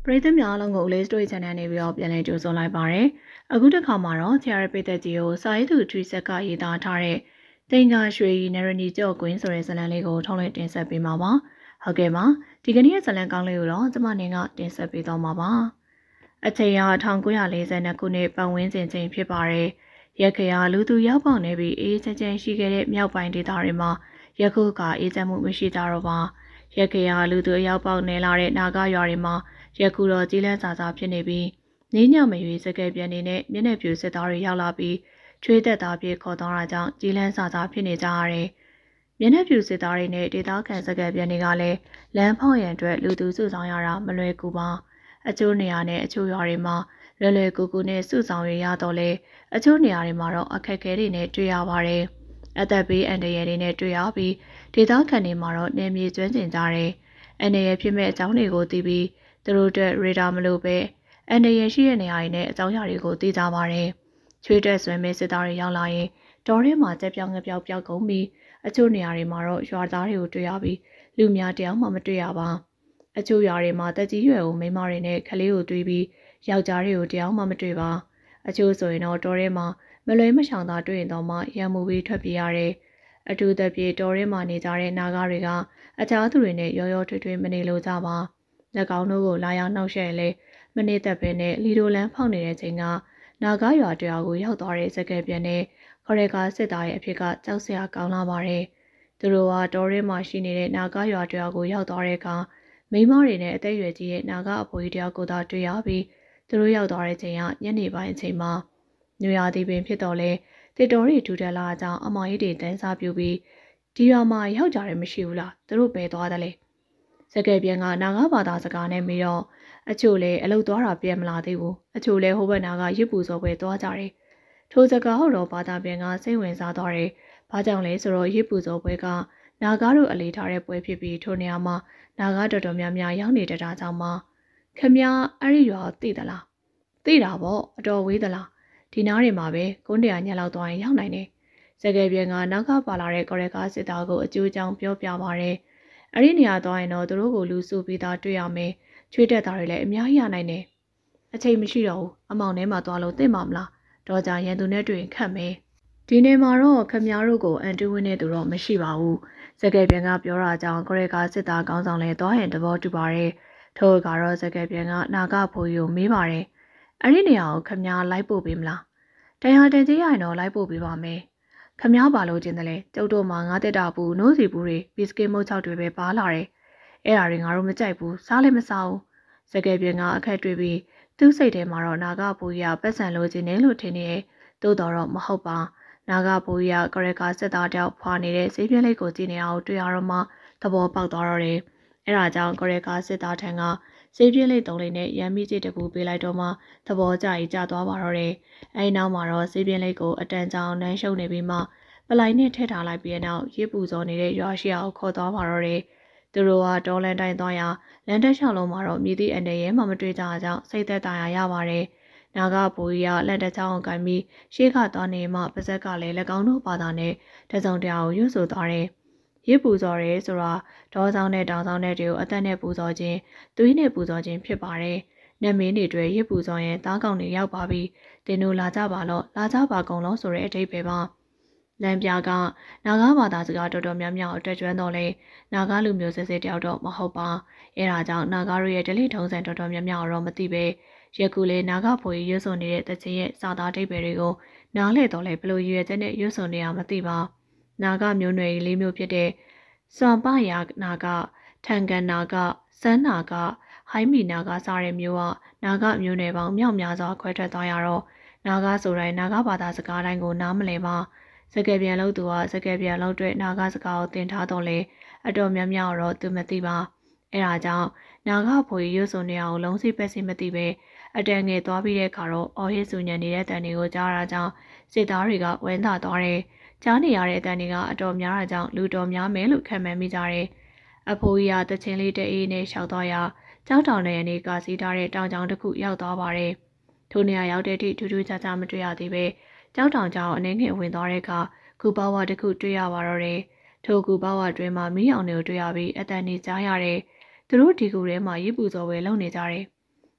ပရိသတ်များအားလုံးကို List Story Channel နေပြီးတော့ပြန်လည်ကြိုဆိုလိုက်ပါရစေ။အခုတစ်ခါမှာတော့ဆရာရဲ့ပိသက်ကြီးကိုစာရေးသူထရီဆက်ကရေးသားထားတဲ့တင်္ဂါရွှေရီနရနီကျော့ကွင်းဆိုတဲ့ဇာတ်လမ်းလေးကိုထုတ်လွှင့်တင်ဆက်ပေးမှာပါ။ဟုတ်ကဲ့ပါ။ဒီကနေ့ရဲ့ဇာတ်လမ်းကောင်းလေးကိုတော့ကျမနင်းကတင်ဆက်ပေးသွားမှာပါ။အချိန်ဟာ1942ခုနှစ်ပတ်ဝန်းကျင်ချိန်ဖြစ်ပါတယ်။ရက်ခရာလူသူရောက်ပေါက်နေပြီးအေးချမ်းချမ်းရှိခဲ့တဲ့မြောက်ပိုင်းဒေသတွေမှာယခုကအေးချမ်းမှုမရှိကြတော့ပါ။ရက်ခရာလူသူရောက်ပေါက်နေလာတဲ့နာဂရွာတွေမှာယခုတော့ကြီးလန်းစာစာဖြစ်နေပြီးနေညမရွေစကဲပြန်နေတဲ့မျက်နှာပြူစစ်သားတွေရောက်လာပြီးချွေးသက်သားပြေခေါ်သွားတာကြောင့်ကြီးလန်းစာစာဖြစ်နေကြရတယ်။မျက်နှာပြူစစ်သားတွေနဲ့ဒေသခံစကဲပြန်တွေကလည်းလမ်းဖောက်ရန်အတွက်လူသူစုဆောင်ရတာမလွယ်ကူပါ။အချို့နေရာနဲ့အချို့ရွာတွေမှာလွယ်လွယ်ကူကူနဲ့စုဆောင်ရတော့လေအချို့နေရာတွေမှာတော့အခက်အခဲတွေနဲ့တွေ့ရပါတယ်။အသက်ဘေးအန္တရာယ်တွေနဲ့တွေ့ရပြီးဒေသခံတွေမှာတော့နေမြေကျွမ်းကျင်ကြတယ်။အန္တရာယ်ဖြစ်မဲ့အကြောင်းတွေကိုသိပြီးသူတို့အတွက်ရေဒါမလို့ပဲအန္တရာယ်ရှိတဲ့နေရာတွေနဲ့အကြောင်းအရာတွေကိုသိကြပါတယ်။ချွေးတက်ဆွဲမဲ့စစ်သားတွေရောက်လာရင်တော်ထဲမှာကြက်ပြောင်းငပြောက်ပျောက်ကုန်ပြီးအချို့နေရာတွေမှာတော့ရွာသားတွေကိုတွေ့ရပြီးလူများတယောက်မှမတွေ့ရပါ။အချို့ရွာတွေမှာတက်ကြီးရွယ်ကိုမိန်းမတွေနဲ့ကလေးကိုတွေ့ပြီးယောက်ျားတွေကိုတယောက်မှမတွေ့ပါ။အချို့ဆိုရင်တော့တော်ထဲမှာမလွဲမရှောင်သာတွေ့ရင်တော့မှရံမှုပြီးထွက်ပြေးရတယ်။အထူးသဖြင့်တော်ထဲမှာနေကြတဲ့နာဂတွေကအခြားသူတွေနဲ့ရောရောထွေးထွေးမနေလိုကြပါ။လက်ကောင်းတို့ကိုလာရောက်နှောက်ယှက်လဲမနစ်သက်ပဲနဲ့လီဒိုလန်းဖောက်နေတဲ့ချိန်ကနာဂရွာတရာကိုရောက်သွားတဲ့စကဲပြန်နဲ့ခေါ်ရကားစစ်သားရဲ့အဖြစ်ကကြောက်စရာကောင်းလာပါတယ်။သူတို့ကတော်ရဲမှာရှိနေတဲ့နာဂရွာတရာကိုရောက်သွားတဲ့အခါမိန်းမတွေနဲ့အသက်အရွယ်ကြီးရဲ့နာဂအဖိုးကြီးတယောက်ကိုသာတွေ့ရပြီးသူတို့ရောက်သွားတဲ့ချိန်ကညနေပိုင်းအချိန်မှာညရာသီပင်ဖြစ်တော့လဲတစ်တော်ရီထူထလာကြောင်းအမောင်ကြီးတွေတန်းစားပြူပြီးဒီရွာမှာရောက်ကြတယ်မရှိဘူးလားသူတို့ပဲသွားတယ်လေစကဲပြန်ကနာဂဘာသာစကားနဲ့ပြီးတော့အချို့လည်းအလုတ်သွားတာပြန်မလာသေးဘူးအချို့လည်းဟိုဘက်နာကရစ်ပူစောပဲသွားကြတယ်ထိုစကားဟုတ်တော့ဘာသာပြန်ကစိတ်ဝင်စားသွားတယ်ဘာကြောင့်လဲဆိုတော့ရစ်ပူစောပွဲကနာဂတို့အလေးထားတဲ့ပွဲဖြစ်ပြီးထိုနေရာမှာနာဂတော်တော်များများရောက်နေတတ်တာကြောင့်မှခမည်းအဲ့ဒီရွာသိသလားသိတာပေါ့အတော်ဝေးသလားဒီနားတွေမှာပဲ900ညလောက်သွားရင်ရောက်နိုင်တယ်စကဲပြန်ကနောက်ကပါလာတဲ့ကော်ရကားစစ်သားကိုအကျိုးအကြောင်းပြောပြပါတယ်အဲ့ဒီနေရာသွားရင်တော့သူတို့ကိုလူစုပြီးသားတွေ့ရမယ်ချွေးတက်သားတွေလည်းအများကြီးရနိုင်တယ်အချိန်မရှိတော့ဘူးအမောင်ထဲမှာသွားလို့သိမှာမလားတော့ကြရန်သူနဲ့တွေ့ရင်ခတ်မယ်ဒီနေ့မှာတော့ခမည်းတော်ကိုအန်တူဝင်းနဲ့သူတော့မရှိပါဘူးစကဲပြန်ကပြောတာကြောင့်ကိုရဲကစစ်သားကောင်းဆောင်လည်းသွားရင်သဘောတူပါတယ်ထို့ကတော့စကဲပြန်ကနာဂဖိုးကြီးကိုမေးပါတယ်အဲ့ဒီနေရာကိုခမည်းလိုက်ပို့ပေးမလားတရားတန်ကြီးရရင်တော့လိုက်ပို့ပေးပါမယ်ခမည်းပါလို့ကျင်တယ်လေကျုပ်တို့မှာငါတက်တာဘူးနိုးစီဘူးတွေဘီစကစ်မုတ်ချောက်တွေပဲပါလာတယ်အဲ့ဒါတွေငါတို့မကြိုက်ဘူးစားလည်းမစားဘူးစကဲပြန်ကအခက်တွေ့ပြီးသူ့စိတ်ထဲမှာတော့နာဂဖိုးကြီးကပတ်စံလိုချင်တယ်လို့ထင်နေတယ်သို့တော်တော့မဟုတ်ပါနာဂဖိုးကြီးကကရကာစစ်သားတယောက်ဖွာနေတဲ့ဈေးပြင်းလေးကိုကြည့်နေအောင်တွေ့ရတော့မှသဘောပေါက်သွားတော့တယ်အဲ့ဒါကြောင့်ကရကာစစ်သားထံကဈေးပြင်းလေး3လေးနဲ့ရမ်းမီးကြီးတကူပေးလိုက်တော့မှသဘောကျကြီးကျသွားပါတော့တယ်အဲ့နောက်မှာတော့ဈေးပြင်းလေးကိုအတန်ကြောင်နှမ်းရှုပ်နေပြီးမှပလိုက်နဲ့ထည့်ထားလိုက်ပြီးနောက်ရစ်ပူစောနေတဲ့ရွာရှိအောင်ခေါ်သွားပါတော့တယ်သူတို့ကတော်လန်တိုင်းသွားရာလန်တက်လျှောက်လုံးမှာတော့မြည်သည့်အန်တရဲမှမတွေ့ကြအောင်စိတ်သက်သာရပါတယ်နာဂဘူကြီးကလက်တချောင်းကိုင်ပြီးရှေ့ကသွားနေမှပါဇက်ကလည်းလက်ကောင်းတို့ဘာသာနဲ့တစုံတရာကိုရွတ်ဆိုသွားတယ်ရစ်ပူစော်ရဲဆိုတာဒေါ်ဆောင်နဲ့တောင်ဆောင်တဲ့တွေကိုအသက်နဲ့ပူစော်ခြင်းသွေးနဲ့ပူစော်ခြင်းဖြစ်ပါတယ်နမင်းတွေတွေရစ်ပူစော်ရင်သားကောင်တွေရောက်ပါပြီတင်တို့လာကြပါတော့လာကြပါကုန်လို့ဆိုတဲ့အဓိပ္ပာယ်ပါလမ်းပြကနာဂဘာသာစကားတော်တော်များများအတက်ကျွမ်းတော့လေနာဂလူမျိုးစစ်စစ်တယောက်တော့မဟုတ်ပါအဲဒါကြောင့်နာဂတို့ရဲ့ဒလိထုံးစံတော်တော်များများတော့မသိပဲယခုလေနာဂဖိုးကြီးရွတ်ဆိုနေတဲ့တခြင်းရဲ့စာသားအဓိပ္ပာယ်တွေကိုနားလေတော့လေဘလို့ရွယ်ချက်နဲ့ရွတ်ဆိုနေရမသိပါနာဂမျိုးနွယ်လေးမျိုးဖြစ်တဲ့စွန်ပယာနာဂထန်ကန်နာဂစန်းနာဂဟိုင်းမီနာဂစတဲ့မျိုးကနာဂမျိုးနွယ်ပေါင်းမြောက်များစွာခွဲထွက်သွားရတော့နာဂဆိုတိုင်းနာဂဘာသာစကားတိုင်းကိုနားမလည်ပါစကဲပြန်လို့သူကစကဲပြန်လို့အတွက်နာဂစကားကိုသင်ထားတော့လေအတော်များများတော့သူမသိပါအဲဒါကြောင့်နာဂဖိုးကြီးရွတ်ဆိုနေအောင်လုံးစိပက်စိမသိပဲအတန်ငယ်သွားပြီးတဲ့အခါတော့အော်ဟစ်ဆူညံနေတဲ့တန်တွေကိုကြားရကြောင်းစစ်သားတွေကဝန်းသာသွားတယ်ကြားနေရတဲ့အတန်တွေကအတော်များတာကြောင့်လူတော်များမယ်လို့ခံမှန်းမိကြတယ်အဖိုးကြီးကတချင်းလေးတအေးနဲ့ရှောက်သွားရာကြောက်တောင်နယ်အနေကစီးထားတဲ့တောင်ကြောင်တစ်ခုရောက်သွားပါတယ်ထိုနေရာရောက်တဲ့အထိထူးထူးခြားခြားမတွေ့ရသေးပဲကြောက်တောင်ကြောင်အနေငယ်ဝင်သွားတဲ့အခါကူပါဝါတစ်ခုတွေ့ရပါတော့တယ်ထိုကူပါဝါတွင်မှမီးအောင်တွေကိုတွေ့ရပြီးအတန်နေကြားရတယ်သူတို့ဒီကူထဲမှာရစ်ပူစော်ပဲလုံနေကြတယ်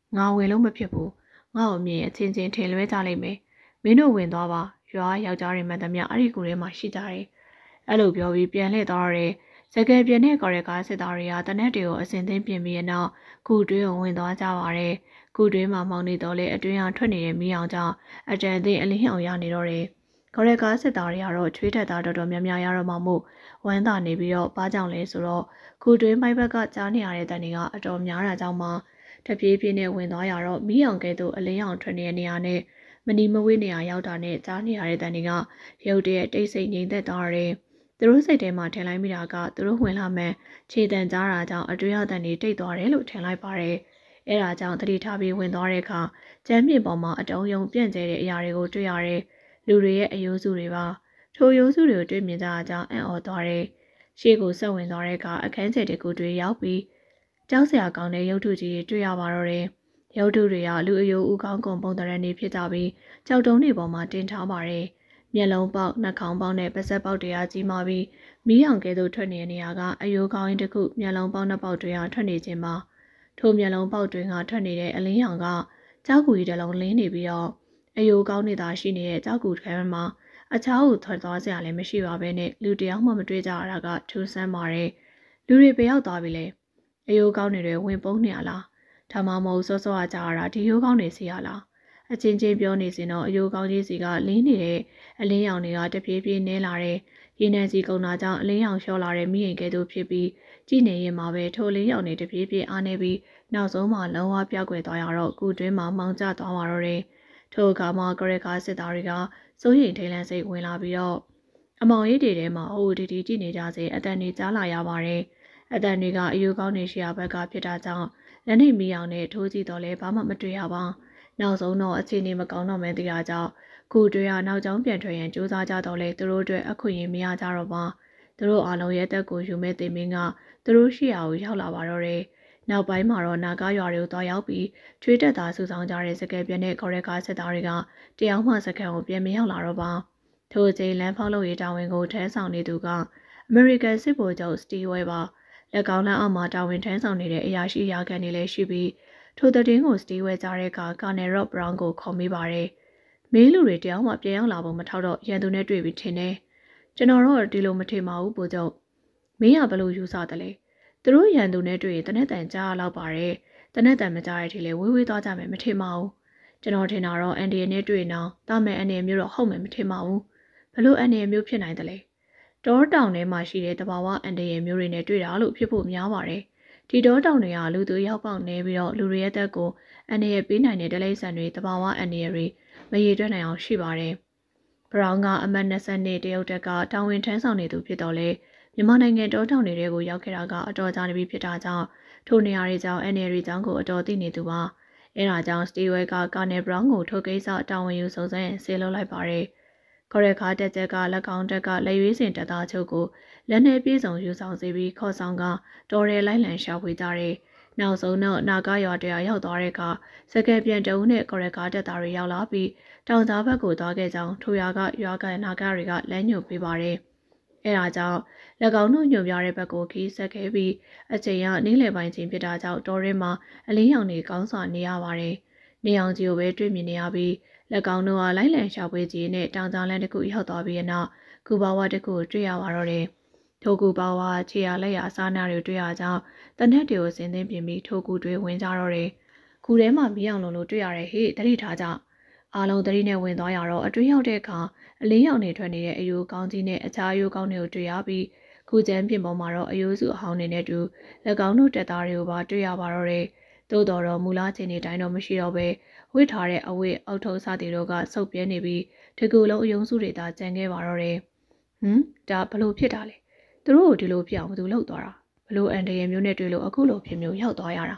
ငါဝင်လို့မဖြစ်ဘူးငါ့ကိုမြင်အချင်းချင်းထင်လွဲကြလိမ့်မယ်မင်းတို့ဝင်သွားပါရွာယောက်ျားတွေမှန်သမျှအဲ့ဒီကူထဲမှာရှိကြတယ်အဲ့လိုပြောပြီးပြန်လှည့်သွားတယ်စကယ်ပြင်းတဲ့ကော်ရကားစစ်သားတွေကတနက်တွေကိုအစင်သိမ်းပြင်ပြီးတဲ့နောက်ကူတွင်းကိုဝင်သွားကြပါတယ်ကူတွင်းမှာမောင်းနေတော့လေအတွင်းအောင်ထွက်နေတဲ့မီးအောင်ကြောင့်အတန်သိအလင်းအောင်ရနေတော့တယ်ကော်ရကားစစ်သားတွေကတော့ချွေးထက်သားတော်တော်များများရတော့မှမို့ဝမ်းသာနေပြီးတော့ဘာကြောင့်လဲဆိုတော့ကူတွင်းမိုက်ဘက်ကကြားနေရတဲ့တန်တွေကအတော်များတာကြောင့်မှတပြေးပြေးနဲ့ဝင်သွားရတော့မီးအောင်ကဲ့သို့အလင်းအောင်ထွက်နေတဲ့နေရာနဲ့မနီမဝေးနေရာရောက်တာနဲ့ကြားနေရတဲ့တန်တွေကရုတ်တရက်တိတ်ဆိတ်ငြိမ်သက်သွားတယ်သူတို့စိတ်ထဲမှာထင်လိုက်မိတာကသူတို့ဝင်လာမှန်ခြေတံကြားတာကြောင့်အတွင်းရတန်တွေတိတ်သွားတယ်လို့ထင်လိုက်ပါတယ်။အဲဒါကြောင့်သတိထားပြီးဝင်သွားတဲ့အခါကျမ်းပြင်ပေါ်မှာအတုံးယုံပြန့်ကျဲတဲ့အရာတွေကိုတွေ့ရတယ်။လူတွေရဲ့အယိုးစုတွေပါ။ထိုယိုးစုတွေကိုတွေ့မြင်ကြတာကြောင့်အံ့ဩသွားတယ်။ရှေ့ကိုဆက်ဝင်သွားတဲ့အခါအခန်းကျယ်တစ်ခုတွေရောက်ပြီးကြောက်စရာကောင်းတဲ့ရုပ်ထုကြီးတွေတွေ့ရပါတော့တယ်။ရုပ်ထုတွေကလူအယိုးဦးကောင်းကုန်ပုံတရံတွေဖြစ်ကြပြီးကြောက်တုံးတွေပေါ်မှာတင်ထားပါတယ်။မျက်လုံးပေါက်နှာခေါင်းပေါက်နဲ့ပါးစပ်ပေါက်တွေကကြီးမားပြီးမီးအောင်ကဲ့သို့ထွက်နေတဲ့နေရာကအယိုးကောင်းရင်တစ်ခုမျက်လုံးပေါက်နှစ်ပေါက်တွေကထွက်နေခြင်းပါထိုမျက်လုံးပေါက်တွေကထွက်နေတဲ့အလင်းရောင်ကကြောက်ကူကြီးတစ်လုံးလင်းနေပြီးတော့အယိုးကောင်းနေတာရှိနေတဲ့ကြောက်ကူထဲမှာအခြားကိုထွက်သွားစရာလည်းမရှိပါဘဲနဲ့လူတယောက်မှမတွေ့ကြရတာကထူးဆန်းပါတယ်လူတွေပဲရောက်သွားပြီလေအယိုးကောင်းတွေဝင်ပုန်းနေရလားဒါမှမဟုတ်စောစောကကြားရတာဒီယိုးကောင်းတွေစီရလားအချင်းချင်းပြောနေစဉ်တော့အယိုးကောင်းကြီးစီကလင်းနေတဲ့အလင်းရောင်တွေကတပြေးပြေးနဲလာတဲ့ရေနံစီကုံတာကြောင့်အလင်းရောင်လျှော့လာတဲ့မိရင်ကဲ့သို့ဖြစ်ပြီးကြည်နေရင်မှာပဲထိုအလင်းရောင်တွေတပြေးပြေးအားနေပြီးနောက်ဆုံးမှလုံးဝပြောက်ကွယ်သွားရတော့ကူတွင်းမှာမောင်းကျသွားမှာတော့တယ်ထိုအခါမှာကရက်ကားစစ်သားတွေကစိုးရိမ်ထိတ်လန့်စိတ်ဝင်လာပြီးတော့အမောင်ရိပ်တွေထဲမှာအိုးတီတီကြည့်နေကြစေအတန်တွေကြားလာရပါတယ်အတန်တွေကအယိုးကောင်းနေရှိရာဘက်ကဖြစ်တာကြောင့်လက်နေမီအောင်နဲ့ထိုးကြည့်တော့လဲဘာမှမတွေ့ရပါနောက်ဆုံးတော့အခြေအနေမကောင်းတော့မှသိရကြောင်းခုတွေ့ရနောက်ကျောင်းပြန်ထွက်ရင်စူးစမ်းကြတော့လဲသူတို့အတွက်အခွင့်အရေးမရကြတော့ပါသူတို့အားလုံးရဲ့အသက်ကိုယူမဲ့တင်မင်းကသူတို့ရှိရာကိုရောက်လာပါတော့တယ်နောက်ပိုင်းမှာတော့နာကားရွာတွေကိုတွားရောက်ပြီးချွေးတက်သားစုဆောင်ကြတဲ့စကယ်ပြင်းတဲ့ကော်ရက်ကားစစ်သားတွေကတယောက်မှစကန်ကိုပြန်မရောက်လာတော့ပါထိုအချိန်လမ်းဖောက်လို့ရေးတာဝန်ကိုထမ်းဆောင်နေသူကအမေရိကန်စစ်ဗိုလ်ချုပ်စတီဝဲပါလက်ကောင်းလမ်းအောက်မှာတာဝန်ထမ်းဆောင်နေတဲ့အရာရှိရာခံတွေလည်းရှိပြီးထိုသတင်းကိုစတီဝဲကြားတဲ့အခါကာနယ်ရော့ဘရောင်းကိုခေါ်မိပါတယ်မင်းလူတွေတယောက်မှပြန်ရောက်လာဖို့မထောက်တော့ရန်သူနဲ့တွေ့ပြီးထင်တယ်ကျွန်တော်တော့ဒီလိုမထင်ပါဘူးဗိုလ်ချုပ်မင်းကဘလို့ယူဆတယ်လဲသူတို့ရန်သူနဲ့တွေ့ရင်တနက်တန်ကြားလောက်ပါတယ်တနက်တန်မကြားရတဲ့လေဝေးဝေးသွားကြမယ်မထင်ပါဘူးကျွန်တော်ထင်တာတော့အန်ဒီနဲ့တွေ့နေအောင်တာမယ်အန်ဒီမျိုးတော့ဟုတ်မယ်မထင်ပါဘူးဘလို့အန်ဒီမျိုးဖြစ်နိုင်တယ်လဲတောတောင်ထဲမှာရှိတဲ့တဘာဝအန်ဒီမျိုးတွေနဲ့တွေ့တာလို့ဖြစ်ဖို့များပါတယ်ဒီတောတောင်တွေကလူသူရောက်ပေါက်နေပြီးတော့လူတွေရဲ့တက်ကိုအန်ဒီရဲ့ပေးနိုင်တဲ့ဒလိဆန်တွေတဘာဝအန်ဒီတွေမရေတွက်နိုင်အောင်ရှိပါတယ်ဘရောင်းကအမတ်20နှစ်တရုတ်တက်ကတာဝန်ထမ်းဆောင်နေသူဖြစ်တော့လေမြန်မာနိုင်ငံတောတောင်တွေကိုရောက်ခဲ့တာကအတော်ကြာနေပြီဖြစ်တာကြောင့်ထိုနေရာတွေကြောင့်အန်ဒီတွေကြောင့်ကိုအတော်သိနေသူပါအဲဒါကြောင့်စတီဝဲကကာနယ်ဘရောင်းကိုထိုကိစ္စတာဝန်ယူစုံစမ်းရင်ဆေးလုပ်လိုက်ပါတယ်ခေါ်ရခါတက်ချက်ကလက်ကောင်တက်ကလက်ရွေးစင်တက်သားချုပ်ကိုလက်နဲ့ပြေဆုံးယူဆောင်စေပြီးခေါ်ဆောင်ကတော်ရဲလိုက်လံရှာဖွေကြတဲ့နောက်ဆုံးတော့နာကားရွာတရားရောက်သွားတဲ့အခါစကယ်ပြန်တအုပ်နဲ့ခေါ်ရခါတက်သားတွေရောက်လာပြီးတောင်ကြားဘက်ကိုသွားခဲ့ကြောင်းထိုရွာကရွာကနာကားတွေကလမ်းညွှန်ပေးပါတယ်အဲဒါကြောင့်လက်ကောင်တို့ညွှန်ပြတဲ့ဘက်ကိုခီးဆက်ခဲ့ပြီးအချိန်ကနေ့လယ်ပိုင်းချင်းဖြစ်တာကြောင့်တော်ရဲမှာအလင်းရောင်တွေကောင်းစွာနေရပါတယ်နေအောင်ကြီးကိုပဲတွေ့မြင်နေရပြီးလက်ကောင်တို့ကလိုက်လံရှာဖွေကြီးနဲ့တောင်ကြားလမ်းတစ်ခုရောက်သွားပြီးနောက်ကူဘာဝတစ်ခုတွေ့ရပါတော့တယ်ထိုကူဘာဝခြေရလက်ရအစားနာတွေတွေ့ရကြောင်းတနက်တွေကိုစင်းသိမ်းပြင်ပြီးထိုကူတွေဝင်ကြတော့တယ်ကူထဲမှာမီးအောင်လုံးတွေ့ရတဲ့ဟေ့တတိထားကြအားလုံးတတိနဲ့ဝင်သွားရတော့အတွင်းရောက်တဲ့အခါအလင်းရောင်တွေထွက်နေတဲ့အယိုးကောင်းကြီးနဲ့အခြားအယိုးကောင်းတွေကိုတွေ့ရပြီးခုကျန်းပြင်ပေါ်မှာတော့အယိုးစုအဟောင်းတွေနဲ့တူလက်ကောင်းတို့တက်သားတွေကိုပါတွေ့ရပါတော့တယ်သို့တော်မူလားချင်းနေတိုင်းတော့မရှိတော့ပဲဝှေ့ထားတဲ့အဝတ်အောက်ထုပ်စသည်တို့ကစုပ်ပြဲနေပြီးဒီကူလုံးအယုံစုတွေသာကျန်ခဲ့ပါတော့တယ်ဒါဘလို့ဖြစ်တာလဲသူတို့ကိုဒီလိုဖြစ်အောင်ဘယ်သူလုပ်သွားတာဘလို့အန်တရမျိုးနဲ့တွေ့လို့အခုလိုဖြစ်မျိုးရောက်သွားရတာ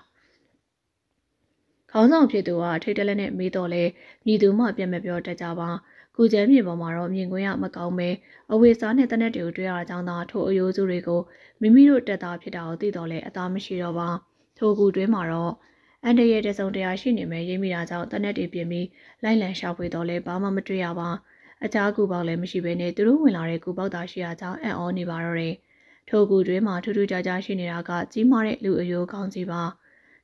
ခေါင်းဆောင်ဖြစ်သူကထိတ်တလဲနဲ့မေးတော့လဲမြည်သူမှပြန်မပြောတတ်ကြပါကုကျန်းမြေပေါ်မှာတော့မြင်ကွင်းရမကောင်းပဲအဝေစားနဲ့တနက်တွေကိုတွေ့ရကြောင်းသာထိုအယိုးစုတွေကိုမိမိတို့တက်သားဖြစ်တာကိုသိတော့လဲအသားမရှိတော့ပါထိုကူတွင်းမှာတော့အန်တရဲ့တစုံတရာရှိနေမယ်ရိပ်မိတာကြောင့်တနက်တွေပြင်ပြီးလိုက်လံရှာဖွေတော့လဲဘာမှမတွေ့ရပါအခြားကူပေါက်လည်းမရှိဘဲနဲ့သူတို့ဝင်လာတဲ့ကူပေါက်သားရှိရာကြောင့်အံ့ဩနေပါတော့တယ်ထိုကူတွင်းမှာထူးထူးခြားခြားရှိနေတာကကြီးမားတဲ့လူအယိုးကောင်းကြီးပါ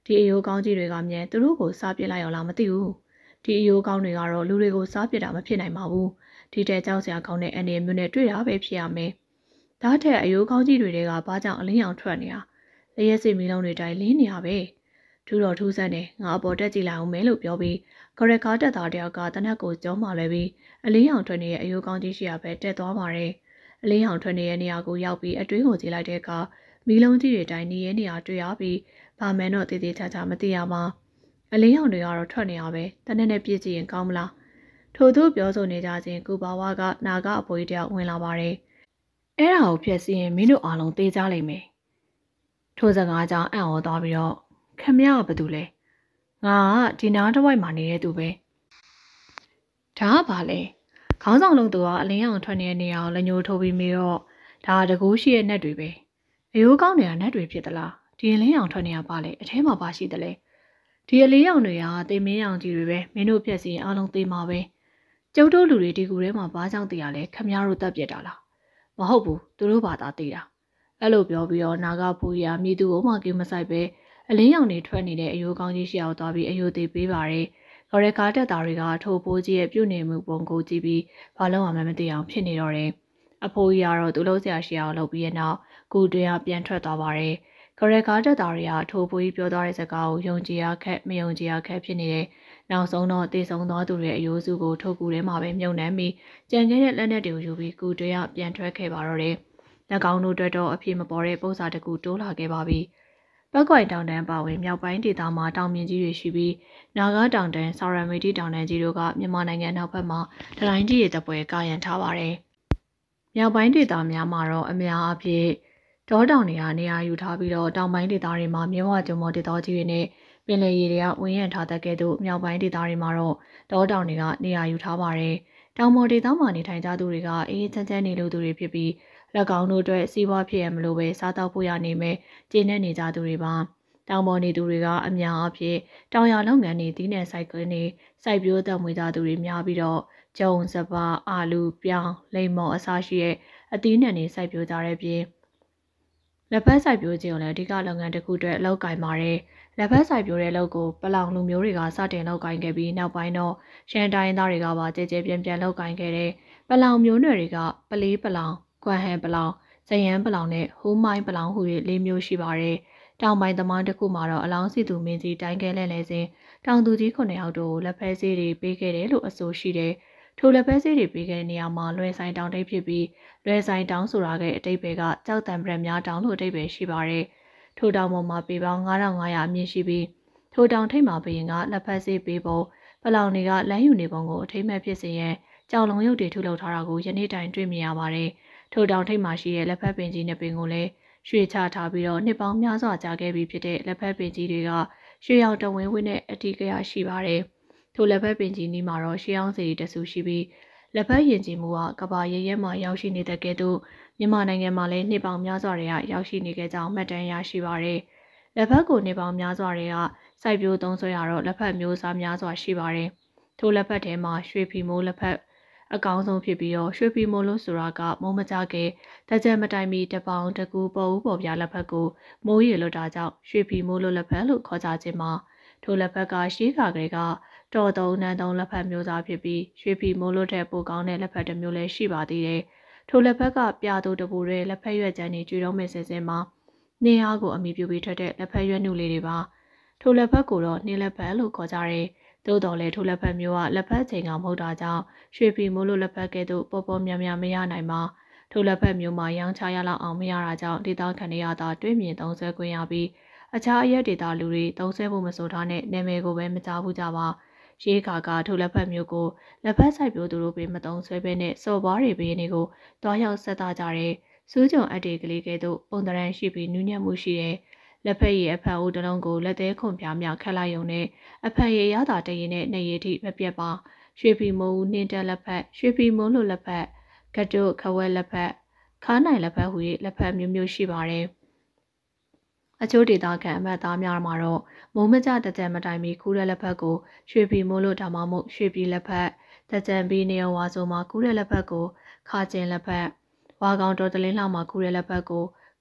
ဒီအယိုးကောင်းကြီးတွေကမြဲသူတို့ကိုစားပစ်လိုက်အောင်လားမသိဘူးဒီအယိုးကောင်းတွေကတော့လူတွေကိုစားပစ်တာမဖြစ်နိုင်ပါဘူးဒီတဲ့ကြောက်စရာကောင်းတဲ့အနေမျိုးနဲ့တွေ့တာပဲဖြစ်ရမယ်ဒါထက်အယိုးကောင်းကြီးတွေကဘာကြောင့်အလင်းရောင်ထွက်နေတာလျှက်စစ်မီးလုံးတွေတိုင်းလင်းနေရပဲထူတော်ထူးဆန်းတယ်ငါအပေါ်တက်ကြည့်လိုက်အောင်မဲလို့ပြောပြီးကရက်ကားတက်သားတယောက်ကတနက်ကိုကြောမှလွယ်ပြီးအလင်းရောင်ထွက်နေတဲ့အယိုးကောင်းကြီးရှိရပဲတက်သွားပါတယ်အလင်းရောင်ထွက်နေတဲ့နေရာကိုရောက်ပြီးအတွင်းကိုကြည့်လိုက်တဲ့အခါမီးလုံးကြီးတွေတိုင်းနေရနေရတွေ့ရပြီးဘာမှန်တော့တည်တည်ချာချာမသိရပါအလင်းရောင်တွေကတော့ထွက်နေရပဲတနက်နဲ့ပြည့်ကြည့်ရင်ကောင်းမလားထို့သူပြောဆိုနေကြခြင်းကူပါဝါကနာကအဖိုးကြီးတယောက်ဝင်လာပါတယ်အဲ့ဒါကိုဖျက်ဆီးရင်မင်းတို့အားလုံးတေးကြလိမ့်မယ်ထိုစကားကြောင့်အံ့ဩသွားပြီးတော့ခမရကဘာတူလဲငါကဒီနားတစ်ဝိုက်မှာနေတဲ့သူပဲဒါကဘာလဲခေါင်းဆောင်လုံးသူကအလင်းရောင်ထွက်နေတဲ့နေရာကိုလက်ညှိုးထိုးပြီးတော့ဒါတကူးရှိရဲ့နက်တွေပဲအယိုးကောင်းတွေကနက်တွေဖြစ်သလားဒီအလင်းရောင်ထွက်နေတာပါလေအထဲမှာပါရှိတယ်လေဒီအလင်းရောင်တွေကတေမင်းရောင်ကြီးတွေပဲမင်းတို့ဖြက်စီရင်အားလုံးသိမှာပဲကျုပ်တို့လူတွေဒီကူထဲမှာဘာကြောင့်သိရလဲခမရတို့တက်ပြစ်တာလားမဟုတ်ဘူးသူတို့ဘာသာသိတာအဲ့လိုပြောပြီးတော့နာဂပူရမြည်သူကိုမှကိမဆိုင်ပဲအလင်းရောင်တွေထွက်နေတဲ့အယိုးကောင်းကြီးရှိအောင်သွားပြီးအယိုးသေးပေးပါတယ်ဂရကာတက်သားတွေကထိုပိုးကြီးရဲ့ပြုတ်နေမှုပုံကိုကြည့်ပြီးဘာလို့မှမသိအောင်ဖြစ်နေတော့တယ်အဖိုးကြီးကတော့သူ့လုံးဆရာရှိအောင်လုပ်ပြီးနောက်ကူတွင်ကပြန်ထွက်သွားပါတယ်ဂရကာတက်သားတွေကထိုပိုးကြီးပြောသွားတဲ့စကားကိုယုံကြည်ရခက်မယုံကြည်ရခက်ဖြစ်နေတယ်နောက်ဆုံးတော့တေဆုံးသွားသူတွေရဲ့အယိုးစုကိုထုတ်ကူထဲမှာပဲမြုံနှမ်းပြီးကြံခဲ့တဲ့လက်နက်တွေကိုယူပြီးကူတွင်ကပြန်ထွက်ခဲ့ပါတော့တယ်လက်ကောင်းတို့အတွက်တော့အပြေမပေါ်တဲ့ပုံစံတစ်ခုတိုးလာခဲ့ပါပြီ။北ကွိုင်တောင်တန်းပါဝင်မြောက်ပိုင်းဒေသမှာတောင်မြင့်ကြီးတွေရှိပြီးနာဂတောင်တန်းဆော်ရမီတီတောင်တန်းကြီးတို့ကမြန်မာနိုင်ငံနောက်ဘက်မှာဒလိုင်းကြီးရဲ့တပွဲကာရန်ထားပါတယ်။မြောက်ပိုင်းဒေသများမှာတော့အများအပြည့်တောတောင်တွေကနေရာယူထားပြီးတော့တောင်ပိုင်းဒေသတွေမှာမြဝကျုံမော်ဒေသကြီးတွေနဲ့ပင်လယ်ရေတွေကဝင်းရံထားတဲ့ကဲ့သို့မြောက်ပိုင်းဒေသတွေမှာတော့တောတောင်တွေကနေရာယူထားပါတယ်။တောင်မော်ဒေသမှာနေထိုင်ကြသူတွေကအေးချမ်းချမ်းနေလို့သူတွေဖြစ်ပြီးလက်ကောင်းတို့အတွက်စီးပွားဖြစ်ရမလို့ပဲစားတောက်ဖို့ရနေမယ်ကျင်းနေကြသူတွေပါတောင်ပေါ်နေသူတွေကအများအဖြစ်တောင်ရလုပ်ငန်းတွေတီးနယ်စိုက်ကွင်းတွေစိုက်ပျိုးသက်မွေးကြသူတွေများပြီးတော့ကျုံစပါအာလူပြောင်းလိမ္မော်အစားရှိတဲ့အသီးနှံတွေစိုက်ပျိုးကြတဲ့ပြင်လက်ဖက်စိုက်ပျိုးခြင်းကိုလည်းအဓိကလုပ်ငန်းတစ်ခုအတွက်လောက်ကင်ပါတယ်လက်ဖက်စိုက်ပျိုးတဲ့လုပ်ကိုပလောင်လူမျိုးတွေကစတင်လောက်ကင်ခဲ့ပြီးနောက်ပိုင်းတော့ရှမ်းတိုင်းသားတွေကပါကြဲကြဲပြန့်ပြန့်လောက်ကင်ခဲ့တဲ့ပလောင်မျိုးနွယ်တွေကပလေးပလောင်ကွမ်ဟန်ပလောင်ဇယန်းပလောင်နဲ့ဟိုးမိုင်းပလောင်ဟူ၍၄မျိုးရှိပါတယ်။တောင်ပိုင်းသမိုင်းတစ်ခုမှာတော့အလောင်းစီသူမင်းကြီးတိုင်းကဲလဲလဲစဉ်တောင်သူကြီး9ယောက်တို့လက်ဖက်ဆေးတွေပေးခဲ့တယ်လို့အဆိုရှိတယ်။ထိုလက်ဖက်ဆေးတွေပေးခဲ့တဲ့နေရာမှာလွယ်ဆိုင်တောင်တိတ်ဖြစ်ပြီးလွယ်ဆိုင်တောင်ဆိုတာကအတိတ်ပဲကကြောက်တံပရက်များတောင်လို့အတိတ်ပဲရှိပါတယ်။ထိုတောင်ပေါ်မှာပေပေါင်း9500အမြင့်ရှိပြီးထိုတောင်ထိပ်မှာဘရင်ကလက်ဖက်ဆေးပေးဖို့ပလောင်တွေကလမ်းယူနေပုံကိုအထိမ့်မဲ့ဖြစ်စေရန်ကြောင်လုံးရုပ်တွေထုလုပ်ထားတာကိုယနေ့တိုင်တွေ့မြင်ရပါတယ်။ထိုတောင်ထိပ်မှာရှိတဲ့လက်ဖက်ပင်ကြီးနှစ်ပင်ကိုလည်းရွှေချထားပြီးတော့နှစ်ပေါင်းများစွာကြာခဲ့ပြီးဖြစ်တဲ့လက်ဖက်ပင်ကြီးတွေကရွှေရောင်တဝင်းဝင်းနဲ့အထီးကရရှိပါတယ်။ထိုလက်ဖက်ပင်ကြီးနီးမှာတော့ရှေးအောင်စီတဆူရှိပြီးလက်ဖက်ရင်ကြီးမှုကကဘာရဲရဲမှာရောက်ရှိနေတဲ့ကဲ့သို့မြန်မာနိုင်ငံမှာလည်းနှစ်ပေါင်းများစွာတွေကရောက်ရှိနေခဲ့ကြောင်းမှတ်တမ်းရရှိပါတယ်။လက်ဖက်ကိုနှစ်ပေါင်းများစွာတွေကစိုက်ပျိုးသုံးစွဲရတော့လက်ဖက်မျိုးစားများစွာရှိပါတယ်။ထိုလက်ဖက်ထဲမှာရွှေဖီမိုးလက်ဖက်အကောင်းဆုံးဖြစ်ပြီးတော့ရွှေဖီမိုးလို့ဆိုတာကမုံမကြခဲ့တကြံမတိုင်မီတပေါင်းတကူပေါ်ဦးပေါ်ပြလက်ဖက်ကိုမိုးရေလွတ်တာကြောင့်ရွှေဖီမိုးလို့လက်ဖက်လို့ခေါ်ကြခြင်းမှာထိုလက်ဖက်ကရှေးခါကလေးကတော်တုံးနန်းတုံးလက်ဖက်မျိုးစားဖြစ်ပြီးရွှေဖီမိုးလို့တဲ့ပိုကောင်းတဲ့လက်ဖက်တစ်မျိုးလည်းရှိပါသေးတယ်။ထိုလက်ဖက်ကပြာသူတပူတဲ့လက်ဖက်ရွက်ကြမ်းတွေကျွေးတော့မဲ့စင်စင်မှာနေအားကိုအမိပြုပြီးထွက်တဲ့လက်ဖက်ရွက်နှုတ်လေးတွေပါထိုလက်ဖက်ကိုတော့နေလက်ဖက်လို့ခေါ်ကြတယ်။သို့တော်လည်းထိုလက်ဖက်မျိုးကလက်ဖက်ချိန်ကမဟုတ်တာကြောင့်ရွှေဖီမိုးလို့လက်ဖက်ကဲ့သို့ပေါ်ပေါ်များများမရနိုင်ပါထိုလက်ဖက်မျိုးမှာရောင်းချရလောက်အောင်မရတာကြောင့်ဒေသခံတွေရတာတွေးမြင်သုံးဆွဲခွင့်ရပြီးအခြားအရက်ဒေသလူတွေသုံးဆွဲဖို့မဆိုထားနဲ့နာမည်ကိုပဲမကြားဘူးကြပါရှေးခါကထိုလက်ဖက်မျိုးကိုလက်ဖက်ဆိုင်ပြိုးသူတို့ပဲမသုံးဆွဲဘဲနဲ့စော်ပွားတွေဘေးနေကိုတွားရောက်ဆက်သားကြတဲ့စူးကြုံအတေကလေးကဲ့သို့ပုံတရန်ရှိပြီးနူးညံ့မှုရှိတဲ့လက်ဖက်ရည်အဖက်အိုးတစ်လုံးကိုလက်သေးခွန်ပြားမြောက်ခတ်လိုက်ုံနဲ့အဖက်ရည်ရတာတရင်နဲ့နေရည်ထိမပြတ်ပါရွှေဖီမိုးနှင်းတက်လက်ဖက်ရွှေဖီမိုးလို့လက်ဖက်ကတုခဝဲလက်ဖက်ခါးနိုင်လက်ဖက်ဟူ၍လက်ဖက်မျိုးမျိုးရှိပါတယ်အချို့ဒေသခံအမတ်သားများမှာတော့မိုးမကြတကြံမတိုင်မီခူးတဲ့လက်ဖက်ကိုရွှေဖီမိုးလို့ဒါမှမဟုတ်ရွှေပြည်လက်ဖက်တကြံပြီးနေဝါဆိုမှာခူးတဲ့လက်ဖက်ကိုခါကျင်လက်ဖက်ဝါကောင်တော်တလင်းလောက်မှာခူးတဲ့လက်ဖက်ကို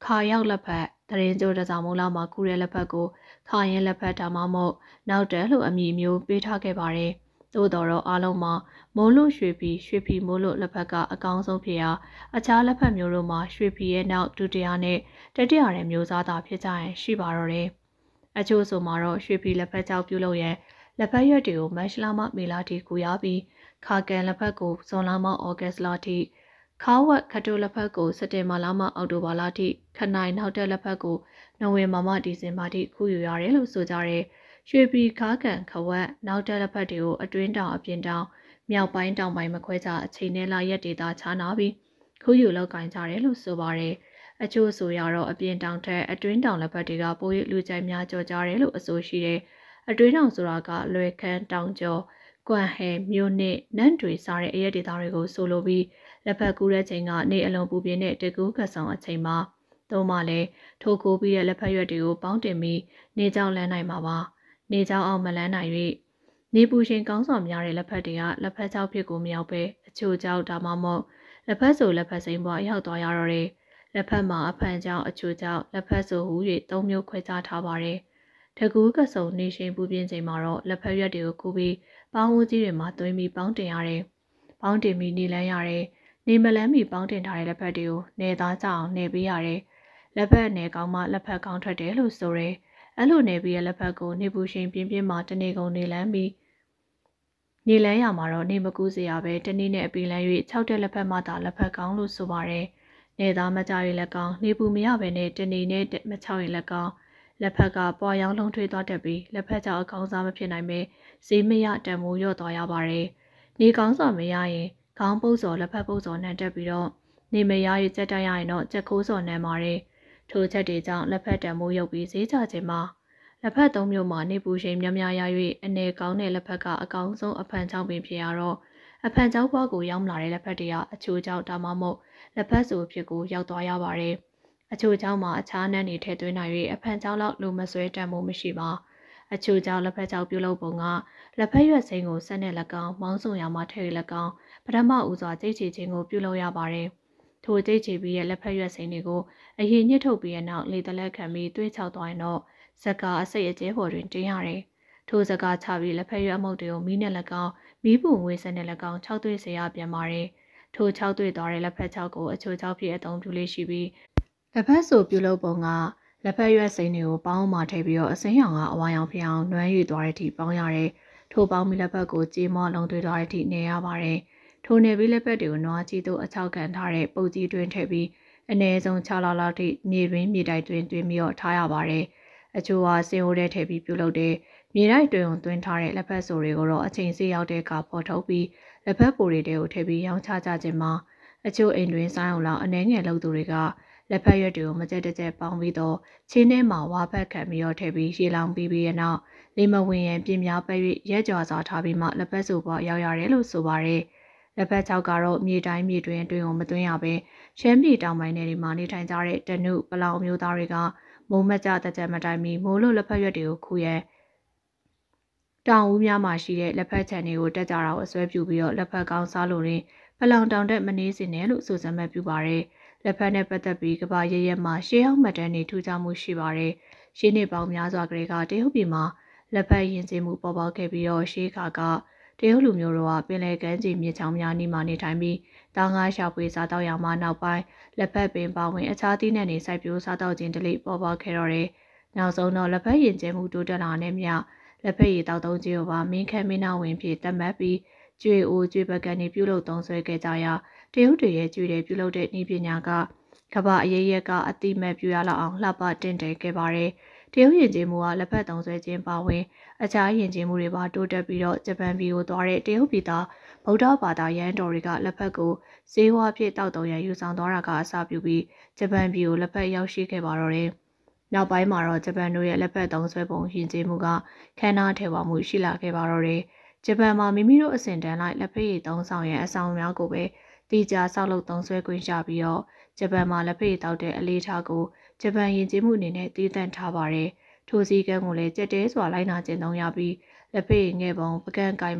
ခါရောက်လက်ဖက်တရင်ကျိုးတစားမိုးလာမှာခူရဲလက်ဖက်ကိုခါရင်လက်ဖက်ဒါမှမဟုတ်နောက်တဲလို့အမည်မျိုးပေးထားခဲ့ပါတယ်။သို့တော်တော့အားလုံးမှာမိုးလို့ရွှေဖီမိုးလို့လက်ဖက်ကအကောင်းဆုံးဖြစ်ရာအခြားလက်ဖက်မျိုးတို့မှာရွှေဖီရဲ့နောက်ဒုတိယနဲ့တတိယတဲ့မျိုးစားသာဖြစ်ကြရင်ရှိပါတော့တယ်။အချို့ဆိုမှာတော့ရွှေဖီလက်ဖက်ကြောက်ပြုလုပ်ရန်လက်ဖက်ရွက်တွေကိုမတ်လမှမေလာထိကူရပြီးခါကန်လက်ဖက်ကိုဇွန်လမှဩဂတ်စ်လထိခါဝက်ခတိုလက်ဖက်ကိုစက်တင်ဘာလမှအောက်တိုဘာလထိခနိုင်နောက်တဲ့လက်ဖက်ကိုနိုဝင်ဘာမှဒီဇင်ဘာထိခူးယူရတယ်လို့ဆိုကြတဲ့ရွှေဖီခါကန်ခဝက်နောက်တဲ့လက်ဖက်တွေကိုအတွင်းတောင်အပြင်တောင်မြောက်ပိုင်းတောင်ပိုင်းမခွဲခြားအချိန်နဲ့လာရက်ဒေတာခြားနာပြီးခူးယူလောက်ကင်ကြတယ်လို့ဆိုပါတယ်အချို့ဆိုရတော့အပြင်တောင်ထက်အတွင်းတောင်လက်ဖက်တွေကပို၍လူကြိုက်များကြော်ကြတယ်လို့အဆိုရှိတယ်အတွင်းတောင်ဆိုတာကလွယ်ခန်းတောင်ကျော်ကွမ်ဟဲမြို့နဲ့နန့်တွေစားတဲ့အရက်ဒေတာတွေကိုဆိုလိုပြီးလက်ဖက်ကူးတဲ့ချိန်ကနေအလွန်ပူပြင်းတဲ့တကူးကဆောင်အချိန်မှာသို့မှလည်းထိုးခိုးပြီးတဲ့လက်ဖက်ရွက်တွေကိုပေါင်းတင်ပြီးနေကြောင်လန်းနိုင်မှာပါနေကြောင်အောင်မလန်းနိုင်၍နေပူရှင်ကောင်းစွာများတဲ့လက်ဖက်တွေကလက်ဖက်ကြောက်ဖြစ်ကိုမရောက်ပဲအချို့ကြောက်ဒါမှမဟုတ်လက်ဖက်ဆိုလက်ဖက်စိမ်းပေါ်ရောက်သွားရတော့တယ်လက်ဖက်မှာအဖန်ကြောက်အချို့ကြောက်လက်ဖက်ဆိုဟူ၍၃မျိုးခွဲခြားထားပါတယ်တကူးကဆုံနေရှင်ပူပြင်းချိန်မှာတော့လက်ဖက်ရွက်တွေကိုကူပြီးပေါင်းဦးကြီးတွေမှာသွင်းပြီးပေါင်းတင်ရတယ်ပေါင်းတင်ပြီးနေလန်းရတယ်နေမလန်းမီပေါင်းတင်ထားတဲ့လက်ဖက်တွေကိုနေသားကြအောင်နေပေးရတယ်။လက်ဖက်နယ်ကောင်းမှလက်ဖက်ကောင်းထွက်တယ်လို့ဆိုရဲ။အဲ့လိုနေပြီးတဲ့လက်ဖက်ကိုနေပူရှင်ပြင်းပြင်းမှတနေကုန်နေလန်းပြီးနေလန်းရမှာတော့နေမကူးစရာပဲတနည်းနဲ့အပင်လန်း၍၆တဲ့လက်ဖက်မှသာလက်ဖက်ကောင်းလို့ဆိုပါရဲ။နေသားမကြရလက်ကောင်းနေပူမရပဲနဲ့တနေနဲ့မချောက်ရင်လက်ကောင်းလက်ဖက်ကပွားရောင်းလုံးထွေးသွားတတ်ပြီးလက်ဖက်ကြောင့်အကောင်းစားမဖြစ်နိုင်ပဲဈေးမရတန်မိုးလျော့သွားရပါတယ်။နေကောင်းစွာမရရင်ခေါင်းပုတ်စော်လက်ဖက်ပုတ်စော်နှံတက်ပြီးတော့နေမရရကြက်တိုက်ရရင်တော့ကြက်ခိုးစော်နှံပါတယ်ထိုချက်တွေကြောင့်လက်ဖက်တံမိုးရုပ်ပြီးဈေးချခြင်းမှာလက်ဖက်၃မျိုးမှာနေပူချိန်များများရ၍အနေကောင်းတဲ့လက်ဖက်ကအကောင်းဆုံးအဖန်ချောင်းပင်ဖြစ်ရတော့အဖန်ချောင်းဘွားကိုရောက်လာတဲ့လက်ဖက်တွေကအချိုးကြောင့်ဒါမှမဟုတ်လက်ဖက်ဆိုဖြစ်ကိုရောက်သွားရပါတယ်အချိုးကြောင့်မှာအခြားနှံတွေထည့်သွင်းနိုင်၍အဖန်ချောင်းလောက်လူမဆွဲတံမိုးမရှိပါအချို့ကြောင့်လက်ဖက်ကြောက်ပြုလုပ်ပုံကလက်ဖက်ရွက်စိမ်းကိုဆက်နဲ့လက်ကောင်းမောင်းစုံရမှာထည့်လက်ကောင်းပထမဦးစွာကြိတ်ချီခြင်းကိုပြုလုပ်ရပါတယ်။ထိုကြိတ်ချီပြီးရဲ့လက်ဖက်ရွက်စိမ်းတွေကိုအရင်ညှစ်ထုတ်ပြီးတဲ့နောက်လေတလက်ခံပြီးသွေးချောက်သွားရင်တော့ဇက်ကာအစိတ်အကျဲပေါ်တွင်တင်းရတယ်။ထိုဇက်ကာချပြီးလက်ဖက်ရွက်အမုတ်တွေကိုမီးနဲ့လက်ကောင်းမီးပူငွေဆက်နဲ့လက်ကောင်း6သွေးစေရပြန်ပါတယ်။ထို6သွေးသွားတဲ့လက်ဖက်6ကိုအချို့6ဖြစ်အသုံးပြုလေးရှိပြီးလက်ဖက်ဆိုပြုလုပ်ပုံကလက်ဖက်ရွက်စိမ်းတွေကိုပေါင်းမှထည့်ပြီးတော့အစိမ်းရောင်ကအဝါရောင်ဖြစ်အောင်နွမ်းယူသွားတဲ့အထိပေါင်းရတယ်။ထိုပေါင်းပြီးလက်ဖက်ကိုကြေးမောလုံးသွေးသွားတဲ့အထိနေရပါတယ်။ထိုနေပြီးလက်ဖက်တွေကိုနွားကြီးတို့အချောက်ကန်ထားတဲ့ပုတ်ကြီးတွင်ထည့်ပြီးအနည်းဆုံး6လလောက်ထိမြေတွင်မြေတိုက်တွင်သွင်းပြီးတော့ထားရပါတယ်။အချို့ကစင်အိုးထဲထည့်ပြီးပြုလုပ်တဲ့မြေတိုက်တွင်သွင်းထားတဲ့လက်ဖက်ဆိုတွေကိုတော့အချိန်စေးရောက်တဲ့အခါပေါ်ထုတ်ပြီးလက်ဖက်ပိုတွေကိုထည့်ပြီးရောင်းချကြခြင်းမှာအချို့အိမ်တွင်စားအောင်လောက်အနှဲငယ်လုပ်သူတွေကလက်ဖက်ရွက်တွေကိုမကြက်တကြက်ပေါင်းပြီးတော့ချင်းထဲမှာဝါဖက်ခံပြီးတော့ထည့်ပြီးရေလောင်ပြီးပြီးရဲ့နောက်လေမဝင်ရင်ပြင်းများပဲ၍ရဲကြွာစာထားပြီးမှလက်ဖက်ဆိုပေါ်ရောက်ရတယ်လို့ဆိုပါရယ်လက်ဖက်ချောက်ကတော့မြေတိုင်းမြေတွင်အတွင်းကိုမသွင်းရပဲရှမ်းပြည်တောင်ပိုင်းနယ်တွေမှာနေထိုင်ကြတဲ့တနုပလောင်မျိုးသားတွေကမိုးမကြတကြက်မတိုင်မီမိုးလို့လက်ဖက်ရွက်တွေကိုခူရဲတောင်ဦးများမှာရှိတဲ့လက်ဖက်ခြံတွေကိုတက်ကြတာကိုအစွဲပြုပြီးတော့လက်ဖက်ကောင်းစားလို့ရင်ပလောင်တောင်တက်မနေစင်နဲ့လို့ဆိုစမ်းမဲ့ပြုပါရယ်လက်ဖက်နဲ့ပတ်သက်ပြီးကဘာရရဲမှာရှေးအောင်မှတ်တမ်းတွေထူးခြားမှုရှိပါတယ်။ရှေးနှစ်ပေါင်းများစွာကလေးကတရုတ်ပြည်မှာလက်ဖက်ယဉ်ကျေးမှုပေါ်ပေါက်ခဲ့ပြီးတော့ရှေးခါကတရုတ်လူမျိုးတို့ကပင်လယ်ကမ်းခြေမြေချောင်းများနီးမှာနေထိုင်ပြီးတောင်ငါရှာဖွေစားတောက်ရမှာနောက်ပိုင်းလက်ဖက်ပင်ပါဝင်အခြားသီးနှံတွေစိုက်ပျိုးစားတောက်ခြင်းတလိပေါ်ပေါက်ခဲ့တော့တယ်။နောက်ဆုံးတော့လက်ဖက်ယဉ်ကျေးမှုတိုးတက်လာတဲ့မြလက်ဖက်ရည်တောက်သုံးခြင်းကိုပါမင်းခမ်းမင်းနာဝင်ဖြစ်တတ်မှတ်ပြီးကျွေအိုကျွေပကံတွေပြုလုပ်သုံးစွဲခဲ့ကြရာတရုတ်တွေရဲ့ကျွေတွေပြုလုပ်တဲ့နည်းပညာကကဘာအရေးရကအတိမဲ့ပြရလောက်အောင်လှပတင်တယ်ခဲ့ပါတယ်။တရုတ်ယဉ်ကျေးမှုကလက်ဖက်သုံးစွဲခြင်းပါဝင်အခြားယဉ်ကျေးမှုတွေပါတိုးတက်ပြီးတော့ဂျပန်ပြည်ကိုသွားတဲ့တရုတ်ပြည်သားဗုဒ္ဓဘာသာရဟန်းတော်တွေကလက်ဖက်ကိုဈေးဝါဖြစ်တောက်တုံရန်ယူဆောင်သွားတာကအစပြုပြီးဂျပန်ပြည်ကိုလက်ဖက်ရောက်ရှိခဲ့ပါတော့တယ်။နောက်ပိုင်းမှာတော့ဂျပန်တို့ရဲ့လက်ဖက်သုံးစွဲပုံယဉ်ကျေးမှုကခန္ဓာထဲဝမှုရှိလာခဲ့ပါတော့တယ်။ဂျပန်မှာမိမိတို့အစဉ်တန်းလိုက်လက်ဖက်ရည်သုံးဆောင်ရန်အဆောင်များကိုပဲတီးကြဆောက်လုပ်သုံးစွဲခွင့်ရပြီးတော့ဂျပန်မှာလက်ဖက်ရည်တောက်တဲ့အလေးထားကိုဂျပန်ယဉ်ကျေးမှုအနေနဲ့တည်တံ့ထားပါတယ်။ထိုစည်းကမ်းကိုလည်းကြက်တဲစွာလိုက်နာကျင့်သုံးရပြီးလက်ဖက်ရည်ငယ်ပုံပကံကိုင်ပုံ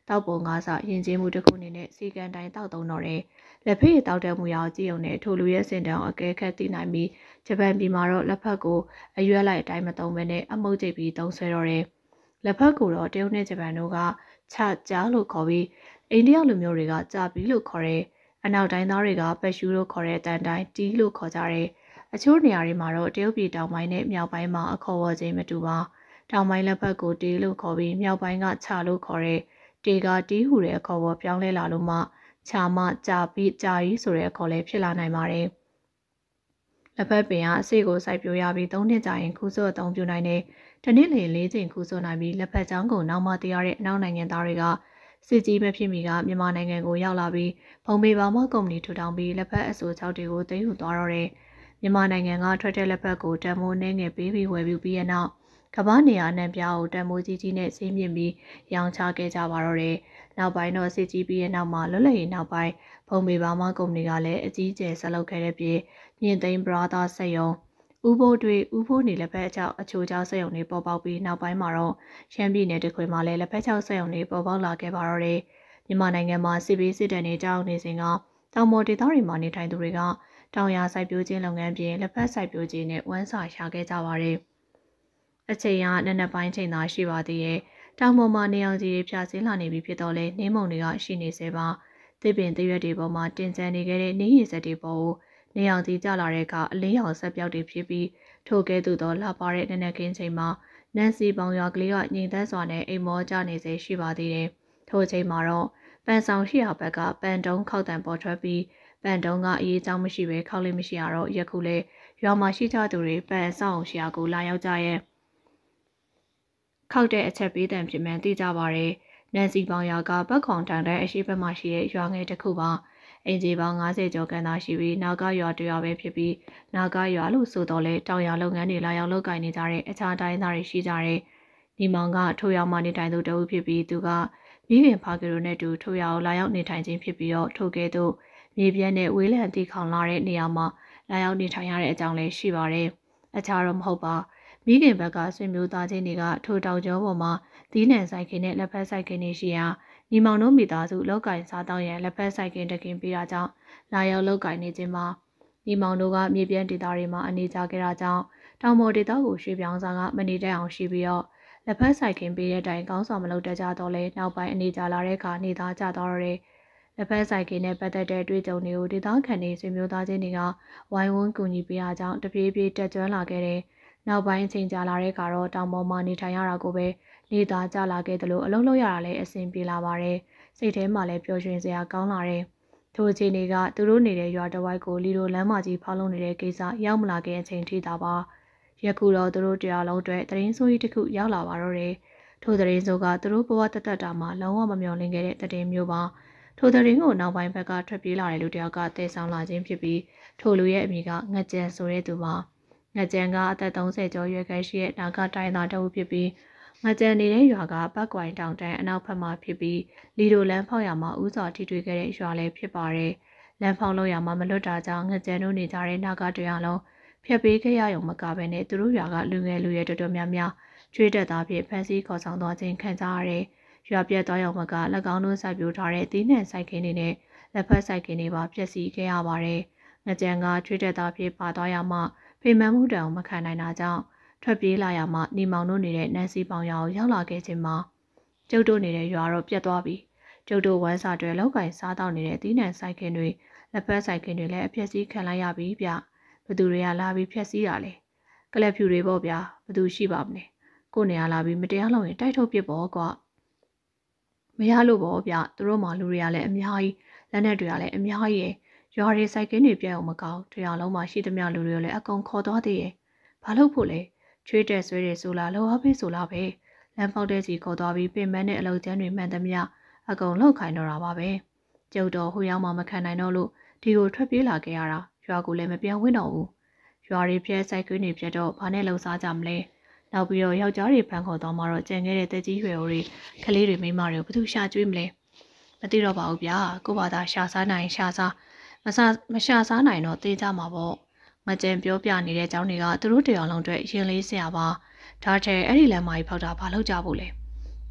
တောက်ပုံကားစရင်ကျေးမှုတစ်ခုအနေနဲ့စီကံတိုင်းတောက်သုံးတော့တယ်လက်ဖက်ရည်တောက်တဲ့မှုရောကြည့်ုံနဲ့ထိုလူရဲ့စင်တောင်အကဲခတ်သိနိုင်ပြီးဂျပန်ပြည်မှာတော့လက်ဖက်ကိုအရွက်လိုက်အတိုင်းမသုံးဘဲနဲ့အမှုတ်ကျိတ်ပြီးသုံးဆွဲတော့တယ်လက်ဖက်ကိုတော့တရုတ်နဲ့ဂျပန်တို့ကချကြားလို့ခေါ်ပြီးအိန္ဒိယလူမျိုးတွေကကြာပြီးလို့ခေါ်တယ်အနောက်တိုင်းသားတွေကပတ်ရှူးလို့ခေါ်တဲ့တန်တိုင်းတီးလို့ခေါ်ကြတယ်အချို့နေရာတွေမှာတော့တရုတ်ပြည်တောင်ပိုင်းနဲ့မြောက်ပိုင်းမှာအခေါ်ဝေါ်ခြင်းမတူပါတောင်ပိုင်းလက်ဖက်ကိုတီးလို့ခေါ်ပြီးမြောက်ပိုင်းကချလို့ခေါ်တဲ့တေကတီးဟူတဲ့အခေါ်ဝေါ်ပြောင်းလဲလာလို့မှချာမကြာပြီးကြာကြီးဆိုတဲ့အခေါ်လည်းဖြစ်လာနိုင်ပါတယ်လက်ဖက်ပင်ကအစိကိုစိုက်ပျိုးရပြီး3နှစ်ကြာရင်ခူးစောအသုံးပြုနိုင်တဲ့တနည်းလ4ချိန်ခူးစောနိုင်ပြီးလက်ဖက်ချောင်းကိုနောက်မှတရားတဲ့အနောက်နိုင်ငံသားတွေကစစ်ကြီးမဖြစ်မီကမြန်မာနိုင်ငံကိုရောက်လာပြီးဘုံမေဘာမကုမ္ပဏီထူထောင်ပြီးလက်ဖက်အဆို6တွေကိုသိမ်းယူသွားတော့တယ်မြန်မာနိုင်ငံကထွက်တဲ့လက်ဖက်ကိုတန်မိုးနှဲငယ်ပေးပြီးဝယ်ပြီးတဲ့နောက်ကမ္ဘာနေရာနှံပြားကိုတန်မိုးကြီးကြီးနဲ့ဆေးမြင့်ပြီးရောင်းချခဲ့ကြပါတော့တယ်နောက်ပိုင်းတော့စစ်ကြီးပြီးတဲ့နောက်မှာလွတ်လပ်ရေးနောက်ပိုင်းဘုံမေဘာမကုမ္ပဏီကလည်းအကြီးအကျယ်ဆက်လုပ်ခဲ့တဲ့ပြည်မြင့်သိမ်းဘရာသာစက်ရုံဥဖိုးတွေဥဖိုးနေလက်ဖက်အချိုချောက်စက်ရုံတွေပေါ်ပေါက်ပြီးနောက်ပိုင်းမှာတော့ရှမ်းပြည်နယ်တခွင်မှာလည်းလက်ဖက်ချောက်စက်ရုံတွေပေါ်ပေါက်လာခဲ့ပါတော့တယ်မြန်မာနိုင်ငံမှာစစ်ပေးစစ်တပ်တွေကြောက်နေစဉ်ကတောင်ပေါ်ဒေသတွေမှာနေထိုင်သူတွေကတောင်ယာစိုက်ပျိုးခြင်းလုပ်ငန်းပြင်လက်ဖက်စိုက်ပျိုးခြင်းနဲ့ဝမ်းစာရှာခဲ့ကြပါတယ်အချိန်ကနက်နက်ပိုင်းချိန်သာရှိပါသေးရဲ့တောင်ပေါ်မှာနေအောင်ကြီးတွေဖြာဆင်းလာနေပြီဖြစ်တော့လဲနေမုံတွေကရှိနေစေပါသစ်ပင်သရွက်တွေပေါ်မှာတင်ကျန်နေခဲ့တဲ့နေရည်စက်တွေပေါ်ကိုနေအောင်ကြီးကျလာတဲ့အခါအလင်းရောင်ဆက်ပြောက်တွေဖြစ်ပြီးထိုကဲ့သို့သောလှပတဲ့နက်နက်ခင်းချိန်မှာနန်စီပေါင်ရွာကလေးကငြိမ်သက်စွာနဲ့အိမ်မောကျနေစေရှိပါသေးတယ်ထိုချိန်မှာတော့ပန်ဆောင်ရှိရာဘက်ကပန်တုံးခောက်တံပေါ်ထွက်ပြီးပန်တုံးကအရေးအကြောင်းမရှိဘဲခောက်လေးမရှိရတော့ယခုလေရွာမှာရှိကြသူတွေပန်ဆောင်ရှိရာကိုလာရောက်ကြရဲ့ခောက်တဲ့အချက်ပေးတံဖြစ်မှန်းသိကြပါရဲ့နန်စီပေါင်ရွာကပတ်ခေါင်တန်တဲ့အရှိဘက်မှာရှိတဲ့ရွာငယ်တစ်ခုပါအင်ဂျီပေါင်း90ကျော်ကန်သာရှိပြီးနောက်ကရွာတရွာပဲဖြစ်ပြီးနောက်ကရွာလို့ဆိုတော့လေတောင်ရွာလုပ်ငန်းတွေလာရောက်လုပ်ကိုင်နေကြတဲ့အခြားတိုင်းသားတွေရှိကြတဲ့ဒီမောင်ကထိုရွာမှာနေထိုင်သူတအုပ်ဖြစ်ပြီးသူကမိခင်ဖခင်တို့နဲ့တူထိုရွာကိုလာရောက်နေထိုင်ခြင်းဖြစ်ပြီးတော့ထိုကဲ့သို့မြေပြန့်နဲ့ဝေးလံတီခေါင်လာတဲ့နေရာမှာလာရောက်နေထိုင်ရတဲ့အကြောင်းလည်းရှိပါတယ်အခြားတော့မဟုတ်ပါမိခင်ဘက်ကဆွေမျိုးသားချင်းတွေကထိုတောင်ကျောပေါ်မှာဒီနံဆိုင်ခင်နဲ့လက်ဖက်ဆိုင်ခင်တွေရှိရာညီမောင်တို့မိသားစုလောက်ကင်စားတော့ရန်လက်ဖက်ဆိုင်ခင်တခင်ပေးတာကြောင့်လာရောက်လောက်ကင်နေခြင်းမှာညီမောင်တို့ကမြေပြန့်ဒေသတွေမှာအနေကြခဲ့တာကြောင့်တောင်ပေါ်ဒေသကိုရွှေ့ပြောင်းစားကမနေတတ်အောင်ရှိပြီးတော့လက်ဖက်ဆိုင်ခင်ပေးတဲ့အတိုင်းကောင်းစွာမလုပ်တတ်ကြတော့လဲနောက်ပိုင်းအနေကြလာတဲ့အခါနေသားကြတော့တယ်လက်ဖက်ဆိုင်ခင်နဲ့ပတ်သက်တဲ့အတွေ့အကြုံတွေကိုဒေသခံတွေဆွေမျိုးသားချင်းတွေကဝိုင်းဝန်းကူညီပေးအားကြောင့်တပြေးပြေးတက်ကြွလာခဲ့တယ်နောက်ပိုင်းအချိန်ကြာလာတဲ့အခါတော့တောင်ပေါ်မှာနေထိုင်ရတာကိုပဲနေသားကြလာခဲ့တယ်လို့အလုံးလုံးရတာလည်းအဆင်ပြေလာပါတယ်စိတ်ထဲမှာလည်းပျော်ရွှင်စရာကောင်းလာတယ်ထိုအချိန်တွေကသူတို့နေတဲ့ရွာတဝိုက်ကိုလီလိုလမ်းမကြီးဖောက်လုံးနေတဲ့ကိစ္စရောက်မလာခင်အချိန်ထိတာပါယခုတော့သူတို့တရားလုံးအတွက်တရင်ဆိုးကြီးတစ်ခုရောက်လာပါတော့တယ်ထိုတရင်ဆိုးကသူတို့ဘဝတသက်တာမှာလုံးဝမမျှော်လင့်ခဲ့တဲ့တရင်မျိုးပါထိုတရင်ကိုနောက်ပိုင်းဘက်ကထွက်ပြေးလာတဲ့လူတယောက်ကတည်ဆောင်လာခြင်းဖြစ်ပြီးထိုလူရဲ့အမည်ကငကြံဆိုတဲ့သူပါငကြံကအသက်30ကျော်ရွယ်ခန့်ရှိတဲ့နာဂတိုင်းသားတအုပ်ဖြစ်ပြီးငကြံနေတဲ့ရွာကပတ်ကွိုင်တောင်တန်းအနောက်ဘက်မှာဖြစ်ပြီးလီဒိုလမ်းဖောက်ရမှာဥစွာထိတွေ့ခဲ့တဲ့ရွာလည်းဖြစ်ပါတယ်လမ်းဖောက်လို့ရမှာမလွတ်တာကြောင့်ငကြံတို့နေကြတဲ့နာဂတွေအလုံးဖျက်ပေးခဲ့ရရုံမကဘဲနဲ့သူတို့ရွာကလူငယ်လူရွယ်တော်တော်များများကျွေးတက်သားဖြင့်ဖန်ဆီးခေါ်ဆောင်သွားခြင်းခံကြရတဲ့ရွာပြတ်သွားရုံမက၎င်းတို့စိုက်ပျိုးထားတဲ့သီးနှံစိုက်ခင်းတွေနဲ့လက်ဖက်စိုက်ခင်းတွေပါပျက်စီးခဲ့ရပါတယ်ငကြံကကျွေးတက်သားဖြင့်ပါသွားရမှဖေမှန်မှုတောင်မခံနိုင်တာကြောင့်ထွက်ပြေးလာရမှနေမောင်တို့နေတဲ့နန်စီပေါင်ရွာကိုရောက်လာခဲ့ခြင်းမှာကျုပ်တို့နေတဲ့ရွာတော့ပြတ်သွားပြီကျုပ်တို့ဝမ်းစာတွေလောက်ကင်စားတော့နေတဲ့သီးနှံစိုက်ခင်းတွေလက်ဖက်စိုက်ခင်းတွေလည်းအပြည့်စည်းခံလိုက်ရပြီဗျဘသူတွေကလာပြီးဖျက်ဆီးတာလဲကလပ်ဖြူတွေပေါ့ဗျာဘသူရှိပါမလဲကိုနေရလာပြီးမတရားလုပ်ရင်တိုက်ထုတ်ပစ်ပေါ့ကွာမရလို့ပေါ့ဗျသူတို့မှလူတွေကလည်းအများကြီးလက်နက်တွေကလည်းအများကြီးရွာတွေစိုက်ခင်းတွေပြတ်အောင်မကောင်းတရားလုံးမှာရှိသမျှလူတွေလည်းအကုန်ခေါ်သွားသေးရဲ့ဘာလို့ဖို့လဲချွေးတက်ဆွဲတယ်ဆိုလားလောအားပေးဆိုလားပဲလမ်းပေါက်တဲ့စီခေါ်သွားပြီးပင်မနဲ့အလုတ်ကျန်းတွေမှန်သမျှအကုန်လောက်ခိုင်းတော့တာပါပဲကျုပ်တော်ဟိုရောက်မှမခံနိုင်တော့လို့ဒီကိုထွက်ပြေးလာခဲ့ရတာရွာကိုလည်းမပြန်ဝင်တော့ဘူးရွာတွေပြဲစိုက်ခွင်းတွေပြတ်တော့ဘာနဲ့လှုပ်ရှားကြမလဲနောက်ပြီးတော့ယောက်ျားတွေဖန်ခေါ်သွားမှတော့ကြံခဲ့တဲ့တက်ကြီးရွယ်တွေကလေးတွေမိန်းမတွေဘယ်သူရှာကျွေးမလဲမသိတော့ပါဘူးဗျာကိုဘာသာရှာစားနိုင်ရှာစားမရှာစားနိုင်တော့တေးကြမှာပေါ့မကြံပြောပြနေတဲ့เจ้าတွေကသူတို့တရားလုံးအတွက်ရင်လေးစရာပါဒါတဲ့အဲ့ဒီလမ်းမကြီးဖောက်တာဘာလို့ကြဖို့လဲ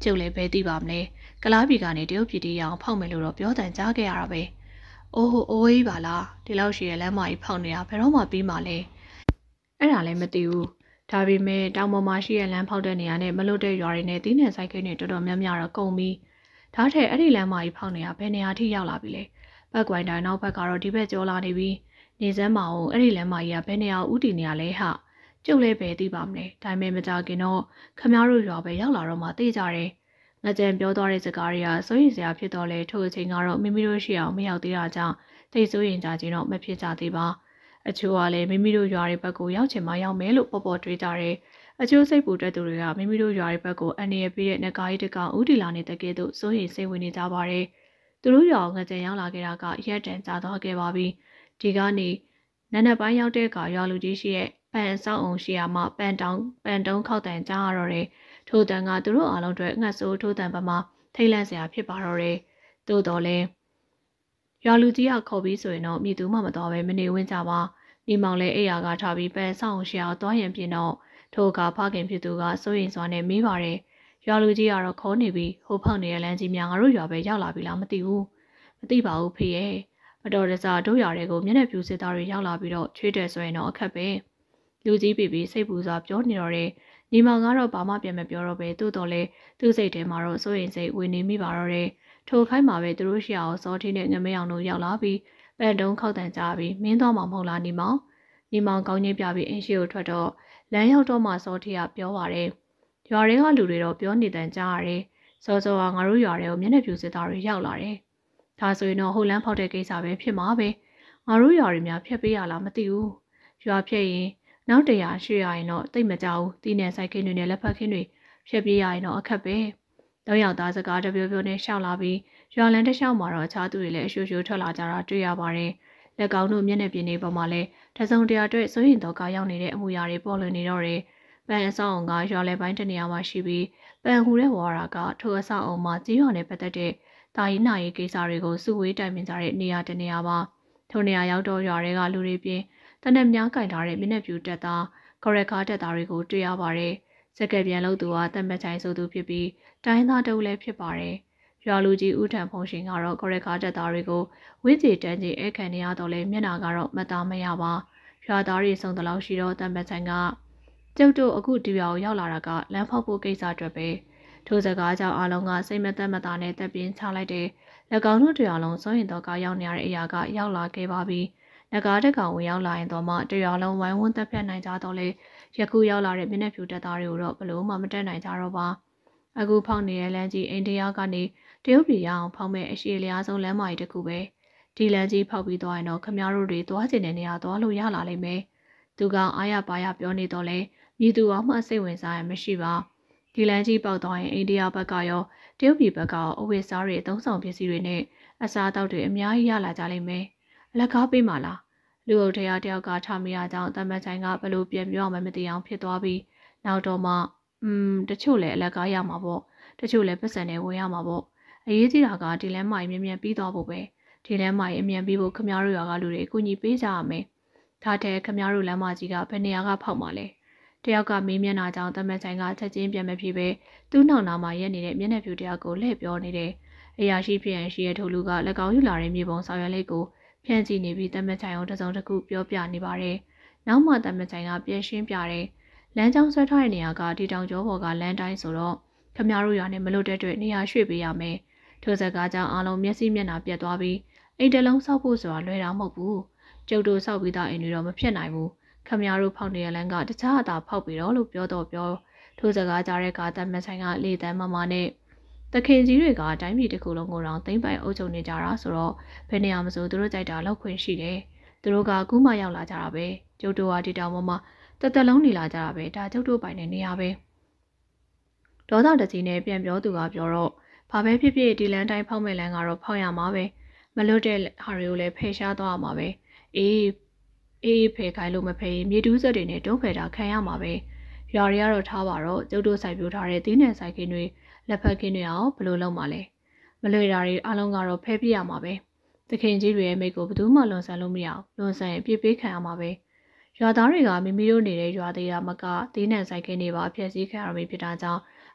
ကျုပ်လည်းပဲသိပါမလဲကလားပြည်ကနေတရုတ်ပြည်တီးအောင်ဖောက်မယ်လို့တော့ပြောတန်ကြားခဲ့ရတာပဲအိုးအိုးကြီးပါလားဒီလောက်ရှိရလမ်းမကြီးဖောက်နေတာဘယ်တော့မှပြီးမှလဲအဲ့ဒါလည်းမသိဘူးဒါပေမဲ့တောင်ပေါ်မှာရှိရလမ်းဖောက်တဲ့နေရာနဲ့မလွတ်တဲ့ရွာတွေနဲ့တီးနယ်ဆိုင်ခင်းတွေတော်တော်များများတော့ကုန်ပြီးဒါထက်အဲ့ဒီလမ်းမကြီးဖောက်နေတာဘယ်နေရာထိရောက်လာပြီလဲဘက်ကွိုင်တိုင်းနောက်ဘက်ကတော့ဒီဘက်ကျော်လာနေပြီးနေစမ်းမအောင်အဲ့ဒီလမ်းမကြီးကဘယ်နေရာဥတီနေရလဲဟာကျုပ်လည်းပဲသိပါမလဲဒါပေမဲ့မကြခင်တော့ခမားတို့ရွာပဲရောက်လာတော့မှသိကြတယ်ငကြံပြောသွားတဲ့စကားတွေကစိုးရိမ်စရာဖြစ်တော့လေထို့အချိန်ကတော့မိမိတို့ရှိအောင်မရောက်သေးတာကြောင့်သိစိုးရင်ကြခြင်းတော့မဖြစ်ကြသေးပါအချို့ကလည်းမိမိတို့ရွာတွေဘက်ကိုရောက်ချင်မှရောက်မယ်လို့ပေါ်ပေါ်တွေးကြတယ်အချို့စိတ်ပူတဲ့သူတွေကမိမိတို့ရွာတွေဘက်ကိုအနေရပြည့်တဲ့ငကားကြီးတကောင်ဥတီလာနေတဲ့ကဲ့သို့စိုးရိမ်စိတ်ဝင်နေကြပါတယ်သူတို့ရွာငကြံရောက်လာခဲ့တာကရက်တန်ကြာသွားခဲ့ပါပြီဒီကနေနက်နက်ပိုင်းရောက်တဲ့အခါရွာလူကြီးရှိရဲ့ပန်ဆောက်အောင်ရှိရမှပန်တုံးခောက်တန်ကြားရတော့တယ်ထိုတန်ကသူတို့အားလုံးအတွက်ငှက်ဆိုးထိုးတန်ပမာထိတ်လန့်စရာဖြစ်ပါတော့တယ်သို့တော်လည်းရွာလူကြီးကခေါ်ပြီးဆိုရင်တော့မြည်သူမှမတော်ပဲမနေဝင်းကြပါနေမောင်လည်းအိယာကထားပြီးပန်ဆောက်အောင်ရှိအောင်သွားရင်ပြင်တော့ထိုကဖခင်ဖြစ်သူကစိုးရင်စွာနဲ့မေးပါတယ်ရွာလူကြီးကတော့ခေါ်နေပြီးဟိုဖောက်နေတဲ့လမ်းကြီးများငါတို့ရွာပဲရောက်လာပြီလားမသိဘူးမသိပါဘူးဖေရဲ့မတော်တဆတို့ရွာတွေကိုမျက်နှာပြူစစ်သားတွေရောက်လာပြီးတော့ချွေးတယ်ဆိုရင်တော့အခက်ပဲလူကြီးပြီးစိတ်ပူစွာပြောနေတော့တယ်ညီမကတော့ဘာမှပြန်မပြောတော့ပဲတိုးတော်လဲသူ့စိတ်ထဲမှာတော့စိုးရင်စိတ်ဝင်နေမိပါတော့တယ်ထိုခိုင်းမှာပဲသူတို့ရှိအောင်စောထင်းနဲ့ငမဲအောင်တို့ရောက်လာပြီးပန်တုံးခောက်တန်ကြပြီးမင်းသွားမှာမဟုတ်လားညီမောင်ကောင်းချင်းပြပြီးအင်းရှိကိုထွက်တော့လမ်းရောက်တော့မှစောထီကပြောပါတယ်ရွာတွေကလူတွေတော့ပြောနေတန်ကြားရတယ်စောစောကငါတို့ရွာတွေကိုမျက်နှာပြူစစ်သားတွေရောက်လာတယ်ဒါဆိုရင်တော့ဟိုလန်းဖောက်တဲ့ကိစ္စပဲဖြစ်မှာပဲငါတို့ရွာတွေများဖျက်ပေးရလားမသိဘူးရွာဖျက်ရင်နောက်100 800ရင်တော့တိတ်မကြောက်ဘူးတီးနယ်ဆိုင်ခင်းတွေနဲ့လက်ဖက်ခင်းတွေဖျက်ပေးရရင်တော့အခက်ပဲတော့ယောက်သားစကားတပြောပြောနဲ့ရှောက်လာပြီးရွာလန်းတစ်လျှောက်မှာတော့အခြားသူတွေလည်းအရှူရှူထွက်လာကြတာတွေ့ရပါတယ်လက်ကောင်းတို့မျက်နှာပြင်တွေပေါ်မှာလည်းတစုံတရာအတွက်စိုးရင်တော့ကရောက်နေတဲ့အမူအရာတွေပေါ်လွင်နေတော့တယ်ပန်အဆောင်ကရွာလယ်ပိုင်းတနေရာမှာရှိပြီးပန်ဟူတဲ့ဝါရာကထိုအဆောင်အောင်မှာကြီးရွာနဲ့ပတ်သက်တဲ့တာရင်နာရေးကိစ္စတွေကိုစုဝေးတိုင်ပင်ကြတဲ့နေရာတနေရာပါထိုနေရာရောက်တော့ရွာတွေကလူတွေပြင်တနက်များကင်ထားတဲ့မျက်နှာပြူတက်သားကော်ရက်ကားတက်သားတွေကိုတွေ့ရပါတယ်စက်ကက်ပြန်လို့သူကတတ်မှတ်ချိုင်ဆိုသူဖြစ်ပြီးတိုင်းသားတုပ်လည်းဖြစ်ပါတယ်ရွာလူကြီးဦးထံဖုံရှင်ကတော့ကော်ရက်ကားတက်သားတွေကိုဝိကြေတန်းကြီးအခန့်နေရတော့လဲမျက်နာကတော့မသားမရပါရွာသားတွေစုံတလောက်ရှိတော့တတ်မှတ်ချိုင်ကကျုပ်တို့အခုဒီရွာကိုရောက်လာတာကလမ်းဖောက်ဖို့ကိစ္စအတွက်ပဲထိုစကားကြောင့်အားလုံးကစိတ်မသက်မသာနဲ့တက်ပြင်းချလိုက်တဲ့လက်ကောင်းတို့တရားလုံးစိုးရင်တော့ကရောက်နေရတဲ့အရာကရောက်လာခဲ့ပါပြီ။လက်ကားတက်ကောင်ဝင်ရောက်လာရင်တော့မှတရားလုံးဝိုင်းဝန်းတက်ဖြတ်နိုင်ကြတော့လေယခုရောက်လာတဲ့မျက်နှာဖြူတက်သားတွေကိုတော့ဘလို့မှမတက်နိုင်ကြတော့ပါ။အခုဖောက်နေတဲ့လမ်းကြီးအိန္ဒိယကနေတရုတ်ပြည်ရအောင်ဖောက်မဲ့အရှိလျားဆုံးလမ်းမကြီးတစ်ခုပဲ။ဒီလမ်းကြီးဖောက်ပြီးသွားရင်တော့ခမားတို့တွေသွားကျင်တဲ့နေရာသွားလို့ရလာလိမ့်မယ်။သူကအားရပါရပြောနေတော့လေမြည်သူအောင်မှစိတ်ဝင်စားရမရှိပါ။ဒီလမ်းကြီးပေါက်သွားရင်အိန္ဒိယဘက်ကရောတရုတ်ပြည်ဘက်ကရောအဝတ်စားတွေအသုံးဆောင်ပစ္စည်းတွေနဲ့အစားအသောက်တွေအများကြီးရလာကြလိမ့်မယ်။အလကားပေးမှလား။လူအုပ်တရားတယောက်ကထားမိရကြောင်းတမန်ဆိုင်ကဘလို့ပြန်ပြောမှမသိအောင်ဖြစ်သွားပြီးနောက်တော့မှတချို့လည်းအလကားရမှာပေါ့။တချို့လည်းပတ်စံနဲ့ဝင်ရမှာပေါ့။အရေးကြီးတာကဒီလမ်းမကြီးမြန်ပြီးသွားဖို့ပဲ။ဒီလမ်းမကြီးအမြန်ပြီးဖို့ခမားတို့ရွာကလူတွေအကူအညီပေးကြရမယ်။ဒါတဲ့ခမားတို့လမ်းမကြီးကဘယ်နေရာကဖောက်မှာလဲ။တယောက်ကမေးမျက်နှာကြောင့်တမန်ဆိုင်ကချက်ချင်းပြန်မဖြစ်ပဲသူ့နောက်နာမှာရက်နေတဲ့မျက်နှာဖြူတယောက်ကိုလှည့်ပြောနေတယ်။အရာရှိဖြစ်ရင်ရှိရထိုလူကလက်ကောင်းယူလာတဲ့မြေပုံဆောင်ရွက်လေးကိုဖြန့်ကြည့်နေပြီးတမန်ဆိုင်အောင်တစုံတစ်ခုပြောပြနေပါတယ်။နောက်မှတမန်ဆိုင်ကပြန်ရှင်းပြတယ်။လမ်းကြောင်းဆွဲထားတဲ့နေရာကဒီတောင်ကျောပေါ်ကလမ်းတိုင်းဆိုတော့ခမားတို့ရွာနဲ့မလွတ်တဲ့အတွက်နေရာရွှေ့ပေးရမယ်။ထိုစကားကြောင့်အားလုံးမျက်စိမျက်နှာပြတ်သွားပြီးအိမ်တလုံးဆောက်ဖို့ဆိုတာလွယ်တာမဟုတ်ဘူး။ကျုပ်တို့ဆောက်ပြီးသားအိမ်တွေတော့မဖြစ်နိုင်ဘူး။ခမားတို့ဖောက်နေတဲ့လမ်းကတခြားအသာဖောက်ပြီးတော့လို့ပြောတော့ပြောထိုစကားကြားတဲ့ကတမန်ဆိုင်ကလေတန်းမမနဲ့တခင်ကြီးတွေကအတိုင်းပြည်တစ်ခုလုံးကိုတော့သိမ့်ပိုင်အုပ်ချုပ်နေကြတာဆိုတော့ဘယ်နေရာမဆိုသူတို့ကြိုက်တာလောက်ခွင့်ရှိတယ်။သူတို့ကအခုမှရောက်လာကြတာပဲ။ကျုပ်တို့ကဒီတောင်ပေါ်မှာတက်တက်လုံးနေလာကြတာပဲ။ဒါကျုပ်တို့ပိုင်နေနေရပဲ။ဒေါသတကြီးနဲ့ပြန်ပြောသူကပြောတော့ဘာပဲဖြစ်ဖြစ်ဒီလမ်းတိုင်းဖောက်မဲ့လမ်းကတော့ဖောက်ရမှာပဲ။မလွတ်တဲ့ဟာတွေကိုလည်းဖယ်ရှားသွားရမှာပဲ။အေးဖယ်ခိုင်းလို့မဖယ်ရင်မြေတူးစက်တွေနဲ့တုံးဖယ်တာခံရမှာပဲ။ရွာတွေကတော့ထားပါတော့ကျုပ်တို့စိုက်ပျိုးထားတဲ့သီးနှံစိုက်ခင်းတွေလက်ဖက်ခင်းတွေအောင်ဘယ်လိုလုပ်မှာလဲမလွေတာတွေအလုံးကတော့ဖဲပြရမှာပဲတခင်ကြီးတွေရဲ့မိတ်ကိုဘယ်သူမှလွန်ဆန်လို့မရအောင်လွန်ဆန်ရင်ပြစ်ပေးခံရမှာပဲရွာသားတွေကမိမိတို့နေတဲ့ရွာသေးတာမကသီးနှံစိုက်ခင်းတွေပါဖျက်ဆီးခံရမှာဖြစ်တာကြောင့်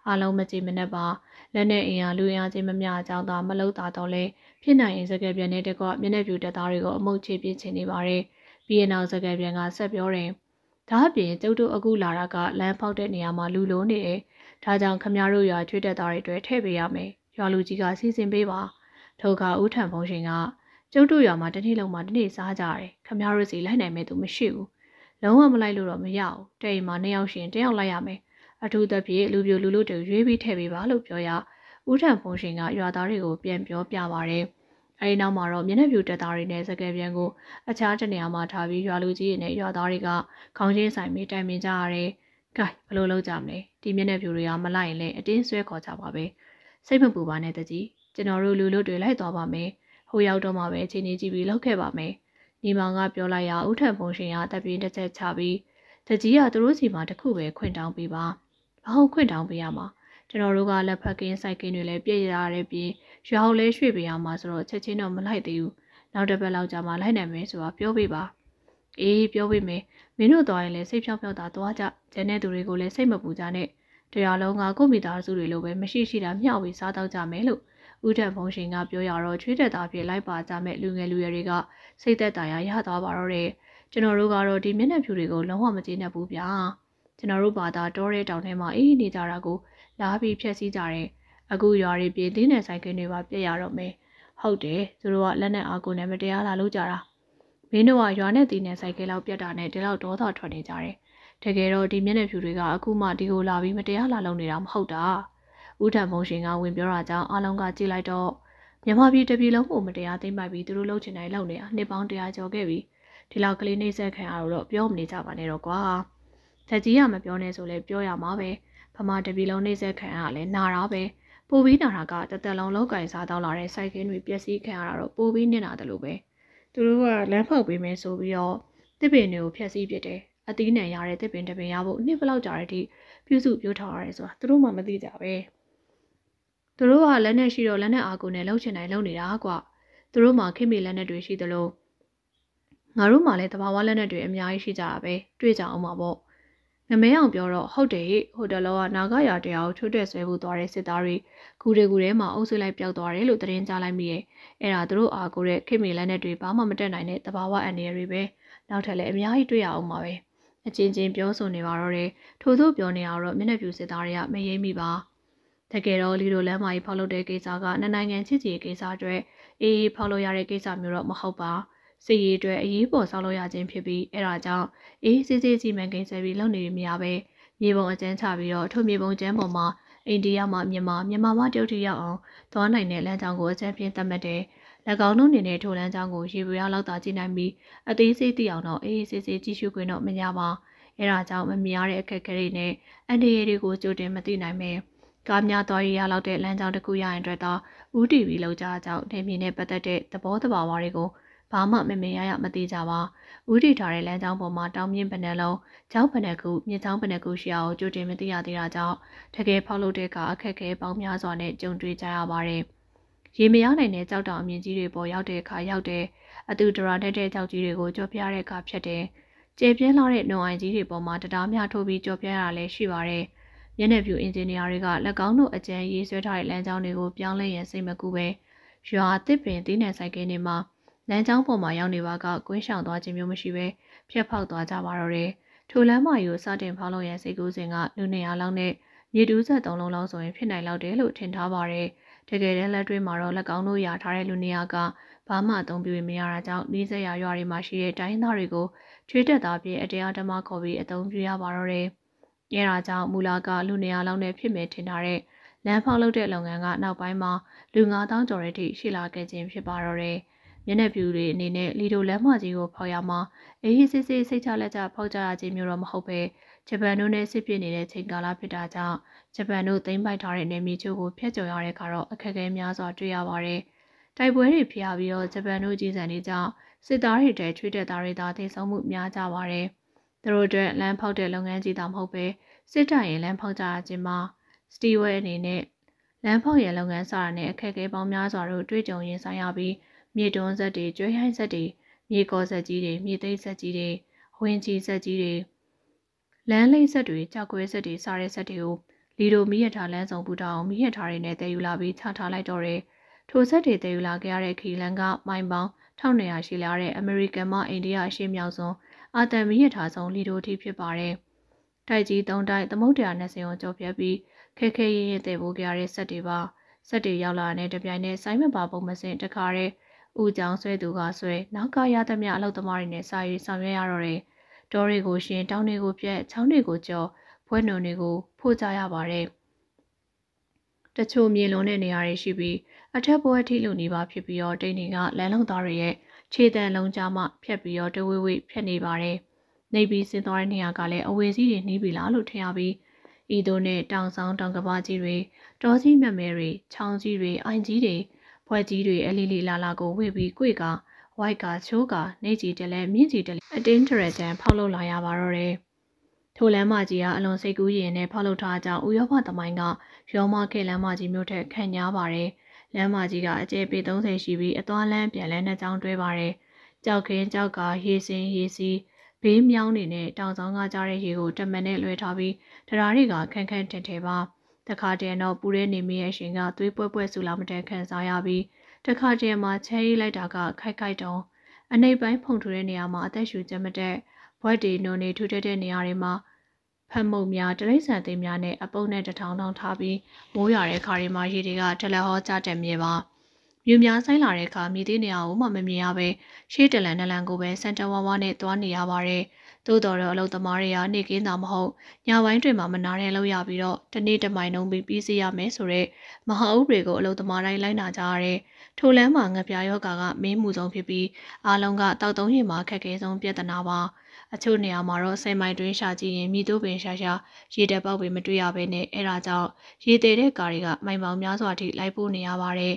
အားလုံးမကြည့်မနဲ့ပါလက်နဲ့အင်အားလူအင်အားချင်းမမျှအကြောင်းသာမလုံတာတော့လဲဖြစ်နိုင်ရင်စကားပြန်တဲ့တကွမျက်နှာပြူတက်သားတွေကိုအမုတ်ချပြင်းချင်နေပါတယ်ပြီးရင်နောက်စကားပြန်ကဆက်ပြောတယ်ဒါအပြင်ကျုပ်တို့အခုလာတာကလမ်းဖောက်တဲ့နေရာမှာလူလိုနေတယ်ဒါကြောင့်ခမရတို့ရွာချွေးတက်သားတွေအတွက်ထည့်ပေးရမယ်ရွာလူကြီးကစီစဉ်ပေးပါထိုအခါဦးထံဖုံးရှင်ကကျုပ်တို့ရွာမှာတစ်နေ့လုံးမှာတစ်နေ့စားကြတယ်ခမရတို့စီလိုက်နိုင်မဲ့သူမရှိဘူးလုံးဝမလိုက်လို့တော့မရဘူးတဲ့အိမ်မှာ2ယောက်ရှင်1ယောက်လိုက်ရမယ်အထူးသဖြင့်လူပြိုလူလို့တူရွေးပြီးထည့်ပေးပါလို့ပြောရဦးထံဖုံးရှင်ကရွာသားတွေကိုပြန်ပြောပြပါတယ်အဲဒီနောက်မှာတော့မျက်နှာပြူတက်သားတွေနဲ့စကယ်ပြန်ကိုအခြားတနေရာမှာထားပြီးရွာလူကြီးတွေနဲ့ရွာသားတွေကခေါင်းချင်းဆိုင်ပြီးတိုင်ပင်ကြရတယ်။ကဲဘလို့လုပ်ကြမလဲဒီမျက်နှာပြူတွေကမလိုက်ရင်လည်းအတင်းဆွဲခေါ်ကြပါပဲ။စိတ်မပူပါနဲ့တကြီးကျွန်တော်တို့လူလို့တွေလိုက်သွားပါမယ်။ဟိုရောက်တော့မှပဲအချိန်ကြီးကြည့်ပြီးလောက်ခဲ့ပါမယ်။ညီမောင်ကပြောလိုက်ရဦးထံဖုံရှင်ကတပ်ပြင်းတစ်ချက်ချပြီးတကြီးကသူတို့စီမှာတခုပဲခွင့်တောင်းပေးပါ။ဘာဟုတ်ခွင့်တောင်းပေးရမှာကျွန်တော်တို့ကလက်ဖက်ကင်းစိုက်ကင်းတွေလည်းပြည့်ရတဲ့ပြီးရွာကိုလည်းရွှေ့ပေးရမှာဆိုတော့ချက်ချင်းတော့မလိုက်သေးဘူးနောက်တစ်ပတ်လောက်ကြာမှလိုက်နိုင်မယ်ဆိုတာပြောပေးပါအေးပြောပေးမယ်မင်းတို့သွားရင်လည်းစိတ်ဖြောက်ဖြောက်သာသွားကြကျန်တဲ့သူတွေကိုလည်းစိတ်မပူကြနဲ့တရားလုံးကကိုမိသားစုတွေလိုပဲမရှိရှိတာမျှဝေစားတော့ကြမယ်လို့ဦးထံဖုံးရှင်ကပြောရတော့ချွေးတက်သားဖြစ်လိုက်ပါကြမဲ့လူငယ်လူရွယ်တွေကစိတ်သက်သာရသွားပါတော့တယ်ကျွန်တော်တို့ကတော့ဒီမျက်နှာဖြူတွေကိုလုံးဝမကျေနပ်ဘူးဗျာကျွန်တော်တို့ဘာသာတောတဲ့တောင်ထဲမှာအေးနေကြတာကိုလာပြီးဖြက်စီးကြတယ်အခုရွာတွေပြည်တင်းတဲ့ဆိုင်ကင်းတွေပါပြက်ရတော့မယ်ဟုတ်တယ်သူတို့ကလက်နဲ့အာကိုနဲ့မတရားလာလို့ကြတာမင်းတို့ကရွာနဲ့တင်းတဲ့ဆိုင်ကင်းလောက်ပြက်တာနဲ့ဒီလောက်ဒေါသထွက်နေကြတယ်တကယ်တော့ဒီမျက်နှာဖြူတွေကအခုမှဒီကိုလာပြီးမတရားလာလုံနေတာမဟုတ်တာဦးထံဖုံရှင်ကဝင်ပြောတာကြောင့်အားလုံးကကြည့်လိုက်တော့မြန်မာပြည်တစ်ပြည်လုံးကိုမတရားသိမ်းပိုက်ပြီးသူတို့လှုပ်ချင်တိုင်းလှုပ်နေတာနှစ်ပေါင်း100ကျော်ခဲ့ပြီဒီလောက်ကလေးနှိမ့်ဆက်ခံရတော့ပြောမနေကြပါနဲ့တော့ကွာတက်ကြီးကမပြောနဲ့ဆိုလဲပြောရမှာပဲဖမတပြည်လုံးနှိမ့်ဆက်ခံရလဲနာတာပဲပိုပြီးနာတာကတသက်လုံးလောက်ကင်စားတောင်းလာတဲ့စိုက်ကင်းတွေပျက်စီးခံရတာတော့ပိုပြီးနစ်နာတယ်လို့ပဲသူတို့ကလမ်းဖောက်ပေးမယ်ဆိုပြီးတော့တစ်ပင်တွေကိုဖျက်ဆီးပစ်တယ်အသီးနှံရတဲ့တစ်ပင်တစ်ပင်ရဖို့နှစ်ဘလောက်ကြာတဲ့အထိပြုစုပြောထားရတယ်ဆိုတာသူတို့မှမသိကြပဲသူတို့ကလက်နဲ့ရှိတော့လက်နဲ့အာကိုနဲ့လှုပ်ချင်တိုင်းလှုပ်နေတာကွာသူတို့မှခင်မီလက်နဲ့တွေရှိသလိုငါတို့မှလည်းတဘာဝလက်နဲ့တွေအများကြီးရှိကြတာပဲတွေ့ကြအောင်ပါပေါ့ငမဲအောင်ပြောတော့ဟုတ်တယ်ဟိုတလောကနာဂရာတရားကိုချိုးတက်ဆွဲဖို့သွားတဲ့စစ်သားတွေကူတွေထဲမှာအုပ်စုလိုက်ပျောက်သွားတယ်လို့သတင်းကြားလိုက်မိရဲ့အဲ့ဒါသူတို့အာကိုတဲ့ခင်မီလက်နဲ့တွေဘာမှမတက်နိုင်တဲ့တဘာဝအန်ရတွေပဲနောက်ထပ်လည်းအများကြီးတွေ့ရအောင်ပါပဲအချင်းချင်းပြောဆိုနေပါတော့တယ်ထို့သို့ပြောနေရတော့မျက်နှာပြူစစ်သားတွေကမရိပ်မိပါတကယ်တော့လီတို့လမ်းမကြီးဖောက်လုပ်တဲ့ကိစ္စကနိုင်ငံချစ်ကြည်ကိစ္စအတွက်အေးဖောက်လို့ရတဲ့ကိစ္စမျိုးတော့မဟုတ်ပါစီရီအတွက်အရေးပေါ်ဆောက်လို့ရခြင်းဖြစ်ပြီးအဲ့ဒါကြောင့်အေးစစ်စစ်စီမံကိန်းဆဲပြီးလုပ်နေရပဲမြေပုံအကျန်းချပြီးတော့ထိုမြေပုံကျန်းပေါ်မှာအိန္ဒိယမှာမြန်မာမှာတရုတ်ထိရောက်အောင်သွားနိုင်တဲ့လမ်းကြောင်းကိုအကျန်းပြင်းသတ်မှတ်တယ်၎င်းတို့အနေနဲ့ထိုလမ်းကြောင်းကိုရေပူရလောက်သာကြည့်နိုင်ပြီးအသေးစိတ်သိအောင်တော့အေးစစ်စစ်ကြည့်ရှုခွင့်တော့မရပါအဲ့ဒါကြောင့်မမြင်ရတဲ့အခက်အခဲတွေနဲ့အန်ဒီရီတွေကိုကြိုတင်မသိနိုင်ပဲကားများသွားရလောက်တဲ့လမ်းကြောင်းတစ်ခုရရင်အတွက်တော့ဦးတီဗီလောက်ကြကြောင့်နေမြေနဲ့ပတ်သက်တဲ့သဘောတဘာဝတွေကိုဘာမှမမေ့ရမသိကြပါဦးတီထားတဲ့လမ်းကြောင်းပေါ်မှာတောင်မြင့်ပနယ်လုံးကျောင်းပနယ်ကူမြစ်ချောင်းပနယ်ကူရှိအောင်ကြိုတင်မသိရသေးတာကြောင့်တကယ်ဖောက်လို့တဲ့အခါအခက်အခဲပေါင်းများစွာနဲ့ကြုံတွေ့ကြရပါတယ်ရေမရနိုင်တဲ့ကြောက်တောင်အမြင့်ကြီးတွေပေါ်ရောက်တဲ့အခါရောက်တဲ့အတူတရာတဲ့ကြောက်ကြီးတွေကိုကြော်ပြရတဲ့အခါဖြစ်တယ်ကျေပြင်းလာတဲ့နှုံအိုင်ကြီးတွေပေါ်မှာတရားများထိုးပြီးကြော်ပြရတာလည်းရှိပါတယ်မျက်နှာပြူအင်ဂျင်နီယာတွေကလက်ကောင်းတို့အကြံရေးဆွဲထားတဲ့လမ်းကြောင်းတွေကိုပြောင်းလဲရန်စိတ်မကူပဲရွာတစ်ပင်တင်းနယ်ဆိုင်ကင်းတွေမှာလမ်းကြောင်းပေါ်မှာရောက်နေပါကကွင်းရှောင်သွားခြင်းမျိုးမရှိပဲဖျက်ဖောက်သွားကြပါတော့တယ်ထိုလမ်းမကြီးကိုစတင်ဖောက်လို့ရန်စိတ်ကူးစဉ်ကလူ200လောက်နဲ့မြေတူးဆက်3လုံးလောက်ဆိုရင်ဖြစ်နိုင်လောက်တယ်လို့ထင်ထားပါတယ်တကယ်တမ်းလက်တွေ့မှာတော့လက်ကောင်းတို့ရာထားတဲ့လူ200ကဘာမှအသုံးပြုမရတာကြောင့်နှီးစက်ရွာတွေမှာရှိတဲ့တိုင်းသားတွေကိုချွေးတက်သားပြည့်အတရားဓမ္မခေါ်ပြီးအသုံးပြုရပါတော့တယ်အဲဒါကြောင့်မူလာကလူ200လောက်နဲ့ဖြစ်မယ်ထင်ထားတဲ့လမ်းဖောက်လုပ်တဲ့လုပ်ငန်းကနောက်ပိုင်းမှာလူ9000ကျော်တဲ့အထိရှိလာခဲ့ခြင်းဖြစ်ပါတော့တယ်မျက်နှာပြူတွေအနေနဲ့လီဒိုလမ်းမကြီးကိုဖောက်ရမှာအေးစစ်စစ်စိတ်ချလက်ချဖောက်ကြရခြင်းမျိုးတော့မဟုတ်ပဲဂျပန်တို့နဲ့စစ်ဖြစ်နေတဲ့ချိန်ကာလဖြစ်တာကြောင့်ဂျပန်တို့သိမ်းပိုက်ထားတဲ့နယ်မြေချို့ကိုဖျက်ကျော်ရတဲ့အခါတော့အခက်အခဲများစွာတွေ့ရပါတယ်တိုက်ပွဲတွေဖြစ်ရပြီးတော့ဂျပန်တို့ကြီးစံတွေကြောင့်စစ်သားတွေတဲ့ချွေးတက်သားတွေသာထိဆုံးမှုများကြပါတယ်သူတို့အတွက်လမ်းဖောက်တဲ့လုပ်ငန်းကြီးသာမဟုတ်ပဲစစ်တပ်ရင်လမ်းဖောက်ကြရခြင်းမှာစတီဝဲအနေနဲ့လမ်းဖောက်ရလုပ်ငန်းစတာနဲ့အခက်အခဲပေါင်းများစွာတို့တွေ့ကြုံရင်ဆိုင်ရပြီးမြေတွန်းဆက်တွေကျွေးဟိုင်းဆက်တွေမြေကောဆက်ကြီးတွေမြေသိမ်းဆက်ကြီးတွေဝင်းကြီးဆက်ကြီးတွေလမ်းလိမ့်ဆက်တွေကြောက်ကွဲဆက်တွေစားတဲ့ဆက်တွေကိုလီဒိုမီရထားလမ်းဆောင်ပူတောင်မီရထားတွေနဲ့တည်ယူလာပြီးချထားလိုက်တော့တယ်ထိုဆက်တွေတည်ယူလာခဲ့ရတဲ့ခီလန်ကမိုင်ပေါင်း1200ရှိလာတဲ့အမေရိကန်မှအိန္ဒိယအရှေ့မြောက်ဆုံးအာတန်မီရထားဆောင်လီဒိုထိဖြစ်ပါတယ်တိုက်ကြီး3တိုက်သမုတ်တရားနဲ့စင်ကိုကြော်ပြတ်ပြီးခဲခဲရင်းရင်းတည်ပိုးကြရတဲ့ဆက်တွေပါဆက်တွေရောက်လာတဲ့တပြိုင်နက်ဆိုင်းမပါပုံမစင်တခါတဲ့ဦးချောင်းဆွဲသူကဆွဲနောက်ကရသမျှအလုပ်သမားတွေနဲ့စာရေးဆောင်ရွက်ရတော့တယ်တောတွေကိုရှင်တောင်းတွေကိုပြက်ချောင်းတွေကိုကြော်ဖွဲနုံတွေကိုဖို့ကြရပါတယ်တချို့မြေလုံးတဲ့နေရာတွေရှိပြီးအထက်ဘဝထိလူနေပါဖြစ်ပြီးတော့တိတ်နေကလမ်းလုံးသားတွေရဲ့ခြေတံလုံးကြားမှဖြတ်ပြီးတော့တဝေးဝေးဖြတ်နေပါတယ်နေပြီးစင်သွားတဲ့နေရာကလည်းအဝေးကြီးတွေနှီးပြီလားလို့ထင်ရပြီးဤတို့နဲ့တောင်ဆောင်တောင်ကဘာကြီးတွေတောကြီးမြမဲတွေချောင်းကြီးတွေအိုင်ကြီးတွေဘွက်ကြီးတွေအလီလီလာလာကိုဝေ့ပြီးကြွေကဝိုက်ကချိုးကနေကြီးတလဲမြင့်ကြီးတလဲအတင်းထရတန်ဖောက်လို့လာရပါတော့တယ်ထိုလမ်းမကြီးကအလွန်စိတ်ကူးရင်နဲ့ဖောက်လုပ်ထားကြောင်းဥရောပသမိုင်းကရောမခဲလမ်းမကြီးမျိုးထက်ခန့်ညားပါတယ်လမ်းမကြီးကအကျယ်ပေ30ရှိပြီးအသွားလမ်းပြန်လမ်းနှစ်ကြောင်းတွဲပါတယ်ကြောက်ခင်းကြောက်ကရေစင်ရေစီးဘေးမြောင်းနေနဲ့တောင်ဆောင်ကကြားတဲ့ရေကိုတမန်နဲ့လွှဲထားပြီးတရားတွေကခန့်ခန့်ထင်ထဲပါတခါတည်းတော့ပူရဲနေမိရဲ့ရှင်ကသွေးပွဲပွဲဆူလာမတဲ့ခံစားရပြီးတခါတည်းမှာချဲရီးလိုက်တာကခိုက်ခိုက်တုံးအနိပ်ပိုင်းဖုန်ထူတဲ့နေရာမှာအသက်ရှူချက်မတဲ့ဘွက်တီနုံနေထူထတဲ့နေရာတွေမှာဖက်မုတ်များတရိษံသိမ်းများနဲ့အပုပ်နဲ့တထောင်ထောင်ထားပြီးမိုးရွာတဲ့ခါတွေမှာရေတွေကတလက်ဟောကျတဲ့မြေပါမြူများဆိုင်လာတဲ့အခါမြေသေးနေရာကိုမှမမြင်ရပဲရှေးတလန်နလန်ကိုပဲစန်တဝါဝါနဲ့သွားနေရပါတယ်သို့တော်တော့အလုပ်သမားတွေကနေကင်းတာမဟုတ်ညပိုင်းတွေမှာမနာတဲ့လောက်ရပြီးတော့တနေ့တစ်မိုင်လုံးပြီးစီးရမယ်ဆိုတော့မဟာဥပဒေကိုအလုပ်သမားတိုင်းလိုက်နာကြရတယ်ထိုလမ်းမှာငပြာယောဂါကမင်းမှုဆုံးဖြစ်ပြီးအားလုံးကတောက်သုံးရင်မှာခက်ခဲဆုံးပြဿနာပါအချို့နေရာမှာတော့10မိုင်တွင်းရှာကြည့်ရင်မြည်တို့ပင်ရှာရှာရေတက်ပေါက်ပင်မတွေ့ရဘဲနဲ့အဲဒါကြောင့်ရေတည်တဲ့ကားတွေကမိုင်ပေါင်းများစွာထိလိုက်ပို့နေရပါတယ်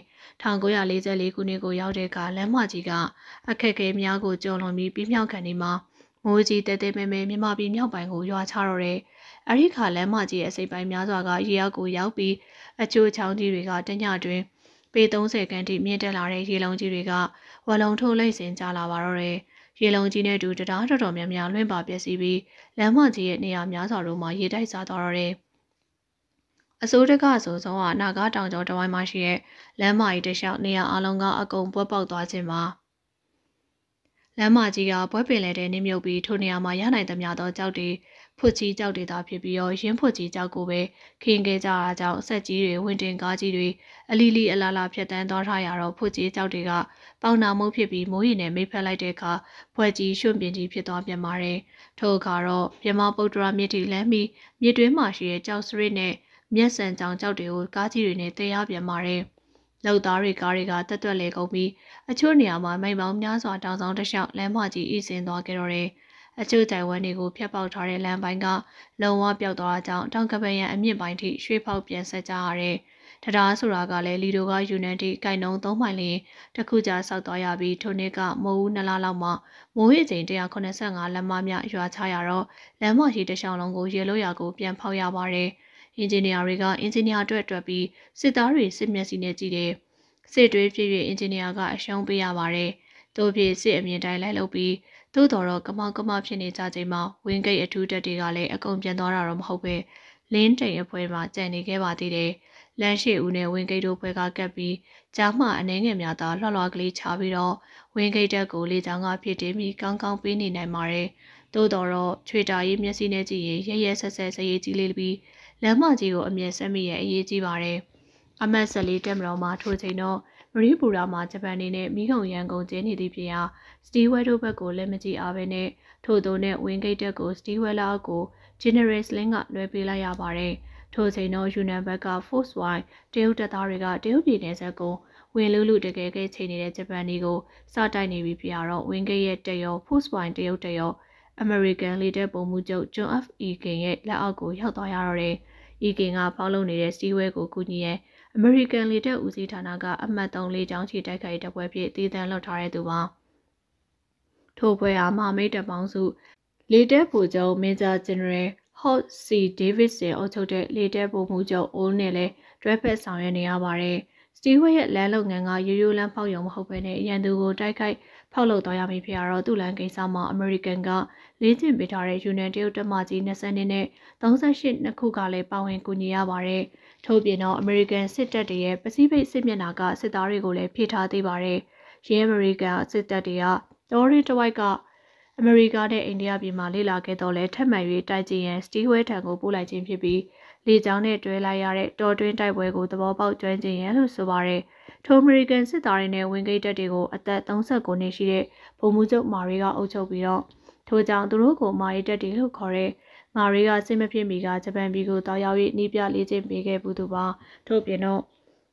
1944ခုနှစ်ကိုရောက်တဲ့အခါလမ်းမကြီးကအခက်အခဲများကိုကျော်လွန်ပြီးပြမြောက်ခံနေမှာမိုးကြီးတဲတဲမဲမဲမြမပြီးမြောက်ပိုင်းကိုရွာချတော့တယ်။အဲဒီခါလမ်းမကြီးရဲ့အစိပ်ပိုင်းများစွာကရေအောက်ကိုရောက်ပြီးအချို့ချောင်းကြီးတွေကတညတွင်ပေ30ခန့်ထိမြင့်တက်လာတဲ့ရေလုံးကြီးတွေကဝလုံးထိုးလိုက်စင်ကြလာပါတော့တယ်။ရေလုံးကြီးနဲ့တူတရားတော်တော်များများလွင့်ပါပျက်စီးပြီးလမ်းမကြီးရဲ့နေရာများစွာတို့မှာရေတိုက်စားသွားတော့တယ်။အစိုးရကဆိုဆုံးကနာဂတောင်ကျော်တဝိုင်းမှာရှိတဲ့လမ်းမကြီးတစ်လျှောက်နေရာအလုံးကအကုန်ပွက်ပေါက်သွားခြင်းပါလမ်းမကြီးကပွဲပင်လဲတဲ့နင်းမြုပ်ပြီးထိုနေရာမှာရနိုင်သမျှသောကြောက်တွေဖွတ်ကြီးကြောက်တွေသာဖြစ်ပြီးတော့ရင်းဖွတ်ကြီးကြောက်ကိုပဲခင်းခဲ့ကြတာကြောင့်ဆက်ကြီးတွေဝင်းတင်ကားကြီးတွေအလီလီအလာလာဖြတ်တန်းသွားထားရတော့ဖွတ်ကြီးကြောက်တွေကပေါင်နာမုတ်ဖြစ်ပြီးမိုးရီနဲ့မိဖက်လိုက်တဲ့အခါဖွဲကြီးရွှွန့်ပြင်းကြီးဖြစ်သွားပြန်ပါတယ်ထိုအခါတော့ပြမပုတ်တရာမြစ်တီလမ်းပြီးမြစ်တွင်းမှာရှိတဲ့ကြောက်စရစ်နဲ့မျက်စံကြောင်ကြောက်တွေကိုကားကြီးတွေနဲ့တင်ရပြန်ပါတယ်လောက်သားတွေကားတွေကတက်တွက်လေကုန်ပြီးအချို့နေရာမှာမိန်ပေါင်းများစွာတောင်ဆောင်တစ်လျှောက်လမ်းမကြီးအီစင်သွားကြတော့တယ်။အချို့တိုင်ဝမ်တွေကိုဖျက်ပေါက်ထားတဲ့လမ်းပိုင်းကလုံဝပျောက်သွားတာကြောင့်တောင်ကပရန်အမြင့်ပိုင်းထိရွှေ့ဖောက်ပြန်ဆက်ကြရတယ်။တရားဆိုတာကလည်းလီဒိုကယူနန်တီကိုင်နှုံ3မိုင်လင်းတစ်ခုကြာဆောက်သွားရပြီးထိုနေ့ကမိုးဦး2လလောက်မှမိုးရေချိန်185လက်မမြရွာချရတော့လမ်းမရှိတစ်လျှောက်လုံးကိုရေလို့ရကိုပြန်ဖောက်ရပါတယ်။အင်ဂျင်နီယာတွေကအင်ဂျင်နီယာအတွက်ပြီးစစ်သားတွေစစ်မျက်စိနဲ့ကြည့်တယ်။စစ်တွေးဖြစ်၍အင်ဂျင်နီယာကအရှုံးပေးရပါတယ်။တို့ဖြစ်စစ်အမြင့်တိုင်းလိုက်လုပ်ပြီးသို့တော်တော့ကမောက်ကမဖြစ်နေကြချိန်မှာဝင်းဂိတ်အထူးတက်တွေကလည်းအကုန်ပြန်သွားတာတော့မဟုတ်ပဲလင်းတိန်အဖွဲမှာကြံနေခဲ့ပါသေးတယ်။လမ်းရှိဦးနဲ့ဝင်းဂိတ်တို့ဘက်ကကပ်ပြီးကြားမှအနှဲငယ်များသာလှလှကလေးချပြီးတော့ဝင်းဂိတ်တက်ကိုလေချောင်းကဖြစ်တင်ပြီးကောင်းကောင်းပေးနေနိုင်ပါတယ်။သို့တော်တော့ချွေတာရေးမျက်စိနဲ့ကြည့်ရင်ရဲရဲဆက်ဆက်စရေးကြီးလေးပြီးလမ်းမကြီးကိုအမြဲဆက်မိရဲ့အရေးကြီးပါတယ်။အမတ်14တက်မတော်မှာထိုချိန်တော့မရီပူရာမှာဂျပန်နေနဲ့မိခုံရန်ကုန်ကျင်းနေသည့်ဖြစ်ရာစတီဝဲတို့ဘက်ကိုလက်မကြည့်အားပဲနဲ့ထို့သောနဲ့ဝင်းဂိတ်တက်ကိုစတီဝဲလာကို General Sling ကလွှဲပေးလိုက်ရပါတယ်။ထို့ချိန်တော့ယူနန်ဘက်က Force Wide တရုတ်တပ်သားတွေကတရုတ်ပြည်နယ်စပ်ကိုဝင်လူတကယ်ကဲချိန်နေတဲ့ဂျပန်တွေကိုစတိုက်နေပြီဖြစ်ရတော့ဝင်းဂိတ်ရဲ့တက်ရော Force Wide တရုတ်တက်ရောAmerican လေတပ်ပုံမှုချုပ် John F. Egan ရဲ့လက်အောက်ကိုရောက်သွားရတော့တယ်။ Egan ကဖောက်လုပ်နေတဲ့စတီဝဲကိုကူညီရဲAmerican လေတပ်ဦးစီးဌာနကအမှတ်3လေကြောင်းချီတိုက်ခိုက်တပ်ပွဲဖြစ်တည်တံ့လွှတ်ထားတဲ့သူပါထို့ပွဲဟာမမိတ်တပ်ပေါင်းစုလေတပ်ဗိုလ်ချုပ် Major General Hot C. Davidson အုပ်ချုပ်တဲ့လေတပ်ဗိုလ်မှူးချုပ် Old နဲ့လည်းတွဲဖက်ဆောင်ရွက်နေရပါတယ်စတီဝဲရဲ့လမ်းလုပ်ငန်းကရိုးရိုးလမ်းဖောက်ရုံမဟုတ်ဘဲနဲ့ရန်သူကိုတိုက်ခိုက်ဖောက်လုပ်သွားရမည်ဖြစ်ရတော့သူ့လန်ကိစ္စမှာအမေရိကန်ကလေ့ကျင့်ပေးထားတဲ့ယူနန်တရုတ်တပ်မကြီး20နဲ့38နှစ်ခုကလည်းပါဝင်ကူညီရပါတယ်။ထို့ပြင်တော့အမေရိကန်စစ်တပ်တွေရဲ့ပစိဖိတ်စစ်မျက်နှာကစစ်သားတွေကိုလည်းဖြည့်ထားသေးပါတယ်။ရင်းအမေရိကန်စစ်တပ်တွေကတော်ရင်းတစ်ဝိုက်ကအမေရိကနဲ့အိန္ဒိယပြည်မှာလေ့လာခဲ့တော့လဲထပ်မံ၍တိုက်ကြည့်ရန်စတီဝဲထံကိုပို့လိုက်ခြင်းဖြစ်ပြီးလေကြောင်းနဲ့တွဲလိုက်ရတဲ့တော်တွင်းတိုက်ပွဲကိုသဘောပေါက်ကျွမ်းကျင်ရန်လို့ဆိုပါတယ်။ထိုအမေရိကန်စစ်သားတွေနဲ့ဝင်ကိတ်တပ်တွေကိုအသက်39နှစ်ရှိတဲ့ဗိုလ်မှူးချုပ်မာရီကအုပ်ချုပ်ပြီးတော့ထို့ကြောင့်သူတို့ကိုမာရီတပ်တွေလို့ခေါ်တဲ့မာရီကစစ်မဖြစ်မီကဂျပန်ပြည်ကိုတောက်ရောက်၍နှီးပြလေ့ကျင့်ပေးခဲ့ဘူးသူပါထို့ပြင်တော့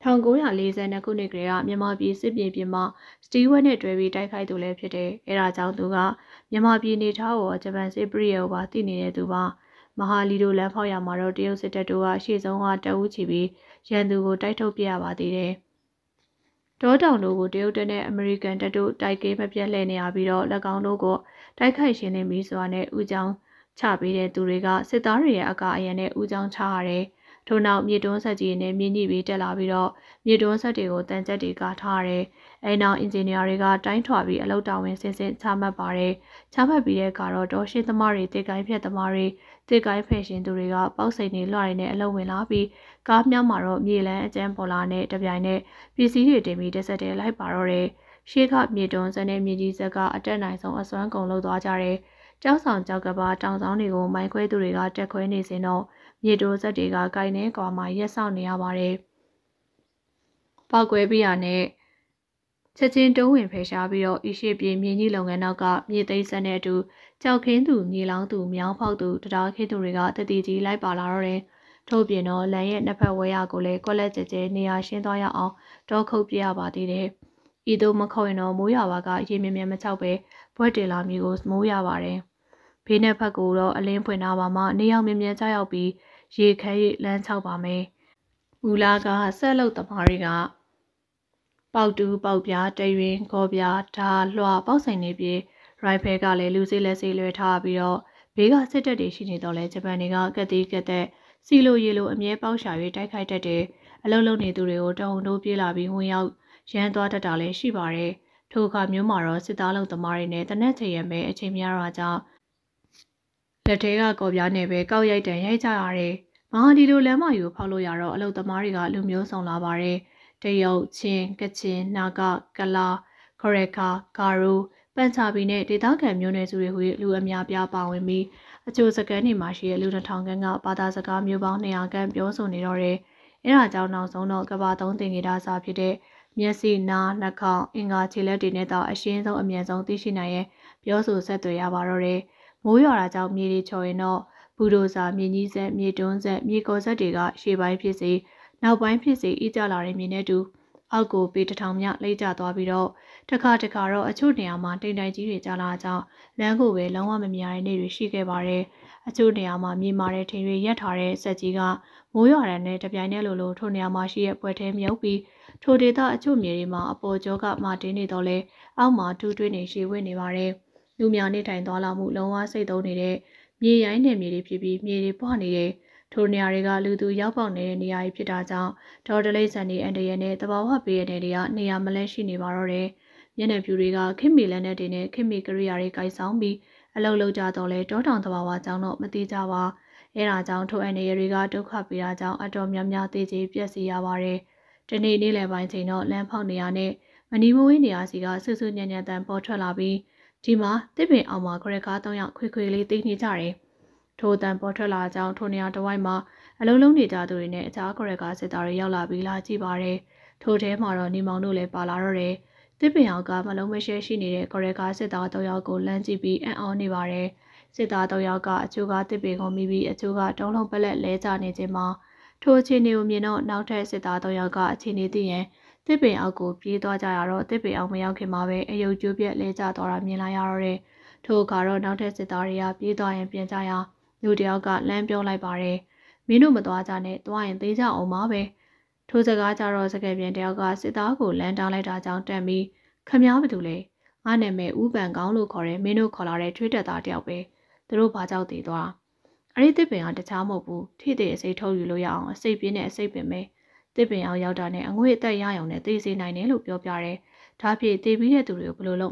1942ခုနှစ်ကလေးကမြန်မာပြည်စစ်ပြည်ပြင်မှာစတီဝက်နဲ့တွဲပြီးတိုက်ခိုက်သူလည်းဖြစ်တယ်။အဲဒါကြောင့်သူကမြန်မာပြည်နေထားကိုဂျပန်စစ်ပရိယောပါတည်နေတဲ့သူပါမဟာလီတို့လမ်းဖောက်ရမှာတော့တရုတ်စစ်တပ်တို့ကရှေ့ဆုံးကတအူးချီပြီးရန်သူကိုတိုက်ထုတ်ပြရပါသေးတယ်။တောတောင်တို့ကိုတရုတ်တပ်နဲ့အမေရိကန်တပ်တို့တိုက်ကင်းမပြတ်လှည့်နေရပြီးတော့၎င်းတို့ကိုတိုက်ခိုက်ရှင်းလင်းပြီးဆိုတာနဲ့ဦးချောင်းချပေးတဲ့သူတွေကစစ်သားတွေရဲ့အကာအရံနဲ့ဦးချောင်းချရတယ်။ထို့နောက်မြေတွန်းဆက်ကြီးနဲ့မြင်းကြီးပြီးတက်လာပြီးတော့မြေတွန်းဆက်တွေကိုတန်ကြက်တွေကာထားရတယ်။အဲနောက်အင်ဂျင်နီယာတွေကတိုင်းထွာပြီးအလုပ်တာဝန်ဆင်းချမှတ်ပါတယ်။ချမှတ်ပြီးတဲ့အခါတော့ဒေါ်ရှင်းသမားတွေတေကိုင်းဖြတ်သမားတွေတေကိုင်းဖယ်ရှင်သူတွေကပေါက်စိန်တွေလွှတ်ရည်နဲ့အလုပ်ဝင်လာပြီးကားမြောက်မှာတော့မြေလန်းအကျန်းပေါ်လာနဲ့တပြိုင်နက်ပစ္စည်းတွေတင်ပြီးတက်ဆက်တဲ့လိုက်ပါတော့တယ်။ရှေ့ကမြေတွန်းဆက်နဲ့မြေကြီးဆက်ကအတက်နိုင်ဆုံးအစွမ်းကုန်လုပ်သွားကြတယ်။ကျောက်ဆောင်ကြောက်ကပါတောင်ဆောင်တွေကိုမိုင်းခွဲသူတွေကတက်ခွဲနေစဉ်တော့မြေတိုးဆက်တွေကကိုင်းနေကွာမှရက်ဆောင်နေရပါတယ်။ပောက်ကွဲပြီးရနဲ့ချက်ချင်းတုံးဝင်ဖယ်ရှားပြီးတော့အရှိပြေမြေကြီးလုပ်ငန်းနောက်ကမြေသိမ်းဆက်နဲ့အတူကြောက်ခင်းသူမြေလောင်းသူမြောင်းဖောက်သူတရားခင်းသူတွေကတတိကြီးလိုက်ပါလာတော့တယ်။ထို့ပြင်တော့လန်ရဲ့နှစ်ဖက်ဝဲရကိုလည်းကွက်လက်ကျကျနေရာရှင်းသွားရအောင်တောခုတ်ပြရပါသေးတယ်။ဤသို့မခေါ်ရင်တော့မိုးရွာပါကရေမြမြမချောက်ပဲဘွက်တင်လာမျိုးကိုမိုးရပါတယ်။ဘေးနဲ့ဖက်ကိုတော့အလင်းဖွင့်ထားပါမှနေအောင်မြမြချရောက်ပြီးရေခဲရလမ်းချောက်ပါမယ်။မူလာကဆက်လုပ်သမားတွေကပေါက်တူးပေါက်ပြားတရင်ကောပြားဓာလွှပေါက်ဆိုင်နေပြီးရိုင်ဖယ်ကလည်းလူစိလက်စိလွှဲထားပြီးတော့ဘေးကစစ်တပ်တွေရှိနေတော့လဲဂျပန်တွေကကက်တီးကက်တဲ့စီလိုရေလိုအမြဲပေါက်ရှာ၍တိုက်ခိုက်တတ်တယ်အလုံးလုံးနေသူတွေကိုတဟုန်ထိုးပြေးလာပြီးဝင်ရောက်ရမ်းသွားတတ်တာလည်းရှိပါတယ်ထိုအခါမျိုးမှာတော့စစ်သားလုံသမားတွေနဲ့တနက်ချရံပဲအချိန်များတော့ကြောင့်လက်ထဲကကော်ပြားနဲ့ပဲကောက်ရိုက်တန်ရိုက်ကြရတယ်မဟာဒီလိုလမ်းမယူဖောက်လို့ရတော့အလုံသမားတွေကလူမျိုးစုံလာပါတယ်တရုတ်ချင်းကချင်နာဂကလာခရခါဂါရူပန်ချာဘီနဲ့ဒေသခံမျိုးနွယ်စုတွေဟူလူအများပြားပါဝင်ပြီးအချို့စကန်တွေမှာရှိတဲ့လူ2000ခန့်ကဘာသာစကားမျိုးပေါင်း200ခန့်ပြောဆိုနေတော့တယ်အဲဒါကြောင့်နောက်ဆုံးတော့ကဘာသုံးသင်္ကေတစာဖြစ်တဲ့မျက်စိနားနှာခေါင်းအင်္ဂါခြေလက်တွေနဲ့တော့အရှင်းဆုံးအမြန်ဆုံးသိရှိနိုင်ရဲ့ပြောဆိုဆက်သွယ်ရပါတော့တယ်မိုးရွာတာကြောင့်မြေတွေချော်ရင်တော့ဘူဒိုဇာမြေကြီးဆက်မြေတွန်းဆက်မြေကော်ဆက်တွေကရှေ့ပိုင်းဖြစ်စေနောက်ပိုင်းဖြစ်စေဤကြလာတဲ့မြေနဲ့တူအောက်ကိုပေ1000မြလိမ့်ကျသွားပြီးတော့တခါတော့အချို့နေရာမှာတိမ်တိုင်ကြီးတွေကျလာကြောင်းလမ်းကိုပဲလုံးဝမမြင်ရတဲ့နေ့တွေရှိခဲ့ပါတယ်အချို့နေရာမှာမြေမာတဲ့ထင်တွေရက်ထားတဲ့ဆက်ကြီးကမိုးရွာတဲ့နဲ့တပြိုင်တည်းလိုထိုနေရာမှာရှိတဲ့ပွဲထဲမြုပ်ပြီးထိုဒေသအချို့မြေတွေမှာအပေါ်ကျောကမာတင်းနေတော့လဲအောက်မှာတူးတွင်းနေရှိဝင်နေပါတယ်လူများနေထိုင်သွားလာမှုလုံးဝစိတ်သုံးနေတဲ့မြေရိုင်းနယ်မြေတွေဖြစ်ပြီးမြေတွေပွားနေတဲ့ထိုနေရာတွေကလူသူရောက်ပေါက်နေတဲ့နေရာတွေဖြစ်တာကြောင့်ဒေါ်တလိတ်ဆန်ဒီအန်တရရဲ့တဘာဝပေးရတဲ့နေရာနေရာမလဲရှိနေပါတော့တယ်မျက်နှာဖြူတွေကခင်မီလက်နဲ့တင်တဲ့ခင်မီကရိယာတွေကိုင်ဆောင်ပြီးအလုပ်လုပ်ကြတော့လဲတောတောင်တဘာဝကြောင့်တော့မသိကြပါအဲဒါကြောင့်ထိုအန်တရတွေကဒုက္ခပေးတာကြောင့်အတော်များများသိချေပြက်စီရပါတယ်ဒီနေ့နေ့လယ်ပိုင်းချိန်တော့လမ်းဖောက်နေရနဲ့မနီမဝင်းနေရာစီကဆူဆူညံ့ညံ့တန်ပေါ်ထွက်လာပြီးဒီမှာတစ်ပင်အောင်မှာခရက်ကား3ယောက်ခွေလေးသိနေကြတယ်ထိုတန်ပေါ်ထွက်လာကြောင်းထိုနေရာတစ်ဝိုက်မှာအလုံးလုံးနေကြသူတွေနဲ့အခြားခရက်ကားစစ်သားတွေရောက်လာပြီးလာကြည့်ပါတယ်ထိုထဲမှာတော့နေမောင်တို့လည်းပါလာတော့တယ်တစ်ပင်အောင်ကမလုံးမရှဲရှိနေတဲ့ခရက်ကားစစ်သား3ယောက်ကိုလမ်းကြည့်ပြီးအံ့ဩနေပါတယ်စစ်သား3ယောက်ကအချို့ကတစ်ပင်ကိုမိပြီးအချို့ကတုံးလုံးပလက်လဲကျနေခြင်းမှာထိုအခြေအနေကိုမြင်တော့နောက်ထပ်စစ်သား3ယောက်ကအခြေအနေသိရင်တစ်ပင်အောက်ကိုပြေးသွားကြရတော့တစ်ပင်အောင်မရောက်ခင်မှာပဲအယုတ်ကျိုးပြက်လဲကျသွားတာမြင်လာရတော့တယ်ထိုအခါတော့နောက်ထပ်စစ်သားတွေကပြေးသွားရင်ပြန်ကြရလူတယောက်ကလမ်းပြောလိုက်ပါတယ်မင်းတို့မသွားကြနဲ့သွားရင်သေးကြအောင်ပါပဲထိုစကားကြတော့စကယ်ပြန်တယောက်ကစစ်သားကိုလမ်းတားလိုက်တာကြောင့်တန်ပြီးခမည်းဘာတူလဲငါနာမည်ဦးပန်ကောင်းလို့ခေါ်တယ်မင်းတို့ခေါ်လာတဲ့ထွေးတက်သားတယောက်ပဲသူတို့ဘာကြောက်သေးသွားအဲ့ဒီတစ်ပင်ကတခြားမဟုတ်ဘူးထိတဲ့အစိတ်ထုတ်ယူလို့ရအောင်အစိတ်ပြင်းတဲ့အစိတ်ပင်ပဲတစ်ပင်အောင်ရောက်တာနဲ့အငွေ့အသက်ရအောင်နဲ့သိစေနိုင်တယ်လို့ပြောပြတယ်ဒါဖြစ်သေးပြီးတဲ့သူတွေကိုဘယ်လိုလုပ်မလဲ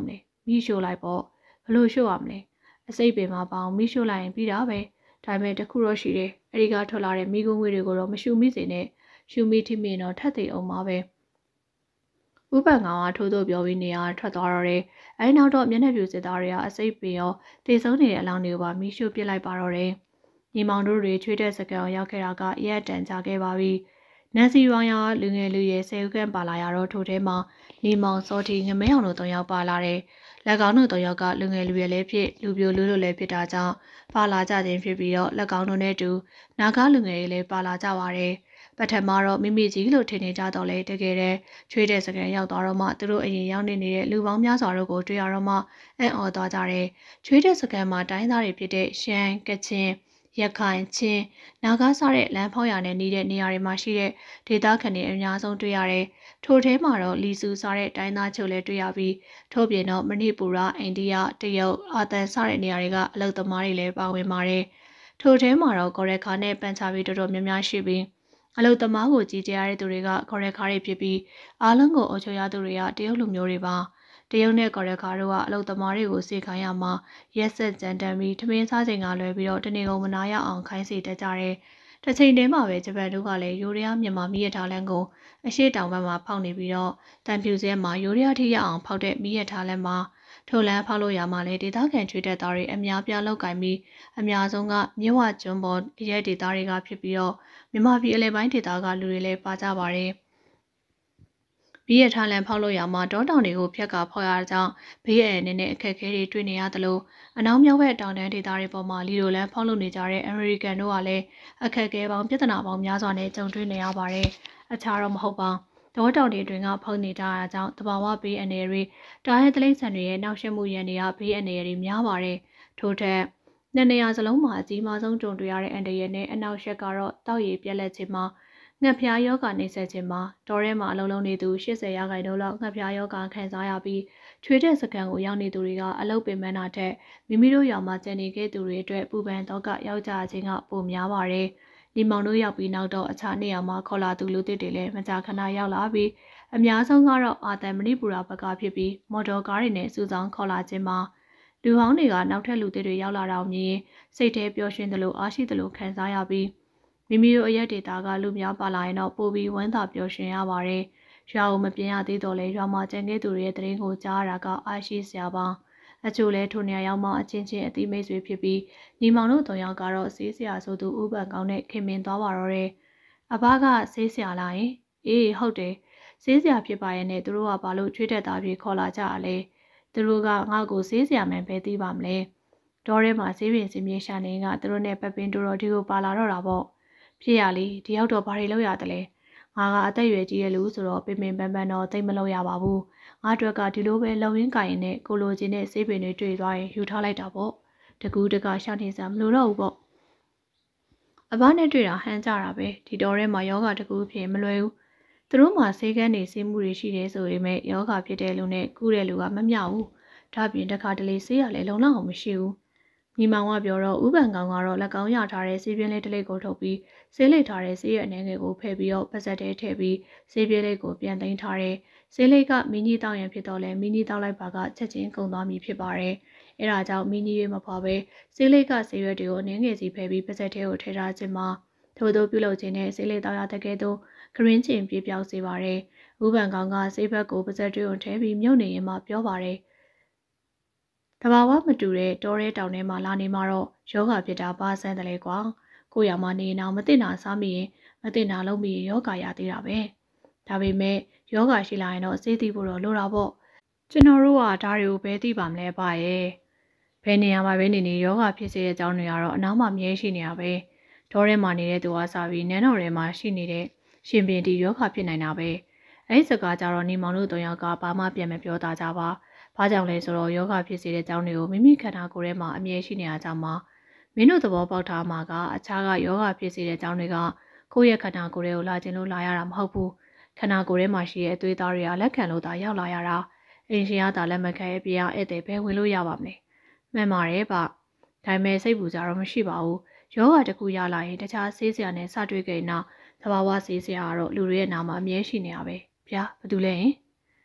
မိရှို့လိုက်ပေါ့ဘလို့ရှို့ရမလဲအစိတ်ပင်မှာပေါင်းမိရှို့လိုက်ရင်ပြီးတာပဲဒါပေမဲ့တခုတော့ရှိတယ်အဲဒီကထွက်လာတဲ့မိကုန်းငွေတွေကိုတော့မရှူမိစေနဲ့ရှူမိထိမိတော့ထပ်သိအောင်ပါပဲဥပန်ကောင်ကထိုးထိုးပြောပြီးနေရာထွက်သွားတော့တယ်အဲဒီနောက်တော့မျက်နှာပြူစစ်သားတွေကအစိတ်ပင်ရောတေဆုံးနေတဲ့အလောင်းတွေကိုပါမိရှို့ပစ်လိုက်ပါတော့တယ်ညီမောင်တို့တွေချွေးတဲ့စကန်ရောက်ခဲ့တာကရက်တန်ကြခဲ့ပါပြီနန်စီရောင်ရလူငယ်လူရွယ်10ဦးခန့်ပါလာရတော့ထိုထဲမှာညီမောင်စောတီငမဲအောင်တို့3ယောက်ပါလာတယ်လက်ကောင်းတို့3ယောက်ကလူငယ်လူရွယ်လေးဖြစ်လူပြိုလူလိုလည်းဖြစ်တာကြောင့်ပါလာကြခြင်းဖြစ်ပြီးတော့လက်ကောင်းတို့နဲ့တူနာဂလူငယ်တွေလည်းပါလာကြပါတယ်ပထမတော့မိမိကြီးလို့ထင်နေကြတော့လေတကယ်တဲ့ချွေးတဲ့စကန်ရောက်သွားတော့မှသူတို့အရင်ရောက်နေတဲ့လူပေါင်းများစွာတို့ကိုတွေ့ရတော့မှအံ့ဩသွားကြတယ်ချွေးတဲ့စကန်မှာတိုင်းသားတွေဖြစ်တဲ့ရှမ်းကချင်ရခိုင်ချင်းနာဂစားတဲ့လမ်းဖောက်ရနဲ့နေတဲ့နေရာတွေမှာရှိတဲ့ဒေသခံတွေအများဆုံးတွေ့ရတယ်။ထိုထဲမှာတော့လီဆူစားတဲ့တိုင်းသားချုပ်လည်းတွေ့ရပြီးထို့ပြင်တော့မဏိပူရအိန္ဒိယတရုတ်အာသန်စားတဲ့နေရာတွေကအလုပ်သမားတွေလည်းပါဝင်ပါတယ်။ထိုထဲမှာတော့ကော်ရက်ခါနဲ့ပန်ချာပြီးတော်တော်များများရှိပြီးအလုပ်သမားကိုကြီးကြပ်ရတဲ့သူတွေကကော်ရက်ခါတွေဖြစ်ပြီးအားလုံးကိုအုပ်ချုပ်ရသူတွေကတရုတ်လူမျိုးတွေပါ။တရုတ်နဲ့ကော်ရက်ခါတို့ကအလုပ်သမားတွေကိုစေခိုင်းရမှာရက်ဆက်ကြမ်းတမ်းပြီးထမင်းစားချိန်ကလွယ်ပြီးတော့တနေကုန်မနာရအောင်ခိုင်းစေတတ်ကြတယ်။တစ်ချိန်တည်းမှာပဲဂျပန်တို့ကလည်းယူရီးယားမြန်မာမီးရထားလမ်းကိုအရှိတောင်ဘက်မှာဖောက်နေပြီးတော့တန်ဖြူစဲမှာယူရီးယားထိရအောင်ဖောက်တဲ့မီးရထားလမ်းမှာထိုလမ်းဖောက်လို့ရမှာလေဒေသခံချွေးတက်သားတွေအများပြားလောက်ကင်ပြီးအများဆုံးကမြဝကျွန်းပေါ်ရဲဒေသတွေကဖြစ်ပြီးတော့မြန်မာပြည်အလဲပိုင်းဒေသကလူတွေလည်းပါကြပါတယ်။ဘေးရထားလန်ဖောက်လို့ရမှာတောတောင်တွေကိုဖျက်ကဖောက်ရတဲ့ကြောင့်ဘေးရအနေနဲ့အခက်အခဲတွေတွေ့နေရသလိုအနောက်မြောက်ဘက်တောင်တန်းဒေသတွေပေါ်မှာလီလိုလန်ဖောက်လို့နေကြတဲ့အမေရိကန်တို့ကလည်းအခက်အခဲပေါင်းပြဿနာပေါင်းများစွာနဲ့ကြုံတွေ့နေရပါတယ်။အခြားတော့မဟုတ်ပါတောတောင်တွေတွင်ကဖောက်နေကြတာကြောင့်တဘာဝဘေးအနေတွေတားရဲတလိမ့်ဆန်တွေရဲ့နောက်ရှက်မှုရန်တွေကဘေးအနေတွေများပါတယ်။ထို့ထက်နှစ်နေရာစလုံးမှာအကြီးမားဆုံးကြုံတွေ့ရတဲ့အန်တရနဲ့အနောက်ရှက်ကတော့တောက်ရည်ပြက်လက်ခြင်းမှာငှက်ဖျားယောဂနှိမ့်ဆက်ခြင်းမှာတော်ထဲမှာအလုံးလုံးနေသူ80ရာခိုင်နှုန်းလောက်ငှက်ဖျားယောဂခံစားရပြီးချွေးတဲ့စကန်ကိုရောက်နေသူတွေကအလုပ်ပင်ပန်းတာထက်မိမိတို့ရောက်မှကျန်နေခဲ့သူတွေအတွက်ပူပန်တော့ကယောက်ျားချင်းကပိုများပါတယ်။ညီမောင်တို့ရောက်ပြီးနောက်တော့အခြားနေရာမှာခေါ်လာသူလူသစ်တွေလည်းမကြာခဏရောက်လာပြီးအများဆုံးကတော့အာသံမဏိပူရာဘက်ကဖြစ်ပြီးမော်တော်ကားတွေနဲ့စုဆောင်ခေါ်လာခြင်းမှာလူဟောင်းတွေကနောက်ထပ်လူသစ်တွေရောက်လာတော့မြင်စိတ်ထဲပျော်ရွှင်သလိုအားရှိသလိုခံစားရပြီးမိမိတို့အရက်ဒေတာကလူများပါလာရင်တော့ပိုပြီးဝမ်းသာပျော်ရွှင်ရပါတယ်။ရွာကိုမပြင်းရသေးတော့လဲရွာမှာကျန်ခဲ့သူတွေရဲ့တရင်ကိုကြားရတာကအားရှိစရာပါ။အချို့လဲထိုနေရာရောက်မှအချင်းချင်းအသီးမိတ်ဆွေဖြစ်ပြီးညီမောင်တို့၃ယောက်ကတော့ဆေးဆရာဆိုသူဥပန်ကောင်းနဲ့ခင်မင်သွားပါတော့တယ်။အဘကဆေးဆရာလားယင်။အေးဟုတ်တယ်။ဆေးဆရာဖြစ်ပါရဲ့နဲ့သူတို့ကဘာလို့ချွေးတက်သားပြေခေါ်လာကြရလဲ။သူတို့ကငါ့ကိုဆေးဆရာမှန်ပဲသိပါမလဲ။တောထဲမှာဆေးပင်စင်းမြေရှာနေကသူတို့နဲ့ပပင်းတို့တော်ဒီကိုပါလာတော့တာပေါ့။ဖြစ်ရလေဒီရောက်တော့ဘာတွေလုပ်ရတယ်လဲငါကအသက်ရွယ်ကြီးရဲ့လူဆိုတော့ပင်ပင်ပန်းပန်းတော့သိမလုပ်ရပါဘူးငါအတွက်ကဒီလိုပဲလုံရင်းကရင်နဲ့ကိုလိုချင်တဲ့ဆေးပင်တွေတွေ့သွားရင်ယူထားလိုက်တာပေါ့တကူးတကရှောင်းနေစမ်းမလို့တော့ဘူးပေါ့အဘနဲ့တွေ့တာဟန်ကြတာပဲဒီတော်ထဲမှာယောဂတကူးဖြစ်မလွယ်ဘူးသူတို့မှာဆေးကန်းနေဆေးမှုတွေရှိတယ်ဆိုပေမဲ့ယောဂဖြစ်တဲ့လူနဲ့ကူးတဲ့လူကမမျှဘူးဒါပြင်တစ်ခါတလေဆေးရလဲလုံလောက်အောင်မရှိဘူးညီမောင်ကပြောတော့ဥပန်ကောင်ကတော့လက်ကောင်းရထားတဲ့ဆေးပြင်းလေးတစ်လိပ်ကိုထုတ်ပြီးဆေးလိပ်ထားတဲ့ဆေးရအနေငယ်ကိုဖဲ့ပြီးတော့ပါဇက်ထဲထည့်ပြီးဆေးပြင်းလေးကိုပြန်သိမ်းထားတဲ့ဆေးလိပ်ကမင်းကြီးတောက်ရန်ဖြစ်တော့လဲမင်းကြီးတောက်လိုက်ပါကချက်ချင်းကုန်သွားပြီဖြစ်ပါတယ်။အဲဒါကြောင့်မင်းကြီးရွေးမဖွာပဲဆေးလိပ်ကဆေးရွက်တွေကိုအနေငယ်စီဖဲ့ပြီးပါဇက်ထဲကိုထည့်ထားခြင်းမှာထို့သောပြုလုပ်ခြင်းနဲ့ဆေးလိပ်တောက်ရတဲ့ကဲ့သို့ဂရင်းချင်ပြေပြောက်စေပါတယ်။ဥပန်ကောင်ကဆေးဘက်ကိုပါဇက်တွေကိုထည့်ပြီးမြုပ်နေရင်မှပြောပါတယ်။တဘာဝမတူတဲ့တောရဲတောင်ထဲမှာလာနေမှာတော့ယောဂဖြစ်တာပါဆန်းတယ်လေကွာကိုရမနေအောင်မသိနာစားမိရင်မသိနာလုံးမိရင်ယောဂရသေးတာပဲဒါပေမဲ့ယောဂရှိလာရင်တော့စေးသိဖို့တော့လိုတာပေါ့ကျွန်တော်တို့ကဒါတွေကိုဘယ်သိပါမလဲပါရဲ့ဘယ်နေရာမှာပဲနေနေယောဂဖြစ်စေတဲ့အကြောင်းတွေကတော့အနောက်မှာမြဲရှိနေတာပဲတောထဲမှာနေတဲ့သူကစားပြီးနန်းတော်ထဲမှာရှိနေတဲ့ရှင်ပင်ဒီယောဂဖြစ်နိုင်တာပဲအဲ့ဒီစကားကြတော့နေမောင်တို့၃ယောက်ကဘာမှပြန်မပြောတာကြပါဘာကြောင့်လဲဆိုတော့ယောဂဖြစ်စေတဲ့အကြောင်းတွေကိုမိမိခန္ဓာကိုယ်ထဲမှာအမြဲရှိနေတာကြောင့်ပါမင်းတို့သဘောပေါက်ထားမှာကအခြားကယောဂဖြစ်စေတဲ့အကြောင်းတွေကကိုယ့်ရဲ့ခန္ဓာကိုယ်ထဲကိုလာခြင်းလို့လာရတာမဟုတ်ဘူးခန္ဓာကိုယ်ထဲမှာရှိတဲ့အသွေးသားတွေကလက်ခံလို့သာရောက်လာရတာအင်ရှင်ကသာလက်မခံရဲ့ပြရဧည့်သည်ပဲဝင်လို့ရပါမလဲမှန်ပါတယ်ဗျဒါပေမဲ့စိတ်ပူကြတော့မရှိပါဘူးယောဂတစ်ခုရလာရင်တခြားဆေးစရာနဲ့စတွေ့ကြရင်တော့သဘာဝဆေးစရာကတော့လူတွေရဲ့နာမှာအမြဲရှိနေရပဲဗျာဘာတူလဲယင်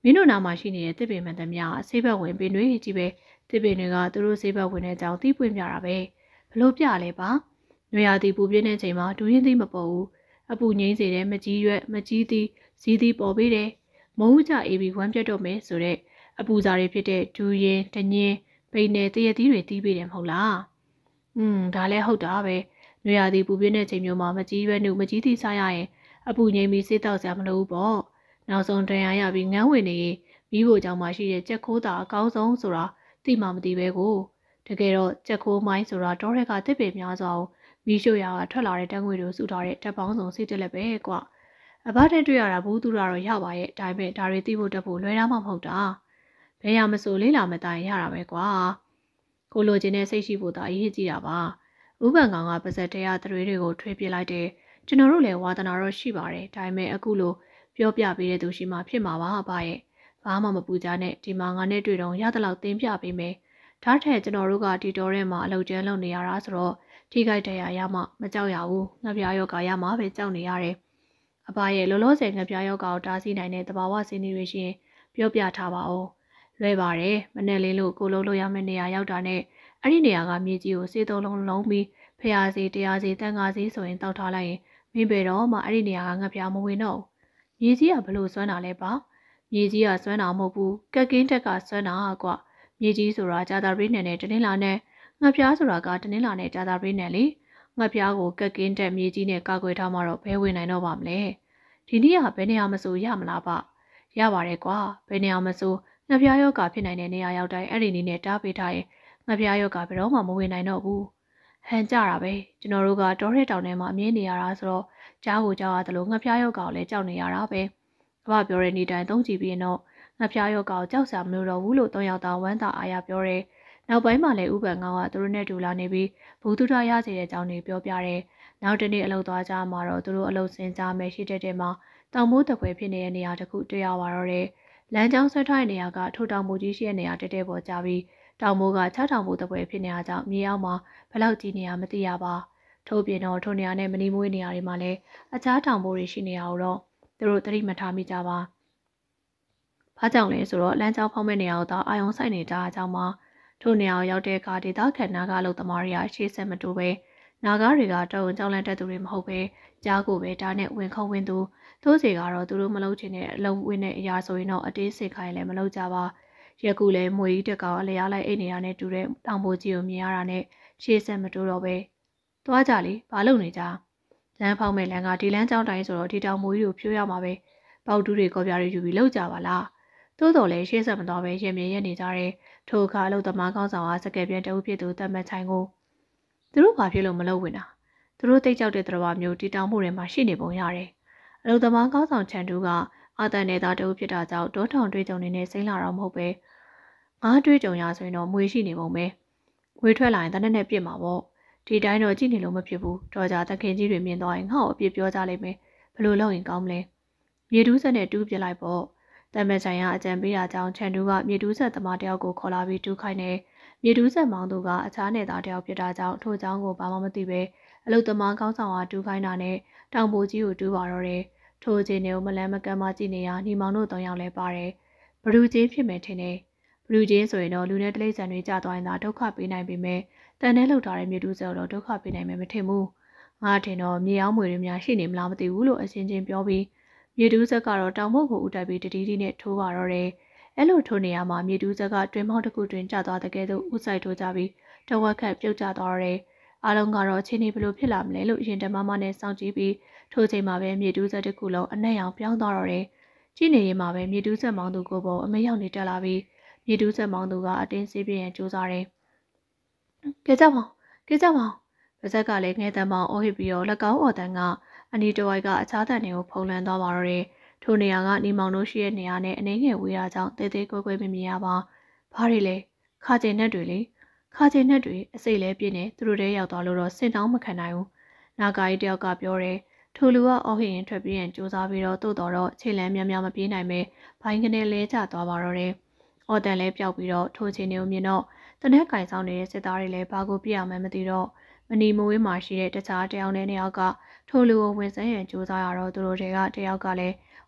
မင်းတို့နာမှာရှိနေတဲ့တစ်ပင်မှန်သမျှဆေးဘက်ဝင်ပင်တွေကြီးပဲတစ်ပင်တွေကသူတို့ဆေးဘက်ဝင်တဲ့အကြောင်းသိပွင့်ပြတာပဲဘလို့ပြလဲပါနွေရာသီပူပြင်းတဲ့ချိန်မှာဒူးရင်သီးမပေါ်ဘူးအပူငိမ့်စေတဲ့မကြီးရွက်မကြီးသီးဇီးသီးပေါ်ပေးတယ်မုံကြအေးပြီးဝမ်းပြတ်တော့မယ်ဆိုတဲ့အပူစာတွေဖြစ်တဲ့ဒူးရင်တညင်းပိန်နဲ့တရသီးတွေတီးပေးတယ်မဟုတ်လားဒါလည်းဟုတ်တာပဲနွေရာသီပူပြင်းတဲ့ချိန်မျိုးမှာမကြီးရွက်နှုတ်မကြီးသီးစားရရင်အပူငိမ့်ပြီးစေးတောက်စရာမလိုဘူးပေါ့နောက်ဆုံးတရားရပြီးငန်းဝင်နေမိဖို့ကြောင့်မှရှိတဲ့ကြက်ခိုးတာအကောင်းဆုံးဆိုတာသိမှမသိပဲကိုတကယ်တော့ကြက်ခိုးမိုင်းဆိုတာတောထဲကတစ်ပင်များစွာကိုမီးရှို့ရာကထွက်လာတဲ့တန်းငွေတွေစုထားတဲ့တပ်ပေါင်းစုံစိတ်တက်လက်ပဲကွာအဘတဲ့တွေ့ရတာဘူးသူတော့ရပါရဲ့ဒါပေမဲ့ဒါတွေသိဖို့တက်ဖို့လွယ်တာမှမဟုတ်တာဘယ်ရမဆိုလေးလာမတိုင်ရတာပဲကွာကိုလိုချင်တဲ့စိတ်ရှိဖို့သာအရေးကြီးတာပါဥပန်ကောင်ကပါဇက်တရားတရွေတွေကိုထွေးပြလိုက်တယ်ကျွန်တော်တို့လည်းဝါသနာတော့ရှိပါတယ်ဒါပေမဲ့အခုလိုပြောပြပေးတဲ့သူရှိမှဖြစ်မှာပါအဘရဲ့ဘာမှမပူကြနဲ့ဒီမှာငါနဲ့တွေ့တော့ရသလောက်တင်းပြပေးမယ်ဒါထက်ကျွန်တော်တို့ကဒီတော်ထဲမှာအလုပ်ကျန်းလုပ်နေရတာဆိုတော့ထိခိုက်တရားရမှမကြောက်ရဘူးငှက်ပြားယောဂရမှပဲကြောက်နေရတယ်အဘရဲ့လောလောဆယ်ငှက်ပြားယောဂကိုတားဆီးနိုင်တဲ့သဘာဝစင်းတွေရှင်ပြောပြထားပါဦးလွဲပါတယ်မနဲ့လေးလို့ကိုလုံးလို့ရမယ့်နေရာရောက်တာနဲ့အဲ့ဒီနေရာကမြေကြီးကိုစေးသုံးလုံးပြီးဖျားစီတရားစီတန်ခါစီဆိုရင်တောက်ထားလိုက်ရင်မင်းပေတော့မှအဲ့ဒီနေရာကငှက်ပြားမဝင်တော့မြေကြီးကဘလို့စွမ်းတာလဲပါမြေကြီးကစွမ်းတာမဟုတ်ဘူးကက်ကင်းတက်ကစွမ်းတာကွာမြေကြီးဆိုတာဂျာတာပရိနယ်နဲ့တနင်္လာနဲ့ငှက်ပြားဆိုတာကတနင်္လာနဲ့ဂျာတာပရိနယ်လေငှက်ပြားကိုကက်ကင်းတက်မြေကြီးနဲ့ကာကွယ်ထားမှတော့ဘဲဝင်နိုင်တော့ပါမလဲဒီနေ့ကဘယ်နေရာမဆိုရမလားပါရပါတယ်ကွာဘယ်နေရာမဆိုငှက်ပြားယောဂဖြစ်နိုင်တဲ့နေရာရောက်တိုင်းအဲ့ဒီနည်းနဲ့တားပေးထားရင်ငှက်ပြားယောဂဘယ်တော့မှမဝင်နိုင်တော့ဘူးဟန်ကြတာပဲကျွန်တော်တို့ကတောထဲတောင်ထဲမှာအမြင်နေရတာဆိုတော့ကြားကိုကြောက်ရတယ်လို့ငှက်ပြားယောဂကိုလည်းကြောက်နေရတာပဲအဘပြောတဲ့နေ့တိုင်းသုံးကြည့်ပြီးတော့ငှက်ပြားယောဂကိုကြောက်စရာမလိုတော့ဘူးလို့၃ယောက်သားဝမ်းသာအားရပြောတယ်နောက်ပိုင်းမှာလည်းဥပန်ကောင်ကသူတို့နဲ့တူလာနေပြီးဘူတုဒရရစေတဲ့အကြောင်းတွေပြောပြတယ်နောက်တနေ့အလုပ်သွားကြမှာတော့သူတို့အလုပ်စင်ကြမယ်ရှိတဲ့မှာတောင်မိုးတပွဲဖြစ်နေတဲ့နေရာတစ်ခုတွေ့ရပါတော့တယ်လမ်းကြောင်းဆွဲထားတဲ့နေရာကထိုတောင်မိုးကြီးရှိတဲ့နေရာတဲတဲပေါ်ကြပြီးတောင်မိုးက6တောင်မိုးတပွဲဖြစ်နေတာကြောင့်မြေအောက်မှာဘယ်လောက်ကြီးနေရမသိရပါထို့ပြင်တော့ထိုနေရာနဲ့မနီမွေးနေရာတွေမှာလည်းအခြားတောင်မိုးတွေရှိနေတာတော့သူတို့သတိမထားမိကြပါဘာကြောင့်လဲဆိုတော့လမ်းကြောင်းဖောက်မဲ့နေရာကိုသာအာယုံဆိုင်နေကြအကြောင်းမှာထိုနေရာကိုရောက်တဲ့အခါဒေသခံနာကားလို့သမားတွေကရှေ့ဆက်မတိုးပဲနာကားတွေကတောင်ကြောင်းလန့်တက်သူတွေမဟုတ်ပဲကြားကိုပဲဒါနဲ့ဝင်ခုံဝင်သူတို့စီကတော့သူတို့မလုပ်ချင်တဲ့အလုံးဝင်တဲ့အရာဆိုရင်တော့အတေးစစ်ခိုင်းလည်းမလုပ်ကြပါယခုလည်းမွေကြီးတက်ကောင်အလျားလိုက်အိတ်နေတာနဲ့တူတဲ့တောင်ပိုကြီးကိုမြင်ရတာနဲ့ရှေ့ဆက်မတိုးတော့ပဲသွားကြလေဘာလုပ်နေကြလမ်းဖောက်မဲ့လမ်းကဒီလမ်းကြောင်းတိုင်းဆိုတော့ဒီတောင်မိုးကြီးကိုဖြိုးရမှာပဲပေါက်တူးတွေကော်ပြားတွေယူပြီးလောက်ကြပါလားသို့တော်လည်းရှေ့ဆက်မသွားပဲရင်မြင်ရနေကြတဲ့ထိုအခါအလုသမားကောင်းဆောင်အားစကယ်ပြန်တအုပ်ဖြစ်သူတတ်မှတ်ချိုင်ကိုသူတို့ဘာဖြစ်လို့မလုပ်ဝင်တာသူတို့တိတ်ကြောက်တဲ့သတော်မျိုးတီတောင်မှုတွေမှာရှိနေပုံရတယ်အလုသမားကောင်းဆောင်ချန်တူကအာတန်နေသားတအုပ်ဖြစ်တာကြောင့်တောထောင်တွေးကြုံနေတဲ့စိမ့်လာတော့မဟုတ်ပဲငါးတွေးကြုံရဆိုရင်တော့မွေရှိနေပုံပဲဝေးထွက်လာရင်တနက်နဲ့ပြစ်မှာပေါ့ဒီတိုင်းတော့ကြည့်နေလို့မဖြစ်ဘူးတော်ကြတခင်ကြီးတွေမြင်သွားရင်ငါ့ကိုအပြစ်ပြောကြလိမ့်မယ်ဘလို့လုပ်ရင်ကောင်းမလဲမြေတူးဆက်နဲ့တူးပြလိုက်ပေါ့တမန်ဆိုင်ကအကြံပေးတာကြောင့်ချန်တူကမြေတူးဆက်သမားတယောက်ကိုခေါ်လာပြီးတူးခိုင်းတယ်မြေတူးဆက်မောင်သူကအခြားနယ်သားတယောက်ဖြစ်တာကြောင့်ထို့ကြောင့်ကိုဘာမှမသိပဲအလုသမားကောင်းဆောင်ကတူးခိုင်းတာနဲ့တောင်ပိုကြီးကိုတူးပါတော့တယ်ထိုအချိန်ကိုမလန်းမကမ်းမကြည့်နေရညီမောင်တို့၃ယောက်လဲပါတယ်ဘလူချင်းဖြစ်မယ်ထင်တယ်ဘလူချင်းဆိုရင်တော့လူနဲ့တိရစ္ဆာန်တွေကြာသွားရင်သာဒုက္ခပေးနိုင်ပေမဲ့တန်နဲ့လှုပ်ထားတဲ့မြေတူးဆက်တော့ဒုက္ခပေးနိုင်မယ်မထင်ဘူးငါထင်တော့မြေအောင်မွေတွေများရှိနေမလားမသိဘူးလို့အချင်းချင်းပြောပြီးမြေတူးဆက်ကတော့တောင်မုတ်ကိုဥတိုက်ပြီးတတီးတီးနဲ့ထိုးပါတော့တယ်အဲ့လိုထိုးနေရမှာမြေတူးဆက်ကတွင်မောင်းတစ်ခုတွင်ကျသွားတဲ့ကဲသို့ဥဆိုင်ထိုးကြပြီးတဝက်ခန့်ပြုတ်ကျသွားတယ်အားလုံးကတော့အချင်းကြီးဘလို့ဖြစ်လာမလဲလို့ရင်တမမနဲ့စောင့်ကြည့်ပြီးထိုးချိန်မှာပဲမြေတူးဆက်တစ်ခုလုံးအနက်ရောင်ပြောင်းသွားတော့တယ်ကြည့်နေရင်မှပဲမြေတူးဆက်မောင်းသူကိုပေါ်အမေရောက်နေတက်လာပြီးမြေတူးဆက်မောင်းသူကအတင်းစေးပြင်းရန်ကြိုးစားတယ်ကဲကြမောင်းပါဇက်ကလည်းငဲတမ်းမောင်းအိုးဟစ်ပြီးတော့လက်ကောင်းအော်တန်ကအနီတဝိုက်ကအခြားတန်တွေကိုဖုံးလွှမ်းသွားပါတော့တယ်ထိုနေရာကနေမောင်တို့ရှိတဲ့နေရာနဲ့အနေငယ်ဝေးတာကြောင့်တဲတဲကွဲကွဲမမြင်ရပါဘာတွေလဲခါကျင်နှက်တွေလေခါကျင်နှက်တွေအစိတ်လဲပြင်းနေသူတို့တဲရောက်သွားလို့တော့စင်တောင်းမခံနိုင်ဘူးနာဂါကြီးတယောက်ကပြောတယ်ထိုလူကအော်ဟစ်ရင်ထွက်ပြေးရင်စူးစမ်းပြီးတော့တိုးတော့ခြေလမ်းများများမပြေးနိုင်ပဲဘိုင်းကနေလဲကျသွားပါတော့တယ်အော်တန်လဲပျောက်ပြီးတော့ထိုချင်းတွေကိုမြင်တော့တနက်ကင်ဆောင်နေတဲ့စစ်သားတွေလည်းဘာကိုပြရမှန်းမသိတော့မနီမဝေးမှာရှိတဲ့တခြားတယောက်နဲ့နှစ်ယောက်ကထိုလူကိုဝင်စမ်းရန်စူးစမ်းရတော့သူတို့တွေကတယောက်ကလည်းဝ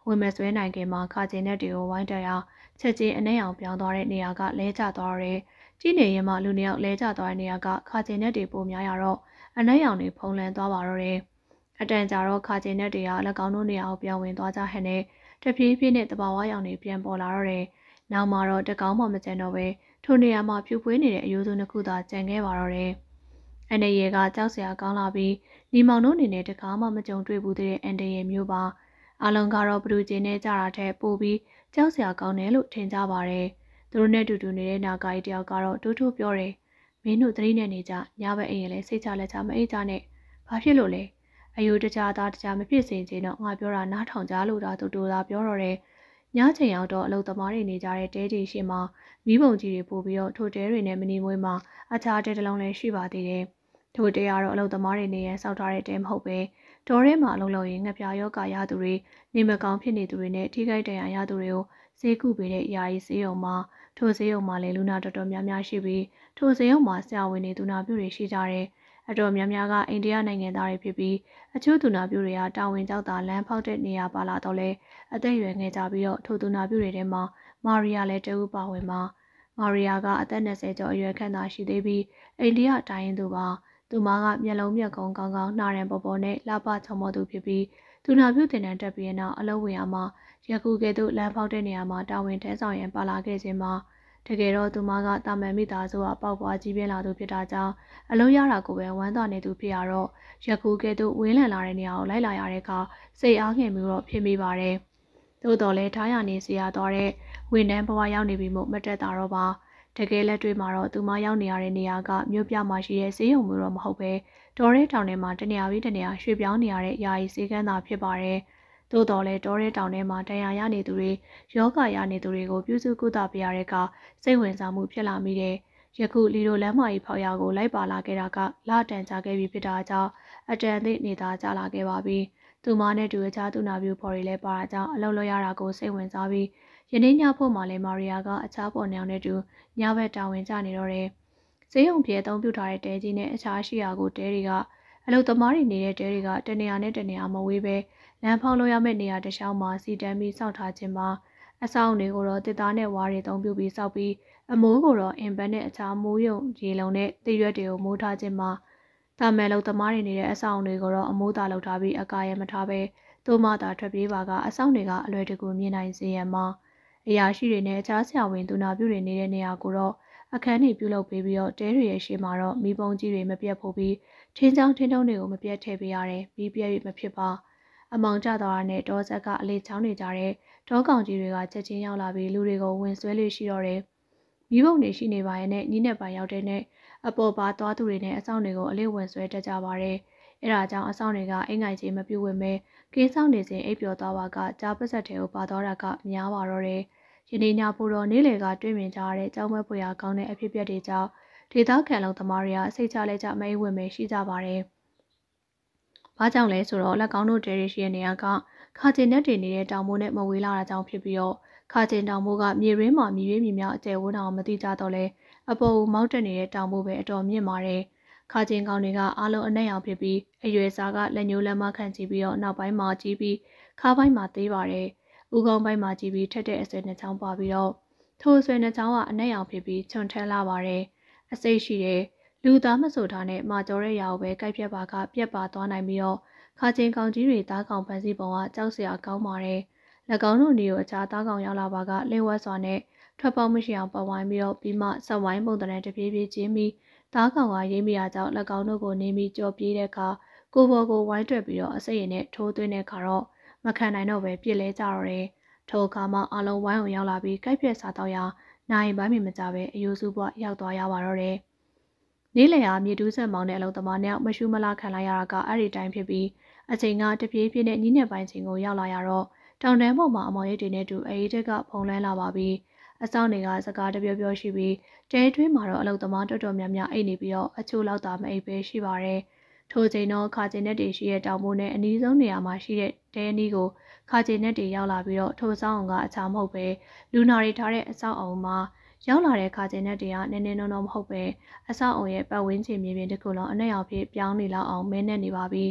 ဝင်မဲ့ဆွဲနိုင်ခင်မှာခါကျင်တဲ့တွေကိုဝိုင်းတက်ရာချက်ချင်းအနှဲ့အောင်ပြောင်းသွားတဲ့နေရာကလဲကျသွားတယ်။ကြီးနေရင်မှလူနှစ်ယောက်လဲကျသွားတဲ့နေရာကခါကျင်တဲ့တွေပိုများရတော့အနှဲ့အောင်တွေဖုံးလန်းသွားပါတော့တယ်။အတန်ကြာတော့ခါကျင်တဲ့တွေက၎င်းတို့နေရာကိုပြောင်းဝင်သွားကြဟန်နဲ့တဖြည်းဖြည်းနဲ့တဘာဝရောင်တွေပြန်ပေါ်လာတော့တယ်။နောက်မှာတော့တကောင်းမှမကျန်တော့ပဲထိုနေရာမှာဖြူပွေးနေတဲ့အယိုးစုနှစ်ခုသာကျန်ခဲ့ပါတော့တယ်။အနေရေကကြောက်စရာကောင်းလာပြီးညီမောင်တို့အနေနဲ့တကားမှမကြုံတွေ့ဘူးတဲ့အန်တရေမျိုးပါအလုံးကတော့ဘလူကျင်းနဲ့ကြတာထက်ပိုပြီးကြောက်စရာကောင်းတယ်လို့ထင်ကြပါတယ်။သူတို့နဲ့တူတူနေတဲ့နာဂါကြီးတယောက်ကတော့တူတူပြောတယ်။မင်းတို့သတိနဲ့နေကြညဘက်အိမ်ရင်လည်းစိတ်ချလက်ချမအိတ်ကြနဲ့။ဘာဖြစ်လို့လဲ။အယိုးတကြားသားတကြားမဖြစ်စေချင်တော့ငါပြောတာနားထောင်ကြလို့ဒါတူတူသာပြောတော့တယ်။ညချိန်ရောက်တော့အလုပ်သမားတွေနေကြတဲ့တဲကြီးရှိမှမီးပုံကြီးတွေပို့ပြီးတော့ထိုတဲတွေနဲ့မနီမွေးမှအခြားတဲတစ်လုံးလည်းရှိပါသေးတယ်။ထိုတဲကတော့အလုပ်သမားတွေနေရန်စောက်ထားတဲ့တဲမဟုတ်ပဲတော်ထဲမှာအလုံးလုံးရင်ငှက်ပြာယောဂရသူတွေနေမကောင်းဖြစ်နေသူတွေနဲ့ထိခိုက်ဒဏ်ရာရသူတွေကိုဆေးကုပေးတဲ့ယာယီဆေးရုံမှာထိုဆေးရုံမှာလည်းလူနာတော်တော်များများရှိပြီးထိုဆေးရုံမှာဆရာဝန်တွေသူနာပြုတွေရှိကြတယ်။အတော်များများကအိန္ဒိယနိုင်ငံသားတွေဖြစ်ပြီးအချို့သူနာပြုတွေကတာဝန်ကြောက်တာလမ်းဖောက်တဲ့နေရာပါလာတော့လဲအသက်အရွယ်ငယ်ကြပြီးတော့ထိုသူနာပြုတွေထဲမှာမာရီယာလည်းတဦးပါဝင်ပါမာရီယာကအသက်20ကျော်အရွယ်ခန့်သာရှိသေးပြီးအိန္ဒိယတိုင်းရင်းသူပါသူမကမျက်လုံးမျက်ကုံကောင်းကောင်းနှာရန်ပေါ်ပေါ်နဲ့လှပချုံမောသူဖြစ်ပြီးသူနာပြုတင်တန်းတက်ပြီးနောက်အလုပ်ဝင်ရမှာယခုကဲ့သို့လမ်းဖောက်တဲ့နေရာမှာတာဝန်ထမ်းဆောင်ရန်ပါလာခဲ့ခြင်းမှာတကယ်တော့သူမကတာမန်မိသားစုကပေါက်ပွားကြီးပြင်းလာသူဖြစ်တာကြောင့်အလုပ်ရတာကိုပဲဝမ်းသာနေသူဖြစ်ရတော့ယခုကဲ့သို့ဝင်းလံလာတဲ့နေရာကိုလိုက်လာရတဲ့အခါစိတ်အားငယ်မှုတော့ဖြစ်မိပါတယ်။သို့တော်လည်းထားရနေစီရသွားတဲ့ဝန်ထမ်းဘဝရောက်နေပြီမို့မတက်တာတော့ပါတကယ်လက်တွေ့မှာတော့သူမရောက်နေရတဲ့နေရာကမြို့ပြမှာရှိတဲ့ဈေးရုံမျိုးတော့မဟုတ်ပဲတော်ရဲတောင်ထဲမှာတနေရာပြီးတနေရာရွှေ့ပြောင်းနေရတဲ့ယာယီဈေးကမ်းသာဖြစ်ပါတယ်။သို့တော်လည်းတော်ရဲတောင်ထဲမှာတရားရနေသူတွေယောဂရနေသူတွေကိုပြုစုကုသပေးရတဲ့ကစိတ်ဝင်စားမှုဖြစ်လာမိတယ်။ယခုလီဒိုလမ်းမကြီးဖောက်ရကိုလိုက်ပါလာခဲ့တာကလာတန်ကြခဲ့ပြီဖြစ်တာကြောင့်အတန်သိနေသားကြလာခဲ့ပါပြီ။သူမနဲ့တူအခြားသူနာပြုဖော်တွေလည်းပါတာကြောင့်အလုပ်လုပ်ရတာကိုစိတ်ဝင်စားပြီးယနေ့ညဖို့မှလည်းမာရီယာကအခြားပေါ်နေအောင်နဲ့တူညဘက်တာဝန်ကျနေတော့တယ်။ဈေးရုံပြေအသုံးပြုထားတဲ့တဲကြီးနဲ့အခြားရှိရာကိုတဲတွေကအလုပ်သမားတွေနေတဲ့တဲတွေကတနေရာနဲ့တနေရာမဝေးပဲလမ်းဖောက်လို့ရမယ့်နေရာတစ်လျှောက်မှာစီတန်းပြီးစောက်ထားခြင်းမှာအဆောင်တွေကိုတော့တစ်သားနဲ့ဝါးတွေသုံးပြုပြီးစောက်ပြီးအမိုးကိုတော့အင်ဘတ်နဲ့အခြားမိုးရုံရေလုံးနဲ့တရွက်တွေကိုမိုးထားခြင်းမှာတာမန်လုပ်သမားတွေနေတဲ့အဆောင်တွေကိုတော့အမိုးသားလုပ်ထားပြီးအကာရမထားပဲသို့မှသာထွက်ပြေးပါကအဆောင်တွေကအလွယ်တကူမြင်နိုင်စေရမှာအရာရှိတွေနဲ့အခြားဆရာဝန်သူနာပြုတွေနေတဲ့နေရာကိုတော့အခန်းတွေပြုလုပ်ပေးပြီးတော့တဲတွေရဲ့ရှေ့မှာတော့မီးပုံကြီးတွေမပြတ်ဖို့ပြီးထင်းချောင်းထင်းတုံးတွေကိုမပြတ်ထည့်ပေးရတယ်မီးပြတ်၍မဖြစ်ပါအမောင်ကျသွားတာနဲ့တောဆက်ကအလေးချောင်းနေကြတဲ့တောကောင်ကြီးတွေကချက်ချင်းရောက်လာပြီးလူတွေကိုဝင်ဆွဲလို့ရှိတော့တယ်မီးပုံတွေရှိနေပါရဲ့နဲ့ညီနဲ့ပိုင်ရောက်တဲ့နဲ့အပေါ်ပါသွားသူတွေနဲ့အဆောင်တွေကိုအလေးဝင်ဆွဲတက်ကြပါတယ်အဲဒါကြောင့်အဆောင်တွေကအင်္ဂိုင်ကြီးမပြုတ်ဝင်ပဲကင်းဆောင်နေစဉ်အိပ်ပျော်သွားပါကကြားပစက်တွေကိုပါသွားတာကများပါတော့တယ်ယနေ့ညဖို့တော့နေ့လယ်ကတွေ့မြင်ကြရတဲ့ကြောင်းပွဲဖွေရာကောင်းတဲ့အဖြစ်အပျက်တွေကြောင့်ဒေသခံလုံသမားတွေကစိတ်ချလက်ချမအိပ်ဝင်ပဲရှိကြပါတယ်။ဘာကြောင့်လဲဆိုတော့လက်ကောင်းတို့တဲရီရှိတဲ့နေရာကခါကျင်နဲ့တည်နေတဲ့တောင်မိုးနဲ့မဝေးလာတာကြောင့်ဖြစ်ပြီးတော့ခါကျင်တောင်မိုးကမြေရင်းမှာမြေရွေးမြေမြောက်အကျယ်ဝန်းအောင်မသိကြတော့လဲအပေါ်ကိုမောက်တက်နေတဲ့တောင်မိုးပဲအတော်မြင့်ပါတယ်။ခါကျင်ကောင်တွေကအားလုံးအနှံ့အောင်ဖြစ်ပြီးအရွယ်စားကလက်ညှိုးလက်မခံကြည့်ပြီးတော့နောက်ပိုင်းမှာကြီးပြီးခါပိုင်းမှာသေးပါတယ်။ဦးခေါင်းပိုင်းမှာကြည့်ပြီးထက်တဲ့အဆွေနှစ်ချောင်းပါပြီးတော့ထိုအဆွေနှစ်ချောင်းကအနှံ့အောင်ဖြစ်ပြီးချွန်ထန်းလာပါတယ်။အစိတ်ရှိတဲ့လူသားမဆိုထားနဲ့မာကျော်တဲ့ရာကိုပဲကြိုက်ပြက်ပါကပြက်ပါသွားနိုင်ပြီးတော့ခါချင်းကောင်ကြီးတွေသားကောင်ဖန်စီပုံကကြောက်စရာကောင်းပါတယ်။၎င်းတို့နေကိုအခြားသားကောင်ရောက်လာပါကလင်းဝက်စွာနဲ့ထွက်ပေါက်မရှိအောင်ပတ်ဝိုင်းပြီးတော့ပြီးမှဆက်ဝိုင်းပုံတရံတပြေးပြေးချင်းပြီးသားကောင်ကရိမ့်မိရာကြောင့်၎င်းတို့ကိုနေပြီးကြော်ပြေးတဲ့အခါကိုဘော်ကိုဝိုင်းတွက်ပြီးတော့အစိတ်ရည်နဲ့ထိုးသွင်းတဲ့အခါတော့မခံနိုင်တော့ပဲပြစ်လဲကြတော့တယ်။ထိုအခါမှအလုံးဝိုင်းအောင်ရောက်လာပြီးကြိုက်ပြက်စားတော့ရနိုင်ပိုင်းမကြပဲအယိုးစုဘွားရောက်သွားရပါတော့တယ်။နေ့လယ်ဟာမြေတူးဆက်မောင်းတဲ့အလုပ်သမားနဲ့မရှူးမလားခံလိုက်ရတာကအဲ့ဒီတိုင်းဖြစ်ပြီးအချိန်ကတပြေးပြေးနဲ့ညီးနဲ့ပိုင်းချိန်ကိုရောက်လာရတော့တောင်တန်းပေါ်မှာအမော်ရိပ်တွေနဲ့တူအေးတက်ကဖုံးလွှမ်းလာပါပြီအဆောင်တွေကစကားတပြောပြောရှိပြီးတဲထွေးမှာတော့အလုပ်သမားတော်တော်များများအိတ်နေပြီးတော့အချို့လောက်သာမအိတ်ပဲရှိပါတယ်ထိုချိန်တော့ခါကျင်နဲ့တေရှိရဲ့တောင်မိုးနဲ့အနီးဆုံးနေရာမှာရှိတဲ့တဲအနီးကိုခါကျင်နဲ့တေရောက်လာပြီးတော့ထိုဆောင်အောင်ကအချာမဟုတ်ပဲလူနာတွေထားတဲ့အဆောင်အောင်မှာရောက်လာတဲ့ခါကျင်တဲ့တေကနည်းနည်းနော်နော်မဟုတ်ပဲအဆောက်အုံရဲ့ပတ်ဝန်းကျင်မြေပြင်တစ်ခုလုံးအနှံ့အောင်ဖြစ်ပြောင်းနေလောက်အောင်မဲနဲ့နေပါပြီ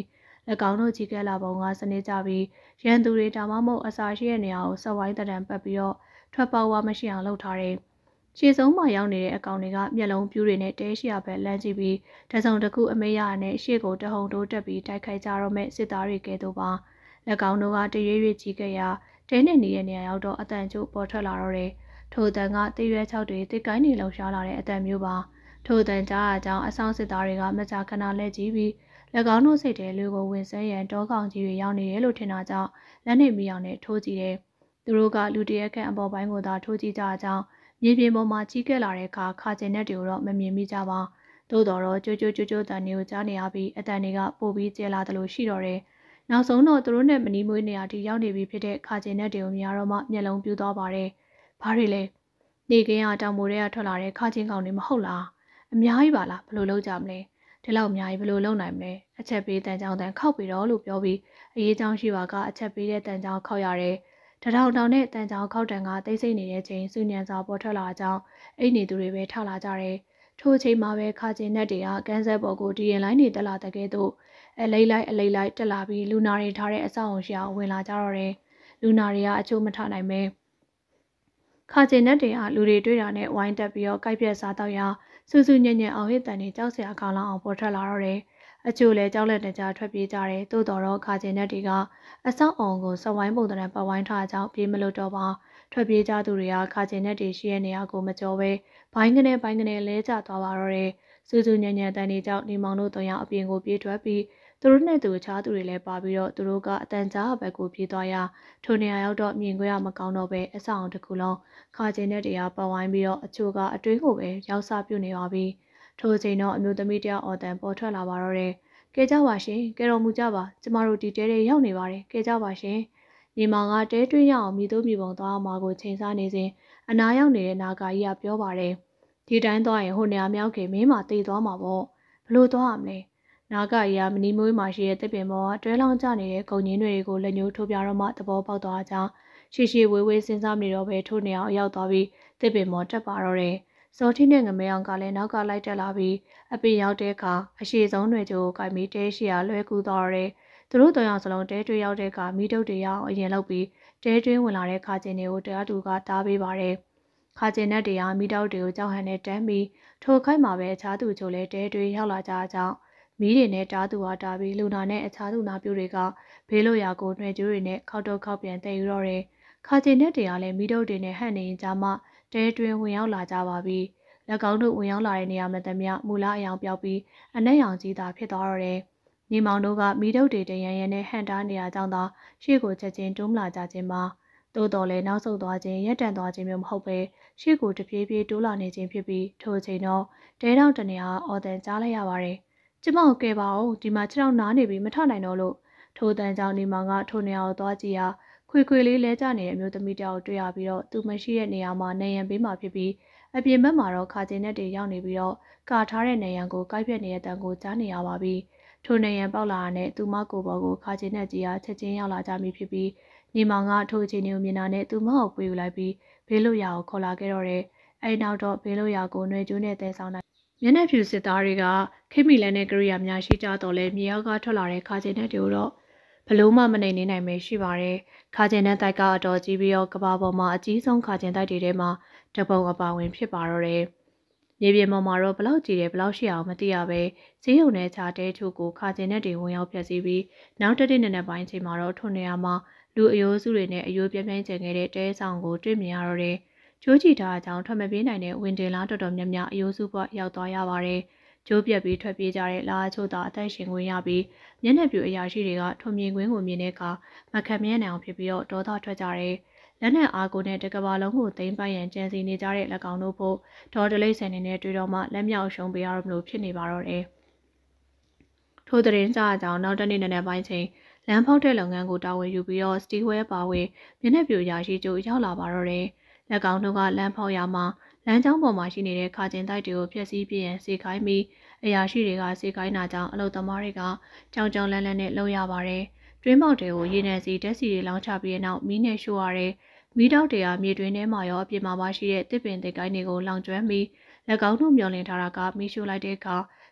၎င်းတို့ကြီးကဲလာပုံကစနစ်ကြပြီးရန်သူတွေဒါမှမဟုတ်အစာရှိတဲ့နေရာကိုဆက်ဝိုင်းတံပတ်ပြီးတော့ထွက်ပေါက်ဝါမရှိအောင်လုပ်ထားတယ်။ခြေဆုံးမှာရောက်နေတဲ့အကောင်တွေကမျက်လုံးပြူးတွေနဲ့တဲရှိရပဲလမ်းကြည့်ပြီးတစုံတစ်ခုအမေရနဲ့ရှေ့ကိုတဟုန်တိုးတက်ပြီးတိုက်ခိုက်ကြတော့မဲ့စစ်သားတွေကဲ့သို့ပါ၎င်းတို့ကတရွေ့ရွေ့ကြီးခဲ့ရာတဲနဲ့နေတဲ့နေရာရောက်တော့အတန်ကျိုးပေါ်ထွက်လာတော့တယ်။ထိုတန်ကတရွဲချောက်တွေတစ်ကိုင်းနေလှောင်ရှားလာတဲ့အတန်မျိုးပါ။ထိုတန်ကြားအကြောင်းအဆောင်စစ်သားတွေကမကြာခဏလက်ကြည့်ပြီး၎င်းတို့စိတ်ထဲလူကိုဝင်ဆဲရန်တောကောင်ကြီးတွေရောက်နေတယ်လို့ထင်တာကြောင့်လက်နေမီအောင်နဲ့ထိုးကြည့်တယ်။သူတို့ကလူတရက်ခန့်အပေါ်ပိုင်းကိုသာထိုးကြည့်ကြအကြောင်းမြေပြင်ပေါ်မှာကြီးကဲလာတဲ့အခါခါကျင်တဲ့တွေကိုတော့မမြင်မိကြပါ။သို့တော်တော့ကြိုးတန်တွေကိုကြားနေရပြီးအတန်တွေကပိုပြီးကျဲလာသလိုရှိတော့တယ်။နောက်ဆုံးတော့သူတို့နဲ့မနီးမွေးနေရာထိရောက်နေပြီဖြစ်တဲ့ခါကျင်တဲ့တွေကိုမြင်ရတော့မှမျက်လုံးပြူးသွားပါတယ်။ဘာတွေလဲ။နေကင်းကတောင်မိုးတွေကထွက်လာတဲ့ခါကျင်ကောင်တွေမဟုတ်လား။အများကြီးပါလားဘယ်လိုလုပ်ကြမလဲ။ဒီလောက်အများကြီးဘယ်လိုလုပ်နိုင်မလဲ။အချက်ပေးတန်ကြောင်တန်ခောက်ပြီးတော့လို့ပြောပြီးအရေးကြောင်းရှိပါကအချက်ပေးတဲ့တန်ကြောင်ခောက်ရတယ်။တထောင်တောင်နဲ့တန်ကြောင်ခောက်တန်ကတိတ်ဆိတ်နေတဲ့ချိန်စူညံစာပေါ်ထွက်လာကြောင်းအိတ်နေသူတွေပဲထလာကြတယ်။ထိုအချိန်မှာပဲခါကျင်တဲ့တွေကကန်းဆက်ပေါ်ကိုဒီရင်လိုင်းနေတက်လာတဲ့ကဲ့သို့အလိမ့်လိုက်တက်လာပြီးလူနာတွေထားတဲ့အဆောက်အုံရှိအောင်ဝင်လာကြတော့တယ်။လူနာတွေကအချို့မထနိုင်ပဲခါကျင်တဲ့တွေကလူတွေတွေ့တာနဲ့ဝိုင်းတက်ပြီးတော့ကြိုက်ပြက်စားတော့ရစူညံ့အောင်ဟစ်တန်တွေကြောက်စရာကောင်းလောက်အောင်ပေါ်ထွက်လာတော့တယ်။အချို့လည်းကြောက်လက်တကြားထွက်ပြေးကြတယ်။သို့တော်တော့ခါကျင်တဲ့တွေကအဆောက်အုံကိုစဝိုင်းပုံတံပတ်ဝိုင်းထားကြောင်းပြေးမလို့တော့ပါထွက်ပြေးကြသူတွေကခါကျင်တဲ့တွေရှိတဲ့နေရာကိုမကြောပဲဘိုင်းကနေလဲကျသွားပါတော့တယ်။စူညံ့တန်တွေကြောင့်နေမောင်တို့၃ယောက်အပြင်ကိုပြေးထွက်ပြီးသူတို့နဲ့သူအခြားသူတွေလည်းပါပြီးတော့သူတို့ကအတန်ကြားဘက်ကိုပြေးသွားရထိုနေရာရောက်တော့မြင်ခွင့်ရမကောင်းတော့ပဲအဆောက်အုံတစ်ခုလုံးခါကျင်တဲ့တရားပတ်ဝိုင်းပြီးတော့အချို့ကအတွင်းကိုပဲရောက်စားပြုတ်နေပါပြီထိုအချိန်တော့အမျိုးသမီးတယောက်အော်တန်ပေါ်ထွက်လာပါတော့တယ်ကဲကြပါရှင်ကဲတော်မူကြပါကျမတို့ဒီတဲတွေရောက်နေပါတယ်ကဲကြပါရှင်ညီမောင်ကတဲတွင်းရအောင်မိသူမိဘုံသွားအောင်မှာကိုချိန်စားနေစဉ်အနာရောက်နေတဲ့နာဂါကြီးကပြောပါတယ်ဒီတိုင်းသွားရင်ဟိုနေရာမြောက်ခင်မင်းမတေးသွားမှာပေါ့ဘလို့သွားရမလဲနာဂရီကမနီမွေးမှာရှိတဲ့တစ်ပင်ပေါ်ကတွဲလောင်းကျနေတဲ့ဂုံညင်းတွေကိုလက်ညှိုးထိုးပြတော့မှသဘောပေါက်သွားကြောင်းရှေဝေးစဉ်းစားနေတော့ပဲထိုးနေအောင်ရောက်သွားပြီးတစ်ပင်ပေါ်တက်ပါတော့တယ်။စော်ထီနဲ့ငမဲအောင်ကလည်းနောက်ကလိုက်တက်လာပြီးအပင်ရောက်တဲ့အခါအရှိဆုံးတွေကြိုကိုင်ပြီးတဲရှိရာလွဲကူသွားတော့တယ်။သူတို့၃ယောက်စလုံးတဲတွေရောက်တဲ့အခါမိတုတ်တွေရအောင်အရင်လုပ်ပြီးတဲတွင်းဝင်လာတဲ့ခါကျင်တွေကိုတရားသူကတားပေးပါတယ်။ခါကျင်တဲ့တရားမိတုတ်တွေကိုကြောက်ဟန်နဲ့တန်းပြီးထိုခိုက်မှာပဲအခြားသူချိုလည်းတဲတွေရောက်လာကြကြောင်းမီးတွေနဲ့တားသူဟာတာပြီးလူနာနဲ့အခြားသူနာပြူတွေကဘေးလိုရာကိုနှွေကျိုးတွေနဲ့ခောက်တော့ခောက်ပြန်တည်ယူတော့တယ်။ခါကျင်တဲ့တရားလည်းမိတုတ်တွေနဲ့ဟန့်နေရင်ကြမှာတဲတွင်ဝင်ရောက်လာကြပါပြီ။၎င်းတို့ဝင်ရောက်လာတဲ့နေရာမှာတည်းမြမူလအယောင်ပြောက်ပြီးအနက်ရောင်ကြီးသာဖြစ်သွားတော့တယ်။ညီမောင်တို့ကမိတုတ်တွေတရန်နဲ့ဟန့်တားနေရကြောင်းသာရှေ့ကိုချက်ချင်းတွန်းလာကြခြင်းပါ။သို့တော်လည်းနောက်ဆုတ်သွားခြင်းရက်တန်သွားခြင်းမျိုးမဟုတ်ပဲရှေ့ကိုတပြေးပြေးတိုးလာနေခြင်းဖြစ်ပြီးထိုအချိန်တော့တဲတောင်တနေရာအော်တန်ကြားလိုက်ရပါတယ်။ကျမကိုကဲပါဦးဒီမှာခြေထောက်နားနေပြီးမထနိုင်တော့လို့ထိုတန်ကြောင့်နေမောင်ကထိုနေရာကိုသွားကြည့်ရာခွေလေးလဲကျနေတဲ့အမျိုးသမီးတယောက်တွေ့ရပြီးတော့သူမရှိတဲ့နေရာမှာနေရန်ပေးမှဖြစ်ပြီးအပြင်ဘက်မှာတော့ခါကျင်တဲ့တွေရောက်နေပြီးတော့ကာထားတဲ့နေရန်ကိုကိုက်ပြက်နေတဲ့တန်ကိုကြားနေရပါပြီထိုနေရန်ပေါက်လာတာနဲ့သူမကိုပေါ်ကိုခါကျင်တဲ့ကြီးကချက်ချင်းရောက်လာကြပြီဖြစ်ပြီးနေမောင်ကထိုအချိန်ကိုမြင်တာနဲ့သူမကိုပွေယူလိုက်ပြီးဘေးလိုရာကိုခေါ်လာခဲ့တော့တယ်အဲဒီနောက်တော့ဘေးလိုရာကိုနှွေကျိုးနဲ့တဲဆောင်လိုက်မျက်နှာဖြူစစ်သားတွေကခိမီလန်နဲ့ကရိယာများရှိကြတော့လဲမြေရောက်ကထွက်လာတဲ့ခါကျင်တဲ့တွေကိုတော့ဘလို့မှမနေနေနိုင်ပဲရှိပါတယ်ခါကျင်တဲ့တိုက်ကအတော်ကြီးပြီးတော့ကဘာပေါ်မှာအကြီးဆုံးခါကျင်တိုက်တွေထဲမှာတပုံအပါဝင်ဖြစ်ပါတော့တယ်မြေပြင်ပေါ်မှာတော့ဘလောက်ကြီးတယ်ဘလောက်ရှိအောင်မသိရပဲဈေးရုံနဲ့ခြားတဲထုကိုခါကျင်တဲ့တွေဝင်ရောက်ပြက်စီးပြီးနောက်တစ်နေ့နဲ့ပိုင်းချိန်မှာတော့ထွန်နေရာမှာလူအယိုးစုတွေနဲ့အယိုးပြင်းပြင်းကျန်ခဲ့တဲ့တဲဆောင်ကိုတွေ့မြင်ရတော့တယ်ကျိုးကြည့်ထားအကြောင်းထွက်မပြေးနိုင်တဲ့ဝင်တင်လားတော်တော်များများအယိုးစုပွားရောက်သွားရပါတယ်ကျိုးပြက်ပြီးထွက်ပြေးကြတဲ့လာအချို့သာအသက်ရှင်ခွင့်ရပြီးမျက်နှာပြူအရာရှိတွေကထွန်မြင်ခွင့်ကိုမြင်တဲ့အခါမခံမြဲနိုင်အောင်ဖြစ်ပြီးတော့ဒေါသထွက်ကြတယ်လက်နဲ့အားကိုနဲ့တကဘာလုံးကိုသိမ်းပိုက်ရန်ကြံစီနေကြတဲ့၎င်းတို့ဖို့ဒေါ်တလိမ့်ဆန်နေနဲ့တွေ့တော့မှလက်မြောက်ရှုံးပေးရမလို့ဖြစ်နေပါတော့တယ်ထိုသတင်းကြားအကြောင်းနောက်တနေ့နဲ့ပိုင်းချိန်လမ်းဖောက်တဲ့လုပ်ငန်းကိုတာဝန်ယူပြီးတော့စတီဝဲပါဝင်မျက်နှာပြူအရာရှိကျိုးရောက်လာပါတော့တယ်၎င်းတို့ကလမ်းဖောက်ရမှာလမ်းကြောင်းပေါ်မှာရှိနေတဲ့ခါကျင်တိုက်တွေကိုဖျက်ဆီးပြရင်စေခိုင်းပြီးအရာရှိတွေကစေခိုင်းတာကြောင့်အလုသမားတွေကကြောင်လန်းနဲ့လှုပ်ရပါတယ်။တွင်းပေါက်တွေကိုရေနံစီတက်စီတွေလောင်းချပြီးတဲ့နောက်မီးနဲ့ရှို့ရတယ်။မီးတောက်တွေကမြေတွင်းထဲမှာရောအပြင်မှာပါရှိတဲ့တစ်ပင်တစ်ကိုင်းတွေကိုလောင်ကျွမ်းပြီး၎င်းတို့မျောလင့်ထားတာကမီးရှို့လိုက်တဲ့အခါ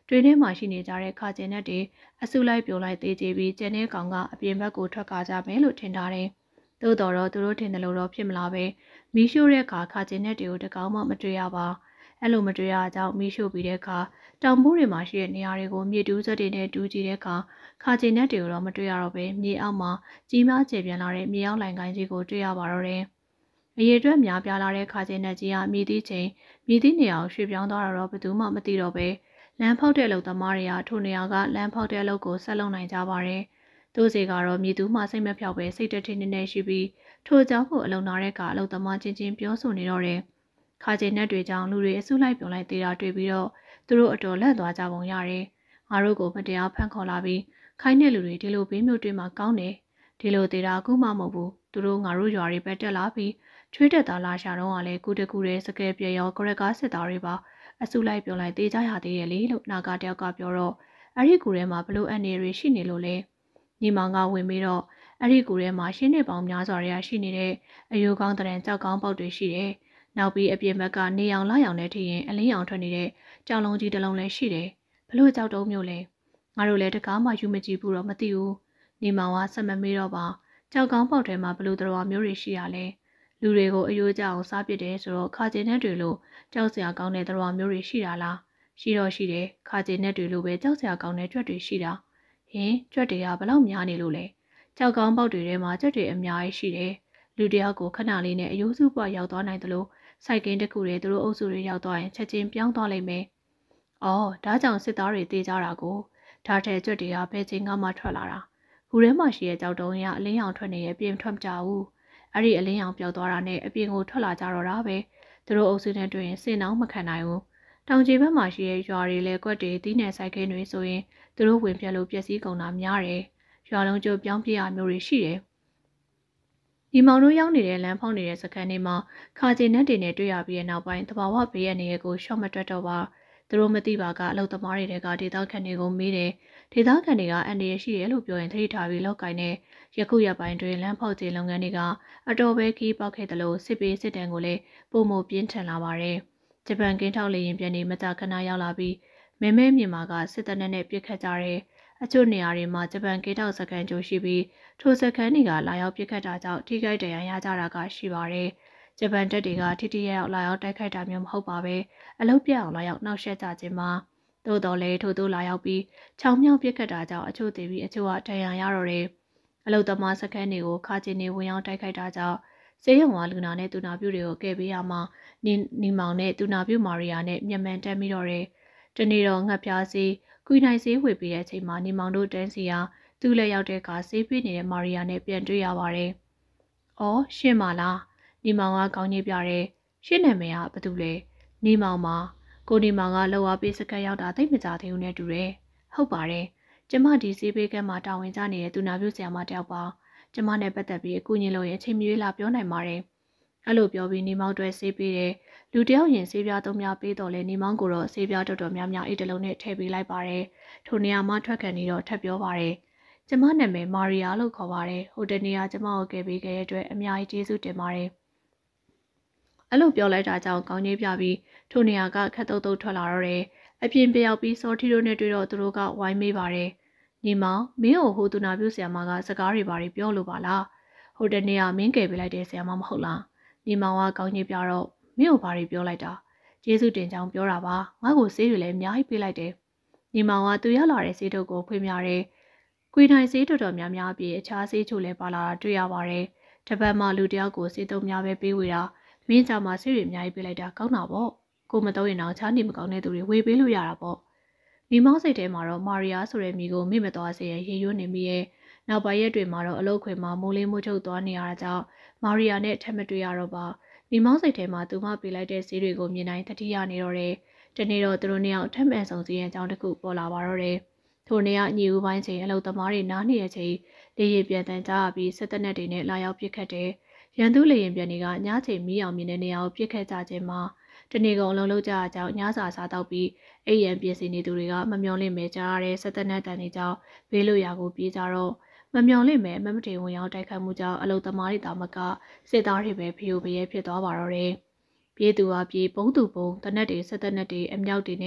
တွင်ထဲမှာရှိနေကြတဲ့ခါကျင်နဲ့တွေအစုလိုက်ပြုံလိုက်သေးကြပြီးကျန်တဲ့ကောင်ကအပြင်ဘက်ကိုထွက်ကားကြမယ်လို့ထင်ထားတယ်။သို့တော်တော့သူတို့ထင်တယ်လို့တော့ဖြစ်မလားပဲ။မီးရှို့တဲ့အခါခါကျင်တဲ့တွေကိုတကောင်မှမတွေ့ရပါ။အဲ့လိုမတွေ့ရကြောင်းမီးရှို့ပြီးတဲ့အခါတောင်ပိုးတွေမှာရှိတဲ့နေရာတွေကိုမြေတူးစက်တွေနဲ့တူးကြည့်တဲ့အခါခါကျင်တဲ့တွေကိုတော့မတွေ့ရတော့ပဲမြေအောက်မှာကြီးမားကျယ်ပြန့်လာတဲ့မြေအောက်လိုင်ကိုင်းကြီးကိုတွေ့ရပါတော့တယ်။အရေအတွက်များပြားလာတဲ့ခါကျင်တဲ့ကြီးကမြည်သည့်ချိန်မြည်သည့်နေရာကိုရွှေ့ပြောင်းသွားတော့ဘယ်သူမှမသိတော့ပဲလမ်းဖောက်တဲ့အလုပ်သမားတွေကထိုနေရာကလမ်းဖောက်တဲ့အလုပ်ကိုဆက်လုပ်နိုင်ကြပါတယ်။သူစီကတော့မြည်သူမှစိတ်မဖြောက်ပဲစိတ်တထင်းနေရှိပြီးထိုအကြောင်းကိုအလုံနာတဲ့ကအလုပ်သမားချင်းချင်းပြောဆိုနေတော့တယ်။ခါကျင်တဲ့တွေကြောင့်လူတွေအစုလိုက်ပြုံလိုက်သေးတာတွေ့ပြီးတော့သူတို့အတော်လက်သွားကြပုံရတယ်။ငါတို့ကိုမတရားဖန်ခေါ်လာပြီးခိုင်းတဲ့လူတွေဒီလိုဘေးမျိုးတွေမှာကောင်းတယ်။ဒီလိုသေးတာအခုမှမဟုတ်ဘူး။သူတို့ငါတို့ရွာတွေပဲတက်လာပြီးချွေးတက်သားလာရှာတော့ကလည်းကုတကူတဲ့စကဲပြေရောကရက်ကားစစ်သားတွေပါအစုလိုက်ပြုံလိုက်သေးကြရသေးရဲ့လေလို့နာဂတယောက်ကပြောတော့အဲ့ဒီကူထဲမှာဘလို့အနေတွေရှိနေလို့လဲညီမောင်ကဝင်ပြီးတော့အဲ့ဒီကူထဲမှာရှင်းနေပေါင်းများစွာတွေကရှိနေတဲ့အယိုးကောင်းတဲ့ကြောက်ကောင်းပေါက်တွေရှိတယ်နောက်ပြီးအပြင်ဘက်ကနေအောင်လာအောင်နဲ့ထရင်အလင်းရောင်ထွက်နေတဲ့ကြောင်လုံးကြီးတစ်လုံးလည်းရှိတယ်ဘလို့ကြောက်တုံးမျိုးလဲငါတို့လည်းတကားမှယူမကြည့်ဘူးတော့မသိဘူးညီမောင်ကဆက်မမေးတော့ပါကြောက်ကောင်းပေါက်ထဲမှာဘလို့တော်မျိုးတွေရှိရလဲလူတွေကိုအယိုးကြအောင်စားပစ်တယ်ဆိုတော့ခါကျင်တဲ့တွေလို့ကြောက်စရာကောင်းတဲ့တော်မျိုးတွေရှိတာလားရှိတော့ရှိတယ်ခါကျင်တဲ့တွေလို့ပဲကြောက်စရာကောင်းတဲ့ကြွက်တွေရှိတာဟင်ကြွက်တွေကဘလောက်များနေလို့လဲကြောက်ကောင်းပေါက်တွေထဲမှာကြွက်တွေအများကြီးရှိတယ်လူတယောက်ကိုခဏလေးနဲ့အယိုးစုပွားရောက်သွားနိုင်တယ်လို့စိုက်ကင်းတစ်ခုတွေသူတို့အုပ်စုတွေရောက်သွားရင်ချက်ချင်းပြောင်းသွားလိမ့်မယ်အော်ဒါကြောင့်စစ်သားတွေတေးကြတာကိုဒါထဲကြွက်တွေကဘယ်ချိန်မှထွက်လာတာခုထဲမှာရှိတဲ့ကြောက်တုံးရအလင်းရောင်ထွက်နေရဲ့ပြင်ထွက်မကြဘူးအဲ့ဒီအလင်းရောင်ပျောက်သွားတာနဲ့အပြင်ကိုထွက်လာကြတော့တာပဲသူတို့အုပ်စုနဲ့တွေ့ရင်စင်အောင်မခံနိုင်ဘူးတောင်ကြီးဘက်မှာရှိတဲ့ရွာတွေလည်းကွက်တွေတီးနယ်ဆိုင်ခင်းတွေဆိုရင်သူတို့ဝင်ပြက်လို့ပျက်စီးကုန်တာများတယ်ရွာလုံးကျိုးပြောင်းပြရမျိုးတွေရှိတယ်ဒီမောင်တို့ရောက်နေတဲ့လမ်းဖောက်နေတဲ့စခန်းတွေမှာခါကျင်နဲ့တင်နေတွေ့ရပြီးတဲ့နောက်ပိုင်းတဘာဝဘေးရနေရကိုရှော့မတွက်တော့ပါသူတို့မသိပါကအလုပ်သမားတွေကဒေသခံတွေကိုမေးတယ်ဒေသခံတွေကအန်ဒီရရှိတယ်လို့ပြောရင်သတိထားပြီးလောက်ကင်နေယခုရက်ပိုင်းတွင်လမ်းဖောက်ခြင်းလုပ်ငန်းတွေကအတော်ပဲခီးပေါက်ခဲ့တယ်လို့စစ်ပေးစစ်တမ်းကိုလည်းပုံမပြင်းထန်လာပါတယ်ဂျပန်ကင်းထောက်လေရင်ပြန်နေမကြခဏရောက်လာပြီးမဲမဲမြန်မာကစစ်တပ်နဲ့ပြစ်ခတ်ကြတဲ့အချို့နေရာတွေမှာဂျပန်ကင်းထောက်စကန်ကြိုရှိပြီးထိုစကန်တွေကလာရောက်ပြစ်ခတ်တာကြောင့်ထိခိုက်ဒဏ်ရာရကြတာကရှိပါတယ်ဂျပန်တပ်တွေကထိထိရောက်လာရောက်တိုက်ခိုက်တာမျိုးမဟုတ်ပါပဲအလုတ်ပြအောင်လာရောက်နှောက်ယှက်ကြခြင်းမှာသို့တော်လည်းထို့သို့လာရောက်ပြီးချောင်းမြောင်းပြစ်ခတ်တာကြောင့်အချို့သေးပြီးအချို့ကဒဏ်ရာရတော့တယ်အလုတ်သမားစကန်တွေကိုခါကျင်နေဝင်ရောက်တိုက်ခိုက်တာကြောင့်စေယုံဝါလူနာနဲ့တူနာပြုတွေကိုကဲပေးရမှာနီမောင်နဲ့တူနာပြုမာရီယာနဲ့မျက်မှန်တက်ပြီးတော့တယ်တနေ့တော့ငှက်ပြားစီကွီနိုင်ဆေးဝေပေးတဲ့အချိန်မှာနီမောင်တို့တန်းစီယာသူ့လက်ရောက်တဲ့အခါဆေးပေးနေတဲ့မာရီယာနဲ့ပြန်တွေ့ရပါတယ်။အော်ရှင်းပါလား။နီမောင်ကခေါင်းညိပြတယ်။ရှင်းနာမည်ကဘာတူလဲ။နီမောင်မှာကိုနီမောင်ကလောက်အားပေးစကတ်ရောက်တာသိမကြသေးဘူးနဲ့တူတယ်။ဟုတ်ပါတယ်။ကျမဒီဆေးပေးကမှာတာဝန်ကျနေတဲ့သူနာပြုဆရာမတယောက်ပါ။ကျမနဲ့ပတ်သက်ပြီးအကူအညီလုပ်ရင်အချိန်မရွေးလာပြောနိုင်ပါတယ်။အဲ့လိုပြောပြီးနီမောင်တွေဆေးပေးတယ်။လူတယောက်ရင်ဆေးပြားသုံးပြားပေးတော့လဲနီမောင်ကိုတော့ဆေးပြားတော်တော်များများအိတ်တလုံးနဲ့ထည့်ပေးလိုက်ပါတယ်။ထိုနေရာမှာထွက်ခံနေတော့ထပ်ပြောပါတယ်။ကျမနာမည်မာရီယာလို့ခေါ်ပါတယ်။ဟိုတနေ့ကကျမကိုကယ်ပေးခဲ့တဲ့အတွက်အများကြီးကျေးဇူးတင်ပါတယ်။အဲ့လိုပြောလိုက်တာကြောင့်ကောင်းကြီးပြပြီးထိုနေရာကခက်တုတ်တုတ်ထွက်လာတော့တယ်။အပြင်ပြောက်ပြီးစော်ထီတို့နဲ့တွေ့တော့သူတို့ကဝိုင်းမေးပါတယ်။ညီမောင်မင်းကိုဟိုသူနာပြုဆရာမကစကားတွေဘာတွေပြောလို့ပါလား။ဟိုတနေ့ကမင်းကယ်ပေးလိုက်တဲ့ဆရာမမဟုတ်လား။ညီမောင်ကကောင်းကြီးပြတော့မင်းကိုဘာတွေပြောလိုက်တာ။ကျေးဇူးတင်ကြောင်းပြောတာပါ။ငါ့ကိုဆေးတွေလည်းအများကြီးပေးလိုက်တယ်။ညီမောင်ကသူရောက်လာတဲ့ဆေးတုပ်ကိုဖွင့်ပြတယ်။ကွေနိုင်ဆေးတော်တော်များများအပြင်အခြားဆေးချိုလည်းပါလာတာတွေ့ရပါတယ်။တပတ်မှလူတယောက်ကိုဆေးတုပ်များပဲပေးဝေတာမင်းကြောင့်မှဆေးတွေအများကြီးပေးလိုက်တာကောင်းတာပေါ့။ကိုမတော့ရင်တော့ချားနေမကောင်းတဲ့သူတွေဝေပေးလို့ရတာပေါ့။မိမောင်းစိတ်ထဲမှာတော့မာရီယာဆိုတဲ့မိကိုမေ့မသွားစေရရေရွနေမိရဲ့နောက်ပိုင်းရက်တွေမှာတော့အလုတ်ခွေမှာမိုးလေးမိုးချုပ်သွားနေရတာကြောင့်မာရီယာနဲ့ထပ်မတွေ့ရတော့ပါမိမောင်းစိတ်ထဲမှာသူမပေးလိုက်တဲ့ဆေးတွေကိုမြင်တိုင်းတတိယနေတော့တယ်။တနေ့တော့သူတို့နှစ်ယောက်ထပ်မံဆောင်စည်းရန်အကြောင်းတစ်ခုပေါ်လာပါတော့တယ်။ထိုနေ့ကညီဦးပိုင်းချိန်အလုတ်သမားတွေနားနေတဲ့အချိန်လေရင်ပြန်တန်ကြပြီးဆက်သက်နဲ့တွေနဲ့လာရောက်ပစ်ခတ်တယ်။ရန်သူလေရင်ပြန်တွေကညချိန်မီးအောင်မြင်တဲ့နေရာကိုပစ်ခတ်ကြခြင်းမှာတနေ့ကုန်လုံးလုံးကြအကြောင်းညစာစားတော့ပြီးအိမ်ရန်ပြင်ဆင်နေသူတွေကမမျော်လင့်မဲကြားရတဲ့ဆက်သက်နဲ့တန်တွေကြောင့်ဘေးလွတ်ရာကိုပြေးကြတော့မမျော်လင့်မဲမမတေဝင်ရောက်တိုက်ခတ်မှုကြောင့်အလုသမားတွေတာမကစစ်သားတွေပဲဖီယိုဖျဲဖြစ်သွားပါတော့တယ်။ပြေးသူကပြေးပုံးသူပုံးတနက်တွေဆက်သက်နဲ့တွေအမြောက်တွေနဲ့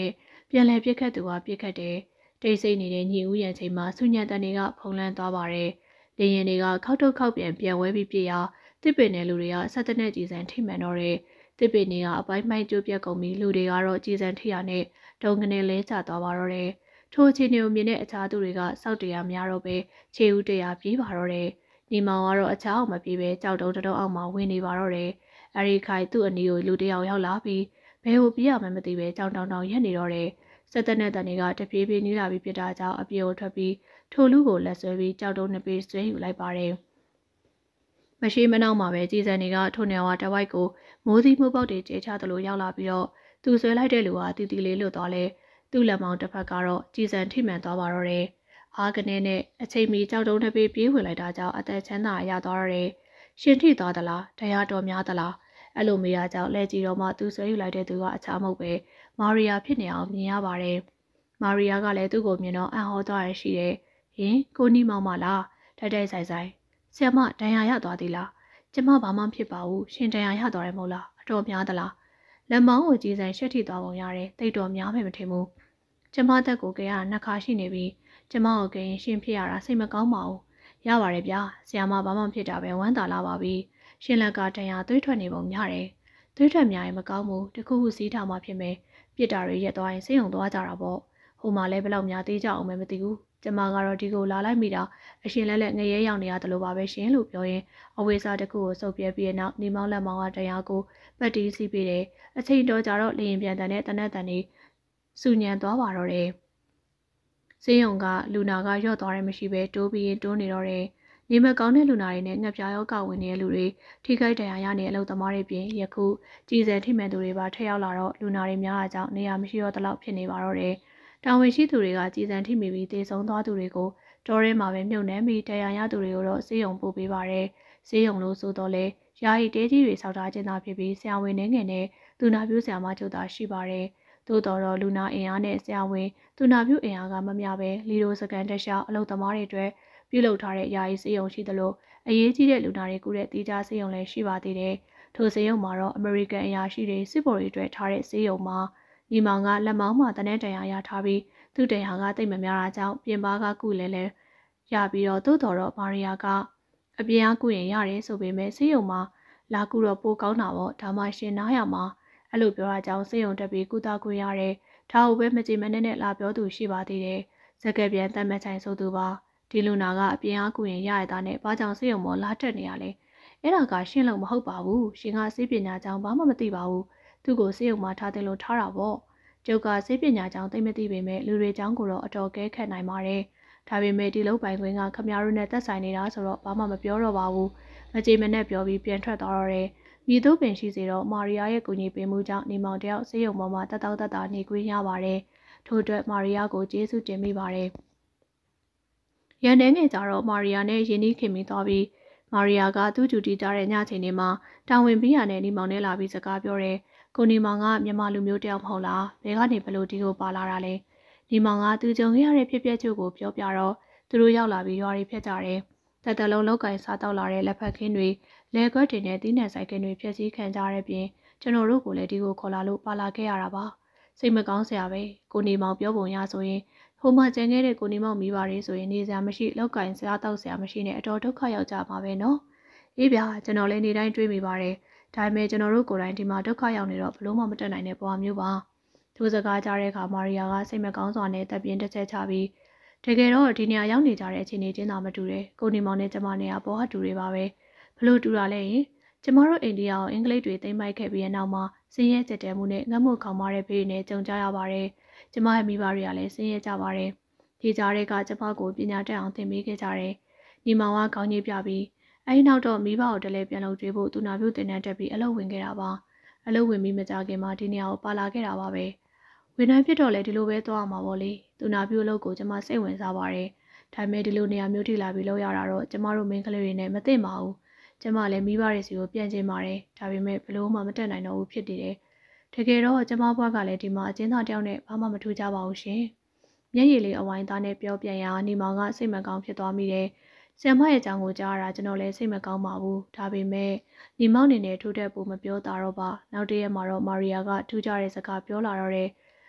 ပြန်လည်ပြစ်ခတ်သူကပြစ်ခတ်တယ်တိတ်ဆိတ်နေတဲ့ညီဦးရန်ချိန်မှာဆူညံတန်တွေကဖုံးလန်းသွားပါတယ်လေရင်တွေကခောက်တုတ်ခောက်ပြန်ဝဲပြီးပြစ်ရာတစ်ပင်နယ်လူတွေကဆက်တနက်ကြီးစံထိမှန်တော့တယ်တစ်ပင်တွေကအပိုင်းမိုက်ကျိုးပြက်ကုန်ပြီးလူတွေကတော့ကြီးစံထိရနဲ့တုံကနေလဲကျသွားပါတော့တယ်ထိုအခြေအနေကိုမြင်တဲ့အခြားသူတွေကစောက်တရားများတော့ပဲခြေဦးတရားပြေးပါတော့တယ်ညီမောင်ကတော့အခြားအောင်မပြေးပဲကြောက်တုံးတုံးအောင်မှဝင်နေပါတော့တယ်အဲဒီခိုင်သူ့အနီးကိုလူတယောက်ရောက်လာပြီးဘဲကိုပြေးရမှမသိပဲကြောင်တောင်ရက်နေတော့တယ်ဆက်တနက်တန်တွေကတပြေးပြေးနီးလာပြီးပြစ်တာကြောင့်အပြေကိုထွက်ပြီးထိုလူကိုလက်ဆွဲပြီးကြောက်တုံးနှစ်ပေးဆွဲယူလိုက်ပါတယ်မရှိမနှောက်မှာပဲကြည်စံတွေကထိုနေရာတဝိုက်ကိုမိုးသီးမှုပေါက်တွေကျဲချသလိုရောက်လာပြီးတော့သူဆွဲလိုက်တဲ့လူဟာတီတီလေးလွတ်သွားလဲသူ့လက်မောင်းတစ်ဖက်ကတော့ကြည်စံထိမှန်သွားပါတော့တယ်အားကနေနဲ့အချိန်မီကြောက်တုံးနှစ်ပေးပြေးဝင်လိုက်တာကြောင့်အသက်ချမ်းသာရသွားရတယ်ရှင်ထိသွားသလားတရားတော်များသလားအဲ့လိုမေးရကြောင့်လဲကြည့်တော့မှသူဆွဲယူလိုက်တဲ့သူကအခြားမဟုတ်ပဲမာရီယာဖြစ်နေအောင်မြင်ရပါတယ်မာရီယာကလည်းသူ့ကိုမြင်တော့အံ့ဟောသွားရရှိတယ်ဟင်ကိုနီမောင်မလားတိုက်တိုက်ဆိုင်ဆိုင်ဆရာမဒဏ်ရာရသွားသေးလားကျမဘာမှဖြစ်ပါဘူးရှင်ဒဏ်ရာရသွားတယ်မဟုတ်လားအတော်များသလားလက်မောင်းကိုကြီးစံရှက်ထိသွားပုံရတယ်တိတ်တော်များမယ်မထင်ဘူးကျမတက်ကိုကြရနှစ်ခါရှိနေပြီကျမကိုကြရင်ရှင်ဖြစ်ရတာစိတ်မကောင်းပါဘူးရပါတယ်ဗျာဆရာမဘာမှဖြစ်တာပဲဝမ်းသာလာပါပြီရှင်လက်ကဒဏ်ရာသွေးထွက်နေပုံများတယ်သွေးထွက်များရင်မကောင်းဘူးတခုခုစီးထားမှဖြစ်မယ်ပြစ်တာတွေရက်သွားရင်စိတ်ုံသွားကြတာပေါ့ဟိုမှာလည်းဘယ်လောက်များသေးကြအောင်မသိဘူးကျမကတော့ဒီကိုလာလိုက်မိတာအရှင်လက်ငရဲရောက်နေရတယ်လို့ပါပဲရှင်လို့ပြောရင်အဝေးစားတစ်ခုကိုစုပ်ပြဲပြီးနောက်နေမောင်းလက်မောင်းကတရားကိုပတ်တီးစီးပြီးတယ်အချိန်တော်ကြတော့လေရင်ပြန်တန်တဲ့တနက်တန်နေစူညံသွားပါတော့တယ်စေးရုံကလူနာကရော့သွားတယ်မရှိပဲတိုးပြီးရင်တိုးနေတော့တယ်နေမကောင်းတဲ့လူနာတွေနဲ့ငှက်ပြားရောဂါဝင်နေတဲ့လူတွေထိခိုက်ဒဏ်ရာရနေတဲ့အလုပ်သမားတွေပြင်ယခုကြည်စံထိမှန်သူတွေပါထက်ရောက်လာတော့လူနာတွေများအကြောင်းနေရာမရှိတော့တလောက်ဖြစ်နေပါတော့တယ်တာဝန်ရှိသူတွေကကြည်စံထိမိပြီးတေဆုံးသွားသူတွေကိုတော်ရဲမှာပဲမြုပ်နှံပြီးဒဏ်ရာရသူတွေကိုတော့စေးရုံပို့ပေးပါတယ်စေးရုံလို့ဆိုတော့လေယာယီတဲကြီးတွေစောက်ထားခြင်းသာဖြစ်ပြီးဆရာဝန်ငယ်နဲ့သူနာပြုဆရာမချုပ်သာရှိပါတယ်သို့တော်လူနာအင်အားနဲ့ဆရာဝန်သူနာပြုအင်အားကမမျှပဲလီဒိုစကန်တက်ရှောက်အလုပ်သမားတွေအတွက်ပြုလုပ်ထားတဲ့ယာယီစေးရုံရှိသလိုအရေးကြီးတဲ့လူနာတွေကူတဲ့တီးခြားစေးရုံလည်းရှိပါသေးတယ်ထိုစေးရုံမှာတော့အမေရိကန်အရာရှိတွေစစ်ဗိုလ်တွေအတွက်ထားတဲ့စေးရုံမှာညီမောင်ကလက်မောင်းမှာတနက်တန်ရာရထားပြီးသူ့တန်ရာကတိတ်မများတာကြောင့်ပြင်ပကကုလဲရပြီးတော့သို့တော်မာရီယာကအပြင်ကကုရင်ရတယ်ဆိုပေမဲ့စေးရုံမှာလာကုတော့ပိုကောင်းတာပေါ့ဒါမှရှင်နားရမှာအဲ့လိုပြောတာကြောင့်စေးရုံတက်ပြီးကုသခွင့်ရတယ်ဒါကိုပဲမကြည်မနဲ့လာပြောသူရှိပါသေးတယ်စကက်ပြန်တတ်မှတ်ချိုင်ဆိုသူပါဒီလူနာကအပြင်အားကူရင်ရရတာနဲ့ဘာကြောင့်စေးရုံမောလာတက်နေရလဲအဲ့ဒါကရှင်းလို့မဟုတ်ပါဘူးရှင်ကစေးပညာကြောင့်ဘာမှမသိပါဘူးသူ့ကိုစေးရုံမှာထားတယ်လို့ထားတာပေါ့ကျုပ်ကစေးပညာကြောင့်သိမသိပေမဲ့လူတွေကြောင့်ကိုတော့အတော်ကဲခတ်နိုင်ပါတယ်ဒါပေမဲ့ဒီလောက်ပိုင်ခွင့်ကခမရတို့နဲ့သက်ဆိုင်နေတာဆိုတော့ဘာမှမပြောတော့ပါဘူးမကြေမနဲ့ပြောပြီးပြန်ထွက်သွားတော့တယ်မိသူပင်ရှိစေတော့မာရီယာရဲ့ကူညီပေးမှုကြောင့်နေမောင်တယောက်စေးရုံပေါ်မှာတက်တာနေခွင့်ရပါတယ်ထို့အတွက်မာရီယာကိုကျေးဇူးတင်မိပါတယ်ရန်တဲငယ်ကြတော့မာရီယာနဲ့ယင်းနှီးခင်မိသွားပြီးမာရီယာကသူ့ဂျူတီကြတဲ့ညချိန်တွေမှာတာဝန်ပြီးရနဲ့နေမောင်နဲ့လာပြီးစကားပြောတယ်ကိုနေမောင်ကမြန်မာလူမျိုးတယောက်မဟုတ်လားဘယ်ကနေဘလို့ဒီကိုပါလာတာလဲနေမောင်ကသူကြုံခဲ့ရတဲ့ဖြစ်ပျက်ချို့ကိုပြောပြတော့သူတို့ရောက်လာပြီးရွာတွေဖျက်ကြတယ်တလုံးလောက်ကင်စားတောက်လာတဲ့လက်ဖက်ခင်းတွေလဲခွက်တွေနဲ့တီးနှံဆိုင်ခင်းတွေဖျက်ဆီးခံကြရတဲ့ပြင်ကျွန်တော်တို့ကိုလည်းဒီကိုခေါ်လာလို့ပါလာခဲ့ရတာပါစိတ်မကောင်းစရာပဲကိုနေမောင်ပြောပုံရဆိုရင်ဟိုမှာကျန်ခဲ့တဲ့ကိုနေမောင်မိပါတယ်ဆိုရင်နေစရာမရှိလောက်ကင်စားတောက်စရာမရှိနဲ့အတော်ဒုက္ခရောက်ကြမှာပဲနော်အေးဗျာကျွန်တော်လည်းနေတိုင်းတွေးမိပါတယ်ဒါပေမဲ့ကျွန်တော်တို့ကိုယ်တိုင်ဒီမှာဒုက္ခရောက်နေတော့ဘလို့မှမတက်နိုင်တဲ့ဘဝမျိုးပါသူစကားကြားတဲ့အခါမာရီယာကစိတ်မကောင်းစွာနဲ့တပ်ပြင်းတစ်ချက်ချပြီးတကယ်တော့ဒီနေရာရောက်နေကြတဲ့အခြေအနေချင်းသာမတူတယ်ကိုနေမောင်နဲ့ကျမနဲ့ကဘောဟာတူတွေပါပဲဘလို့တူတာလဲရင်ကျမတို့အိန္ဒိယကိုအင်္ဂလိပ်တွေသိမ်းပိုက်ခဲ့ပြီးတဲ့နောက်မှာစင်းရဲကြက်တဲမှုနဲ့ငတ်မှုခေါင်းမာတဲ့ဘေးနဲ့ကြုံကြရပါတယ်ကျမရဲ့မိဘတွေကလည်းစင်းရဲကြပါတယ်ဒီကြားတွေကကျမကိုပညာတတ်အောင်သင်ပေးခဲ့ကြတယ်ညီမောင်ကခေါင်းကြီးပြပြီးအဲဒီနောက်တော့မိဘကိုတလဲပြန်လုပ်ကြွေးဖို့သူနာပြုတင်တန်းတက်ပြီးအလုပ်ဝင်ခဲ့တာပါအလုပ်ဝင်ပြီးမကြခင်မှာဒီနေရာကိုပါလာခဲ့တာပါပဲဝန်ထမ်းဖြစ်တော့လေဒီလိုပဲသွားမှာပေါ့လေသူနာပြုအလုပ်ကိုကျမစိတ်ဝင်စားပါတယ်ဒါပေမဲ့ဒီလိုနေရာမျိုးထိလာပြီးလုပ်ရတာတော့ကျမတို့မိန်းကလေးတွေနဲ့မသိပါဘူးကျမလည်းမိဘတွေစီကိုပြန်ကျင်ပါတယ်ဒါပေမဲ့ဘလို့မှမတက်နိုင်တော့ဘူးဖြစ်နေတယ်တကယ်တော့ကျမဘွားကလည်းဒီမှာအကျဉ်းသားတယောက်နဲ့ဘာမှမထူးကြပါဘူးရှင်မျက်ရည်လေးအဝိုင်းသားနဲ့ပြောပြန်ရာနေမောင်ကစိတ်မကောင်းဖြစ်သွားမိတယ်ဆရာမရဲ့အကြောင်းကိုကြားရတာကျွန်တော်လည်းစိတ်မကောင်းပါဘူးဒါပေမဲ့ညီမောင်နေနဲ့ထိုးတဲ့ပူမပြောတာတော့ပါနောက်တရက်မှာတော့မာရီယာကထူးကြတဲ့စကားပြောလာတော့တယ်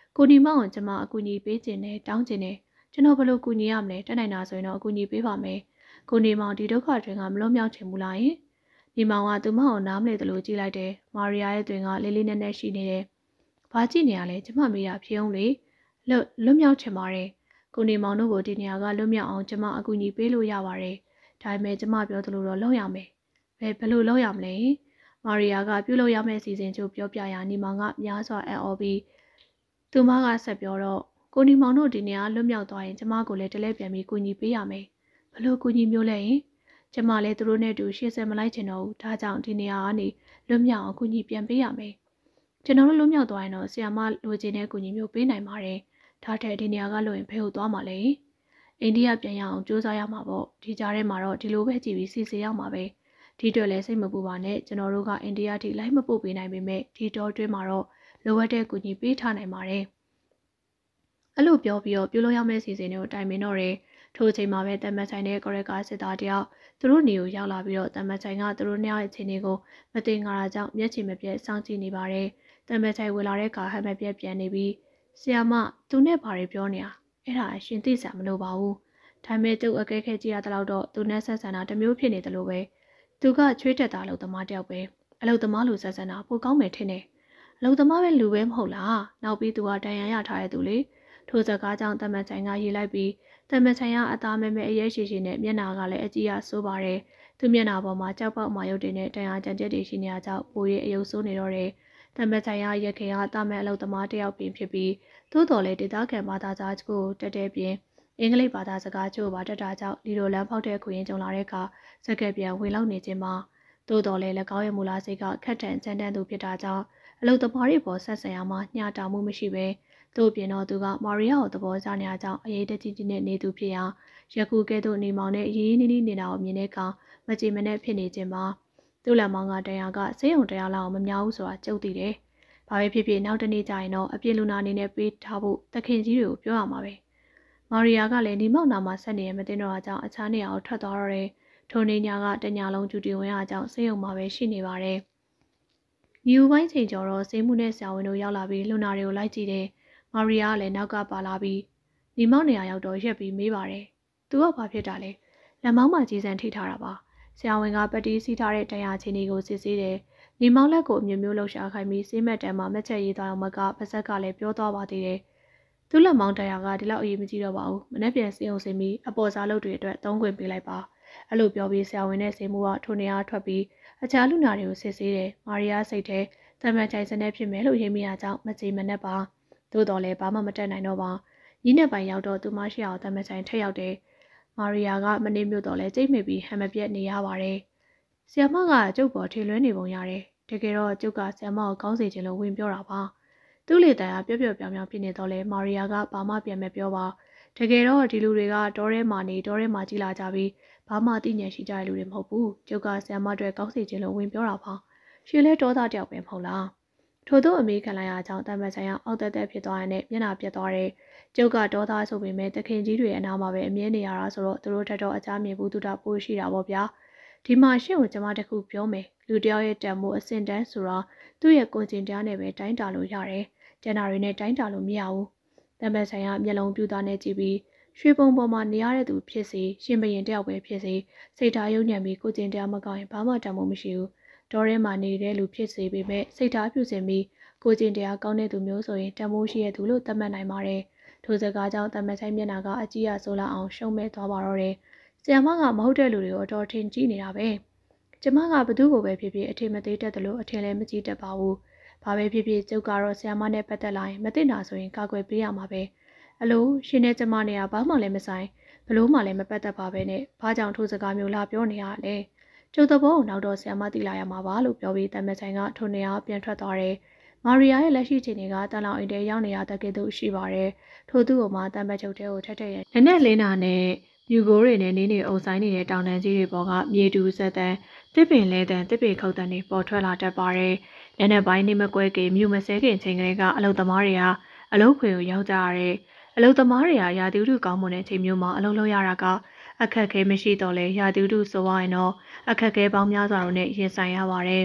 ကိုနီမောင်ကိုကျမအကူအညီပေးခြင်းနဲ့တောင်းခြင်းနဲ့ကျွန်တော်ဘလို့ကူညီရမလဲတက်နိုင်တာဆိုရင်တော့အကူအညီပေးပါမယ်ကိုနီမောင်ဒီဒုက္ခတွင်ကမလွတ်မြောက်ချင်ဘူးလားယင်ဒီမောင်ကသူမကိုနားမလဲသလိုကြည့်လိုက်တယ်မာရီယာရဲ့တွင်ကလေးလေးနက်နက်ရှိနေတယ်ဘာကြည့်နေရလဲကျမမေးတာဖြေအောင်လေလွတ်မြောက်ချင်ပါတယ်ကိုနီမောင်တို့ကိုဒီနေရာကလွတ်မြောက်အောင်ကျမအကူအညီပေးလို့ရပါတယ်ဒါပေမဲ့ကျမပြောသလိုတော့လုပ်ရမယ်ဘယ်လိုလုပ်ရမလဲမာရီယာကပြုလုပ်ရမယ့်အစီအစဉ်ချို့ပြောပြရာနီမောင်ကများစွာအံ့ဩပြီးသူမကဆက်ပြောတော့ကိုနီမောင်တို့ဒီနေရာလွတ်မြောက်သွားရင်ကျမကိုလည်းတလဲပြန်ပြီးကူညီပေးရမယ်ဘလို့ကူညီမျိုးလဲရင်ကျမလည်းသူတို့နဲ့တူရှေ့ဆက်မလိုက်ချင်တော့ဘူးဒါကြောင့်ဒီနေရာကနေလွတ်မြောက်အောင်ကူညီပြန်ပေးရမယ်ကျွန်တော်တို့လွတ်မြောက်သွားရင်တော့ဆီယာမလိုချင်တဲ့ကူညီမျိုးပေးနိုင်ပါတယ်ဒါထက်ဒီနေရာကလွတ်ရင်ဘယ်ကိုသွားမှာလဲအိန္ဒိယပြန်ရအောင်စူးစမ်းရမှာပေါ့ဒီကြားထဲမှာတော့ဒီလိုပဲကြည့်ပြီးစီစီရမှာပဲဒီတွေ့လဲစိတ်မပူပါနဲ့ကျွန်တော်တို့ကအိန္ဒိယထိလိုက်မပို့ပေးနိုင်ပေမဲ့ဒီတော့တွင်းမှာတော့လိုအပ်တဲ့ကူညီပေးထားနိုင်ပါတယ်အဲ့လိုပြောပြီးတော့ပြုလုပ်ရမယ့်စီစဉ်တွေကိုတိုင်ပင်တော့တယ်ထို့အချိန်မှာပဲတမတ်ဆိုင်တဲ့ကော်ရကာစစ်သားတယောက်သူတို့နေကိုရောက်လာပြီးတော့တမတ်ဆိုင်ကသူတို့နှစ်ယောက်ရဲ့အခြေအနေကိုမသိငါတာကြောင့်မျက်ခြေမပြတ်စောင့်ကြည့်နေပါတယ်တမတ်ဆိုင်ဝင်လာတဲ့အခါဟမ်မပြတ်ပြန်နေပြီးဆီယာမသူနဲ့ဘာတွေပြောနေတာအဲ့ဒါအရှင်သိစရာမလိုပါဘူးဒါပေမဲ့သူ့အကဲခဲကြည့်ရတဲ့လောက်တော့သူနဲ့ဆက်ဆံတာတမျိုးဖြစ်နေတယ်လို့ပဲသူကချွေးတက်တာလို့သမားတယောက်ပဲအလုပ်သမားလူဆက်ဆံတာပိုကောင်းမယ်ထင်တယ်အလုပ်သမားပဲလူပဲမဟုတ်လားနောက်ပြီးသူကတန်ရန်ရထားတဲ့သူလေထိုစကားကြောင့်တမန်ဆိုင်ကရေးလိုက်ပြီးတမန်ဆိုင်ကအသားမဲမဲအရေးရှိရှိနဲ့မျက်နာကလည်းအကြည့်ရဆိုးပါတယ်သူမျက်နာပေါ်မှာကြောက်ပေါက်မှရုပ်တွေနဲ့တန်ရန်ကြံကြက်တွေရှိနေရကြောင့်ပိုရအယုပ်ဆိုးနေတော့တယ်တမန်ဆိုင်ကရခင်ကတာမဲအလုပ်သမားတယောက်ပင်ဖြစ်ပြီးသို့တော်လည်းဒေသခံဘာသာကြားကိုတက်တဲ့ပြင်အင်္ဂလိပ်ဘာသာစကားချို့ပါတက်တာကြောင့်ဒီလိုလမ်းဖောက်တဲ့ခွေရင်ကြုံလာတဲ့အခါစကက်ပြန်ဝင်လောက်နေခြင်းမှာသို့တော်လည်း၎င်းရဲ့မူလာစိတ်ကခက်ထန်ကြမ်းတမ်းသူဖြစ်တာကြောင့်အလုပ်သမားတွေပေါ်ဆက်ဆံရမှာညှာတာမှုမရှိပဲသို့ပြင်တော့သူကမာရီယာကိုသဘောကျနေတဲ့အကြောင်းအရေးတကြီးကြီးနဲ့နေသူဖြစ်ရာယခုကဲ့သို့နေမောင်နဲ့ရေးနီးနီးနေတာကိုမြင်တဲ့အခါမကြည်မနဲ့ဖြစ်နေခြင်းမှာသူ့လက်မောင်းကတရားကစေးုံတရားလောက်မများဘူးဆိုတာကြုတ်သိတယ်။ဘာပဲဖြစ်ဖြစ်နောက်တနေ့ကျရင်တော့အပြစ်လူနာအနေနဲ့ပေးထားဖို့တခင်ကြီးတွေကိုပြောရမှာပဲ။မာရီယာကလည်းနေမောင်နာမှာဆက်နေရမသိတော့အကြောင်းအခြားနေရာကိုထွက်သွားတော့တယ်။ထိုနေ့ညကတညလုံးကျူတီဝင်အကြောင်းစေးုံမှာပဲရှိနေပါတယ်။ညူပိုင်းချိန်ကျော်တော့စေးမှုနဲ့ဆရာဝန်တို့ရောက်လာပြီးလူနာတွေကိုလိုက်ကြည့်တယ်။မာရီယာကလည်းနောက်ကပါလာပြီးနေမောင်နေရာရောက်တော့ရက်ပြီးမေးပါတယ်။သူကဘာဖြစ်တာလဲ။လက်မောင်းမှာကြီးစံထိထားတာပါ။ဆရာဝန်ကပတီးစီးထားတဲ့တရားချင်းတွေကိုစစ်ဆေးတယ်။နေမောင်လက်ကိုအမျိုးမျိုးလှုပ်ရှားခိုင်းပြီးစေးမက်တန်းမှာမက်ချက်ရေးသွားအောင်မကပါဇက်ကလည်းပြောသွားပါသေးတယ်။သူ့လက်မောင်းတရားကဒီလောက်အရေးမကြီးတော့ပါဘူး။မနေ့ပြန်စေအောင်စင်ပြီးအပေါ်စားလုပ်တွေအတွက်သုံးခွင့်ပေးလိုက်ပါ။အဲ့လိုပြောပြီးဆရာဝန်နဲ့စေမှုကထိုနေရာထွက်ပြီးအခြားလူနာတွေကိုစစ်ဆေးတယ်။မာရီယာစိတ်ထဲတမန်ချိုင်စနဲ့ဖြစ်မယ်လို့ရေးမိတာကြောင့်မကြည်မနဲ့ပါ။သို့တော်လည်းဘာမှမတက်နိုင်တော့ပါ။ညီနဲ့ပိုင်ရောက်တော့သူမရှိအောင်တမန်ချိုင်ထက်ရောက်တယ်။မာရီယာကမနေမြို့တော့လဲကြိတ်မိပြီးဟမ်မပြက်နေရပါတယ်။ဆီယမကကျုပ်ပေါ်ထေလွဲနေပုံရတယ်။တကယ်တော့ကျုပ်ကဆီယမကိုကောင်းစေခြင်းလို့ဝင်ပြောတာပါ။သူ့လေတန်ကပျော့ပျော့ပြောင်ပြောင်ဖြစ်နေတော့လဲမာရီယာကဘာမှပြန်မပြောပါ။တကယ်တော့ဒီလူတွေကတောထဲမှာနေတောထဲမှာကြီးလာကြပြီးဘာမှသိဉာဏ်ရှိကြတဲ့လူတွေမဟုတ်ဘူး။ကျုပ်ကဆီယမအတွက်ကောင်းစေခြင်းလို့ဝင်ပြောတာပါ။ရှင်လဲတောသားတယောက်ပဲမဟုတ်လား။ထို့သောအမေခံလိုက်ရကြောင်းတမန်ဆိုင်ကအောက်တက်တက်ဖြစ်သွားတဲ့မျက်နှာပြတ်သွားတဲ့ကျုပ်ကဒေါသဆိုပေမဲ့တခင်ကြီးတွေအနားမှာပဲအမြဲနေရတာဆိုတော့သူတို့ထက်တော့အကြမြင်ဘူးသူတာပိုးရှိတာပေါ့ဗျာဒီမှာရှင့်ကိုကျွန်မတခုပြောမယ်လူတယောက်ရဲ့တန်မိုးအစင်တန်းဆိုတော့သူ့ရဲ့ကိုကျင်တရားနဲ့ပဲတိုင်းတာလို့ရတယ်ကျန်တာတွေနဲ့တိုင်းတာလို့မရဘူးတမန်ဆိုင်ကမျက်လုံးပြူသားနဲ့ကြည့်ပြီးရွှေပုံပေါ်မှာနေရတဲ့သူဖြစ်စေရှင်ဘရင်တယောက်ပဲဖြစ်စေစိတ်ထားယုံညံ့ပြီးကိုကျင်တရားမကောင်းရင်ဘာမှတန်မိုးမရှိဘူးတော်ထဲမှာနေတဲ့လူဖြစ်စေပေမဲ့စိတ်ထားပြုစင်ပြီးကိုကျင်တရားကောင်းတဲ့သူမျိုးဆိုရင်တန်မိုးရှိတဲ့သူလို့သတ်မှတ်နိုင်ပါတယ်ထိုစကားကြောင့်တမန်ဆိုင်မျက်နှာကအကြည့်ရဆိုးလာအောင်ရှုံးမဲ့သွားပါတော့တယ်။ဆီယမကမဟုတ်တဲ့လူတွေကိုအတော်ထင်ကြီးနေတာပဲ။ကျမကဘသူ့ကိုပဲဖြစ်ဖြစ်အထင်မသေးတတ်တယ်လို့အထင်လည်းမကြီးတတ်ပါဘူး။ဘာပဲဖြစ်ဖြစ်ကျုပ်ကတော့ဆီယမနဲ့ပတ်သက်လာရင်မသိတာဆိုရင်ကာကွယ်ပေးရမှာပဲ။အလိုရှင်နဲ့ကျမနဲ့ကဘာမှလည်းမဆိုင်ဘလို့မှလည်းမပတ်သက်ပါပဲနဲ့။ဘာကြောင့်ထိုစကားမျိုးလာပြောနေရလဲ။ကျုပ်သဘောကိုနောက်တော့ဆီယမသိလာရမှာပါလို့ပြောပြီးတမန်ဆိုင်ကထိုနေရာပြန်ထွက်သွားတယ်။မာရီယာရဲ့လက်ရှိချိန်တွေကတန်လောင်အိမ်ထဲရောက်နေရတဲ့ကဲ့သို့ရှိပါတယ်။ထို့သူ့ကိုမှတန်ပတ်ချုပ်တဲကိုထက်ထက်ရဲ့လက်နဲ့လင်းတာနဲ့မြူကိုတွေနဲ့နင်းနေအုပ်ဆိုင်နေတဲ့တောင်တန်းကြီးတွေပေါ်ကမြေတူဆက်တန်းတစ်ပင်လဲတန်းတစ်ပင်ခုတ်တန်းတွေပေါ်ထွက်လာတတ်ပါတယ်။လက်နဲ့ပိုင်းနေမကွဲကေမြူမစဲခင်ချိန်ကလေးကအလုသမားတွေဟာအလုခွေကိုရောက်ကြရတယ်။အလုသမားတွေကရာသီဥတုကောင်းမွန်တဲ့ချိန်မျိုးမှာအလုလုပ်ရတာကအခက်ခဲမရှိတော့လဲရာသီဥတုဆိုရင်တော့အခက်ခဲပေါင်းများစွာနဲ့ရင်ဆိုင်ရပါတယ်။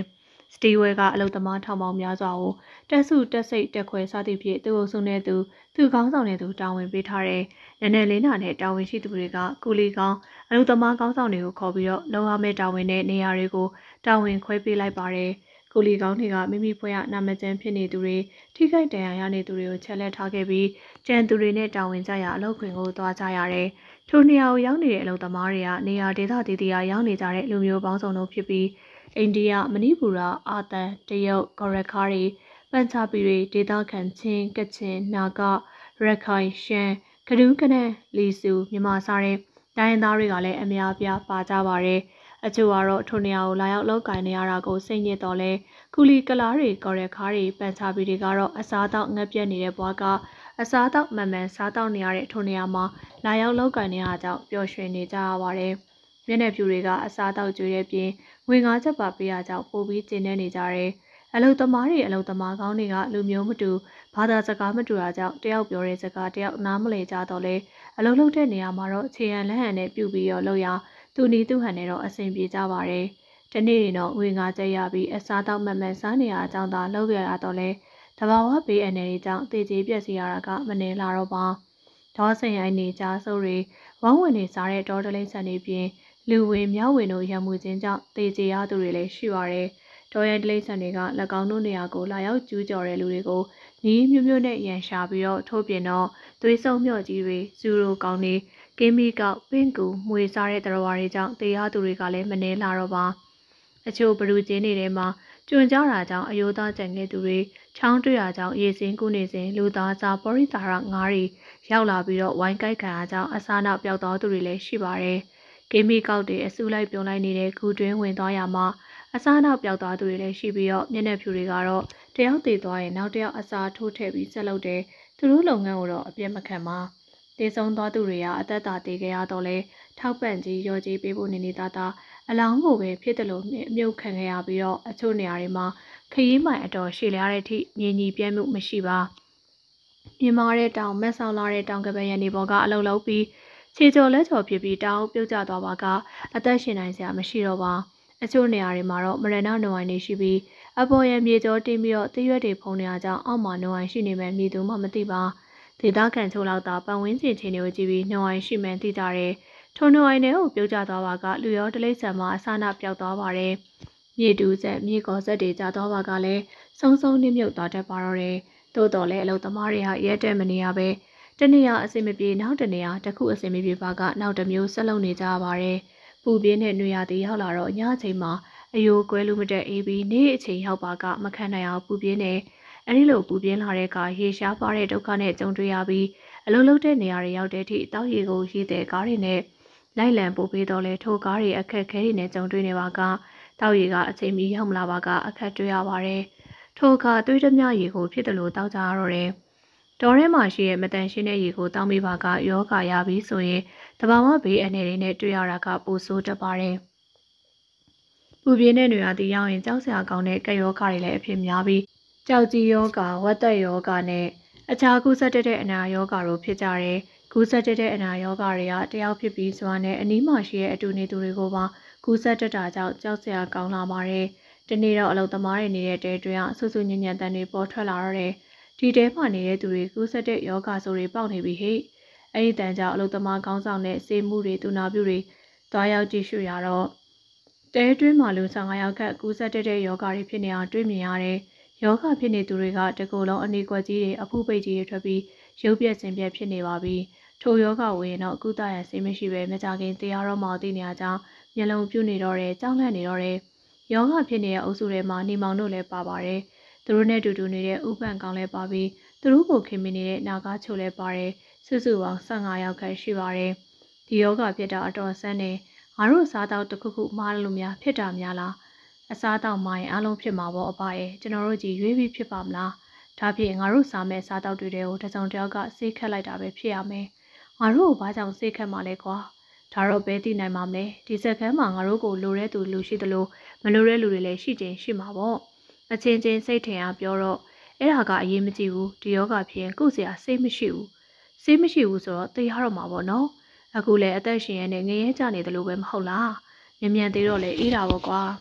စတီဝဲကအလုသမားထောင်ပေါင်းများစွာကိုတက်စုတက်စိတ်တက်ခွဲစသည့်ဖြင့်သူ့အုပ်စုနဲ့သူခေါင်းဆောင်နဲ့သူတာဝန်ပေးထားတဲ့နည်းနည်းလေးနာနဲ့တာဝန်ရှိသူတွေကကူလီကောင်းအလုသမားခေါင်းဆောင်တွေကိုခေါ်ပြီးတော့လုံရမယ့်တာဝန်နဲ့နေရာတွေကိုတာဝန်ခွဲပေးလိုက်ပါတယ်။ကူလီကောင်းတွေကမိမိဖွဲ့ရနာမကျန်းဖြစ်နေသူတွေထိခိုက်ဒဏ်ရာရနေသူတွေကိုချက်လက်ထားခဲ့ပြီးကြံသူတွေနဲ့တာဝန်ကျရာအလုပ်ခွင်ကိုသွားကြရတယ်။ထိုနေရာကိုရောက်နေတဲ့အလုသမားတွေကနေရာဒေသတည်တည်ရောက်နေကြတဲ့လူမျိုးပေါင်းစုံတို့ဖြစ်ပြီးအိန္ဒိယမဏိပူရအာသန်တရုတ်ကော်ရခါရီပန်ချာပီတွေဒေသခံချင်းကချင်နာဂရခိုင်ရှမ်းကဒူးကနန်လီစုမြန်မာစားတဲ့တိုင်းသားတွေကလည်းအများပြားပါကြပါတယ်အချို့ကတော့ထိုနေရာကိုလာရောက်လောက်ကင်နေရတာကိုစိတ်ညစ်တော်လဲကူလီကလာတွေကော်ရခါရီပန်ချာပီတွေကတော့အစားတောက်ငတ်ပြက်နေတဲ့ဘွားကအစားတောက်မှန်မှန်စားတောက်နေရတဲ့ထိုနေရာမှာလာရောက်လောက်ကင်နေရကြောင်းပျော်ရွှင်နေကြရပါတယ်မျက်နှာဖြူတွေကအစားတောက်ကျွေးတဲ့ပြင်ငွေ9ချက်ပါပေးရကြောင်းပို့ပြီးကျင်းနေကြတယ်။အလုသမားကောင်းတွေကလူမျိုးမတူဘာသာစကားမတူတာကြောင့်တယောက်ပြောတဲ့စကားတယောက်နားမလည်ကြတော့လဲအလုလုပ်တဲ့နေရာမှာတော့ခြေရန်လက်ဟန်နဲ့ပြုတ်ပြီးတော့လောက်ရသူနီးသူဟန်နဲ့တော့အဆင်ပြေကြပါတယ်။ဒီနေ့တော့ငွေ9ချက်ရပြီးအစားတောက်မှန်မှန်စားနေရအကြောင်းသာလုပ်ရတော့လဲတဘာဝဘေးအန္တရာယ်ကြောင့်တေးကြီးပြက်စီရတာကမနေလာတော့ပါ။ဒေါ်စင်ရိုင်းနေကြဆိုတွေဝမ်းဝင်နေစားတဲ့ဒေါ်တလိမ့်ဆန်နေပြင်လူဝင်မြောက်ဝင်တို့ရံမှုချင်းကြောင့်တေကျေရသူတွေလည်းရှိပါတယ်။တော်ရဲတလိမ့်ဆန်တွေက၎င်းတို့နေရာကိုလာရောက်ကျူးကျော်တဲ့လူတွေကိုနီးမျိုးမျိုးနဲ့ရန်ရှာပြီးတော့ထိုးပြင်တော့သွေးဆုံမြော့ကြီးတွေဇူရိုကောင်းနေကင်းမီကောက်ပင့်ကူမွေစားတဲ့တရဝါတွေကြောင့်တေရသူတွေကလည်းမနေလာတော့ပါ။အချို့ဘလူချင်းတွေထဲမှာကျွံကြတာကြောင့်အယိုးသားကြံခဲ့သူတွေချောင်းတွေ့တာကြောင့်ရေစင်းကူးနေစဉ်လူသားစားပရိသရငါးတွေရောက်လာပြီးတော့ဝိုင်းကိုက်ခံအားကြောင့်အစားနောက်ပျောက်သွားသူတွေလည်းရှိပါတယ်။ဂိမ်းမီကောက်တွေအစုလိုက်ပြုံလိုက်နေတဲ့ဂူတွင်းဝင်သွားရမှာအစားနောက်ပျောက်သွားသူတွေလည်းရှိပြီးတော့မျက်နှာဖြူတွေကတော့တယောက်တည်သွားရင်နောက်တယောက်အစားထိုးထည့်ပြီးဆက်လုပ်တယ်သူတို့လုပ်ငန်းကိုတော့အပြတ်မခံပါတေဆုံးသွားသူတွေကအသက်တာတည်ခဲ့ရတော့လဲထောက်ပံ့ကြီးရော်ကြီးပေးဖို့နေနေသားအလောင်းကိုပဲဖြစ်တယ်လို့အမြုပ်ခံခဲ့ရပြီးတော့အချို့နေရာတွေမှာခရီးမိုင်အတော်ရှည်လျားတဲ့အထိမြေညီပြဲမှုမရှိပါမြင်မာတဲ့တောင်မက်ဆောင်လာတဲ့တောင်ကပရန်ဒီဘောကအလုလောက်ပြီးခြေကျော်လက်ကျော်ဖြစ်ပြီးတောင်ပြုတ်ကျသွားပါကအသက်ရှင်နိုင်စရာမရှိတော့ပါအချို့နေရာတွေမှာတော့မရဏနှုံဝိုင်းနေရှိပြီးအပေါ်ရန်မြေကျော်တင်းပြီးတော့တရွက်တွေဖုံနေရကြောင်းအောက်မှာနှုံဝိုင်းရှိနေမှမြည်သူမှမသိပါဒေသခံချို့လောက်သာပတ်ဝန်းကျင်ချင်းတွေကိုကြည့်ပြီးနှုံဝိုင်းရှိမှန်းသိကြတယ်ထုံနှုံဝိုင်းတွေကိုပြုတ်ကျသွားပါကလူရောတလိပ်ဆန်မှာအဆနာပြောက်သွားပါတယ်မြေတူးဆက်မြေကော်ဆက်တွေကျသွားပါကလည်းစုံစုံနှိမ့်မြုပ်သွားတတ်ပါတော့တယ်သို့တော်လည်းအလုသမားတွေဟာရဲတဲ့မနေရပဲတနေ့အဆင်မပြေနောက်တနေ့တစ်ခုအဆင်မပြေပါကနောက်တစ်မျိုးဆက်လုပ်နေကြရပါတယ်ပူပြင်းတဲ့နှွေရသည်ရောက်လာတော့ညအချိန်မှာအယိုးကွဲလူမတက်အေးပြီးနေ့အချိန်ရောက်ပါကမခံနိုင်အောင်ပူပြင်းနေအဲဒီလိုပူပြင်းလာတဲ့အခါရေရှားပါတဲ့ဒုက္ခနဲ့ကြုံတွေ့ရပြီးအလုံးလုံးတဲ့နေရာတွေရောက်တဲ့အထိတောက်ရီကိုရေးတဲ့ကားတွေနဲ့လိုက်လံပို့ပေးတော့လဲထိုကားတွေအခက်ခဲတွေနဲ့ကြုံတွေ့နေပါကတောက်ရီကအချိန်မီရောက်မလာပါကအခက်တွေ့ရပါတယ်ထိုအခါတွေးတမျှရေကိုဖြစ်တယ်လို့တောက်ကြရတော့တယ်တော်ထဲမှာရှိတဲ့မတန်ရှင်းတဲ့ရေကိုတောင်းမိပါကယောဂါရပြီးဆိုရင်တဘာဝဘေးအနေနဲ့တွေ့ရတာကပိုဆိုးတတ်ပါတယ်။ပူပြင်းတဲ့နေရာတီရောက်ရင်ကြောက်စရာကောင်းတဲ့ကယောဂါတွေလည်းအဖြစ်များပြီးကြောက်ကြီးယောဂါဝက်သက်ယောဂါနဲ့အခြားကူးစက်တဲ့အနာယောဂါတို့ဖြစ်ကြတယ်။ကူးစက်တဲ့အနာယောဂါတွေကတယောက်ဖြစ်ပြီးစွာနဲ့အနီးမှာရှိတဲ့အတူနေသူတွေကိုပါကူးစက်တတ်တာကြောင့်ကြောက်စရာကောင်းလာပါတယ်။ဒီနေ့တော့အလုသမားတွေနေတဲ့တဲတွင်ဆူဆူညံ့ညံ့တန်တွေပေါ်ထွက်လာတော့တယ်။ဒီတဲမှာနေတဲ့သူတွေကူးစက်တဲ့ယောဂါဆိုတွေပေါက်နေပြီဟဲ့အဲ့ဒီတန်ကြောင့်အလုသမားကောင်းဆောင်တဲ့စေမှုတွေတူနာပြုတွေတွားရောက်ကြည့်ရှုရတော့တဲတွင်းမှာလူ15ယောက်ကကူးစက်တဲ့ယောဂါတွေဖြစ်နေအောင်တွေ့မြင်ရတယ်ယောဂါဖြစ်နေသူတွေကတကူလုံးအနီကွက်ကြီးတွေအဖုပိတ်ကြီးတွေထွက်ပြီးရုပ်ပြက်စင်ပြက်ဖြစ်နေပါပြီထိုယောဂါဝင်တော့ကုသရန်ဆေးမရှိပဲမကြခင်တရားတော်မှသိနေရကြောင်းမျက်လုံးပြုတ်နေတော့တယ်ကြောက်လန့်နေတော့တယ်ယောဂါဖြစ်နေတဲ့အုပ်စုထဲမှာနေမောင်တို့လည်းပါပါတယ်သူတို့နဲ့တူတူနေတဲ့ဥပန့်ကောင်လည်းပါပြီးသူတို့ကိုခင်မင်းနေတဲ့နာကားချိုလည်းပါတယ်စုစုပေါင်း15ယောက်ခန့်ရှိပါတယ်ဒီယောဂဖြစ်တာအတော်ဆန်းနေငါတို့စားတော့တခုခုမှားလို့များဖြစ်တာများလားအစားတော့မိုင်းအလုံးဖြစ်မှာပေါ့အဖရဲ့ကျွန်တော်တို့ကြီးရွေးပြီးဖြစ်ပါမလားဒါဖြင့်ငါတို့စားမဲ့စားတော့တွေကိုတစုံတယောက်ကစေးခတ်လိုက်တာပဲဖြစ်ရမယ်ငါတို့ကိုဘာကြောင့်စေးခတ်မှလဲကွာဒါတော့ဘဲသိနိုင်မှာမလဲဒီစက်ခန်းမှာငါတို့ကိုလိုတဲ့သူလူရှိသလိုမလိုတဲ့လူတွေလည်းရှိချင်းရှိမှာပေါ့အချင်းချင်းစိတ်ထင်အားပြောတော့အဲ့ဒါကအရေးမကြီးဘူးဒီယောဂဖြစ်ရင်ကိုယ်စရာစိတ်မရှိဘူးစိတ်မရှိဘူးဆိုတော့သိရတော့မှာပေါ့နော်အခုလည်းအသက်ရှင်ရတဲ့ငရဲကြနေတယ်လို့ပဲမဟုတ်လားမြန်မြန်သေးတော့လေအေးတာပေါ့ကွာ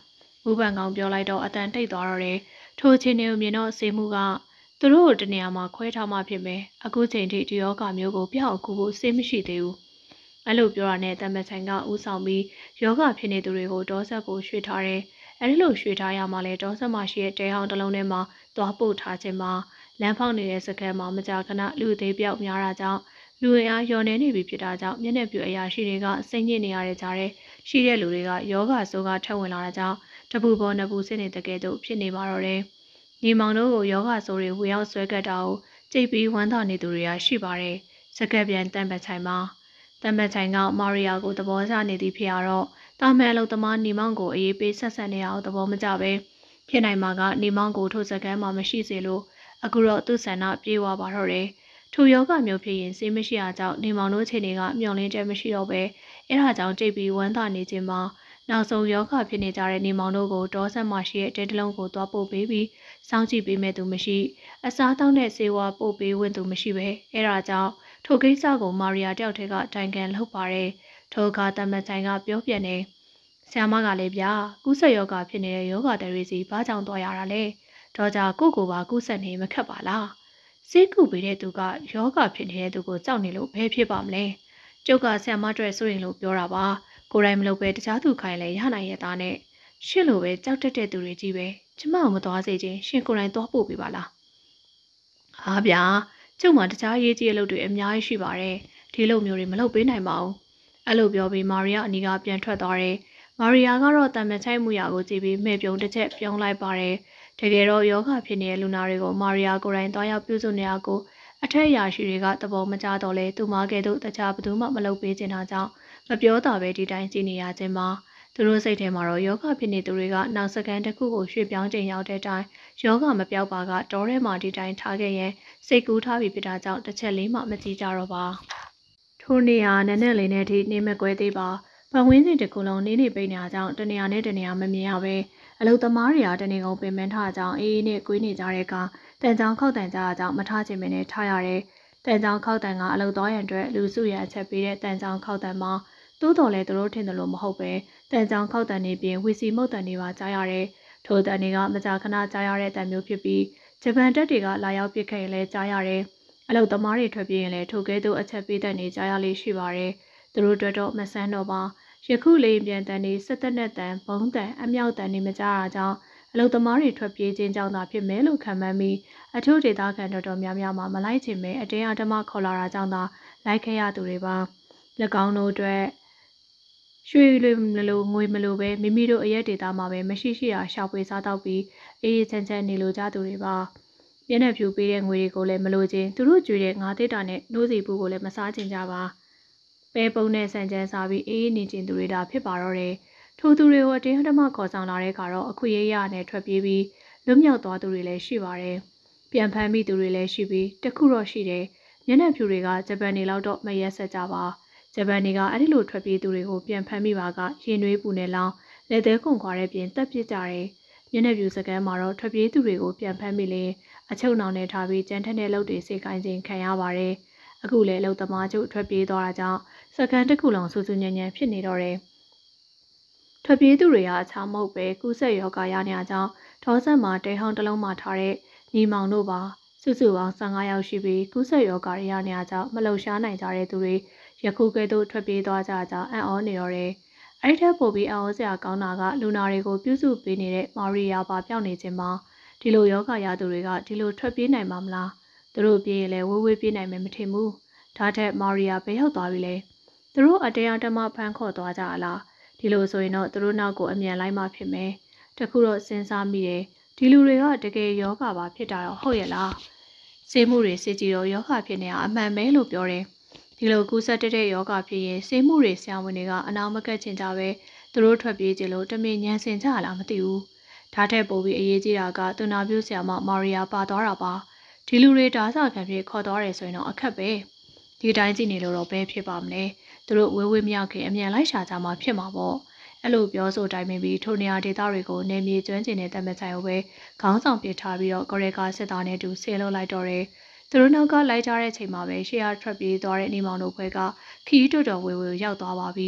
မူပန်ကောင်ပြောလိုက်တော့အတန်တိတ်သွားတော့တယ်ထိုချင်းတွေကိုမြင်တော့စေမှုကသူတို့ကိုတနေရာမှာခွဲထားမှဖြစ်မယ်အခုချိန်ထိဒီယောဂမျိုးကိုပြောင်းကူဖို့စေးမရှိသေးဘူးအဲ့လိုပြောရတဲ့တမန်ဆိုင်ကဥဆောင်ပြီးယောဂဖြစ်နေသူတွေကိုဒေါဆက်ကိုရွှေ့ထားတယ်အဲ့ဒီလိုရွှေ့ထားရမှလဲဒေါဆက်မရှိရဲ့တဲဟောင်းတစ်လုံးထဲမှာသွားပို့ထားခြင်းမှာလမ်းဖောက်နေတဲ့စခန်းမှာမကြာခဏလူသေးပြောက်များတာကြောင့်လူရအားရော်နေနေပြီဖြစ်တာကြောင့်မျက်နှာပြူအရာရှိတွေကစိတ်ညစ်နေရတဲ့ကြားထဲရှိတဲ့လူတွေကယောဂဆိုးကထက်ဝင်လာတာကြောင့်တပူပေါ်နှစ်ပူစစ်နေတဲ့ကဲ့သို့ဖြစ်နေပါတော့တယ်။ညီမောင်တို့ကိုယောဂဆိုးတွေဝေရောက်ဆွဲကတ်တာကိုကြိတ်ပြီးဝမ်းသာနေသူတွေကရှိပါတယ်။စကက်ပြန်တန်ပတ်ချိုင်မှာတန်ပတ်ချိုင်ကမာရီယာကိုသဘောကျနေသည်ဖြစ်ရတော့တာမန်အလုပ်သမားညီမောင်ကိုအေးပေးဆက်ဆက်နေအောင်သဘောမကျပဲဖြစ်နိုင်မှာကညီမောင်ကိုထိုစကန်းမှာမရှိစေလို့အခုတော့သူ့ဆန္ဒပြေဝပါတော့တယ်။ထိုယောဂမျိုးဖြစ်ရင်စေးမရှိတာကြောင့်ညီမောင်တို့ချိန်တွေကမျောလင်းချက်မရှိတော့ပဲအဲဒါကြောင့်ကြိတ်ပြီးဝမ်းသာနေခြင်းမှာနောက်ဆုံးယောဂဖြစ်နေကြတဲ့နေမောင်တို့ကိုဒေါဆက်မရှိရဲ့တဲတလုံးကိုသွားပို့ပေးပြီးစောင့်ကြည့်ပေးမဲ့သူမရှိအစားတောင်းတဲ့စေဝါပို့ပေးဝင်သူမရှိပဲအဲဒါကြောင့်ထိုကိစ္စကိုမာရီယာတယောက်တည်းကတိုင်ကန်လှုပ်ပါတယ်ထိုကတမန်ဆိုင်ကပြောပြနေဆရာမကလည်းဗျာကုသယောဂဖြစ်နေတဲ့ယောဂတရီစီဘာကြောင့်သွားရတာလဲတော့ကြကိုပါကုသနေမခက်ပါလားစိတ်ကူပေးတဲ့သူကယောဂဖြစ်နေတဲ့သူကိုကြောက်နေလို့ဘယ်ဖြစ်ပါမလဲကျုပ်ကဆရာမအတွက်ဆိုရင်လို့ပြောတာပါကိုယ်တိုင်မလုပ်ပဲတခြားသူခိုင်းလဲရနိုင်ရဲ့သားနဲ့ရှင့်လိုပဲကြောက်တက်တဲ့သူတွေကြီးပဲကျမအောင်မသွားစေခြင်းရှင်ကိုယ်တိုင်သွားပို့ပေးပါလားဟာဗျာကျုပ်မှတခြားရေးကြီးအလုပ်တွေအများကြီးရှိပါတယ်ဒီလိုမျိုးတွေမလုပ်ပေးနိုင်ပါဘူးအဲ့လိုပြောပြီးမာရီယာအနီကပြန်ထွက်သွားတယ်မာရီယာကတော့တံမန်ချိုက်မှုရာကိုကြည့်ပြီးမဲ့ပြုံးတစ်ချက်ပြုံးလိုက်ပါတယ်တကယ်တော့ယောဂဖြစ်နေတဲ့လူနာတွေကိုမာရီယာကိုယ်တိုင်သွားရောက်ပြုစုနေတာကိုအထက်ရာရှိတွေကသဘောမကျတော့လဲသူမကဲ့သို့တခြားဘသူမှမလုပ်ပေးချင်တာကြောင့်မပြောတာပဲဒီတိုင်းကြည်နေရခြင်းမှာသူတို့စိတ်ထဲမှာတော့ယောဂဖြစ်နေသူတွေကနောက်စကန်တစ်ခုကိုရွှေ့ပြောင်းချိန်ရောက်တဲ့အတိုင်းယောဂမပြောက်ပါကတောထဲမှာဒီတိုင်းထားခဲ့ရင်စိတ်ကူးထားပြီးဖြစ်တာကြောင့်တစ်ချက်လေးမှမကြည့်ကြတော့ပါထိုနေရာနက်နက်လေးနဲ့ထိနေမကွဲသေးပါပတ်ဝန်းကျင်တစ်ခုလုံးနေပိနေတာကြောင့်တနေရာနဲ့တနေရာမမြင်ရပဲအလုသမားတွေကတနေကုန်ပင်ပန်းထားကြောင်းအေးအေးနဲ့ကွေးနေကြတဲ့အခါတန်ချောင်းခောက်တန်ကြတာကြောင့်မထားချင်မင်းနဲ့ထားရတယ်တန်ချောင်းခောက်တန်ကအလုသွားရန်အတွက်လူစုရန်ချက်ပေးတဲ့တန်ချောင်းခောက်တန်မှာတိုးတော်လဲသူတို့ထင်တယ်လို့မဟုတ်ပဲတန်ချောင်းခောက်တန်နေပြင်ဝီစီမုတ်တန်တွေပါကြားရတယ်ထိုတန်တွေကမကြာခဏကြားရတဲ့တန်မျိုးဖြစ်ပြီးဂျပန်တပ်တွေကလာရောက်ပစ်ခဲ့ရင်လည်းကြားရတယ်အလုသမားတွေထွက်ပြေးရင်လည်းထိုကဲ့သို့အချက်ပေးတဲ့နေကြားရလေးရှိပါတယ်သူတို့အတွက်တော့မဆန်းတော့ပါယခုလေးပြန်တန်နေစစ်တပ်နဲ့တန်ဘုံတန်အမြောက်တန်နေမကြတာကြောင့်အလုသမားတွေထွက်ပြေးခြင်းကြောင့်သာဖြစ်မယ်လို့ခံမှန်းပြီးအထူးဒေသခံတော်များများမှမလိုက်ချင်ပဲအတင်းအဓမ္မခေါ်လာတာကြောင့်သာလိုက်ခဲ့ရသူတွေပါ၎င်းတို့အတွက်ရွှေလွေမလို့ငွေမလို့ပဲမိမိတို့အရက်ဒေသမှာပဲမရှိရှိတာရှောက်ပွေစားတော့ပြီးအေးချမ်းချမ်းနေလို့ကြသူတွေပါမျက်နှာဖြူပေးတဲ့ငွေတွေကိုလည်းမလို့ချင်းသူတို့ကြွေတဲ့ငါးသေးတာနဲ့နှိုးစီပူကိုလည်းမစားချင်ကြပါပဲပုံနဲ့ဆန်ချမ်းစားပြီးအေးနေချင်းသူတွေဒါဖြစ်ပါတော့တယ်ထိုသူတွေကိုအတင်းအဓမ္မခေါ်ဆောင်လာတဲ့အခါတော့အခွင့်အရေးနဲ့ထွက်ပြေးပြီးလွတ်မြောက်သွားသူတွေလည်းရှိပါတယ်ပြန်ဖမ်းမိသူတွေလည်းရှိပြီးတခုတော့ရှိတယ်မျက်နှာဖြူတွေကဂျပန်နေလောက်တော့မရက်ဆက်ကြပါဂျပန်တွေကအဲ့ဒီလိုထွက်ပြေးသူတွေကိုပြန်ဖမ်းမိပါကရင်နွေးပူနဲ့လောင်းလက်သေးကွန်ခွာတဲ့ပြင်တက်ပစ်ကြတယ်မျက်နှာဖြူစကမ်းမှာတော့ထွက်ပြေးသူတွေကိုပြန်ဖမ်းမိလေအချုပ်နှောင်နဲ့ထားပြီးကြမ်းထက်တဲ့လုပ်တွေစေကိုင်းခြင်းခံရပါတယ်အခုလည်းအလုပ်သမားချုပ်ထွက်ပြေးသွားတာကြောင့်စကမ်းတစ်ခုလုံးစူးစူးညံ့ညံ့ဖြစ်နေတော့တယ်ထွက်ပြေးသူတွေကအခြားမဟုတ်ပဲကူးစက်ရောဂါရနေကြကြောင်းဒေါဆက်မှာတဲဟောင်းတစ်လုံးမှာထားတဲ့ညီမောင်တို့ပါစုစုပေါင်း15ယောက်ရှိပြီးကူးစက်ရောဂါရနေကြကြောင်းမလှုပ်ရှားနိုင်ကြတဲ့သူတွေယခုကဲ့သို့ထွက်ပြေးသွားကြကြောင်းအံ့ဩနေတော့တယ်အဲ့ထက်ပိုပြီးအံ့ဩစရာကောင်းတာကလူနာတွေကိုပြုစုပေးနေတဲ့မာရီယာပါပြောင်းနေခြင်းမှာဒီလိုယောဂရသူတွေကဒီလိုထွက်ပြေးနိုင်မှာမလားသူတို့ပြေးရင်လည်းဝေးဝေးပြေးနိုင်မယ်မထင်ဘူးဒါထက်မာရီယာဘယ်ရောက်သွားပြီလဲသူတို့အတရားဓမ္မဖန်ခေါ်သွားကြလားဒီလိုဆိုရင်တော့သူတို့နောက်ကိုအမြန်လိုက်မှဖြစ်မယ်တခုတော့စဉ်းစားမိတယ်ဒီလူတွေကတကယ်ယောဂပါဖြစ်တာတော့ဟုတ်ရဲ့လားဆေးမှုတွေစစ်ကြည့်တော့ယောဂဖြစ်နေတာအမှန်ပဲလို့ပြောတယ်ဒီလိုကူးစက်တဲ့ယောဂဖြစ်ရင်ဆေးမှုတွေဆရာဝန်တွေကအနာမကက်ချင်ကြပဲသူတို့ထွက်ပြေးကြလို့တမင်ညံစင်ကြလားမသိဘူးဒါထက်ပိုပြီးအရေးကြီးတာကသူနာပြုဆရာမမာရီယာပါသွားတာပါဒီလူတွေဒါစခံဖြစ်ခေါ်သွားတယ်ဆိုရင်တော့အခက်ပဲဒီတိုင်းကြည့်နေလို့တော့ဘယ်ဖြစ်ပါမလဲသူတို့ဝေးဝေးမရောက်ခင်အမြန်လိုက်ရှာကြမှာဖြစ်မှာပေါ့အဲ့လိုပြောဆိုတိုင်းပြီးထိုနေရာဒေသတွေကိုနေမြေကျွမ်းကျင်တဲ့တမန်ဆိုင်ကိုပဲခေါင်းဆောင်ပစ်ထားပြီးတော့ကော်ရေကာစစ်သားနဲ့တူဆေးလုံးလိုက်တော့တယ်သူတို့နောက်ကလိုက်ကြတဲ့ချိန်မှာပဲရှေ့ရထွက်ပြေးသွားတဲ့နေမောင်တို့ဘက်ကခီးတွတ်တော်ဝေဝေရောက်သွားပါပြီ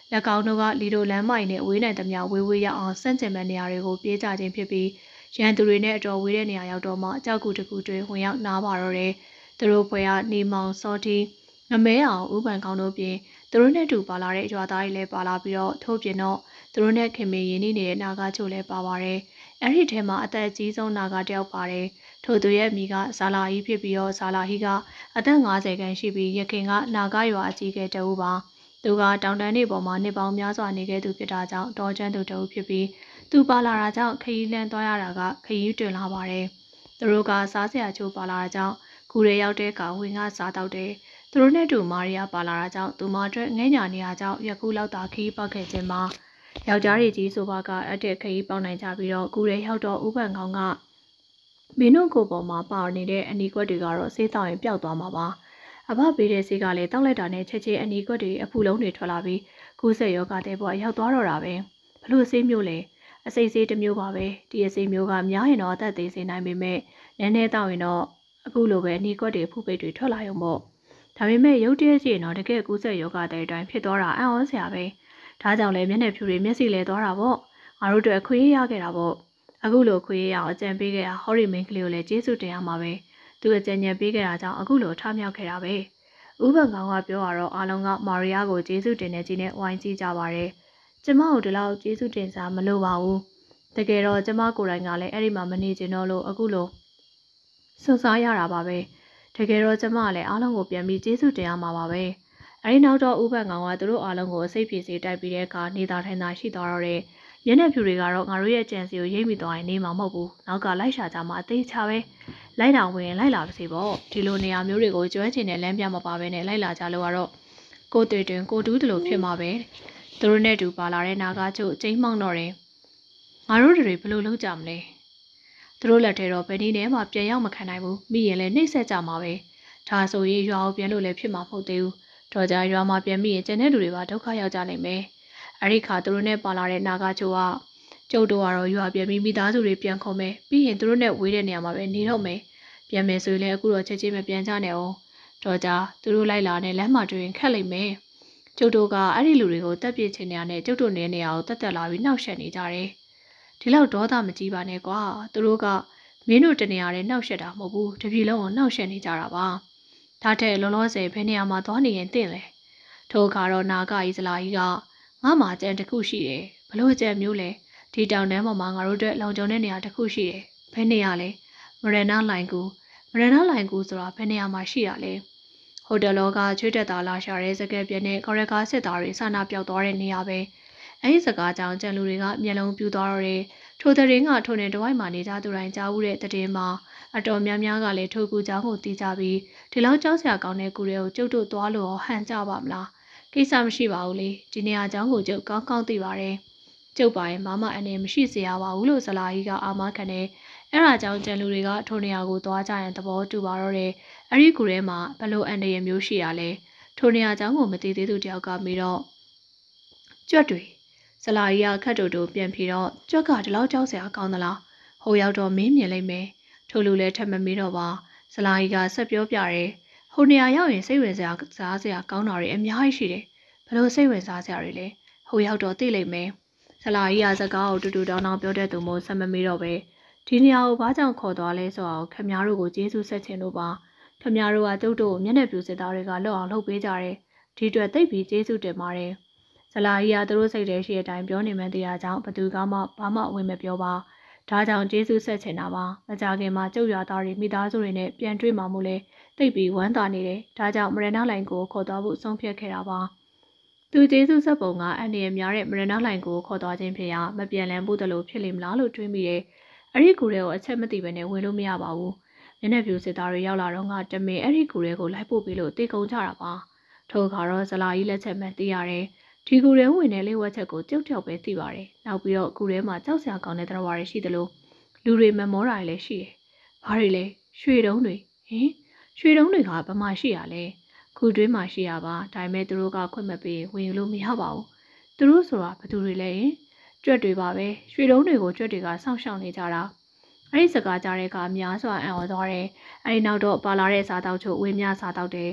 လက်ကောင်းတို့ကလီဒိုလမ်းမိုင်နဲ့ဝေးနိုင်သမျှဝေးဝေးရအောင်စန့်ကျင်မဲ့နေရာတွေကိုပြေးကြခြင်းဖြစ်ပြီးရန်သူတွေနဲ့အတော်ဝေးတဲ့နေရာရောက်တော့မှကြောက်ကူတကူတွေဝင်ရောက်နားပါတော့တယ်သူတို့ဖွဲ့ကနေမောင်စောတီငမဲအောင်ဥပန်ကောင်းတို့ပြင်သူတို့နဲ့တူပါလာတဲ့ရွာသားတွေလည်းပါလာပြီးတော့ထို့ပြင်တော့သူတို့နဲ့ခင်မင်းရင်းနှီးနေတဲ့နာဂချို့လည်းပါပါတယ်အဲ့ဒီထဲမှာအသက်အကြီးဆုံးနာဂတယောက်ပါတယ်ထို့သူရဲ့မိကဇာလာဟီဖြစ်ပြီးတော့ဇာလာဟီကအသက်50ခန့်ရှိပြီးရခင်ကနာဂရွာအကြီးကဲတအူပါသူကတောင်တန်းတွေပေါ်မှာနှစ်ပေါင်းများစွာနေခဲ့သူဖြစ်တာကြောင့်တော်ကျန်းသူတအူဖြစ်ပြီးသူပါလာတာကြောင့်ခရီးလန်းသွားရတာကခရီးတွင်လာပါတယ်သူတို့ကစားစရာချိုးပါလာတာကြောင့်ကူရဲရောက်တဲ့ကဝင်ကစားတော့တယ်သူတို့နဲ့တူမာရီယာပါလာတာကြောင့်သူမအတွက်ငဲ့ညာနေရကြောင့်ယခုလောက်သာခရီးပေါက်ခဲ့ခြင်းမှာယောက်ျားတွေကြီးဆိုပါကအတက်ခရီးပေါက်နိုင်ကြပြီးတော့ကူရဲရောက်တော့ဥပန်ကောင်းကမင်းတို့ကိုပေါ်မှာပါနေတဲ့အနီကွက်တွေကတော့ဆေးတောင်ရင်ပျောက်သွားမှာပါအဘပေးတဲ့ဆေးကလည်းတောက်လိုက်တာနဲ့ချက်ချင်းအနီကွက်တွေအဖူလုံးတွေထွက်လာပြီးကူးဆက်ယောဂတဲ့ပေါ်ရောက်သွားတော့တာပဲဘလို့ဆေးမျိုးလဲအစိမ့်ဆေးတစ်မျိုးပါပဲဒီအစိမ့်မျိုးကများရင်တော့အသက်သေးစေနိုင်ပေမဲ့နည်းနည်းတောက်ရင်တော့အခုလိုပဲအနီကွက်တွေဖူးပိတ်တွေထွက်လာရုံပေါ့ဒါပေမဲ့ရုပ်တရက်ကြည့်ရင်တော့တကယ်ကူးဆက်ယောဂတဲ့အတိုင်းဖြစ်သွားတာအံ့ဩစရာပဲဒါကြောင့်လည်းမျက်နှာဖြူတွေမျက်စိလဲသွားတာပေါ့ငါတို့တို့ခွေးရခဲ့တာပေါ့အခုလိုခွေးရအောင်အကြံပေးခဲ့တာဟော်ရီမင်းကလေးကိုလည်းကျေးဇူးတင်ရမှာပဲသူအကြံဉာဏ်ပေးခဲ့တာကြောင့်အခုလိုထမြောက်ခဲ့တာပဲဥပန်ကောင်ကပြောရတော့အားလုံးကမာရီယာကိုကျေးဇူးတင်နေခြင်းနဲ့ဝိုင်းကြည့်ကြပါတယ်ကျမတို့ဒီလောက်ကျေးဇူးတင်စားမလိုပါဘူးတကယ်တော့ကျမကိုယ်တိုင်ကလည်းအဲ့ဒီမှာမနေချင်တော့လို့အခုလိုစွန့်စားရတာပါပဲတကယ်တော့ကျမလည်းအားလုံးကိုပြန်ပြီးကျေးဇူးတင်ရမှာပါပဲအဲဒီနောက်တော့ဥပန်ကောင်ကသူတို့အားလုံးကိုအစိတ်ပြေစီတိုက်ပြီးတဲ့အခါနေတာထိုင်တာရှိသွားတော့တဲ့မျက်နှာဖြူတွေကတော့ငါတို့ရဲ့ကြံစီကိုရိပ်မိသွားရင်နေမှာမဟုတ်ဘူးနောက်ကလိုက်ရှာကြမှာအသေးချပဲလိုက်တောင်ဝင်လိုက်လာပါစေပေါ့ဒီလိုနေရာမျိုးတွေကိုကျွမ်းကျင်တဲ့လမ်းပြမပါဘဲနဲ့လိုက်လာကြလို့ကတော့ကိုတွေ့တွင်ကိုတူးတယ်လို့ဖြစ်မှာပဲသူတို့နဲ့တူပါလာတဲ့နာဂချို့ကျိန်းမောင်းတော့တယ်ငါတို့တွေဘယ်လိုလုပ်ကြမလဲသူတို့လက်ထဲတော့ဘယ်နည်းနဲ့မှပြန်ရောက်မခံနိုင်ဘူးမိရင်လည်းနှိမ့်ဆက်ကြမှာပဲဒါဆိုရင်ရွာကိုပြန်လို့လည်းဖြစ်မှာမဟုတ်သေးဘူးတော်ကြရွာမှာပြန်မိရင်ကျန်တဲ့လူတွေပါဒုက္ခရောက်ကြနိုင်မယ်အဲ့ဒီခါသူတို့နဲ့ပါလာတဲ့နာဂချိုကကျုပ်တို့ကတော့ရွာပြန်ပြီးမိသားစုတွေပြန်ခေါ်မယ်ပြီးရင်သူတို့နဲ့ဝေးတဲ့နေရာမှာပဲနေတော့မယ်ပြန်မယ်ဆိုရင်လည်းအခုတော့ချက်ချင်းမပြန်ကြနဲ့အောင်တော်ကြသူတို့လိုက်လာတဲ့လမ်းမှာတွေ့ရင်ခက်လိမ့်မယ်ကျုပ်တို့ကအဲ့ဒီလူတွေကိုတက်ပြစ်ချင်နေရတဲ့ကျုပ်တို့နေနေရာကိုတက်တက်လာပြီးနှောက်ယှက်နေကြတယ်ဒီလောက်ဒေါသမကြီးပါနဲ့ကွာသူတို့ကမင်းတို့တနေရာနဲ့နှောက်ယှက်တာမဟုတ်ဘူးတပြည်လုံးကိုနှောက်ယှက်နေကြတာပါဒါထက်လောလောဆယ်ဘယ်နေရာမှာသွားနေရင်တင့်လဲထိုအခါတော့နာဂဤစလာကြီးကငါမှအကြံတစ်ခုရှိတယ်ဘလို့အကြံမျိုးလဲဒီတောင်တန်းပေါ်မှာငါတို့အတွက်လုံခြုံတဲ့နေရာတစ်ခုရှိတယ်ဘယ်နေရာလဲမရနာလိုင်ကူဆိုတာဘယ်နေရာမှာရှိရလဲဟိုတယ်လောကချွေးတက်သားလာရှာတဲ့စကက်ပြက်နဲ့ကော်ရကားစစ်သားတွေဆန္ဒပြောက်သွားတဲ့နေရာပဲအဲဒီစကားကြောင့်ကျန်လူတွေကမျက်လုံးပြူသွားတော့တယ်ထိုတဲ့ရင်ကထိုနေတဝိုက်မှာနေကြသူတိုင်းကြားဦးတဲ့တည်င်းမှာအတော်များများကလည်းထိုကူကြောင်းကိုတီးကြပြီးဒီလောက်ကြောက်စရာကောင်းတဲ့ကူတွေကိုကျုပ်တို့သွားလို့ဟန်ကြပါမလားကိစ္စမရှိပါဘူးလေဒီနေရာကြောင်းကိုကျုပ်ကောင်းကောင်းသိပါတယ်ကျုပ်ပါရင်မမအနေမရှိစေရပါဘူးလို့ဇလာကြီးကအာမခံတယ်အဲ့ဒါကြောင့်ကျန်လူတွေကထိုနေရာကိုသွားကြရင်သဘောတူပါတော့တယ်အဲ့ဒီကူထဲမှာဘလို့အန်တရမျိုးရှိရလဲထိုနေရာကြောင်းကိုမသိသေးသူတယောက်ကမေးတော့ကြွက်တွေဇလာကြီးကခတ်တူပြန်ဖြေတော့ကြွက်ကဒီလောက်ကြောက်စရာကောင်းသလားဟိုရောက်တော့မင်းမြင်လိုက်မယ်ထိုလူလည်းထပ်မမေးတော့ပါဇလာကြီးကဆက်ပြောပြတယ်ဟိုနေရာရောက်ရင်စိတ်ဝင်စားစရာကောင်းတာတွေအများကြီးရှိတယ်ဘလို့စိတ်ဝင်စားစရာတွေလဲဟိုရောက်တော့သိလိမ့်မယ်ဇလာကြီးကစကားကိုတူတောင်းပြောတဲ့သူမို့ဆက်မမေးတော့ပဲဒီနေရာကိုဘာကြောင့်ခေါ်သွားလဲဆိုတော့ခမများတို့ကိုကျေးဇူးဆက်ချင်လို့ပါခမများတို့ကကျုပ်တို့ကိုမျက်နှာပြူစစ်သားတွေကလှုပ်အောင်လှုပ်ပေးကြတယ်ဒီအတွက်သိပြီးကျေးဇူးတင်ပါတယ်ဇလာကြီးကသူတို့စိတ်ထဲရှိတဲ့အတိုင်းပြောနေမှန်းသိတာကြောင့်ဘသူကမှဘာမှဝင်မပြောပါဒါကြောင့်ကျေးဇူးဆက်ချင်တာပါမကြခင်မှာကျုပ်ရွာသားတွေမိသားစုတွေနဲ့ပြန်တွေ့မှမို့လဲသိပြီးဝမ်းသာနေတယ်ဒါကြောင့်မရဏလိုင်ကိုခေါ်သွားဖို့ဆုံးဖြတ်ခဲ့တာပါသူကျေးဇူးဆက်ပုံကအန်ဒီရဲ့များတဲ့မရဏလိုင်ကိုခေါ်သွားခြင်းဖြစ်ရာမပြန်လည်ဖို့တလို့ဖြစ်လိမ့်မလားလို့တွေးမိတယ်အဲ့ဒီကူတွေကိုအချက်မသိဘဲနဲ့ဝင်လို့မရပါဘူးမျက်နှာပြူစစ်သားတွေရောက်လာတော့ကတမင်အဲ့ဒီကူတွေကိုလိုက်ပို့ပြီးလို့တေကုံကြတာပါထိုအခါတော့ဇလာကြီးလက်ချက်မှန်သိရတယ်ဒီကူတွေဝင်တဲ့လေးဝက်ချက်ကိုကြောက်ကြောက်ပဲသိပါတယ်နောက်ပြီးတော့ကူထဲမှာကြောက်စရာကောင်းတဲ့သတ္တဝါတွေရှိသလိုလူတွေမမောတာတွေလည်းရှိတယ်ဘာတွေလဲရွှေတုံးတွေရွှေတုံးတွေကဘာမှရှိရလဲကူတွင်းမှာရှိရပါဒါပေမဲ့သူတို့ကခွင့်မပေးဝင်ယူလို့မရပါဘူးသူတို့ဆိုတာဘသူတွေလဲကြွက်တွေပါပဲရွှေတုံးတွေကိုကြွက်တွေကစောင့်ရှောက်နေကြတာအဲ့ဒီစကားကြားတဲ့ကအများစွာအံ့ဩသွားတယ်အဲ့ဒီနောက်တော့ပါလာတဲ့စားတောက်ချို့ဝင်းများစားတောက်တယ်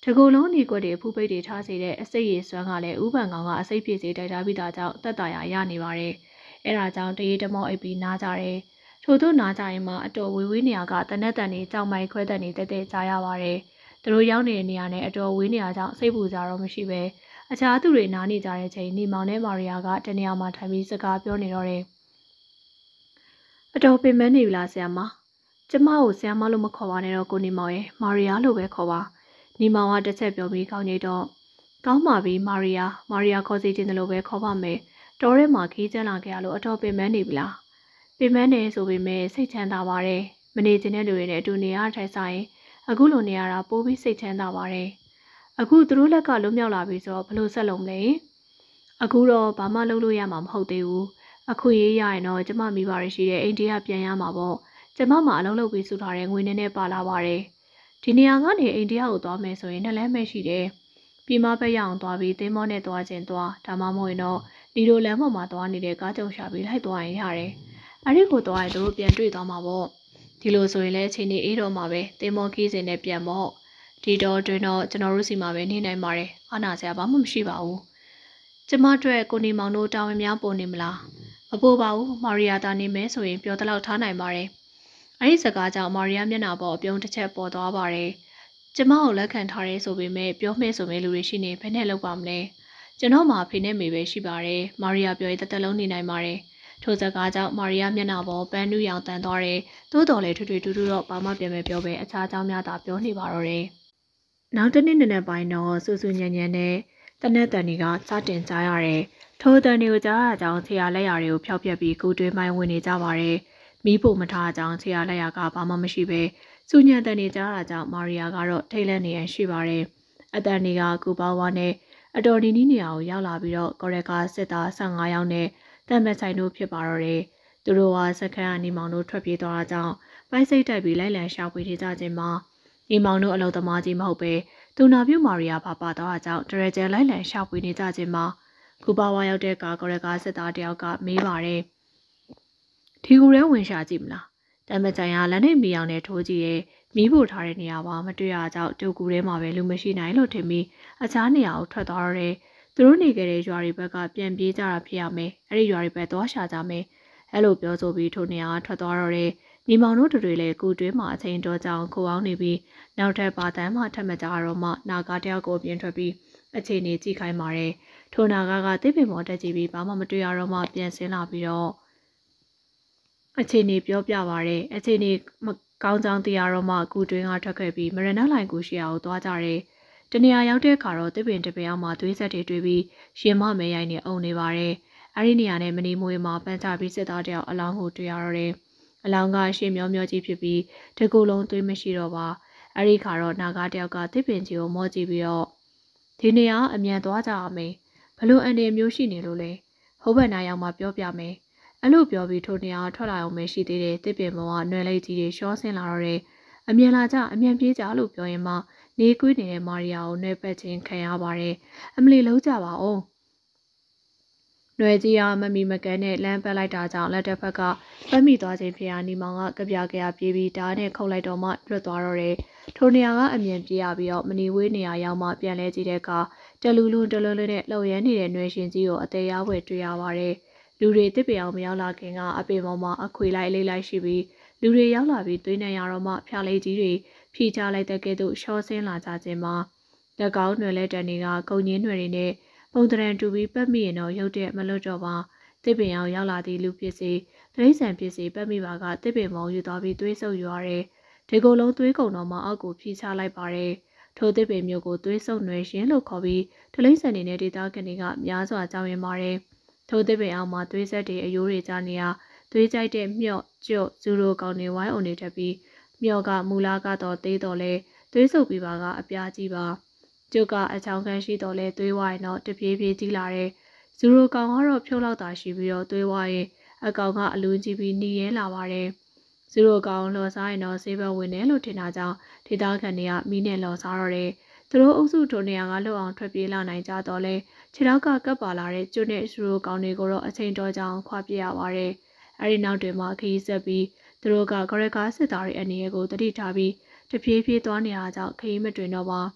တကူလုံးနေကွက်တွေဖူးပိတ်တွေထားစေတဲ့အစိတ်ရည်စွမ်းကလည်းဥပန်ကောင်ကအစိတ်ပြေစီတိုက်ထားပြီးသားကြောင့်တက်တာရနေပါတယ်။အဲဒါကြောင့်တရေတမောအိပ်ပြီးနားကြတယ်။ထို့သူနားကြရင်မှအတော်ဝေးနေရကတနက်တန်နေကြောင်မိုင်ခွဲတန်နေတက်တက်ကြားရပါတယ်။သူတို့ရောက်နေတဲ့နေရာနဲ့အတော်ဝေးနေရကြောင့်စိတ်ပူကြတော့မရှိပဲအခြားသူတွေနားနေကြတဲ့ချိန်နေမောင်နဲ့မာရီယာကတနေရာမှာထိုင်ပြီးစကားပြောနေတော့တယ်။အတော်ပင်ပန်းနေပြီလားဆရာမ။ကျမကိုဆရာမလို့မခေါ်ပါနဲ့တော့ကိုနေမောင်ရဲ့မာရီယာလို့ပဲခေါ်ပါ။နေမောင်ကတစ်ချက်ပြောပြီးကောင်းနေတော့ကောင်းပါပြီမာရီယာခေါ်စီခြင်းတယ်လို့ပဲခေါ်ပါမယ်။တော်ထဲမှာခီးကျန်းလာခဲ့ရလို့အတော်ပင်ပန်းနေပြီလား။ပင်ပန်းနေဆိုပေမဲ့စိတ်ချမ်းသာပါတယ်။မနေခြင်းတဲ့လူတွေနဲ့အတူနေရထိုင်ဆိုင်အခုလိုနေရတာပိုပြီးစိတ်ချမ်းသာပါတယ်။အခုသူတို့လက်ကလွတ်မြောက်လာပြီဆိုတော့ဘလို့ဆက်လုံးမလဲ။အခုတော့ဘာမှလုပ်လို့ရမှာမဟုတ်သေးဘူး။အခုရေးရရင်တော့ကျမမိဘရရှိတဲ့အိန္ဒိယပြန်ရမှာပေါ့။ကျမမှအလုပ်လုပ်ပြီးစုထားတဲ့ငွေနဲ့ပါလာပါတယ်။ဒီနေရာကနေအိန္ဒိယကိုသွားမယ်ဆိုရင်နှလဲမဲ့ရှိတယ်။ပြည်မဘက်ရအောင်သွားပြီးသင်းမောနဲ့သွားခြင်းသွားဒါမှမဟုတ်ရင်တော့ဒီလိုလမ်းပေါ်မှာသွားနေတဲ့ကားကြုံရှာပြီးလိုက်သွားရင်ရတယ်။အဲ့ဒီကိုသွားရင်သူတို့ပြန်တွေ့သွားမှာပေါ့။ဒီလိုဆိုရင်လည်းအချိန်ကြီးအေးတော့မှာပဲသင်းမောခီးစင်နဲ့ပြန်ပေါ့။ဒီတော့တွင်တော့ကျွန်တော်တို့စီမှာပဲနေနိုင်ပါတယ်။အားနာစရာဘာမှမရှိပါဘူး။ကျမတို့ကိုနေမောင်တို့တာဝန်များပုံနေမလား။မပို့ပါဘူး။မာရီယာတာနေမယ်ဆိုရင်ပြောတလောက်ထားနိုင်ပါတယ်။အဲ့ဒီစကားကြောင့်မာရီယာမျက်နှာပေါ်အပြုံးတစ်ချက်ပေါ်သွားပါတယ်။ကျမကိုလက်ခံထားရဲဆိုပေမဲ့ပြောမဲ့ဆိုမဲ့လူတွေရှိနေဘယ်နဲ့လောက်ပါမလဲ။ကျွန်တော်မှဖေနဲ့မေပဲရှိပါတယ်။မာရီယာပြောရင်တစ်သက်လုံးနေနိုင်ပါတယ်။ထိုစကားကြောင့်မာရီယာမျက်နှာပေါ်ပန်းနူးရောင်တန်သွားတယ်။သို့တော်လည်းထွေထွေတူတူတော့ဘာမှပြန်မပြောပဲအခြားအကြောင်းများသာပြောနေပါတော့တယ်။နောက်တစ်နေ့နံနက်ပိုင်းတော့စူစူညံ့ညံ့နဲ့တနက်တန်တွေကစတင်ကြရတယ်။ထိုတန်တွေကိုကြားရကြောင်းဆရာလက်ရာတွေကိုဖျောက်ပြက်ပြီးကူတွင်းပိုင်းဝင်နေကြပါတယ်။မီးဖို့မထားကြောင်းဆရာလက်ရာကဘာမှမရှိပဲစူညံ့တန်တွေကြားရကြောင်းမာရီယာကတော့ထိတ်လန့်နေရရှိပါတယ်။အတန်တွေကကူပေါဝါနဲ့အတော်ဒီနီးနေရာကိုရောက်လာပြီးတော့ကော်ရကာစစ်သား15ယောက်နဲ့တန်မဆိုင်တို့ဖြစ်ပါတော့တယ်။သူတို့ကစခန်းအနီမောင်တို့ထွက်ပြေးသွားတာကြောင့်ပိုက်စိတ်တိုက်ပြီးလိုက်လံရှာဖွေနေကြခြင်းမှာဒီမောင်တို့အလုံသမားကြီးမဟုတ်ပဲသူနာပြုမာရီယာပါသွားတာကြောင့်တရကြဲလိုက်လံရှာဖွေနေကြခြင်းမှာကူပါဝါရောက်တဲ့ကာကော်ရကာစစ်သားတယောက်ကမေးပါတယ်။ဒီကူရဲဝင်ရှာကြည့်မလား။တန်မကြိုင်ကလက်နဲ့မီအောင်နဲ့ထိုးကြည့်ရဲ့မီးဖို့ထားတဲ့နေရာမှာမတွေ့ရကြောင်းတူကူထဲမှာပဲလူမရှိနိုင်လို့ထင်ပြီးအခြားနေရာကိုထွက်သွားရတယ်။သူတို့နေခဲ့တဲ့ရွာတွေဘက်ကပြန်ပြေးကြတာဖြစ်ရမယ်။အဲ့ဒီရွာတွေဘက်သွားရှာကြမယ်။အဲ့လိုပြောဆိုပြီးထိုနေရာထွက်သွားတော့တယ်။ညီမောင်တို့တွေလည်းကူတွင်းမှာအချိန်တော်ကြောင်ခိုအောင်နေပြီးနောက်ထပ်ပါတန်းမှထပ်မကြတော့မှနာကားတယောက်ကိုပြင်ထွက်ပြီးအခြေအနေကြည့်ခိုင်းပါတယ်။ထိုနာကားကတိပင်မောတက်ကြည့်ပြီးဘာမှမတွေ့ရတော့မှပြန်ဆင်းလာပြီးတော့အခြေအနေပြောပြပါရယ်အခြေအနေမကောင်းကြောင်းသိရတော့မှကူတွင်းကထွက်ခဲ့ပြီးမရဏလိုင်ကူရှိအောင်သွားကြတယ်။တနေရာရောက်တဲ့အခါတော့တစ်ပင်တစ်ပင်အောင်မှသွေးဆက်တွေတွေ့ပြီးရင်မမဲရိုင်းနေအောင်နေပါတယ်။အဲ့ဒီနေရာနဲ့မနီမွေးမှာပန်းချပြီးစစ်သားတယောက်အလောင်းကိုတွေ့ရတော့တယ်။အလောင်းကရှေ့မျောမျောကြီးဖြစ်ပြီးတကူလုံးသွေးမရှိတော့ပါ။အဲ့ဒီခါတော့နာကားတယောက်ကတစ်ပင်ကြီးကိုမော့ကြည့်ပြီးတော့ဒီနေရာအမြန်သွားကြအောင်မယ်။ဘလို့အန်ဒီမျိုးရှိနေလို့လဲ။ဟိုဘက်နားရောက်မှပြောပြမယ်။အဲ့လိုပြောပြီးထိုနေရာထွက်လာအောင်ပဲရှိသေးတယ်တစ်ပင်ပေါ်ကနွယ်လေးကြီးတွေရှော့ဆင်းလာတော့တယ်အမြန်လာကြအမြန်ပြေးကြလို့ပြောရင်မှနေကွေးနေတဲ့မာရီယာကိုနွယ်ပတ်ချင်းခံရပါတယ်အမလီလုံးကြပါအောင်နွယ်ကြီးကမမီမကန်းနဲ့လမ်းပတ်လိုက်တာကြောင့်လက်တစ်ဖက်ကပတ်မိသွားခြင်းဖြစ်ရာနီမောင်ကကြပြကြပြေးပြီးဓာတ်နဲ့ခုတ်လိုက်တော့မှလွတ်သွားတော့တယ်ထိုနေရာကအမြန်ပြေးရပြီးတော့မနီဝေးနေရာရောက်မှပြန်လဲကြည့်တဲ့အခါတလူလူတလွန်းလွန်းနဲ့လှုပ်ရမ်းနေတဲ့နွယ်ရှင်ကြီးကိုအသေးရဝဲတွေ့ရပါတယ်လူတွေတစ်ပေအောင်မရောက်လာခင်ကအပေပေါ်မှာအခွေလိုက်လေးလိုက်ရှိပြီးလူတွေရောက်လာပြီးသွေးနှံရတော့မှဖျားလေးကြီးတွေဖြီချလိုက်တဲ့ကဲ့သို့ရှော့ဆင်းလာကြခြင်းမှာလက်ကောင်းနွယ်လဲတန်တွေကကုံငင်းနွယ်တွေနဲ့ပုံတရံတူပြီးပတ်မိရင်တော့ရုတ်တဲ့မလွတ်တော့ပါတစ်ပင်အောင်ရောက်လာသည့်လူဖြစ်စီတရိษံဖြစ်စီပတ်မိပါကတစ်ပင်မောင်ယူသွားပြီးသွေးဆုပ်ယူရတယ်ဒီကုလုံးသွေးကုံတော့မှအောက်ကိုဖြီချလိုက်ပါတယ်ထိုတစ်ပင်မျိုးကိုသွေးဆုပ်နွယ်ရှင်လို့ခေါ်ပြီးတရိษံနေနဲ့ဒေသခံတွေကများစွာကြောင်ရင်ပါတယ်ထိုသစ်ပင်အောင်မှာသွေးဆက်တွေအယိုးတွေကြနေရသွေးကြိုက်တဲ့မြော့ကျွတ်ဇူရိုကောင်တွေဝိုင်းအောင်နေတတ်ပြီးမြော့ကမူလာကတော့သေးတော်လဲသွေးဆုပ်ပြီးပါကအပြားကြီးပါကျွတ်ကအချောင်းခန်းရှိတော်လဲသွေးဝိုင်းတော့တပြေးပြေးကြီးလာတဲ့ဇူရိုကောင်ကတော့ဖြုတ်လောက်တာရှိပြီးတော့သွေးဝိုင်းအကောင်ကအလူးကြီးပြီးหนีရဲလာပါတယ်ဇူရိုကောင်လော်စားရင်တော့ဆေးဘက်ဝင်တယ်လို့ထင်တာကြောင့်ဒေသခံတွေကမီးနဲ့လော်စားတော့တယ်သူတို့အုပ်စုထိုနေရာကလှုပ်အောင်ထွက်ပြေးလာနိုင်ကြတော့လဲခြေထောက်ကကပ်ပါလာတဲ့ကျွတ်နဲ့ရှူရိုကောင်တွေကိုတော့အချိန်တော်ကြောင်ခွာပြရပါတယ်။အဲဒီနောက်တွင်မှခရီးဆက်ပြီးသူတို့ကဂရကားစစ်သားတွေအနေနဲ့ကိုတတိထားပြီးတပြေးပြေးသွားနေတာကြောင့်ခရီးမတွင်တော့ပါ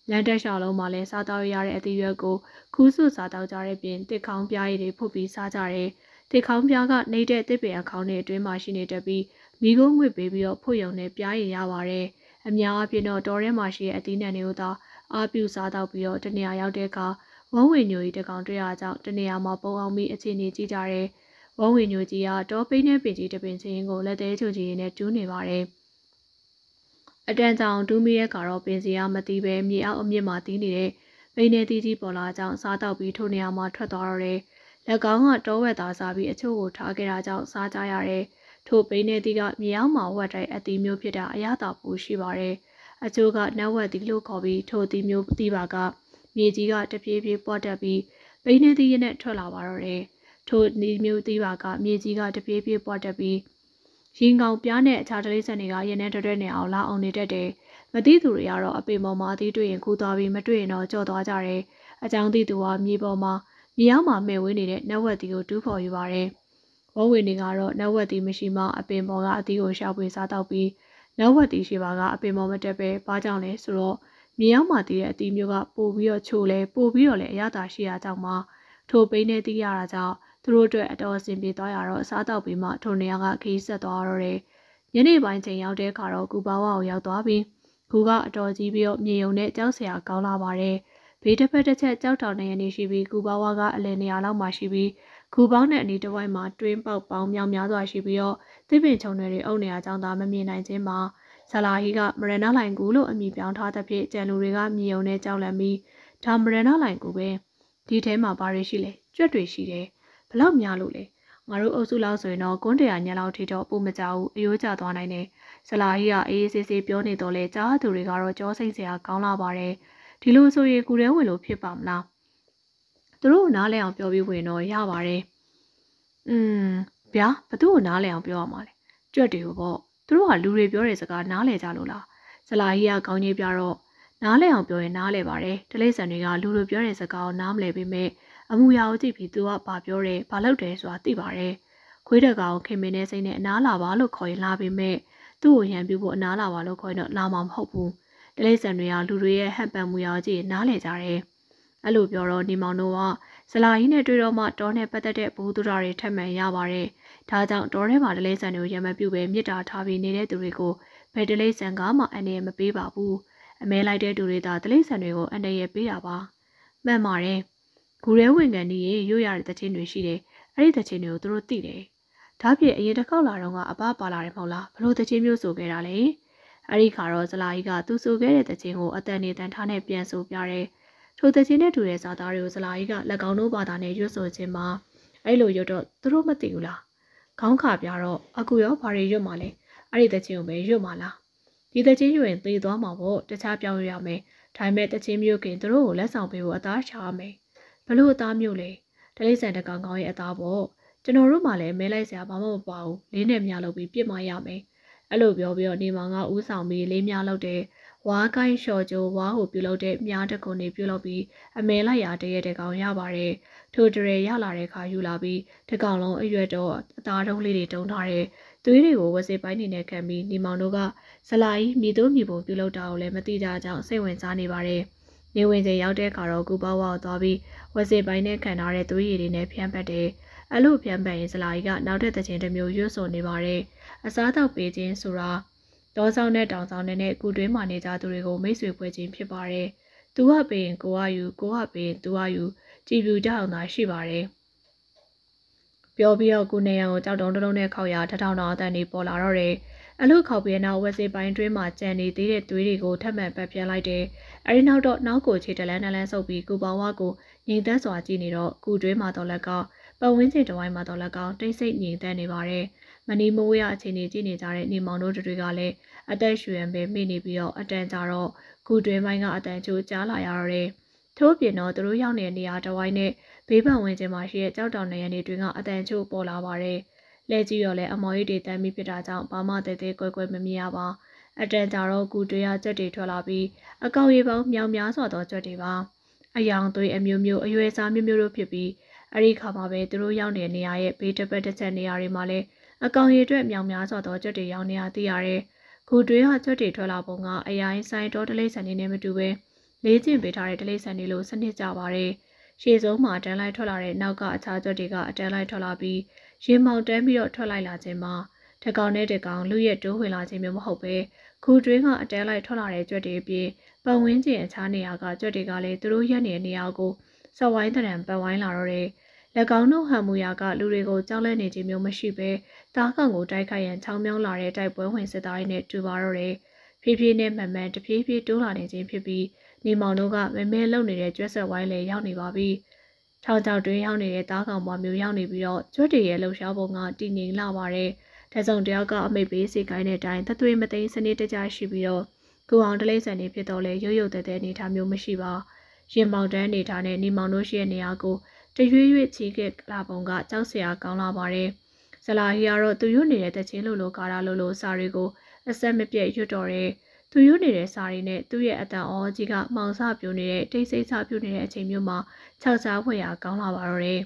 လန်တက်ရှောင်းလုံးမှာလည်းစားတောက်ရတဲ့အသီးရွက်ကိုခူးဆွစားတောက်ကြတဲ့ပြင်တစ်ခေါင်းပြားရည်တွေဖုတ်ပြီးစားကြတယ်။တစ်ခေါင်းပြားကနေတဲ့တစ်ပင်အခေါင်းနဲ့အတွင်းမှာရှိနေတတ်ပြီးမိကုန်းငွေပေးပြီးတော့ဖုတ်ယုံနဲ့ပြားရည်ရပါတယ်။အများအပြားတော့တော်ထဲမှာရှိတဲ့အသီးနှံတွေကိုသာအားပြုစားတောက်ပြီးတော့တနေရာရောက်တဲ့အခါဝုံးဝင်ညိုကြီးတစ်ကောင်တွေ့ရကြောင်းတနေရာမှာပုံအောင်ပြီးအခြေအနေကြည့်ကြတယ်။ဝုံးဝင်ညိုကြီးကတောပိန်းနဲ့ပင်ကြီးတပင်ချင်းကိုလက်သေးချုံကြီးနဲ့တူးနေပါတယ်။အတန်းကြောင်တူးမိတဲ့ကတော့ပင်စီကမတီးပဲမြေအောက်အမြင့်မှာတီးနေတဲ့ပိန်းနေတီးကြီးပေါ်လာကြောင်းစားတောက်ပြီးထိုနေရာမှာထွက်သွားတော့တယ်။လက်ကောင်းကတောဝက်သားစားပြီးအချို့ကိုထားခဲ့တာကြောင့်စားကြရတယ်။ထိုပိန်းနေတီးကမြေအောက်မှာဝက်တိုင်းအတီးမျိုးဖြစ်တာအရသာပူရှိပါတယ်။အချို့ကနတ်ဝက်တီးလို့ခေါ်ပြီးထိုတီးမျိုးတီးပါကမြေကြီးကတပြေးပြေးပွားတက်ပြီးပိန်းနေတီးရနဲ့ထွက်လာပါတော့တယ်။ထိုတီးမျိုးတီးပါကမြေကြီးကတပြေးပြေးပွားတက်ပြီးရင်ကောင်ပြားနဲ့အခြားတလေးစံတွေကရင်းနဲ့တွဲနေအောင်လာအောင်နေတတ်တယ်။မသိသူတွေကတော့အပေပေါ်မှာအသီးတွေ့ရင်ခူးသွားပြီးမတွေ့ရင်တော့ကြော့သွားကြတယ်။အကြောင်းသိသူကမြေပေါ်မှာမြေအောက်မှာမှဲဝင်းနေတဲ့နတ်ဝက်တီကိုတူးဖော်ယူပါတယ်။ဝုံးဝင်တွေကတော့နတ်ဝက်တီမရှိမှအပင်ပေါ်ကအသီးကိုရှောက်ပွေစားတော့ပြီးနတ်ဝက်တီရှိပါကအပင်ပေါ်မတက်ပဲဘာကြောင့်လဲဆိုတော့မြေအောက်မှာတည်တဲ့အသီးမျိုးကပို့ပြီးတော့ချိုလဲပို့ပြီးတော့လည်းအရသာရှိတာကြောင့်မှထိုပိန်းနဲ့တီးရတာကြောင့်သူတို့အတွက်အတော်အဆင်ပြေသွားရတော့စားတော့ပြီးမှထိုနေရာကခီးဆက်သွားတော့တယ်။ညနေပိုင်းချိန်ရောက်တဲ့အခါတော့ကူပါဝါကိုရောက်သွားပြီးကူကအတော်ကြီးပြီးတော့မြေယုံနဲ့ကြောက်စရာကောင်းလာပါတယ်။ဘေးတစ်ဖက်တစ်ချက်ကြောက်တောင်နေရနေရှိပြီးကူပါဝါကအလယ်နေရာလောက်မှာရှိပြီးကူပေါင်းတဲ့အနီးတစ်ဝိုက်မှာတွင်းပေါက်ပေါင်းမြောင်များစွာရှိပြီးတော့သစ်ပင်ချုံတွေအုပ်နေရကြောင်းသာမမြင်နိုင်ခြင်းမှာဇလာဟီကမရဏလိုင်ကူလို့အမည်ပြောင်းထားသဖြင့်ကျန်လူတွေကမြေယုံနဲ့ကြောက်လန့်ပြီးဒါမရဏလိုင်ကူပဲဒီထဲမှာဘာတွေရှိလဲကြွက်တွေရှိတယ်ဘလောက်များလို့လဲငါတို့အုပ်စုလောက်ဆိုရင်တော့ကွန်း100ညလောက်ထိတော့ပို့မကြဘူးအယိုးကျသွားနိုင်တယ်ဇလာဟီကအေးအေးဆေးဆေးပြောနေတော့လဲကြားသူတွေကတော့ကြောစိတ်စရာကောင်းလာပါတယ်ဒီလိုဆိုရင်ကူထဲဝင်လို့ဖြစ်ပါမလားသူတို့နားလဲအောင်ပြောပြီးဝင်တော့ရပါတယ်ဗျာဘသူ့ကိုနားလဲအောင်ပြောရမှာလဲကြွက်တွေကိုပေါ့သူတို့ကလူတွေပြောတဲ့စကားနားလဲကြလို့လားဇလာဟီကကောင်းကြီးပြတော့နားလဲအောင်ပြောရင်နားလဲပါတယ်တလိမ့်ဆန်တွေကလူတွေပြောတဲ့စကားကိုနားမလဲပေမဲ့အမူအရာကိုကြည့်ပြီးသူကဘာပြောတယ်ဘာလုပ်တယ်ဆိုတာသိပါတယ်ခွေးတကောင်ခင်မင်းနဲ့စိတ်နဲ့အနားလာပါလို့ခေါ်ရင်လာပေမဲ့သူ့ကိုရန်ပြဖို့အနားလာပါလို့ခေါ်ရင်တော့လာမှာမဟုတ်ဘူးတလိမ့်ဆန်တွေကလူတွေရဲ့ဟန်ပန်မူရာကိုကြည့်နားလဲကြတယ်အဲ့လိုပြောတော့နေမောင်တို့ကဇလာဟီနဲ့တွေ့တော့မှတောနဲ့ပတ်သက်တဲ့ဘူးသူတော်တွေထက်မှန်ရပါတယ်ဒါကြောင့်တောထဲမှာတလိမ့်ဆန်တွေကိုရံမပြုတ်ပဲမြစ်တာထားပြီးနေတဲ့သူတွေကိုဘယ်တလိမ့်ဆန်ကမှအန္တရာယ်မပေးပါဘူးအမဲလိုက်တဲ့သူတွေသာတလိမ့်ဆန်တွေကိုအန္တရာယ်ပေးတာပါမှန်ပါတယ်ဂူရဲဝင်ကန်ကြီးရေရွတ်ရတဲ့တခြင်းတွေရှိတယ်အဲ့ဒီတခြင်းတွေကိုသူတို့သိတယ်ဒါဖြင့်အရင်တစ်ခေါက်လာတော့ကအပပါလာတယ်မဟုတ်လားဘလို့တခြင်းမျိုးဆိုခဲ့တာလဲအဲ့ဒီခါတော့ဇလာကြီးကသူဆိုခဲ့တဲ့တခြင်းကိုအတန်နေတန်ထားနဲ့ပြန်ဆိုပြတယ်ထိုတခြင်းနဲ့တူတဲ့ဇာသားတွေကိုဇလာကြီးကလက်ကောင်းတို့ဘာသာနဲ့ရွတ်ဆိုခြင်းမှာအဲ့လိုရွတ်တော့သူတို့မသိဘူးလားခေါင်းခါပြတော့အခုရောဘာတွေရွတ်မှလဲအဲ့ဒီတခြင်းကိုပဲရွတ်မှလားဒီတခြင်းရွတ်ရင်သေသွားမှာပေါ့တခြားပြောင်းရရမယ်ဒါပေမဲ့တခြင်းမျိုးခင်သူတို့ကိုလက်ဆောင်ပေးဖို့အသားရှာရမယ်ဘလို့အသားမျိုးလဲတလိမ့်ဆန်တကောင်ကောင်းရဲ့အသားပေါ့ကျွန်တော်တို့မှလည်းမဲလိုက်စရာဘာမှမပါဘူးလေးနဲ့မြလုပ်ပြီးပြစ်မရမယ်အဲ့လိုပြောပြီးတော့နေမောင်ကဥဆောင်ပြီးလေးမြလုပ်တဲ့ဝါးကိုင်းလျှော်ကြိုးဝါးကိုပြုလုပ်တဲ့မြားတကုံနေပြုလုပ်ပြီးအမဲလိုက်ရတရဲ့တကောင်ရပါတယ်ထိုတရေရလာတဲ့ခါယူလာပြီးတကောင်လုံးအရွက်တော့အသားတုံးလေးတွေတုံးထားတဲ့သွေးတွေကိုဝစီပိုင်းနေနဲ့ခံပြီးနေမောင်တို့ကဇလာကြီးမိတို့မိပုံပြုလုပ်တာကိုလည်းမသိကြကြောင်းစိတ်ဝင်စားနေပါတယ်နေဝင်ချိန်ရောက်တဲ့အခါတော့ကူပေါဝါကိုသွားပြီးဝစီပိုင်းနဲ့ခံထားတဲ့သွေးရည်တွေနဲ့ဖြန်းပတ်တယ်အဲ့လိုဖြန်းပတ်ရင်ဇလာကြီးကနောက်တဲ့သခြင်းတစ်မျိုးရွတ်ဆိုနေပါတယ်အစားတောက်ပေးခြင်းဆိုတာတောဆောင်နဲ့တောင်ဆောင်နဲ့ကုတွင်းမှာနေကြသူတွေကိုမိတ်ဆွေဖွဲ့ခြင်းဖြစ်ပါတယ်သူကပေးရင်ကိုကယူကိုကပေးရင်သူကယူကြည်ပြူကြအောင်သာရှိပါတယ်ပြောပြီးတော့ကိုနေရန်ကိုကြောက်တုံးတုံးနဲ့ခောက်ရထထောင်တောင်အတန်တွေပေါ်လာတော့တယ်အလို့ခောက်ပြီးနောက်ဝက်စေးပိုင်းတွင်းမှာကြံနေသေးတဲ့သွေးတွေကိုထပ်မံပတ်ပြန်းလိုက်တယ်အဲဒီနောက်တော့နောက်ကိုခြေတလန်းတလန်းဆုပ်ပြီးကူပေါဝါကိုငြိမ်သက်စွာကြည့်နေတော့ကူတွင်းမှာတော့လက်ကောက်ပတ်ဝန်းကျင်တစ်ဝိုင်းမှာတော့လက်ကောက်တိတ်ဆိတ်ငြိမ်သက်နေပါတယ်မနီမိုးရအခြေအနေကြည့်နေကြတဲ့နေမောင်တို့တွေကလည်းအသက်ရှူရန်ပဲမိနေပြီးတော့အတန်ကြတော့ကူတွင်းပိုင်းကအတန်ချိုးကြားလာရတော့တယ်ထို့ပြင်တော့သူတို့ရောက်နေတဲ့နေရာတစ်ဝိုင်းနဲ့ဘေးပတ်ဝန်းကျင်မှာရှိတဲ့ကြောက်တောင်နေရံတွေတွင်ကအတန်ချို့ပေါ်လာပါတယ်။လက်ကြီးရော်လည်းအမော်ရီတွေတမ်းပြီးဖြစ်တာကြောင့်ဘာမှတဲတဲကွဲကွဲမမြင်ရပါ။အတန်ကြာတော့ကူတွေရကြက်တွေထွက်လာပြီးအကောင်ရီပေါင်းမြောင်များစွာသောကြက်တွေပါ။အယောင်သွေးအမျိုးမျိုးအရွယ်စားမျိုးမျိုးတို့ဖြစ်ပြီးအဲ့ဒီခါမှာပဲသူတို့ရောက်နေတဲ့နေရာရဲ့ဘေးတစ်ပတ်တစ်ချက်နေရာတွေမှာလည်းအကောင်ရီအတွက်မြောင်များစွာသောကြက်တွေရောက်နေရသိရတယ်။ကူတွေရကြက်တွေထွက်လာပုံကအရိုင်းဆိုင်တော်တလေးဆန်နေနဲ့မတူပဲလေးကျင့်ပေးထားတဲ့တိရစ္ဆာန်တွေလိုစနစ်ကြပါတယ်။ရှေ့ဆုံးမှာတန်းလိုက်ထွက်လာတဲ့နောက်ကအခြားကြွက်တွေကအတန်းလိုက်ထွက်လာပြီးရင်မောင်တန်းပြီးတော့ထွက်လိုက်လာခြင်းမှာတစ်ကောင်နဲ့တစ်ကောင်လူရဲ့တိုးဝင်လာခြင်းမျိုးမဟုတ်ပဲခူတွင်းကအတန်းလိုက်ထွက်လာတဲ့ကြွက်တွေအပြင်ပတ်ဝန်းကျင်အခြားနေရာကကြွက်တွေကလည်းသူတို့ရက်နေတဲ့နေရာကိုစော်ဝိုင်းတံပတ်ဝိုင်းလာတော့တယ်။၎င်းတို့ဟန်မူရာကလူတွေကိုကြောက်လန့်နေခြင်းမျိုးမရှိပဲတားကောင်ကိုတိုက်ခိုက်ရန်ချောင်းမြောင်းလာတဲ့တိုက်ပွဲဝင်စစ်သားတွေနဲ့တူပါတော့တယ်။ဖြည်းဖြည်းနဲ့မှန်မှန်တဖြည်းဖြည်းတိုးလာနေခြင်းဖြစ်ပြီးနေမောင်တို့ကမဲလုံနေတဲ့ကျွတ်ဆက်ဝိုင်းလေရောက်နေပါပြီ။ထောင်ချောက်တွင်းရောက်နေတဲ့တားကောင်ပွားမျိုးရောက်နေပြီးတော့ကျွတ်တွေရဲ့လှုပ်ရှားပုံကတည်ငြိမ်လာပါတယ်။တစုံတယောက်ကအမိတ်ပေးစီကိုင်းတဲ့အတိုင်းသသွေးမသိမ်းစနစ်တကျရှိပြီးတော့ကိုအောင်တလိမ့်ဆန်နေဖြစ်တော့လေရုပ်ရုပ်တဲတဲနေထားမျိုးမရှိပါ။ရင်မောင်တန်းနေထားတဲ့နေမောင်တို့ရှိတဲ့နေရာကိုတရွေ့ရွေ့ချီးကလာပုံကကြောက်စရာကောင်းလာပါတယ်။ဇလာဟီကတော့သူရွတ်နေတဲ့တချင်းလိုကာတာလိုစာတွေကိုအဆက်မပြတ်ရွတ်တော်တယ်။သူရွတ်နေတဲ့စာတွေနဲ့သူ့ရဲ့အတန်အောကြီးကမောင်စပြိုနေတဲ့တိတ်ဆိတ်စပြိုနေတဲ့အချိန်မျိုးမှာခြောက်စားဖွယ်ရာကောင်းလာပါတော့တယ်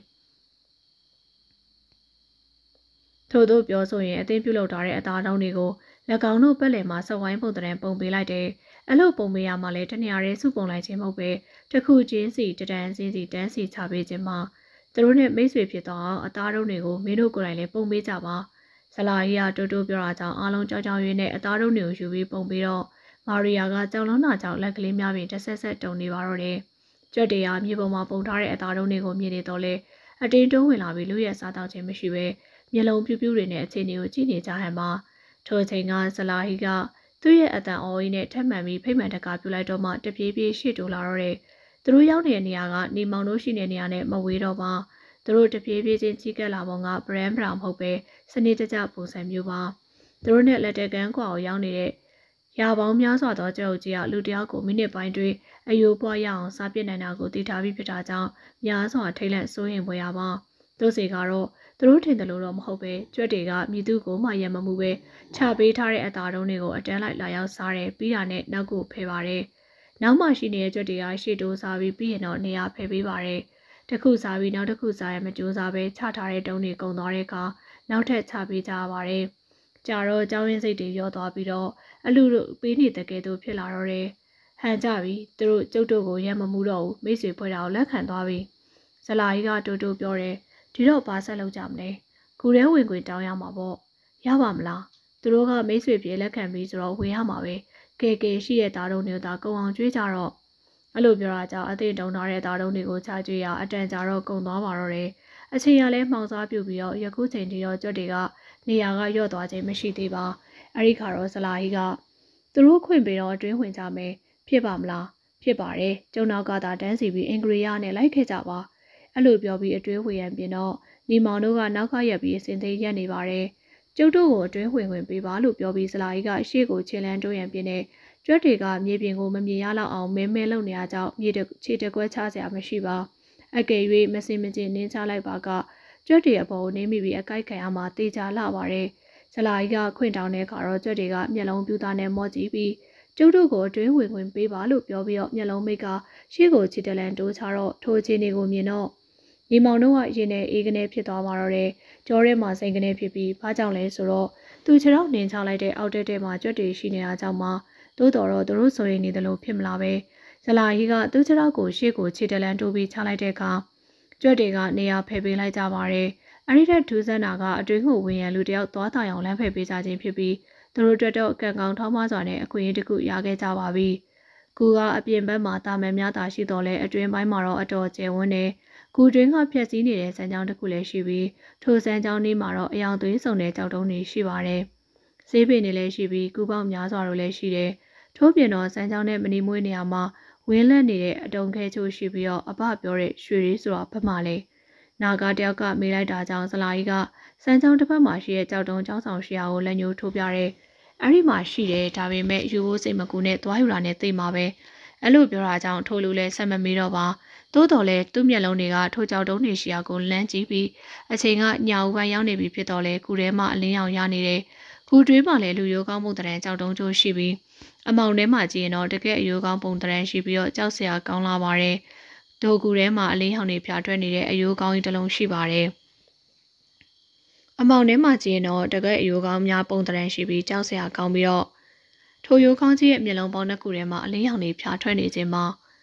။ထို့သောပြောဆိုရင်အသိပြုလုပ်ထားတဲ့အသားတုံးတွေကို၎င်းတို့ပက်လယ်မှာစဝိုင်းပုံတံပုံပေးလိုက်တယ်။အလုပ်ပုံပေးရမှလည်းတနေရာရဲစုပုံလိုက်ခြင်းမဟုတ်ပဲတစ်ခုချင်းစီတန်းစီတန်းစီချပေးခြင်းမှာသူတို့နဲ့မိတ်ဆွေဖြစ်တော့အသားတုံးတွေကိုမင်းတို့ကိုယ်တိုင်လည်းပုံပေးကြပါ။ဇလာကြီးကတိုးပြောတာကြောင့်အားလုံးကြောက်ကြောက်ရွံ့နဲ့အသားတုံးတွေကိုယူပြီးပုံပေးတော့မာရီယာကကြောင်လုံးနာကြောင့်လက်ကလေးများပြင်တစ်ဆက်တုံနေပါတော့တယ်။ကြွက်တရားမြေပုံမှာပုံထားတဲ့အသားတုံးတွေကိုမြင်နေတော့လေအတင်းတုံးဝင်လာပြီးလူရဲ့စားတောက်ခြင်းမရှိပဲမျက်လုံးပြူးပြူးတွေနဲ့အခြေအနေကိုကြည့်နေကြဟန်ပါထိုအချိန်ကဇလာဟီကသူ့ရဲ့အတန်အော်ကြီးနဲ့ထက်မှန်ပြီးဖိမှန်တကာပြလိုက်တော့မှတပြေးပြေးရှေ့တိုးလာတော့တယ်သူတို့ရောက်နေတဲ့နေရာကနေမောင်တို့ရှိနေတဲ့နေရာနဲ့မဝေးတော့ပါသူတို့တပြေးပြေးချင်းကြီးကပ်လာပုံကဘရန်ဘရာမဟုတ်ပဲစနစ်တကျပုံစံမျိုးပါသူတို့နဲ့လက်တကန်ကွာကိုရောက်နေတဲ့ရာပေါင်းများစွာသောကြောက်ကြီးကလူတယောက်ကိုမိနစ်ပိုင်းတွင်အယိုးပွားရအောင်စားပြစ်နိုင်တာကိုသိထားပြီးဖြစ်တာကြောင့်များစွာထိတ်လန့်စိုးရိမ်ပွေရပါတို့စီကတော့သူတို့ထင်တယ်လို့တော့မဟုတ်ပဲကြွက်တွေကမြည်သူကိုမှရမမှုပဲချပေးထားတဲ့အသားတုံးတွေကိုအတန်းလိုက်လာရောက်စားတယ်ပြီးတာနဲ့နောက်ကိုဖယ်ပါတယ်နောက်မှရှိနေတဲ့ကြွက်တွေကရှေ့တိုးစားပြီးပြီးရင်တော့နေရာဖယ်ပေးပါတယ်တစ်ခုစားပြီးနောက်တစ်ခုစားရမကြိုးစားပဲချထားတဲ့တုံးတွေကုန်သွားတဲ့အခါနောက်ထပ်ချပေးကြရပါတယ်ကြာတော့ကြောင်းရင်းစိတ်တွေရောသွားပြီးတော့အလူတို့ပေးနေတဲ့ကဲတို့ဖြစ်လာတော့တယ်ဟန်ကြပြီသူတို့ကျုပ်တို့ကိုရမမှုတော့ဘူးမိတ်ဆွေဖွဲ့တာကိုလက်ခံသွားပြီဇလာကြီးကတိုးပြောတယ်ဒီတော့ဘာဆက်လုပ်ကြမလဲခုထဲဝင်ခွေတောင်းရမှာပေါ့ရပါမလားသူတို့ကမိတ်ဆွေပြေလက်ခံပြီးဆိုတော့ဝင်ရမှာပဲကဲရှိရဲ့သားတုံးတွေသာကုံအောင်ကျွေးကြတော့အဲ့လိုပြောတာကြောင့်အသိတုံထားတဲ့သားတုံးတွေကိုချကျွေးရအတန်ကြာတော့ကုံသွားပါတော့တယ်အချိန်ရလဲမှောင်စားပြုတ်ပြီးတော့ယခုချိန်ထိတော့ကြွက်တွေကနေရာကရော့သွားခြင်းမရှိသေးပါအဲ့ဒီခါတော့ဇလာကြီးကသူတို့ခွင့်ပေးတော့အတွင်းဝင်ကြမယ်ဖြစ်ပါမလားဖြစ်ပါတယ်ကျုံနောက်ကသာတန်းစီပြီးအင်္ဂရိယာနဲ့လိုက်ခဲ့ကြပါအဲ့လိုပြောပြီးအတွင်းဝင်ရန်ပြင်တော့နေမောင်တို့ကနောက်ကရက်ပြီးအစင်သေးရက်နေပါတယ်ကျုပ်တို့ကိုအတွင်းဝင်ပေးပါလို့ပြောပြီးဇလာကြီးကရှေ့ကိုခြေလန်းတိုးရန်ပြင်နေကြွက်တွေကမြေပြင်ကိုမမြင်ရလောက်အောင်မဲလုံနေရကြောင်းမြေခြေတကွဲချစရာမရှိပါအကယ်၍မစင်မကျင်နင်းချလိုက်ပါကကြွက်တွေအပေါ်နင်းမိပြီးအကိုက်ခံရမှာတေချာလာပါတယ်ဇလာကြီးကခွင့်တောင်းတဲ့အခါတော့ကြွက်တွေကမျက်လုံးပြူသားနဲ့မော့ကြည့်ပြီးကျုပ်တို့ကိုအတွင်းဝင်ပေးပါလို့ပြောပြီးတော့မျက်လုံးမိတ်ကရှေ့ကိုခြေတလန်တိုးချတော့ထိုးချင်းတွေကိုမြင်တော့ညီမောင်တို့ကရင်နဲ့အေးကနေဖြစ်သွားမှာတော့တယ်ကြောထဲမှာစိန်ကနေဖြစ်ပြီးဘာကြောင့်လဲဆိုတော့သူခြေထောက်နှင်ချလိုက်တဲ့အောက်တဲမှာကြွက်တွေရှိနေတာကြောင့်မှသို့တော်တော့သူတို့ဆိုရင်နေတယ်လို့ဖြစ်မလားပဲဇလာကြီးကသူ့ခြေထောက်ကိုရှေ့ကိုခြေတလန်တိုးပြီးချလိုက်တဲ့အခါကြွက်တွေကနေရာဖယ်ပေးလိုက်ကြပါတယ်အဲ့ဒီထက်ထူးဆန်းတာကအတွင်းကိုဝင်ရန်လူတယောက်သွားတာအောင်လမ်းဖယ်ပေးကြခြင်းဖြစ်ပြီးသူတို့အတွက်တော့ကံကောင်းထောင်းမစွာနဲ့အခွင့်အရေးတစ်ခုရခဲ့ကြပါပြီကူကအပြင်ဘက်မှာတာမန်များတာရှိတော့လဲအတွင်းပိုင်းမှာတော့အတော်ကျယ်ဝန်းနေကူတွင်းကဖြက်စီးနေတဲ့စမ်းကြောင်းတစ်ခုလည်းရှိပြီးထိုစမ်းကြောင်းလေးမှာတော့အယောင်သွင်းစုံတဲ့ကြောက်တုံးတွေရှိပါတယ်ဈေးပင်တွေလည်းရှိပြီးကူပေါက်များစွာတို့လည်းရှိတယ်ထို့ပြင်တော့စမ်းကြောင်းနဲ့မနီမွေးနေရာမှာဝင်းလက်နေတဲ့အတုံခဲချိုးရှိပြီးတော့အဘပြောတဲ့ရွှေရီဆိုတာဘက်မှလဲနာဂတယောက်ကမေးလိုက်တာကြောင့်ဇလာကြီးကစမ်းကြောင်းတစ်ဖက်မှာရှိတဲ့ကြောက်တုံးကျောင်းဆောင်ရှိရာကိုလက်ညှိုးထိုးပြတယ်အဲ့ဒီမှာရှိတယ်ဒါပေမဲ့ယူဖို့စိတ်မကူနဲ့သွားယူတာနဲ့သိမှာပဲအဲ့လိုပြောတာကြောင့်ထိုလူလည်းဆက်မမေးတော့ပါသို့တော်လည်းသူ့မျက်လုံးတွေကထိုကြောက်တုံးနေရှိရာကိုလမ်းကြည့်ပြီးအချိန်ကညဦးပိုင်းရောက်နေပြီဖြစ်တော့လဲကူထဲမှာအလင်းရောင်ရနေတယ်ကူတွင်းမှာလည်းလူရိုးကောင်းမှုတရံကြောက်တုံးချိုးရှိပြီးအမောင်ထဲမှာကြည့်ရင်တော့တကယ်အရိုးကောင်းပုံတရံရှိပြီးတော့ကြောက်စရာကောင်းလာပါတယ်ဒိုကူထဲမှာအလင်းရောင်တွေဖြာထွက်နေတဲ့အရိုးကောင်းကြီးတစ်လုံးရှိပါတယ်အမောင်ထဲမှာကြည့်ရင်တော့တကယ်အရိုးကောင်းများပုံတရံရှိပြီးကြောက်စရာကောင်းပြီးတော့ထိုရိုးကောင်းကြီးရဲ့မျက်လုံးပေါင်းနှစ်ခုထဲမှာအလင်းရောင်တွေဖြာထွက်နေခြင်းမှာ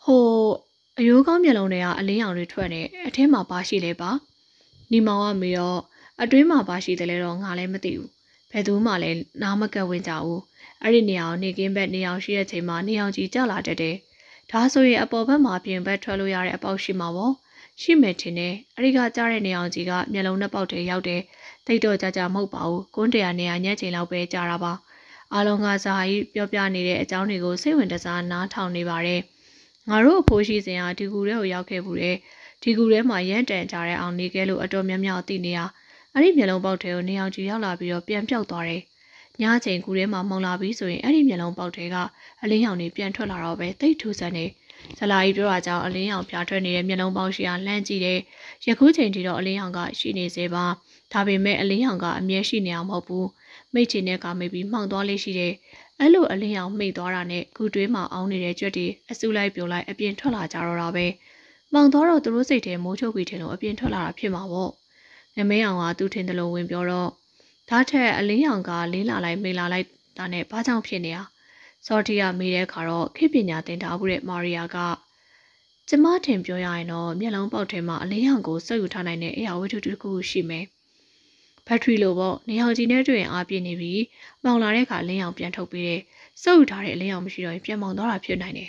ဟိုအယိုးကောင်းမျက်လုံးတွေကအလင်းရောင်တွေထွက်နေအထင်းမှာပါရှိလေပါနီမောင်ကမေတော့အတွင်းမှာပါရှိတယ်လေတော့ငါလည်းမသိဘူးဘယ်သူမှလည်းနားမကပ်ဝင်ကြဘူးအဲ့ဒီနေရာကိုနေကင်းဘက်နေအောင်ရှိတဲ့ချိန်မှာနေအောင်ကြီးကြလာတတ်တယ်ဒါဆိုရင်အပေါ်ဘက်မှာပြင်ဘက်ထွက်လို့ရတဲ့အပေါက်ရှိမှာပေါ့ရှိမယ်ထင်တယ်အဲ့ဒီကကြားတဲ့နေအောင်ကြီးကမျက်လုံးနှစ်ပေါက်တည်းရောက်တယ်တိတ်တော့ကြမဟုတ်ပါဘူးကွန်းတရားနေရာညက်ချိန်လောက်ပဲကြားတာပါအားလုံးကဇာကြီးပြောပြနေတဲ့အကြောင်းတွေကိုစိတ်ဝင်တစားနားထောင်နေပါတယ်ငါတို့အဖိုးရှိစဉ်ကဒီကူထဲကိုရောက်ခဲ့ဘူးတဲ့ဒီကူထဲမှာရမ်းတန်ကြတဲ့အောင်နေခဲ့လို့အတော်များများသိနေရအဲ့ဒီမျက်လုံးပေါက်ထဲကိုနေအောင်ကြီးရောက်လာပြီးတော့ပြန်ပြောက်သွားတယ်ညချိန်ကူထဲမှာမှုန်လာပြီးဆိုရင်အဲ့ဒီမျက်လုံးပေါက်ထဲကအလင်းရောင်တွေပြန်ထွက်လာတော့ပဲတိတ်ထူးဆန်းနေဇလာကြီးပြောတာကြောင့်အလင်းရောင်ပြားထွက်နေတဲ့မျက်လုံးပေါက်ရှိအောင်လှမ်းကြည့်တယ်ယခုချိန်ထိတော့အလင်းရောင်ကရှိနေသေးပါဒါပေမဲ့အလင်းရောင်ကအမြဲရှိနေအောင်မဟုတ်ဘူးမိတ်ချင်တဲ့ကမိတ်ပြီးမှောင်သွားလေးရှိတယ်အဲ့လိုအလင်းရောင်မိတ်သွားတာနဲ့ကူတွဲမှာအောင်းနေတဲ့ကြွက်တွေအစုလိုက်ပြုံလိုက်အပြင်ထွက်လာကြတော့တာပဲမှောင်သွားတော့သူတို့စိတ်ထဲမိုးချုပ်ပြီးထင်လို့အပြင်ထွက်လာတာဖြစ်မှာပေါ့ငမဲအောင်ကသူ့ထင်တယ်လို့ဝင်ပြောတော့ဒါထက်အလင်းရောင်ကလေးလာလိုက်မိလာလိုက်တာနဲ့ဘာကြောင့်ဖြစ်နေရစော်တီကမေးတဲ့အခါတော့ခေပညာသင်ထားမှုတဲ့မာရီယာကကျမထင်ပြောရရင်တော့မျက်လုံးပေါက်ထဲမှာအလင်းရောင်ကိုစုပ်ယူထားနိုင်တဲ့အရာဝတ္ထုတစ်ခုရှိမယ်ဘက်ထရီလိုပေါ့နေအောင်ကြီးနဲ့တွေ့ရင်အားပြည့်နေပြီးမောင်လာတဲ့အခါအလင်းရောင်ပြန်ထုတ်ပေးတယ်စုပ်ယူထားတဲ့အလင်းရောင်မရှိတော့ရင်ပြန်မောင်သွားတာဖြစ်နိုင်တယ်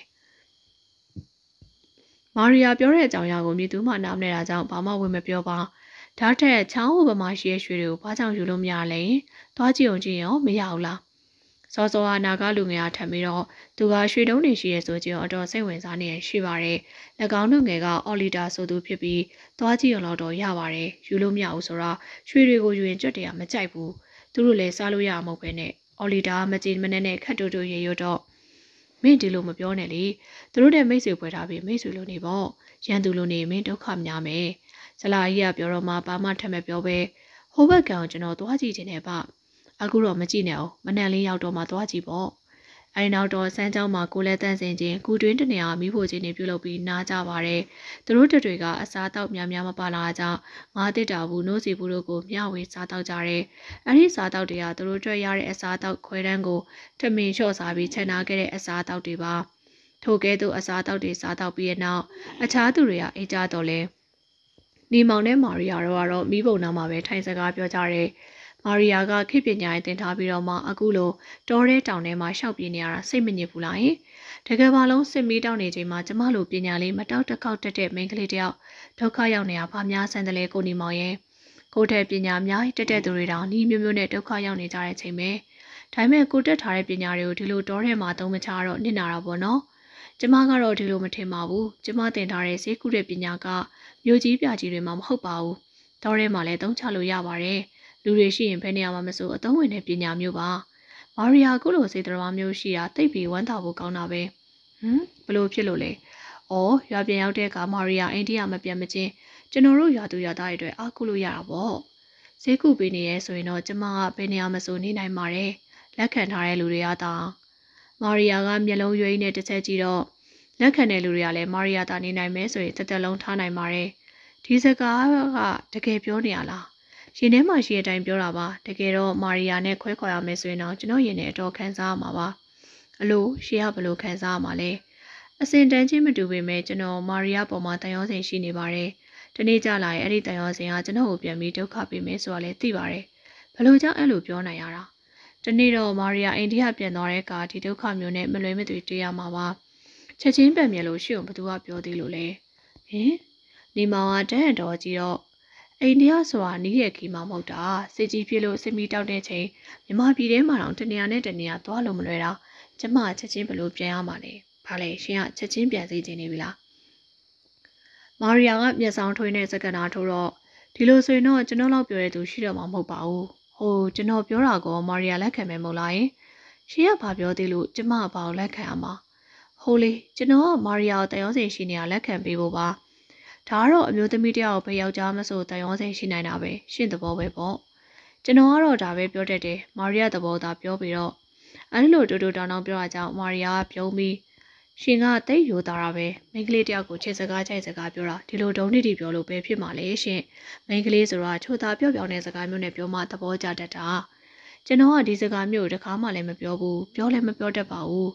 မာရီယာပြောတဲ့အကြောင်းအရာကိုမြည်သူမှနားမလည်တာကြောင့်ဘာမှဝင်မပြောပါဒါထက်ချောင်းဟိုဘမှာရှိရဲ့ရွှေတွေကိုဘာကြောင့်ယူလို့မရလဲသွားကြည့်အောင်ကြည့်ရောမရဘူးလားစောစောဟာနာကလူငယ်အားထပ်ပြီးတော့သူကရွှေတုံးနေရှိရဲ့ဆိုကြအောင်အတော်စိတ်ဝင်စားနေရရှိပါတယ်၎င်းလူငယ်ကအော်လီတာဆိုသူဖြစ်ပြီးသွားကြည့်အောင်တော့ရပါတယ်ယူလို့မရဘူးဆိုတော့ရွှေတွေကိုယူရင်ကြွက်တရားမကြိုက်ဘူးသူတို့လည်းစားလို့ရမှာမဟုတ်ပဲနဲ့အော်လီတာမကြည်မနဲ့နဲ့ခက်တူတူရေရွတ်တော့မင်းဒီလိုမပြောနဲ့လေသူတို့တဲ့မိတ်ဆွေပွဲထားပြီးမိတ်ဆွေလိုနေပေါ့ရန်သူလိုနေမင်းဒုက္ခများမယ်ဇလာကြီးကပြောတော့မှဘာမှထပ်မပြောပဲဟိုဘက်ကောင်ကျွန်တော်သွားကြည့်ခြင်းနဲ့ပါအခုတော့မကြည့်နဲ့အောင်မနက်လေးရောက်တော့မှသွားကြည့်ပေါ့အဲဒီနောက်တော့စမ်းကြောင်းမှာကိုလဲတန့်စင်ခြင်းကူတွင်းတနေရာမိဖို့ခြင်းတွေပြုလုပ်ပြီးနားကြပါတယ်သူတို့တတွေကအစားတောက်များများမပါလာကြငါးတစ်တာဘူးနိုးစီဘူးတို့ကိုမျှဝေစားတောက်ကြတယ်အဲဒီစားတောက်တွေကသူတို့တွေ့ရတဲ့အစားတောက်ခွဲတန်းကိုထမင်းလျှော့စားပြီးခြံနာခဲ့တဲ့အစားတောက်တွေပါထိုကဲ့သို့အစားတောက်တွေစားတောက်ပြီးတဲ့နောက်အခြားသူတွေကအိတ်ကြတော့လဲနီမောင်နဲ့မာရီယာတို့ကတော့မိဘုံနာမှာပဲထိုင်စကားပြောကြတယ်မာရီယာကခေပညာရေးသင်ထားပြီးတော့မှအခုလိုတောထဲတောင်ထဲမှာရှောက်ပြေးနေရတာစိတ်မညစ်ဘူးလားယင်တကယ်ပါလုံးစစ်မီးတောက်နေချိန်မှာကျမလိုပညာလေးမတောက်တစ်ခေါက်တက်တဲ့မိန်းကလေးတယောက်ဒုက္ခရောက်နေတာဗာများဆန်းတယ်လေကိုနီမောင်ရဲ့ကိုတဲ့ပညာအများကြီးတက်တဲ့သူတွေတောင်ဤမျိုးမျိုးနဲ့ဒုက္ခရောက်နေကြတဲ့ချိန်ပဲဒါပေမဲ့ကိုတက်ထားတဲ့ပညာတွေကိုဒီလိုတောထဲမှာသုံးမချတော့နစ်နာတာပေါ့နော်ကျမကတော့ဒီလိုမထင်ပါဘူးကျမသင်ထားတဲ့ဈေးကုတဲ့ပညာကမြို့ကြီးပြကြီးတွေမှာမဟုတ်ပါဘူးတောထဲမှာလည်းသုံးချလို့ရပါတယ်လူတွေရှိရင်ဘယ်နေရာမှာမဆိုအသုံးဝင်တဲ့ပညာမျိုးပါမာရီယာကုလိုစေတရာမျိုးရှိတာတိတ်ပြီးဝမ်းသာဖို့ကောင်းတာပဲဘလို့ဖြစ်လို့လဲအော်ရွာပြန်ရောက်တဲ့အခါမာရီယာအိန္ဒိယမပြန်မချင်းကျွန်တော်တို့ရွာသူရွာသားတွေအတွက်အားကိုးလို့ရတာပေါ့ဈေးကုပေးနေရဲဆိုရင်တော့ကျမကဘယ်နေရာမဆိုနေနိုင်ပါတယ်လက်ခံထားတဲ့လူတွေကတောင်မာရီယာကမျက်လုံးရွေးနဲ့တစ်ချက်ကြည့်တော့လက်ခံတဲ့လူတွေကလည်းမာရီယာတာနေနိုင်မယ်ဆိုရင်တစ်သက်လုံးထားနိုင်ပါတယ်ဒီစကားကတကယ်ပြောနေရလားရင်ထဲမှာရှိတဲ့အတိုင်းပြောတာပါတကယ်တော့မာရီယာနဲ့ခွဲခွာရမယ်ဆိုရင်တော့ကျွန်တော်ရင်ထဲအတော်ခံစားရမှာပါအလိုရှေ့ကဘလို့ခံစားရမှာလဲအစင်တန်းချင်းမတူပေမဲ့ကျွန်တော်မာရီယာပေါ်မှာတန်ရောစင်ရှိနေပါတယ်ဒီနေ့ကြလာရင်အဲ့ဒီတန်ရောစင်ကကျွန်တော်ကိုပြန်ပြီးဒုက္ခပေးမယ်ဆိုတာလည်းသိပါတယ်ဘလို့ကြောင့်အဲ့လိုပြောနိုင်ရတာဒီနေ့တော့မာရီယာအိန္ဒိယပြန်သွားတဲ့အခါဒီဒုက္ခမျိုးနဲ့မလွယ်မသွေတွေ့ရမှာပါချက်ချင်းပြန်မြင်လို့ရှိအောင်ဘသူကပြောသေးလို့လဲဟင်ဒီမောင်ကတန်းတော်ကြီးတော့အိန္ဒိယဆိုတာနီးရဲ့ခီမှာမဟုတ်တာစစ်ကြီးပြလို့စစ်မီတောက်တဲ့ချိန်မြမပြည်ထဲမှာတော့တနေရာနဲ့တနေရာသွားလို့မလွယ်တာကျမချက်ချင်းဘလို့ပြန်ရမှာလဲဘာလဲရှင်ကချက်ချင်းပြန်စီခြင်းနေပြီလားမာရီယာကမျက်စောင်းထွေးနဲ့စက္ကနာထိုးတော့ဒီလိုဆိုရင်တော့ကျွန်တော်လောက်ပြောတဲ့သူရှိတော့မှာမဟုတ်ပါဘူးဟိုကျွန်တော်ပြောတာကောမာရီယာလက်ခံမယ်မဟုတ်လားယင်ရှင်ကဘာပြောသေးလို့ကျမကဘာကိုလက်ခံရမှာဟိုလေကျွန်တော်ကမာရီယာကိုတန်ရောစင်ရှိနေတာလက်ခံပေးဖို့ပါဒါကတော့အမျိုးသမီးတယောက်ပဲယောက်ျားမဆိုတန်ရောစင်ရှိနိုင်တာပဲရှင့်သဘောပဲပေါ့ကျွန်တော်ကတော့ဒါပဲပြောတတ်တယ်မာရီယာသဘောသာပြောပြီးတော့အဲ့လိုတူတူတောင်းတောင်းပြောတာကြောင့်မာရီယာကပြုံးပြီးရှင်ကတိတ်ယိုသားတာပဲမိန်းကလေးတယောက်ကိုချစ်စကားချိုက်စကားပြောတာဒီလိုတုံးတိပြောလို့ပဲဖြစ်မှာလေရှင်မိန်းကလေးဆိုတာချိုသားပြော့ပြောင်းတဲ့စကားမျိုးနဲ့ပြောမှသဘောကျတတ်တာကျွန်တော်ကဒီစကားမျိုးတခါမှလည်းမပြောဘူးပြောလည်းမပြောတတ်ပါဘူးအ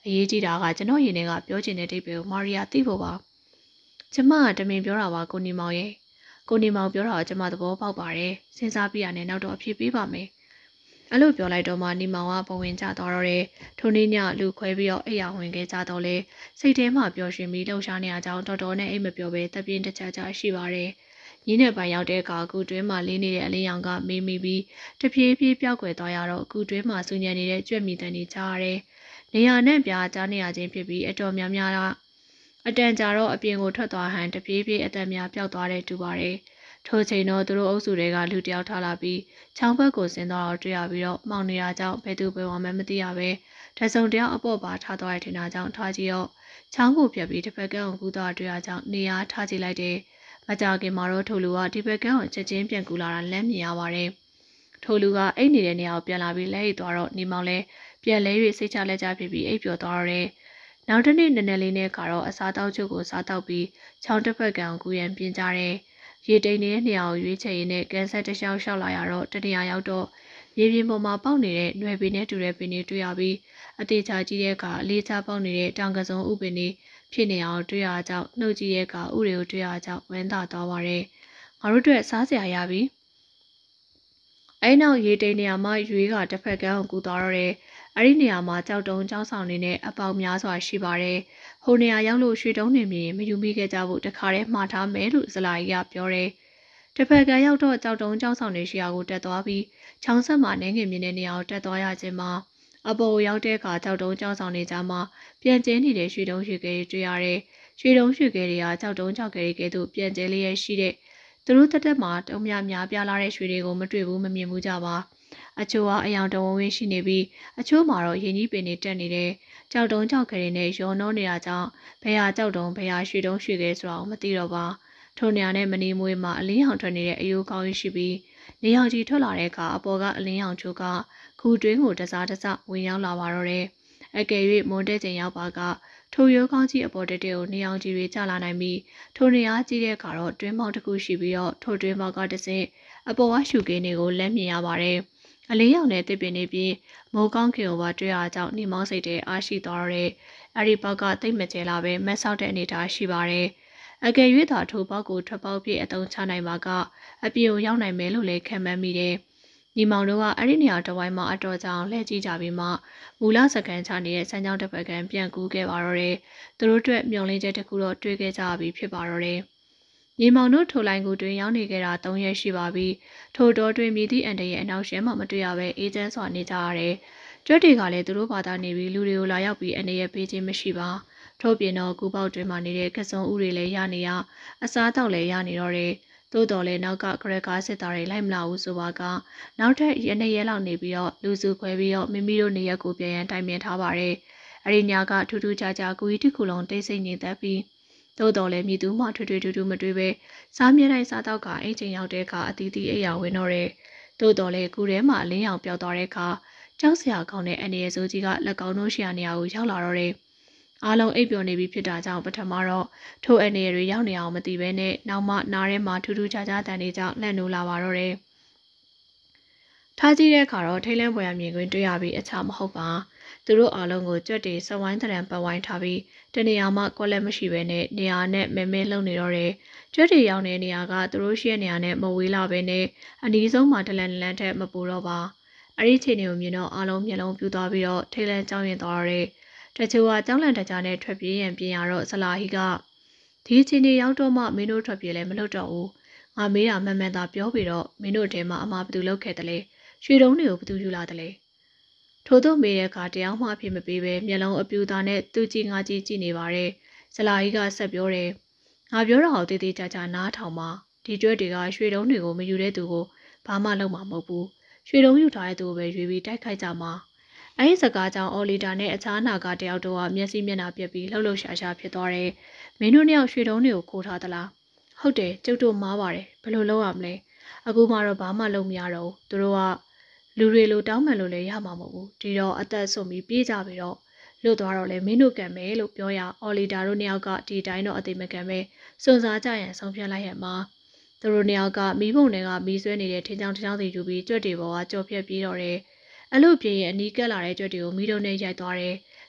ရေးကြီးတာကကျွန်တော်ရင်းတွေကပြောချင်တဲ့တိတ်ပဲကိုမာရီယာသိဖို့ပါကျမကတမင်ပြောတာပါကိုနေမောင်ရဲ့ကိုနေမောင်ပြောတာကိုကျမသဘောပေါက်ပါတယ်စဉ်းစားပြီးရနဲ့နောက်တော့အဖြစ်ပေးပါမယ်အဲ့လိုပြောလိုက်တော့မှနေမောင်ကပုံဝင်ကျသွားတော့တယ်ထိုနေ့ညလူခွဲပြီးတော့အိယာဝင်ခဲ့ကြတော့လေစိတ်ထဲမှာပျော်ရွှင်ပြီးလှုပ်ရှားနေရကြောင်းတော်တော်နဲ့အိမ်မပြောပဲတပြင်းတခြားခြားရှိပါတယ်ရင်းနဲ့ပိုင်ရောက်တဲ့အခါကူတွင်းမှာလင်းနေတဲ့အလင်းရောင်ကမေးမိပြီးတဖြည်းဖြည်းပျောက်ကွယ်သွားရတော့ကူတွင်းမှာဆူညံနေတဲ့ကြွက်မီတန်တွေကြားရတယ်နေရာနဲ့ပြားကြားနေရခြင်းဖြစ်ပြီးအတော်များများလားအတန်ကြာတော့အပြင်ကိုထွက်သွားဟန်တပြေးပြေးအတန်များပျောက်သွားတဲ့တူပါတယ်ထိုချိန်တော့သူတို့အုပ်စုတွေကလူတယောက်ထားလာပြီးချောင်းဘက်ကိုဆင်းသွားတော့တွေ့ရပြီးတော့မောင်နေရကြောင်းဘယ်သူဘယ်ဝါမှမသိရပဲတဆုံတယောက်အပေါ်ပါထားသွားတဲ့ထင်တာကြောင့်ထားကြည့်တော့ချောင်းကိုပြက်ပြီးတစ်ဖက်ကန်းကိုကူးသွားတွေ့ရကြောင်းနေရာထားကြည့်လိုက်တယ်မကြခင်မှာတော့ထိုလူကဒီဘက်ကန်းကိုချက်ချင်းပြန်ကူလာတာလမ်းမြင်ရပါတယ်ထိုလူကအိတ်နေတဲ့နေရာကိုပြန်လာပြီးလဲရသွားတော့နေမောင်လဲပြန်လဲ၍စိတ်ချလက်ချဖြစ်ပြီးအိပ်ပျော်သွားတော့နောက်တစ်နေ့နည်းနည်းလေးနဲ့ကတော့အစားတောက်ချုပ်ကိုစားတောက်ပြီးချောင်းတစ်ဖက်ကန်းကိုကူရန်ပြင်ကြတယ်ရေတိမ်နေတဲ့နေရာကိုရွေးချယ်ရင်းနဲ့ကန်ဆက်တစ်လျှောက်လျှောက်လာရတော့တနေရာရောက်တော့မြေပြင်ပေါ်မှာပေါက်နေတဲ့ຫນွယ်ပင်နဲ့တူတဲ့ပင်တွေတွေ့ရပြီးအသေးချာကြီးတဲ့အခါအလေးချပေါက်နေတဲ့တောင်ကစုံဥပင်တွေဖြစ်နေအောင်တွေ့ရကြောင်းနှုတ်ကြည့်တဲ့အခါဥတွေကိုတွေ့ရကြောင်းဝမ်းသာသွားပါတယ်ငါတို့တို့စားစရာရပြီအဲနောက်ရေတိမ်နေရာမှာရွေးကတစ်ဖက်ကန်းကိုကူသွားတော့တယ်အဲ့ဒီနေရာမှာကြောက်တုံးကြောက်ဆောင်နေတဲ့အပေါက်များစွာရှိပါတယ်။ဟိုနေရာရောက်လို့ရွှေတုံးနေမြင်မယူမိခဲ့ကြဖို့တခါတည်းမှားထားမယ်လို့ဇလာကြီးကပြောတယ်။တစ်ဖက်ကရောက်တော့ကြောက်တုံးကြောက်ဆောင်နေရှိရာကိုတက်သွားပြီးချောင်းဆက်မှာနှင်းငင်မြင်တဲ့နေရာကိုတက်သွားရခြင်းမှာအပေါ်ရောက်တဲ့အခါကြောက်တုံးကြောက်ဆောင်နေကြမှာပြန်ကျင်းနေတဲ့ရွှေတုံးရွှေကလေးတွေ့ရတယ်။ရွှေတုံးရွှေကလေးကကြောက်တုံးကြောက်ကလေးကဲ့သို့ပြန်ကျဲလေးရရှိတဲ့သူတို့တက်တက်မှာတုံးများပြားလာတဲ့ရွှေတွေကိုမတွေ့ဘူးမမြင်ဘူးကြပါ။အချို့ကအယောင်တဝင်းရှိနေပြီးအချို့မှာတော့ရင်ကြီးပင်တွေတက်နေတယ်။ကြောက်တုံးကြောက်ကလေးနဲ့ရောနှောနေတာကြောင့်ဘယ်ဟာကြောက်တုံးဘယ်ဟာရွှေတုံးရွှေကဲဆိုတာကိုမသိတော့ပါ။ထိုနေရာနဲ့မနီမွေးမှာအလင်းရောင်ထွက်နေတဲ့အယိုးကောင်းရှိပြီးနေရောင်ကြီးထွက်လာတဲ့အခါအပေါ်ကအလင်းရောင်ချိုးကခူတွင်းကိုတစားဝင်ရောက်လာပါတော့တယ်။အကယ်၍မွန်တဲ့ချိန်ရောက်ပါကထိုရိုးကောင်းကြီးအပေါ်တက်ကိုနေရောင်ကြီးတွေကျလာနိုင်ပြီးထိုနေရာကြီးတဲ့အခါတော့တွင်းပေါက်တစ်ခုရှိပြီးတော့ထိုတွင်းပေါက်ကတစ်စင်းအပေါ်ကရှုကင်းတွေကိုလက်မြင်ရပါတယ်။အလေးရောင်တဲ့တစ်ပင်တွေပြီးမိုးကောင်းခင်ကိုပါတွေ့ရကြောင်းနေမောင်းစိတ်တဲ့အားရှိသွားတဲ့အဲ့ဒီပေါက်ကတိတ်မကျဲလာပဲမက်ဆောက်တဲ့အနေထားရှိပါတယ်။အကယ်၍သာထိုပေါက်ကိုထွက်ပေါက်ပြည့်အတုံးချနိုင်ပါကအပြေကိုရောက်နိုင်မယ်လို့လည်းခံမှန်းမိတယ်။ညီမောင်တို့ကအဲ့ဒီနေရာတစ်ဝိုင်းမှာအတော်ကြောင်လှည့်ကြည့်ကြပြီးမှမူလစကန်ချနေတဲ့စမ်းကြောင်းတစ်ပတ်ကန်ပြန်ကူးခဲ့ပါတော့တယ်။သူတို့အတွက်မျောလင်းချက်တစ်ခုတော့တွေ့ခဲ့ကြပြီဖြစ်ပါတော့တယ်။ညီမောင်တို့ထိုလိုင်းကူတွင်ရောက်နေခဲ့တာ3ရက်ရှိပါပြီ။ထိုတော်တွင်မြည်သည့်အန်တရဲ့အနောက်ရှဲမှမတွေ့ရပဲအေဂျင့်စွာနေကြရတယ်။ကျွတ်တွေကလည်းသူတို့ဘာသာနေပြီးလူတွေကိုလာရောက်ပြီးအန်တရဲ့ပေးခြင်းမရှိပါ။ထို့ပြင်တော့ကူပေါက်တွင်မှနေတဲ့ကစုံဥတွေလည်းရနေရအစားတောက်လည်းရနေတော့တယ်။သို့တော်လည်းနောက်ကခရက်ကားစစ်သားတွေလိုက်မလာဘူးဆိုပါကနောက်ထပ်ရက်2ရက်လောက်နေပြီးတော့လူစုခွဲပြီးတော့မိမိတို့နေရက်ကိုပြန်ရန်တိုင်ပင်ထားပါတယ်။အဲဒီညကထူးထူးခြားခြားကိုကြီးတစ်ခုလုံးတိတ်ဆိတ်နေတတ်ပြီးသို့တော်လည်းမြည်သူမှထွေထွေထူးထူးမတွေ့ပဲစားမြဲတိုင်းစားတော့ကအိမ်ချိန်ရောက်တဲ့အခါအတီးတီးအိယာဝင်တော့တယ်။သို့တော်လည်းကူထဲမှာအလင်းရောင်ပျောက်သွားတဲ့အခါကြောက်စရာကောင်းတဲ့အန်ဒီရဲ့စိုးကြီးကလက်ကောင်းတို့ရှိရာနေရာကိုရောက်လာတော့တယ်။အားလုံးအိပ်ပျော်နေပြီဖြစ်တာကြောင့်ပထမတော့ထိုအနေတွေရောက်နေအောင်မသိဘဲနဲ့နောက်မှနားထဲမှာထူးထူးခြားခြားတန်တွေကြောင့်လှန့်နိုးလာပါတော့တယ်။ထားကြည့်တဲ့အခါတော့ထိတ်လန့်ပွေရမြင်ကွင်းတွေ့ရပြီးအခြားမဟုတ်ပါ။သူတို့အားလုံးကိုကြွက်တွေစဝိုင်းတရံပတ်ဝိုင်းထားပြီးတနေရာမှကွက်လက်မရှိဘဲနဲ့နေရာနဲ့မဲလုံနေတော့တယ်။ကြွက်တွေရောက်နေတဲ့နေရာကသူတို့ရှိတဲ့နေရာနဲ့မဝေးလာဘဲနဲ့အနီးဆုံးမှာတလန်ထက်မပူတော့ပါ။အဲ့ဒီချိန်တွေကိုမြင်တော့အားလုံးမျက်လုံးပြူသွားပြီးတော့ထိတ်လန့်ကြောက်ရွံ့သွားတော့တချို့ကကြောက်လန့်တကြားနဲ့ထွက်ပြေးရန်ပြင်ရတော့ဇလာဟီကဒီချင်းတွေရောက်တော့မှမင်းတို့ထွက်ပြေးလဲမလုပ်တော့ဘူးငါမေးတာမှန်မှန်သာပြောပြီးတော့မင်းတို့ထဲမှာအမှားဘသူလုပ်ခဲ့တယ်လဲရွှေတုံးတွေကိုဘသူယူလာတယ်လဲထို့သောမေးတဲ့အခါတရားမှအဖြစ်မပေးပဲမျက်လုံးအပြူသားနဲ့သူ့ကြည့်ငါကြည့်ကြည့်နေပါတယ်ဇလာဟီကဆက်ပြောတယ်ငါပြောတာကိုတေးသေးချာချာနားထောင်ပါဒီကျွဲတွေကရွှေတုံးတွေကိုမယူတဲ့သူကိုဘာမှလုပ်မှာမဟုတ်ဘူးရွှေတုံးယူထားတဲ့သူကိုပဲရွေးပြီးတိုက်ခိုက်ကြမှာအဲဒီစကားကြောင့်အော်လီတာနဲ့အခြားနာကတယောက်တို့ကမျက်စိမျက်နှာပြက်ပြီးလှုပ်လှုပ်ရှားရှားဖြစ်သွားတယ်။မင်းတို့နှစ်ယောက်ရွှေတုံးတွေကိုခိုးထားသလား။ဟုတ်တယ်ကျုပ်တို့မားပါတယ်ဘယ်လိုလုပ်ရမလဲ။အခုမှတော့ဘာမှလုပ်မရတော့ဘူး။သူတို့ကလူတွေလိုတောင်းပန်လို့လည်းရမှာမဟုတ်ဘူး။ဒီတော့အသက်ဆုံးပြီးပြေးကြပြီးတော့လွတ်သွားတော့လေမင်းတို့ကံမယ်လို့ပြောရအော်လီတာတို့နှစ်ယောက်ကဒီတိုင်းတော့အသိမကံပဲစွန့်စားကြရန်ဆုံးဖြတ်လိုက်ရမှာ။သူတို့နှစ်ယောက်ကမီးပုံတွေကမီးဆွဲနေတဲ့ထင်းချောင်းစီယူပြီးကြွက်တွေပေါ်ကကြော်ပြက်ပြေးတော့တယ်။အဲ့လိုပြေးရင်အနီးကပ်လာတဲ့ကြွက်တွေကိုမိတို့နဲ့ရိုက်သွားတယ်။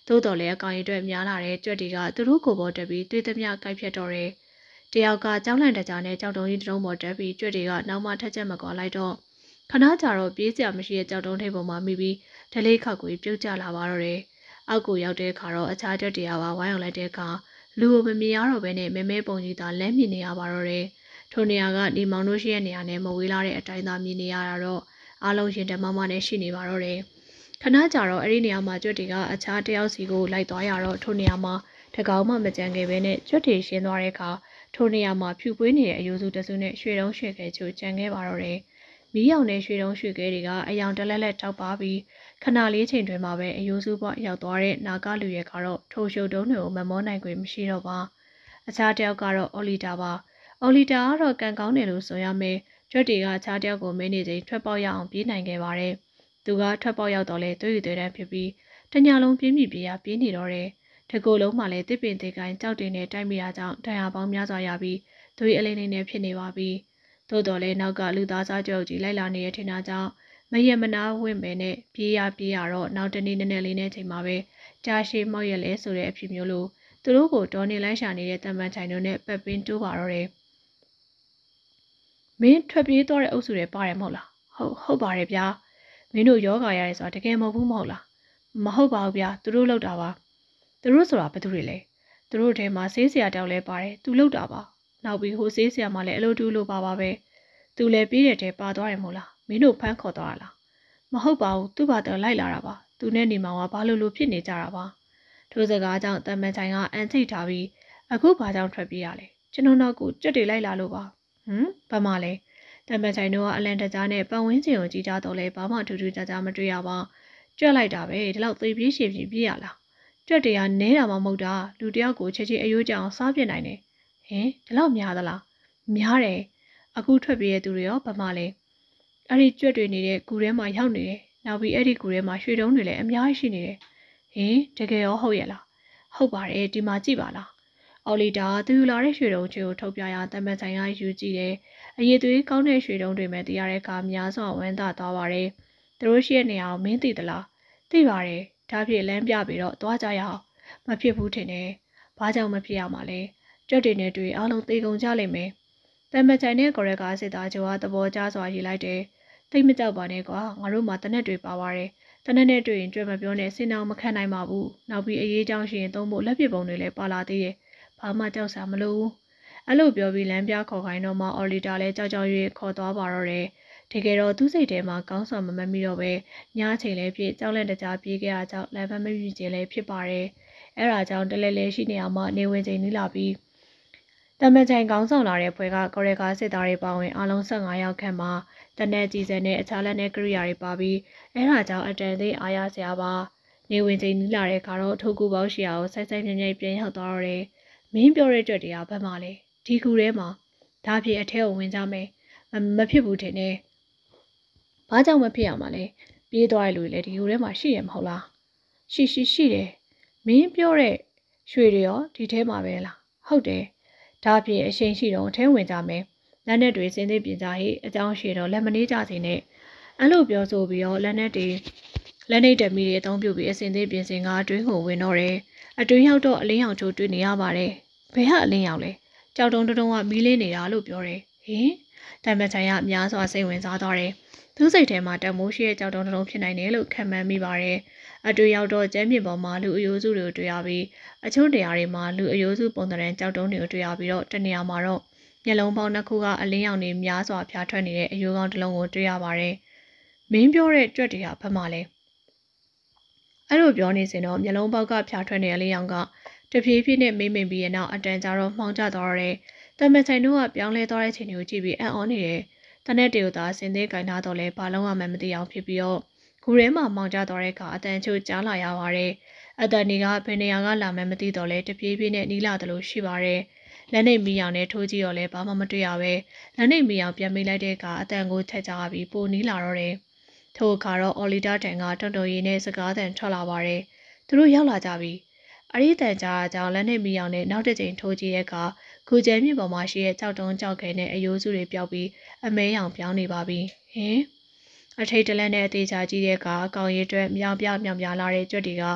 သို့တော်လည်းအကောင်ရည်အတွက်များလာတဲ့ကြွက်တွေကသူတို့ကိုယ်ပေါ်တက်ပြီးတွေးသမျှကိုက်ဖြတ်တော့တယ်။တယောက်ကကြောက်လန့်တကြားနဲ့ကြောက်တုံးကြီးတုံးပေါ်တက်ပြီးကြွက်တွေကနောက်မှထက်ချက်မကွာလိုက်တော့ခဏကြာတော့ပြေးစရာမရှိတဲ့ကြောက်တုံးထိပ်ပေါ်မှာမိပြီးဒလေးခောက်ကိုပြုတ်ကျလာပါတော့တယ်။အောက်ကိုရောက်တဲ့အခါတော့အခြားကြွက်တွေကပါဝိုင်းအောင်လိုက်တဲ့အခါလူကိုမမြင်ရတော့ဘဲနဲ့မဲမဲပုံကြီးသာလမ်းမြင်နေရပါတော့တယ်။ထိုနေရာကနေမောင်တို့ရှိတဲ့နေရာနဲ့မဝေးလာတဲ့အတိုင်းသာမြင်နေရတာတော့အားလုံးရင်တမမနဲ့ရှိနေပါတော့တယ်။ခဏကြာတော့အဲ့ဒီနေရာမှာကြွက်တွေကအခြားတယောက်စီကိုလိုက်သွားရတော့ထိုနေရာမှာတကောင်မှမကြံခဲ့ပဲနဲ့ကြွက်တွေရှင်းသွားတဲ့အခါထိုနေရာမှာဖြူပွေးနေတဲ့အယိုးစုတစုနဲ့ရွှေတုံးရွှေခဲချိုကြံခဲ့ပါတော့တယ်။မီးရောင်နဲ့ရွှေတုံးရွှေခဲတွေကအယောင်တလက်လက်တောက်ပါပြီးခဏလေးချိန်တွင်မှာပဲအယိုးစုပွားရောက်သွားတဲ့နာကလူရဲ့ကတော့ထိုရှုပ်တုံးတွေကိုမမောနိုင်ခွင့်မရှိတော့ပါ။အခြားတယောက်ကတော့အော်လီတာပါ။အော်လီတာကတော့ကံကောင်းတယ်လို့ဆိုရမယ်။ကြွက်တွေကအခြားတယောက်ကိုမင်းနေချိန်ထွက်ပေါက်ရအောင်ပြေးနိုင်ခဲ့ပါတယ်။သူကထွက်ပေါက်ရောက်တော့လေသွေးရည်သွေးတန်းဖြစ်ပြီးတညာလုံးပြင်းမိပြေးရပြေးနေတော့တယ်။တကူလုံးမှလည်းတစ်ပင်တစ်ကိုင်းကြောက်တင်နဲ့တိုက်မိတာကြောင့်ဒဏ်ရာပေါင်းများစွာရပြီးသွေးအလိမ့်လေးနဲ့ဖြစ်နေပါပြီ။သို့တော်လည်းနောက်ကလူသားစားကြောက်ကြီးလိုက်လာနေတဲ့ထင်တာကြောင့်မရမနာဝင့်ပဲနဲ့ပြေးရတော့နောက်တနေ့နည်းနည်းလေးနဲ့ချိန်မှာပဲကြားရှိမောက်ရက်လဲဆိုတဲ့အဖြစ်မျိုးလို့သူတို့ကိုတော်နေလိုက်ရှာနေတဲ့တမန်ချိုင်တို့နဲ့ပတ်ပင်းတိုးပါတော့တယ်။မင်းထွက်ပြေးသွားတဲ့အုပ်စုတွေပါတယ်မဟုတ်လား။ဟုတ်ပါတယ်ဗျာ။မင်းတို့ယောဂါရတယ်ဆိုတာတကယ်မဟုတ်ဘူးမဟုတ်လား။မဟုတ်ပါဘူးဗျာသူတို့လောက်တာပါ။သူတို့ဆိုတာဘယ်သူတွေလဲ။သူတို့ထဲမှာဆေးဆရာတောက်လဲပါတယ်သူလောက်တာပါ။နောက်ပြီးဟိုဆေးဆရာမှလည်းအလိုတူလို့ပါပဲ။သူလည်းပြေးတဲ့ထဲပါသွားတယ်မဟုတ်လား။မင်းတို့ဖမ်းခေါ်သွားတာလား။မဟုတ်ပါဘူးသူ့ဘာတော့လိုက်လာတာပါ။သူနဲ့နေမောင်ကဘာလို့ဖြစ်နေကြတာပါ။ထိုစကားကြောင့်တမန်ချိုင်ကအန်ထိတ်ထားပြီးအခုဘာကြောင့်ထွက်ပြေးရလဲ။ကျွန်တော်နောက်ကိုကြွက်တွေလိုက်လာလို့ပါ။ဘာမှလဲတမန်ချိုင်တို့ကအလန်တကြားနဲ့ပတ်ဝန်းကျင်ကိုကြည့်ကြတော့လဲဘာမှထူးထူးခြားခြားမတွေ့ရပါကြွက်လိုက်တာပဲဒီလောက်သိပြေးရှည်ပြေးရလားကြွက်တွေကနဲတာမှမဟုတ်တာလူတယောက်ကိုချက်ချင်းအယိုးကြအောင်စားပြစ်နိုင်တယ်ဟင်ဒီလောက်များသလားများတယ်အခုထွက်ပြေးရသူတွေရောဘာမှလဲအဲ့ဒီကြွက်တွေနေတဲ့ကူထဲမှာရောက်နေတယ်နောက်ပြီးအဲ့ဒီကူထဲမှာရွှေတုံးတွေလည်းအများကြီးရှိနေတယ်ဟင်တကယ်ရောဟုတ်ရဲ့လားဟုတ်ပါတယ်ဒီမှာကြည့်ပါလားအော်လီတာသူယူလာတဲ့ရွှေတုံးချေကိုထုတ်ပြရတမန်ဆိုင်ကယူကြည့်တယ်အရေးသွေးကောင်းတဲ့ရွှေတုံးတွေမဲ့တရားတဲ့အခါများစွာဝမ်းသာသွားပါတယ်သူတို့ရှိတဲ့နေရာကိုမင်းသိသလားသိပါတယ်ဒါဖြင့်လမ်းပြပြီးတော့သွားကြရအောင်မဖြစ်ဘူးထင်တယ်ဘာကြောင့်မဖြစ်ရမှာလဲကြွက်တွေနဲ့တွေ့အားလုံးသေကုန်ကြလိမ့်မယ်တမန်ချိုင်နဲ့ကော်ရက်ကားစစ်သားကျော်ကသဘောကျစွာရေးလိုက်တယ်သိမကြောက်ပါနဲ့ကွာငါတို့မှာတနက်တွေပါပါတယ်တနက်နဲ့တွေ့ရင်ကြွက်မပြောနဲ့စင်အောင်မခံနိုင်ပါဘူးနောက်ပြီးအရေးကြောင်းရှိရင်သုံးဖို့လက်ပစ်ပုံတွေလည်းပါလာသေးတယ်ဘာမှကြောက်စရာမလိုဘူးအဲ့လိုပြောပြီးလမ်းပြခေါ်ခိုင်းတော့မှအော်လီတာလည်းကြောက်ကြောက်ရွံ့ခေါ်သွားပါတော့တယ်တကယ်တော့သူ့စိတ်ထဲမှာကောင်းစွာမမမိတော့ပဲညအချိန်လည်းဖြစ်ကြောက်လန့်တကြားပြေးခဲ့တာကြောင့်လမ်းမမမြင်ခြင်းလည်းဖြစ်ပါတယ်အဲ့ဒါကြောင့်တလဲလဲရှိနေအောင်မှနေဝင်ချိန်နီးလာပြီးတမန်ချိုင်ကောင်းဆောင်လာတဲ့ဖွဲ့ကကော်ရကာစစ်သားတွေပါဝင်အားလုံး15ယောက်ခန့်မှာတနက်ကြီးစဲနဲ့အခြားလက်နဲ့ကိရိယာတွေပါပြီးအဲ့ဒါကြောင့်အတန်သေးအားရစရာပါနေဝင်ချိန်နီးလာတဲ့အခါတော့ထိုကူပေါင်းရှိအောင်ဆိုက်ဆိုက်မြဲမြဲပြန်ရောက်သွားတော့တယ်မင်းပြောတဲ့အတွက်တရားဘက်မှလဲဒီကူထဲမှာဒါဖြစ်အထဲကိုဝင်ကြမယ်မဖြစ်ဘူးထင်တယ်ဘာကြောင့်မဖြစ်ရမှာလဲပြေးသွားရလို့လေဒီကူထဲမှာရှိရမဟုတ်လားရှိတယ်မင်းပြောတဲ့ရွှေတွေရောဒီထဲမှာပဲလားဟုတ်တယ်ဒါဖြစ်အရှိန်ရှိတော့အထဲဝင်ကြမယ်လက်နဲ့တွေစင်းသိပြင်ကြဟိအကြောင်းရှိတော့လက်မနှေးကြစေနဲ့အဲ့လိုပြောဆိုပြီးတော့လက်နဲ့တွေလက်နေတမီတွေအသုံးပြုပြီးအစင်သေးပြင်စင်ကအတွင်းကိုဝင်တော့တယ်အတွင်းရောက်တော့အလင်းရောင်ချိုးတွေ့နေရပါတယ်ဘယ်ဟာအလင်းရောင်လဲကြောက်တုံးတုံးကမီးလေးနေတာလို့ပြောတယ်ဟင်တိုင်မချိုင်ကအများစွာစိတ်ဝင်စားသွားတယ်သူစိတ်ထဲမှာတမိုးရှိရဲ့ကြောက်တုံးတုံးဖြစ်နိုင်တယ်လို့ခံမှန်းမိပါတယ်အတွင်းရောက်တော့ကျမ်းပြင်ပေါ်မှာလူအယိုးစုတွေကိုတွေ့ရပြီးအချို့နေရာတွေမှာလူအယိုးစုပုံသဏ္ဍာန်ကြောက်တုံးတွေကိုတွေ့ရပြီးတော့တနေရာမှာတော့မျက်လုံးပေါင်းနှစ်ခုကအလင်းရောင်တွေများစွာဖြာထွက်နေတဲ့အယိုးကောင်းတစ်လုံးကိုတွေ့ရပါတယ်မင်းပြောတဲ့ကြွက်တွေကဘာမှလဲအဲ့လိုပြောနေစဉ်တော့မျက်လုံးပေါက်ကဖြာထွက်နေတဲ့အလင်းရောင်ကတဖြည်းဖြည်းနဲ့မိမ့်မိန်ပြီးနောက်အတန်ကြာတော့မှောင်ကျသွားတော့တယ်တမန်ဆိုင်တို့ကပြောင်းလဲသွားတဲ့ချိန်ကိုကြည့်ပြီးအံ့ဩနေတယ်တနက်တေကိုသာစင်သေးကင်ထားတော့လဲဘာလုံးမှမသိအောင်ဖြစ်ပြီးတော့ဂူထဲမှာမှောင်ကျသွားတဲ့အခါအတန်ချို့ကြားလာရပါတယ်အတန်တွေကဘယ်နေရာကလာမှမသိတော့လဲတဖြည်းဖြည်းနဲ့နီးလာသလိုရှိပါတယ်လက်နေမီအောင်နဲ့ထိုးကြည့်တော့လဲဘာမှမတွေ့ရပဲလက်နေမီအောင်ပြန်မိလိုက်တဲ့အခါအတန်ကိုထက်ကြပြီးပိုနီးလာတော့တယ်ထိုအခါတော့အော်လီတာတန်ကတုံတုံရည်နဲ့စကားတန်ထွက်လာပါတယ်သူတို့ရောက်လာကြပြီအရီတန်ကြားအကြောင်းလက်နေမီအောင်နဲ့နောက်တစ်ချိန်ထိုးကြည့်တဲ့အခါခူကျဲမြစ်ပေါ်မှာရှိတဲ့ကြောက်တုံးကြောက်ခဲနဲ့အယိုးစုတွေပျောက်ပြီးအမဲရောင်ပြောင်းနေပါပြီဟင်အထိတ်တလန့်နဲ့အသေးချာကြည့်တဲ့အခါအကောင်ရည်အတွက်မြောင်ပြလာတဲ့ကြွက်တွေကသူ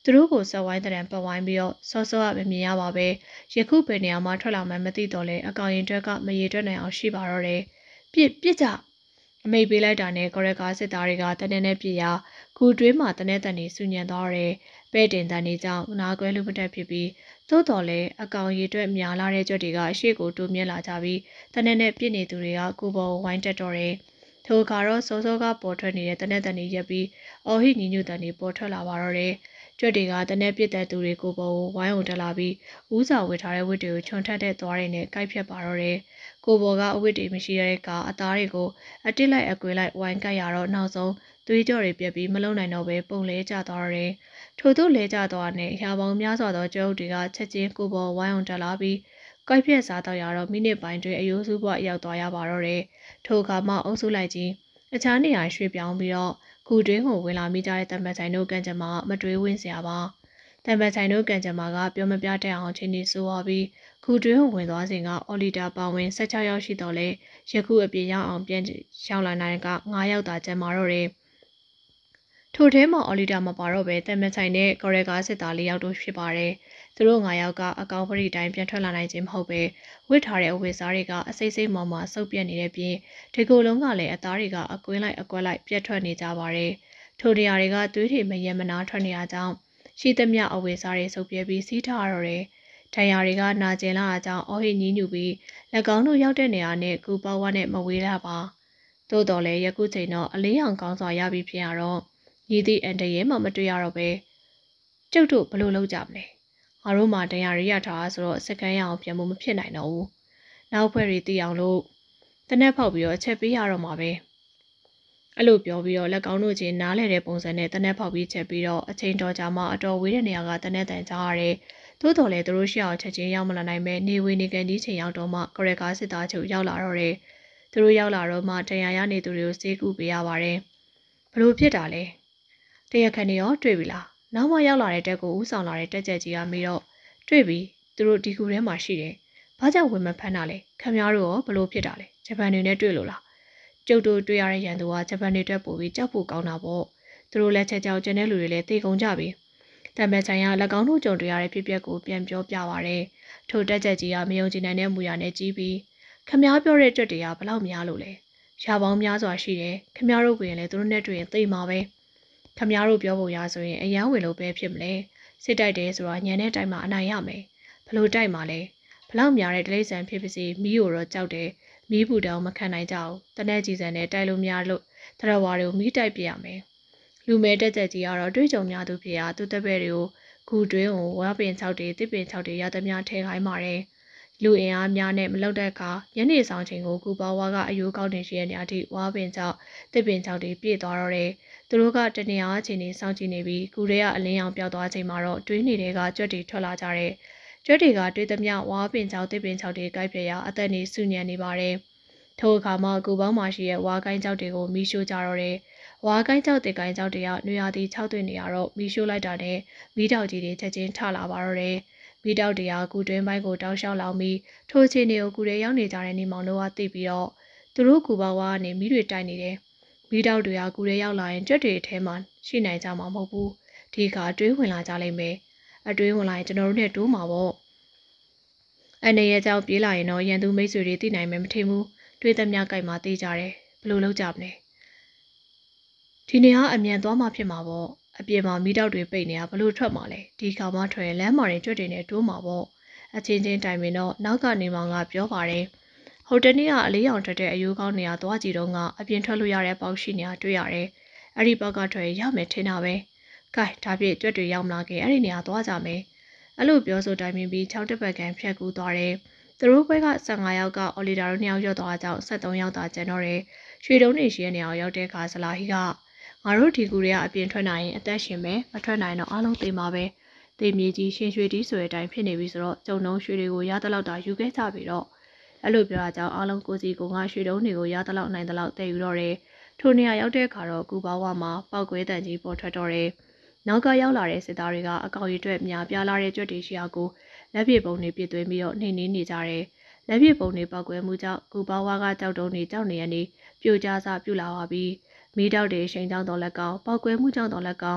သူတို့ကိုဆက်ဝိုင်းတဲ့ပတ်ဝိုင်းပြီးတော့စောစောကမမြင်ရပါပဲယခုပဲနေရာမှာထွက်လာမှမသိတော့လဲအကောင်ရင်တွက်ကမရေတွက်နိုင်အောင်ရှိပါတော့တယ်ပြစ်ကြအမိတ်ပေးလိုက်တာနဲ့ကော်ရကားစစ်သားတွေကတနေ့နဲ့ပြစ်ရာဂူတွင်းမှာတနေ့တန်နေဆူညံသွားတယ်ပဲ့တင်တန်နေကြောင်းနားကွဲလူမတက်ဖြစ်ပြီးသို့တော်လဲအကောင်ရေတွက်များလာတဲ့ကြွက်တွေကရှေ့ကိုတိုးမြင့်လာကြပြီးတနေ့နဲ့ပြစ်နေသူတွေကကိုပေါ်ဝိုင်းတက်တော့တယ်ထိုအခါတော့စောစောကပေါ်ထွက်နေတဲ့တနေ့တန်နေရက်ပြီးအော်ဟိညီညွတ်တန်နေပေါ်ထွက်လာပါတော့တယ်ကြွက်တွေကတနေ့ပြစ်တဲ့သူတွေကိုပေါ်ဝိုင်းအောင်တက်လာပြီးဦးစာဝစ်ထားတဲ့ဝစ်တွေကိုခြုံထက်တဲ့သွားတွေနဲ့ကိုက်ဖြတ်ပါတော့တယ်ကိုပေါ်ကအဝစ်တွေမရှိတဲ့ကအသားတွေကိုအတစ်လိုက်အကွေလိုက်ဝိုင်းကိုက်ရတော့နောက်ဆုံးသွေးကြောတွေပြက်ပြီးမလုံနိုင်တော့ပဲပုံလဲကျသွားတယ်ထို့သို့လဲကျသွားတဲ့ရာပေါင်းများစွာသောကျုပ်တွေကချက်ချင်းကိုပေါ်ဝိုင်းအောင်တက်လာပြီးကိုက်ဖြတ်စားတော့ရတော့မိနစ်ပိုင်းတွင်အယိုးစုဘွားရောက်သွားရပါတော့တယ်ထိုအခါမှအုပ်စုလိုက်ကြီးအခြားနေရာရွှေ့ပြောင်းပြီးတော့ဂူတွင်းကိုဝင်လာမိကြတဲ့တမန်ဆိုင်တို့ကန်ကြမှာမတွေးဝင်းစရာပါတမန်ဆိုင်တို့ကန်ကြမှာကပြောမပြတတ်အောင်ချင်းနေဆိုပါပြီးဂူတွင်းကိုဝင်သွားစဉ်ကအော်လီတာပါဝင်16ယောက်ရှိတော့လဲယခုအပြင်ရောက်အောင်ပြန်ရောက်လာနိုင်က9ယောက်သာကျန်မာတော့တယ်ထိုထဲမှာအော်လီတာမပါတော့ပဲတမန်ဆိုင်နဲ့ကော်ရကားစစ်သား4ယောက်တို့ဖြစ်ပါတယ်သူတို့9ယောက်ကအကောင်ပရိတိုင်းပြန်ထွက်လာနိုင်ခြင်းမဟုတ်ပဲဝစ်ထားတဲ့အဝတ်စားတွေကအစိမ့်စိမ့်မောင်မာစုပ်ပြက်နေတဲ့ပြင်ဒီကိုယ်လုံးကလည်းအသားတွေကအကွင်းလိုက်အကွက်လိုက်ပြက်ထွက်နေကြပါတယ်ထိုနေရာတွေကသွေးတွေမယံမနာထွက်နေရကြောင်းရှိသမျှအဝတ်စားတွေစုပ်ပြဲပြီးစီးထားရတော့တယ်ဒဏ်ရာတွေကနာကျင်လာတာကြောင့်အော်ဟိညင်းညူပြီးလက်ကောင်းတို့ရောက်တဲ့နေရာနဲ့ကူပေါဝါနဲ့မဝေးလာပါသို့တော်လည်းယခုချိန်တော့အလေးအောင်ကောင်းစွာရပြီးဖြစ်ရတော့ညီသည့်အန်တရဲမှမတွေ့ရတော့ပဲကျုပ်တို့ဘလို့လုပ်ကြမလဲငါတို့မှဒဏ်ရာတွေရထားဆိုတော့စကန်ရအောင်ပြန်ဖို့မဖြစ်နိုင်တော့ဘူးနောက်ဖွဲ့တွေတည်အောင်လို့တနက်ဖောက်ပြီးတော့အချက်ပေးရတော့မှာပဲအဲ့လိုပြောပြီးတော့လက်ကောင်းတို့ချင်းနားလဲတဲ့ပုံစံနဲ့တနက်ဖောက်ပြီးချက်ပြီးတော့အချိန်တော်ကြာမှအတော်ဝေးတဲ့နေရာကတနက်တန်ကြားရတယ်သို့တော်လည်းသူတို့ရှေ့အောင်ချက်ချင်းရောက်မလာနိုင်ပဲနေဝေနေကန်ကြီးချိန်ရောက်တော့မှကရကားစစ်သားချုပ်ရောက်လာတော့တယ်သူတို့ရောက်လာတော့မှဒဏ်ရာရနေသူတွေကိုစေးကူပေးရပါတယ်ဘလို့ဖြစ်တာလဲတရခဏရောတွေ့ပြီလားနောက်မှရောက်လာတဲ့တက်ကိုဦးဆောင်လာတဲ့တက်ချက်ကြီးကမေးတော့တွေ့ပြီသူတို့ဒီကူထဲမှာရှိတယ်ဘာကြောင့်ဝင်မဖမ်းတာလဲခင်ဗျားတို့ရောဘလို့ဖြစ်တာလဲဂျပန်တွေနဲ့တွေ့လို့လားကျုပ်တို့တွေ့ရတဲ့ရန်သူကဂျပန်တွေတက်ပို့ပြီးကြောက်ဖို့ကောင်းတာပေါ့သူတို့လက်ချက်ကြောင့်ကျန်တဲ့လူတွေလည်းတေကုန်ကြပြီတံပယ်ဆိုင်ကလက်ကောင်းတို့ကြုံတွေ့ရတဲ့ဖြစ်ပျက်ကိုပြန်ပြောပြပါရယ်ထိုတက်ချက်ကြီးကမယုံကြည်နိုင်တဲ့မူရနဲ့ကြီးပြီးခမားပြောတဲ့ကြွက်တွေကဘလောက်များလို့လဲရာပေါင်းများစွာရှိတယ်ခမားတို့ကရင်လည်းသူတို့နဲ့တွေ့ရင်သိမှာပဲခမားတို့ပြောဖို့ရဆိုရင်အရန်ဝင်လို့ပဲဖြစ်မလဲစစ်တိုက်တယ်ဆိုတော့ညံတဲ့တိုက်မှာအနိုင်ရမယ်ဘလို့တိုက်မှာလဲဘလောက်များတဲ့ဒလိဆန်ဖြစ်ပါစေမီးကိုတော့ကြောက်တယ်မီးဘူးတောင်မခံနိုင်ကြဘူးတနက်ကြီးစံနဲ့တိုက်လို့များလို့တရဝါတွေကိုမီးတိုက်ပြရမယ်လူမဲတက်ချက်ကြီးကတော့တွေးကြုံများသူဖြစ်ရာသူတက်ပဲ့တွေကိုဂူတွင်းကိုဝါပင်6တွေတစ်ပင်6တွေရသမျှထဲခိုင်းပါတယ်လူအင်အားများနဲ့မလောက်တဲ့အခါညနေဆောင်ချိန်ကိုကူပါဝါကအယိုးကောက်တင်ရှိတဲ့နေရာထိဝါပင်6တစ်ပင်6တွေပြည့်သွားတော့တယ်သူတို့ကတနေရာအချိန်ကြီးစောင့်ကြည့်နေပြီးကူရဲကအလင်းရောင်ပျောက်သွားချိန်မှာတော့တွေးနေတဲ့ကကြွက်တွေထွက်လာကြတဲ့ကြွက်တွေကတွေးသမျှဝါပင်6တစ်ပင်6တွေကိုက်ပြရအသက်နေစုညံနေပါတယ်ထိုအခါမှာကူပေါင်းမှာရှိတဲ့ဝါကိုင်းကြောက်တွေကိုမီးရှို့ကြတော့တယ်ဝါကိုင်းကြောက်တဲ့ကိုင်းကြောက်တွေကနွေရာသီ6သွင်းနေရတော့မီးရှို့လိုက်တာနဲ့မီးတောက်ကြီးတွေချက်ချင်းထလာပါတော့တယ်မီးတောက်တွေကကူတွင်းပိုင်းကိုတောက်လျှောက်လောင်ပြီးထိုးချင်းတွေကိုကူရဲရောက်နေကြတဲ့နေမောင်တို့ကသိပြီးတော့သူတို့ကူပေါင်းကနေမီးတွေတိုက်နေတယ်မီးတောက်တွေကကူရဲရောက်လာရင်ကြွက်တွေအထဲမှာရှိနိုင်ကြမှာမဟုတ်ဘူးဒီကအတွင်းဝင်လာကြလိမ့်မယ်အတွင်းဝင်လာရင်ကျွန်တော်တို့နဲ့တိုးမှာပေါ့အနေရဲ့ကြောင့်ပြေးလာရင်တော့ရန်သူမိတ်ဆွေတွေသိနိုင်မယ်မထင်ဘူးတွေးသမျှကြိုက်မှသိကြတယ်ဘယ်လိုလုပ်ကြမလဲဒီနေရာအမြန်သွားမှဖြစ်မှာပေါ့အပြင်မှာမီးတောက်တွေပိတ်နေတာဘလို့ထွက်မှာလဲဒီခါမှထွက်ရင်လမ်းမာတွေကြွတွေနဲ့တိုးမှာပေါ့အချင်းချင်းတိုင်ပင်တော့နောက်ကနေမောင်ကပြောပါတယ်ဟိုတနေ့ကအလေးရောင်ထွက်တဲ့အယိုးကောင်းနေရာသွားကြည့်တော့ကအပြင်ထွက်လို့ရတဲ့ပေါက်ရှိနေတာတွေ့ရတယ်အဲ့ဒီပေါက်ကထွက်ရမယ်ထင်တာပဲကဲဒါပြည့်ကြွတွေရောက်မလာခင်အဲ့ဒီနေရာသွားကြမယ်အဲ့လိုပြောဆိုတိုင်ပင်ပြီး6တက်ပတ်ကန်ဖြတ်ကူးသွားတယ်သူတို့ဘက်က15ယောက်ကအော်လီဒါတို့2ယောက်ရောက်သွားကြောင်း73ယောက်သာကျန်တော့တယ်ရွှေတုံးနေရှိတဲ့နေရာကိုရောက်တဲ့အခါဇလာဟီကငါတို့ဒီကူတွေကအပြင်ထွက်နိုင်ရင်အသက်ရှင်ပဲမထွက်နိုင်တော့အားလုံးသိမှာပဲသေမြေကြီးရှင်ရွှေတီးဆိုတဲ့အတိုင်းဖြစ်နေပြီဆိုတော့ကျုံတုံးရွှေတွေကိုရသလောက်တာယူခဲ့ကြပြီတော့အဲ့လိုပြောတာကြောင့်အားလုံးကိုစီကိုငါရွှေတုံးတွေကိုရသလောက်နိုင်သလောက်တည်ယူတော့တယ်ထိုနေရာရောက်တဲ့အခါတော့ကူပါဝါမှာပောက်ကွဲတန်ကြီးပေါ်ထွက်တော့တယ်နောက်ကရောက်လာတဲ့စစ်သားတွေကအကောင်ရီအတွက်များပြားလာတဲ့ကြွက်တွေရှိရာကိုလက်ပြပုံတွေပြစ်သွင်းပြီးတော့နှိမ့်နေကြတယ်လက်ပြပုံတွေပောက်ကွဲမှုကြောင့်ကူပါဝါကကြောက်တုံးတွေကြောက်နေရနေပြိုကျစပြူလာပါပြီမီးတောက်တွေရှိန်ကြောင်းတော်လက်ကောင်ပောက်ကွဲမှုကြောင့်တော်လက်ကောင်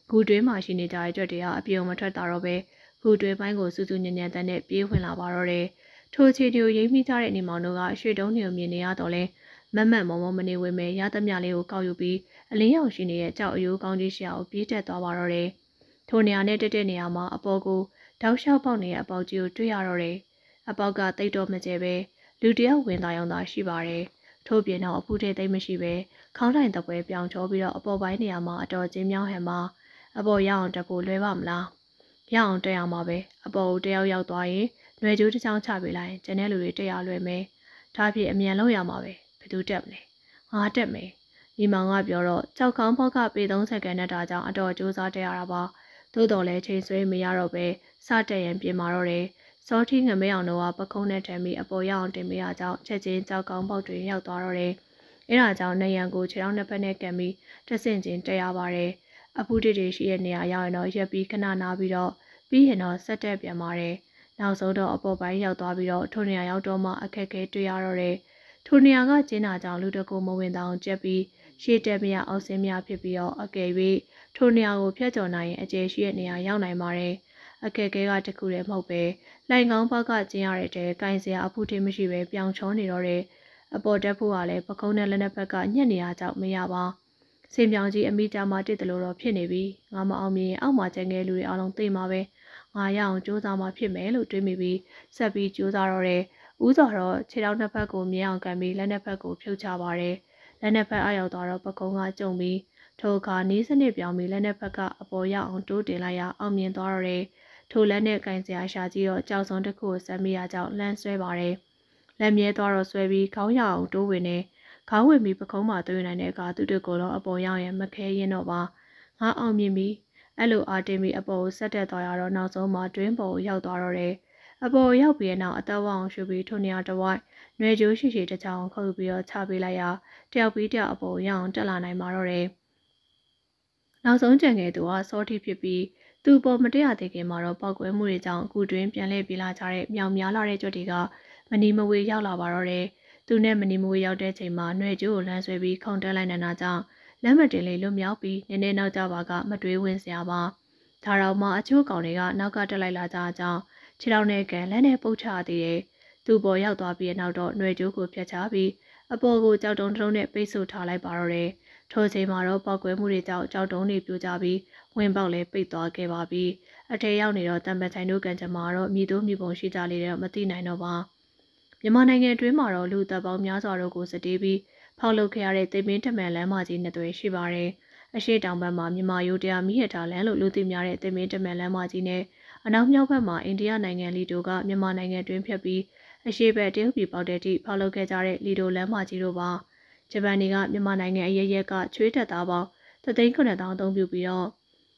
ဂူတွင်းမှာရှိနေကြတဲ့ကြွက်တွေကအပြုံမထွက်တာတော့ပဲဂူတွင်းပိုင်းကိုစူးစူးညံ့ညံ့တန်းနဲ့ပြေးဝင်လာပါတော့တယ်ထိုချီတီကိုရိမ့်မိကြတဲ့နေမောင်တို့ကရွှေတုံးတွေကိုမြင်နေရတော့လဲမမတ်မော်မောမနေဝင်မဲ့ရသမျှလေးကိုကောက်ယူပြီးအလင်းရောင်ရှိနေတဲ့ကြောက်အယိုးကောင်းကြီးရှေ့ကိုပြေးတက်သွားပါတော့တယ်ထိုနေရာနဲ့တက်တဲ့နေရာမှာအပေါ်ကိုတောက်လျှောက်ပေါက်နေတဲ့အပေါက်ကြီးကိုတွေ့ရတော့တယ်အပေါက်ကတိတ်တော့မကျဲပဲလူတယောက်ဝင်သားရောင်သာရှိပါတယ်ထို့ပြင်တော့အဖူးထဲသိမ့်မရှိပဲခေါင်းတိုင်တပွဲပြောင်ချောပြီးတော့အပေါ်ပိုင်းနေရာမှာအတော်ကျင်းမြောင်းဟန်မှာအပေါ်ရအောင်တက်ဖို့လွယ်ပါမလားရအောင်တက်အောင်ပါပဲအပေါ်ကိုတယောက်ရောက်သွားရင်ຫນွေကျိုးတစ်ချောင်းချပေးလိုက်ကျန်တဲ့လူတွေတက်ရလွယ်မယ်ဒါဖြစ်အမြန်လုံးရမှာပဲဘယ်သူတက်မလဲငါတက်မယ်ညီမောင်ကပြောတော့ကြောက်ကောင်းဘောက်ကပေ30စက္ကန့်နဲ့တာကြောင့်အတော်ကြိုးစားတက်ရတာပါသို့တော်လည်းချိန်ဆွဲမရတော့ပဲစတက်ရင်ပြင်မာတော့တယ်စောထီးငမဲအောင်တို့ကပကုံးနဲ့ထမ်းပြီးအပေါ်ရအောင်တင်ပေးရကြောင်းချက်ချင်းကြောက်ကောင်းပေါက်တွေရောက်သွားတော့တယ်အဲဒါကြောင့်နေရန်ကိုခြေထောက်နှစ်ဖက်နဲ့ကပ်ပြီးတက်ဆင့်ချင်းတက်ရပါတယ်အဖူးတိတိရှိတဲ့နေရာရောက်ရင်တော့ရက်ပြီးခဏနားပြီးတော့ပြီးရင်တော့ဆက်တက်ပြန်ပါတယ်နောက်ဆုံးတော့အပေါ်ပိုင်းရောက်သွားပြီးတော့ထိုနေရာရောက်တော့မှအခက်ခဲတွေ့ရတော့တယ်ထိုနေရာကကျင်းတာကြောင့်လူတကူမဝင်တောင်ကျက်ပြီးရှေ့တက်မရအောက်ဆင်းမရဖြစ်ပြီးတော့အကယ်၍ထိုနေရာကိုဖျက်ကျော်နိုင်ရင်အကျယ်ရှိတဲ့နေရာရောက်နိုင်ပါတယ်အခက်ခဲကတခုတည်းမဟုတ်ပဲလိုင်ကောင်းဘက်ကကျင်းရတဲ့ကင်စရာအဖူးထင်းမရှိပဲပြောင်ချောနေတော့တယ်အပေါ်တက်ဖို့ကလည်းပကုံးနဲ့လက်နှစ်ဖက်ကညှက်နေရကြောက်မရပါစင်ပြောင်ကြီးအမိကြမှာတစ်တလို့တော့ဖြစ်နေပြီငါမအောင်မြင်အောက်မှာကျန်ခဲ့လူတွေအလုံးသိမှာပဲငါရအောင်စူးစမ်းမှဖြစ်မယ်လို့တွေးမိပြီးဆက်ပြီးစူးစမ်းတော့တယ်ဦးစော်တော့ခြေထောက်နှစ်ဖက်ကိုမြင်အောင်ကန်ပြီးလက်နှစ်ဖက်ကိုဖြုတ်ချပါတယ်လက်နှစ်ဖက်အရောက်သွားတော့ပကုံးကကျုံပြီးထိုအခါနီးစနစ်ပြောင်းပြီးလက်နှစ်ဖက်ကအပေါ်ရောက်အောင်တိုးတင်လိုက်ရအောင်မြင်သွားတော့တယ်ထိုလက်နဲ့ကင်စရာရှာကြည့်တော့ကြောက်စုံတစ်ခုကိုဆက်မိရကြောင်းလမ်းဆွဲပါတယ်လက်မြဲသွားတော့ဆွဲပြီးခေါင်းရအောင်တိုးဝင်နေခေါင်းဝင်ပြီးပကုံးမှာသွေးနိုင်တဲ့အခါသူတို့ကတော့အပေါ်ရောက်ရင်မခဲရင်တော့ပါငါအောင်မြင်ပြီးအဲ့လိုအာတင်ပြီးအပေါ်ကိုဆက်တက်သွားရတော့နောက်ဆုံးမှာတွင်းပေါ်ကိုရောက်သွားတော့တယ်အပေါ်ရောက်ပြီးနောက်အသက်ဝအောင်ရှုပြီးထိုနေရာတစ်ဝိုက်ຫນွေကျိုးရှိရှိတစ်ချောင်းခုတ်ပြီးတော့ချပေးလိုက်ရတယောက်ပြီးတယောက်အပေါ်ရအောင်တက်လာနိုင်မှာတော့တယ်နောက်ဆုံးကြံခဲ့သူကစောတိဖြစ်ပြီးသူ့ပေါ်မတက်ရသေးခင်မှာတော့ပောက်ကွဲမှုတွေကြောင့်အခုတွင်ပြန်လှည့်ပြေးလာကြတဲ့မြောင်များလာတဲ့ကြွတွေကမနီမဝေရောက်လာပါတော့တယ်သူနဲ့မနီမဝေရောက်တဲ့ချိန်မှာຫນွေကျိုးကိုလမ်းဆွဲပြီးခုန်တက်လိုက်နေတာကြောင့်လက်မတင်လေးလွတ်မြောက်ပြီးနည်းနည်းနောက်ကျပါကမတွေးဝင်စရာပါဒါတော့မှအချို့ကောင်တွေကနောက်ကတက်လိုက်လာကြကြောင်းခြေထောက်နဲ့ကန်လက်နဲ့ပုတ်ချသေးတယ်သူ့ပေါ်ရောက်သွားပြီးနောက်တော့ຫນွေကျိုးကိုဖျက်ချပြီးအပေါ်ကိုကြောက်တုံးတုံးနဲ့ပိတ်ဆို့ထားလိုက်ပါတော့တယ်ထိုချိန်မှာတော့ပောက်ကွဲမှုတွေကြောင့်ကြောက်တုံးတွေပြိုကျပြီးဝင်ပေါက်လည်းပိတ်သွားခဲ့ပါပြီအထက်ရောက်နေတော့တံပချိုင်တို့ကန်ချမှာတော့မြေတိုးမြေပုံရှိကြလေတော့မသိနိုင်တော့ပါမြန်မာနိုင်ငံအတွင်းမှာတော့လူသက်ပေါင်းများစွာတို့ကိုစတေးပြီးဖောက်လုပ်ခဲ့ရတဲ့သိမင်းတမန်လမ်းမကြီးနှစ်သွယ်ရှိပါတယ်အရှိတောင်ဘက်မှာမြန်မာရိုးတရားမိရထားလမ်းလို့လူသိများတဲ့သိမင်းတမန်လမ်းမကြီးနဲ့အနောက်မြောက်ဘက်မှာအိန္ဒိယနိုင်ငံလီတိုကမြန်မာနိုင်ငံတွင်းဖြတ်ပြီးအရှိဘက်တရုတ်ပြည်ပေါက်တဲ့အထိဖောက်လုပ်ခဲ့ကြတဲ့လီတိုလမ်းမကြီးတို့ပါဂျပန်တွေကမြန်မာနိုင်ငံအရရက်ကချွေးတက်သားပေါင်း3,900,000အသုံးပြုပြီးတော့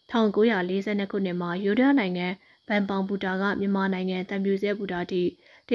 1942ခုနှစ်မှာယူဒားနိုင်ငံဘန်ပေါင်ဘူတာကမြန်မာနိုင်ငံတံပြူစဲဘူတာတိ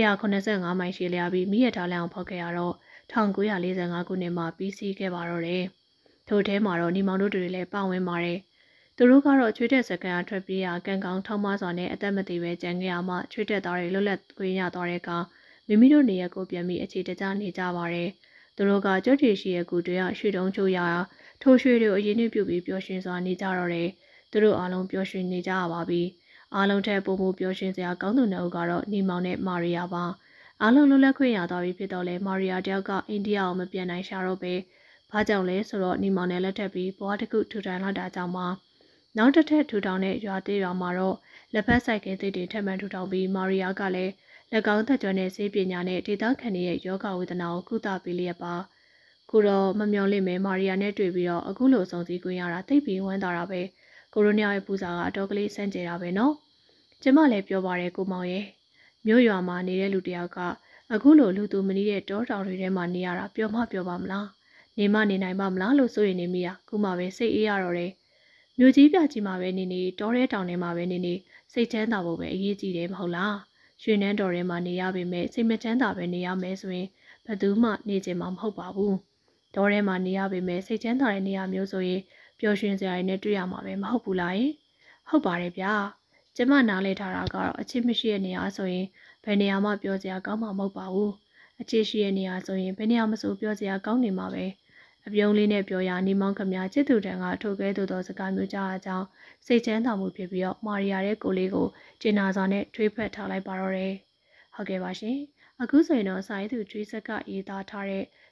185မိုင်ရှည်လျားပြီးမိရထားလမ်းအောင်ဖောက်ခဲ့ရတော့1945ခုနှစ်မှာပြီးစီးခဲ့ပါတော့တယ်။ထို့ထဲမှာတော့ညီမောင်တို့တွေလည်းပါဝင်ပါတယ်။သူတို့ကတော့ချွေးတက်စကန်အထွက်ပြေးရကန်ကောင်းထောင်းမစွာနဲ့အသက်မသေးပဲကြံခဲ့ရမှချွေးတက်သားတွေလွတ်လပ်ခွင့်ရသွားတဲ့အခါမိမိတို့နေရက်ကိုပြန်ပြီးအခြေတကျနေကြပါတယ်။သူတို့ကကြွက်တီရှိရဲ့ကူတွေကရွှေတုံးချိုးရထိုးရွှေတွေကိုအရင်နှစ်ပြုတ်ပြီးပျော်ရွှင်စွာနေကြတော့တယ်။သူတို့အားလုံးပျော်ရွှင်နေကြရပါပြီ။အားလုံးထက်ပိုမိုပျော်ရွှင်စရာကောင်းသူနှစ်ဦးကတော့နီမောင်နဲ့မာရီယာပါ။အားလုံးလွတ်လပ်ခွင့်ရသွားပြီဖြစ်တော့လေမာရီယာတယောက်ကအိန္ဒိယအောင်မပြန်နိုင်ရှာတော့ပဲ။ဘာကြောင့်လဲဆိုတော့နီမောင်နဲ့လက်ထပ်ပြီးဘွားတစ်ခုထူထောင်လိုက်တာကြောင့်ပါ။နောက်တစ်ထပ်ထူထောင်တဲ့ရွာသေးရွာမှာတော့လက်ဖက်ဆိုင်ကင်းသေးတွေထပ်မံထူထောင်ပြီးမာရီယာကလည်းလက်ကောင်းသက်ကြွတဲ့ဆေးပညာနဲ့ဒေသခံတွေရဲ့ယောဂဝေဒနာကိုကုသပေးလျက်ပါ။ကိုတော့မမျော်လင့်မဲမာရီယာနဲ့တွေ့ပြီးတော့အခုလိုစုံစည်းခွင့်ရတာသိပြီးဝမ်းသာတာပဲ။ကိုရိုနီယာရဲ့ပူစာကအတော်ကလေးစမ်းကြတာပဲနော်။ကျမလည်းပြောပါရဲကိုမောင်ရဲ့မြို့ရွာမှာနေတဲ့လူတယောက်ကအခုလိုလူသူမနီးတဲ့တောတောင်တွေထဲမှာနေရတာပျော်ပါမလား။နေမနေနိုင်ပါမလားလို့ဆိုရင်နေမိရခုမှပဲစိတ်အေးရတော့တယ်။မြို့ကြီးပြကြီးမှာပဲနေတောထဲတောင်ထဲမှာပဲနေစိတ်ချမ်းသာဖို့ပဲအရေးကြီးတယ်မဟုတ်လား။ရွှေနန်းတော်ထဲမှာနေရပေမဲ့စိတ်မချမ်းသာပဲနေရမယ်ဆိုရင်ဘယ်သူမှနေချင်မှာမဟုတ်ပါဘူး။တောထဲမှာနေရပေမဲ့စိတ်ချမ်းသာတဲ့နေရာမျိုးဆိုရင်ပျော်ရွှင်စရာတွေနဲ့တွေ့ရမှာပဲမဟုတ်ဘူးလား။ဟုတ်ပါတယ်ဗျာ။ကျမနားလဲထားတာကတော့အချစ်မရှိတဲ့နေရာဆိုရင်ဘယ်နေရာမှပြောစရာကောင်းမှာမဟုတ်ပါဘူး။အချစ်ရှိတဲ့နေရာဆိုရင်ဘယ်နေရာမဆိုပြောစရာကောင်းနေမှာပဲ။အပြုံးလေးနဲ့ပြောရနီမောင်ခမချစ်သူတန်ကထိုကဲသို့သောစကားမျိုးကြားအကြောင်းစိတ်ချမ်းသာမှုဖြစ်ပြီးတော့မာရီယာရဲ့ကိုလေးကိုကျင်နာစွာနဲ့ထွေးဖက်ထားလိုက်ပါတော့တယ်။ဟုတ်ကဲ့ပါရှင်။အခုဆိုရင်တော့စာရေးသူကျွေးဆက်ကရေးသားထားတဲ့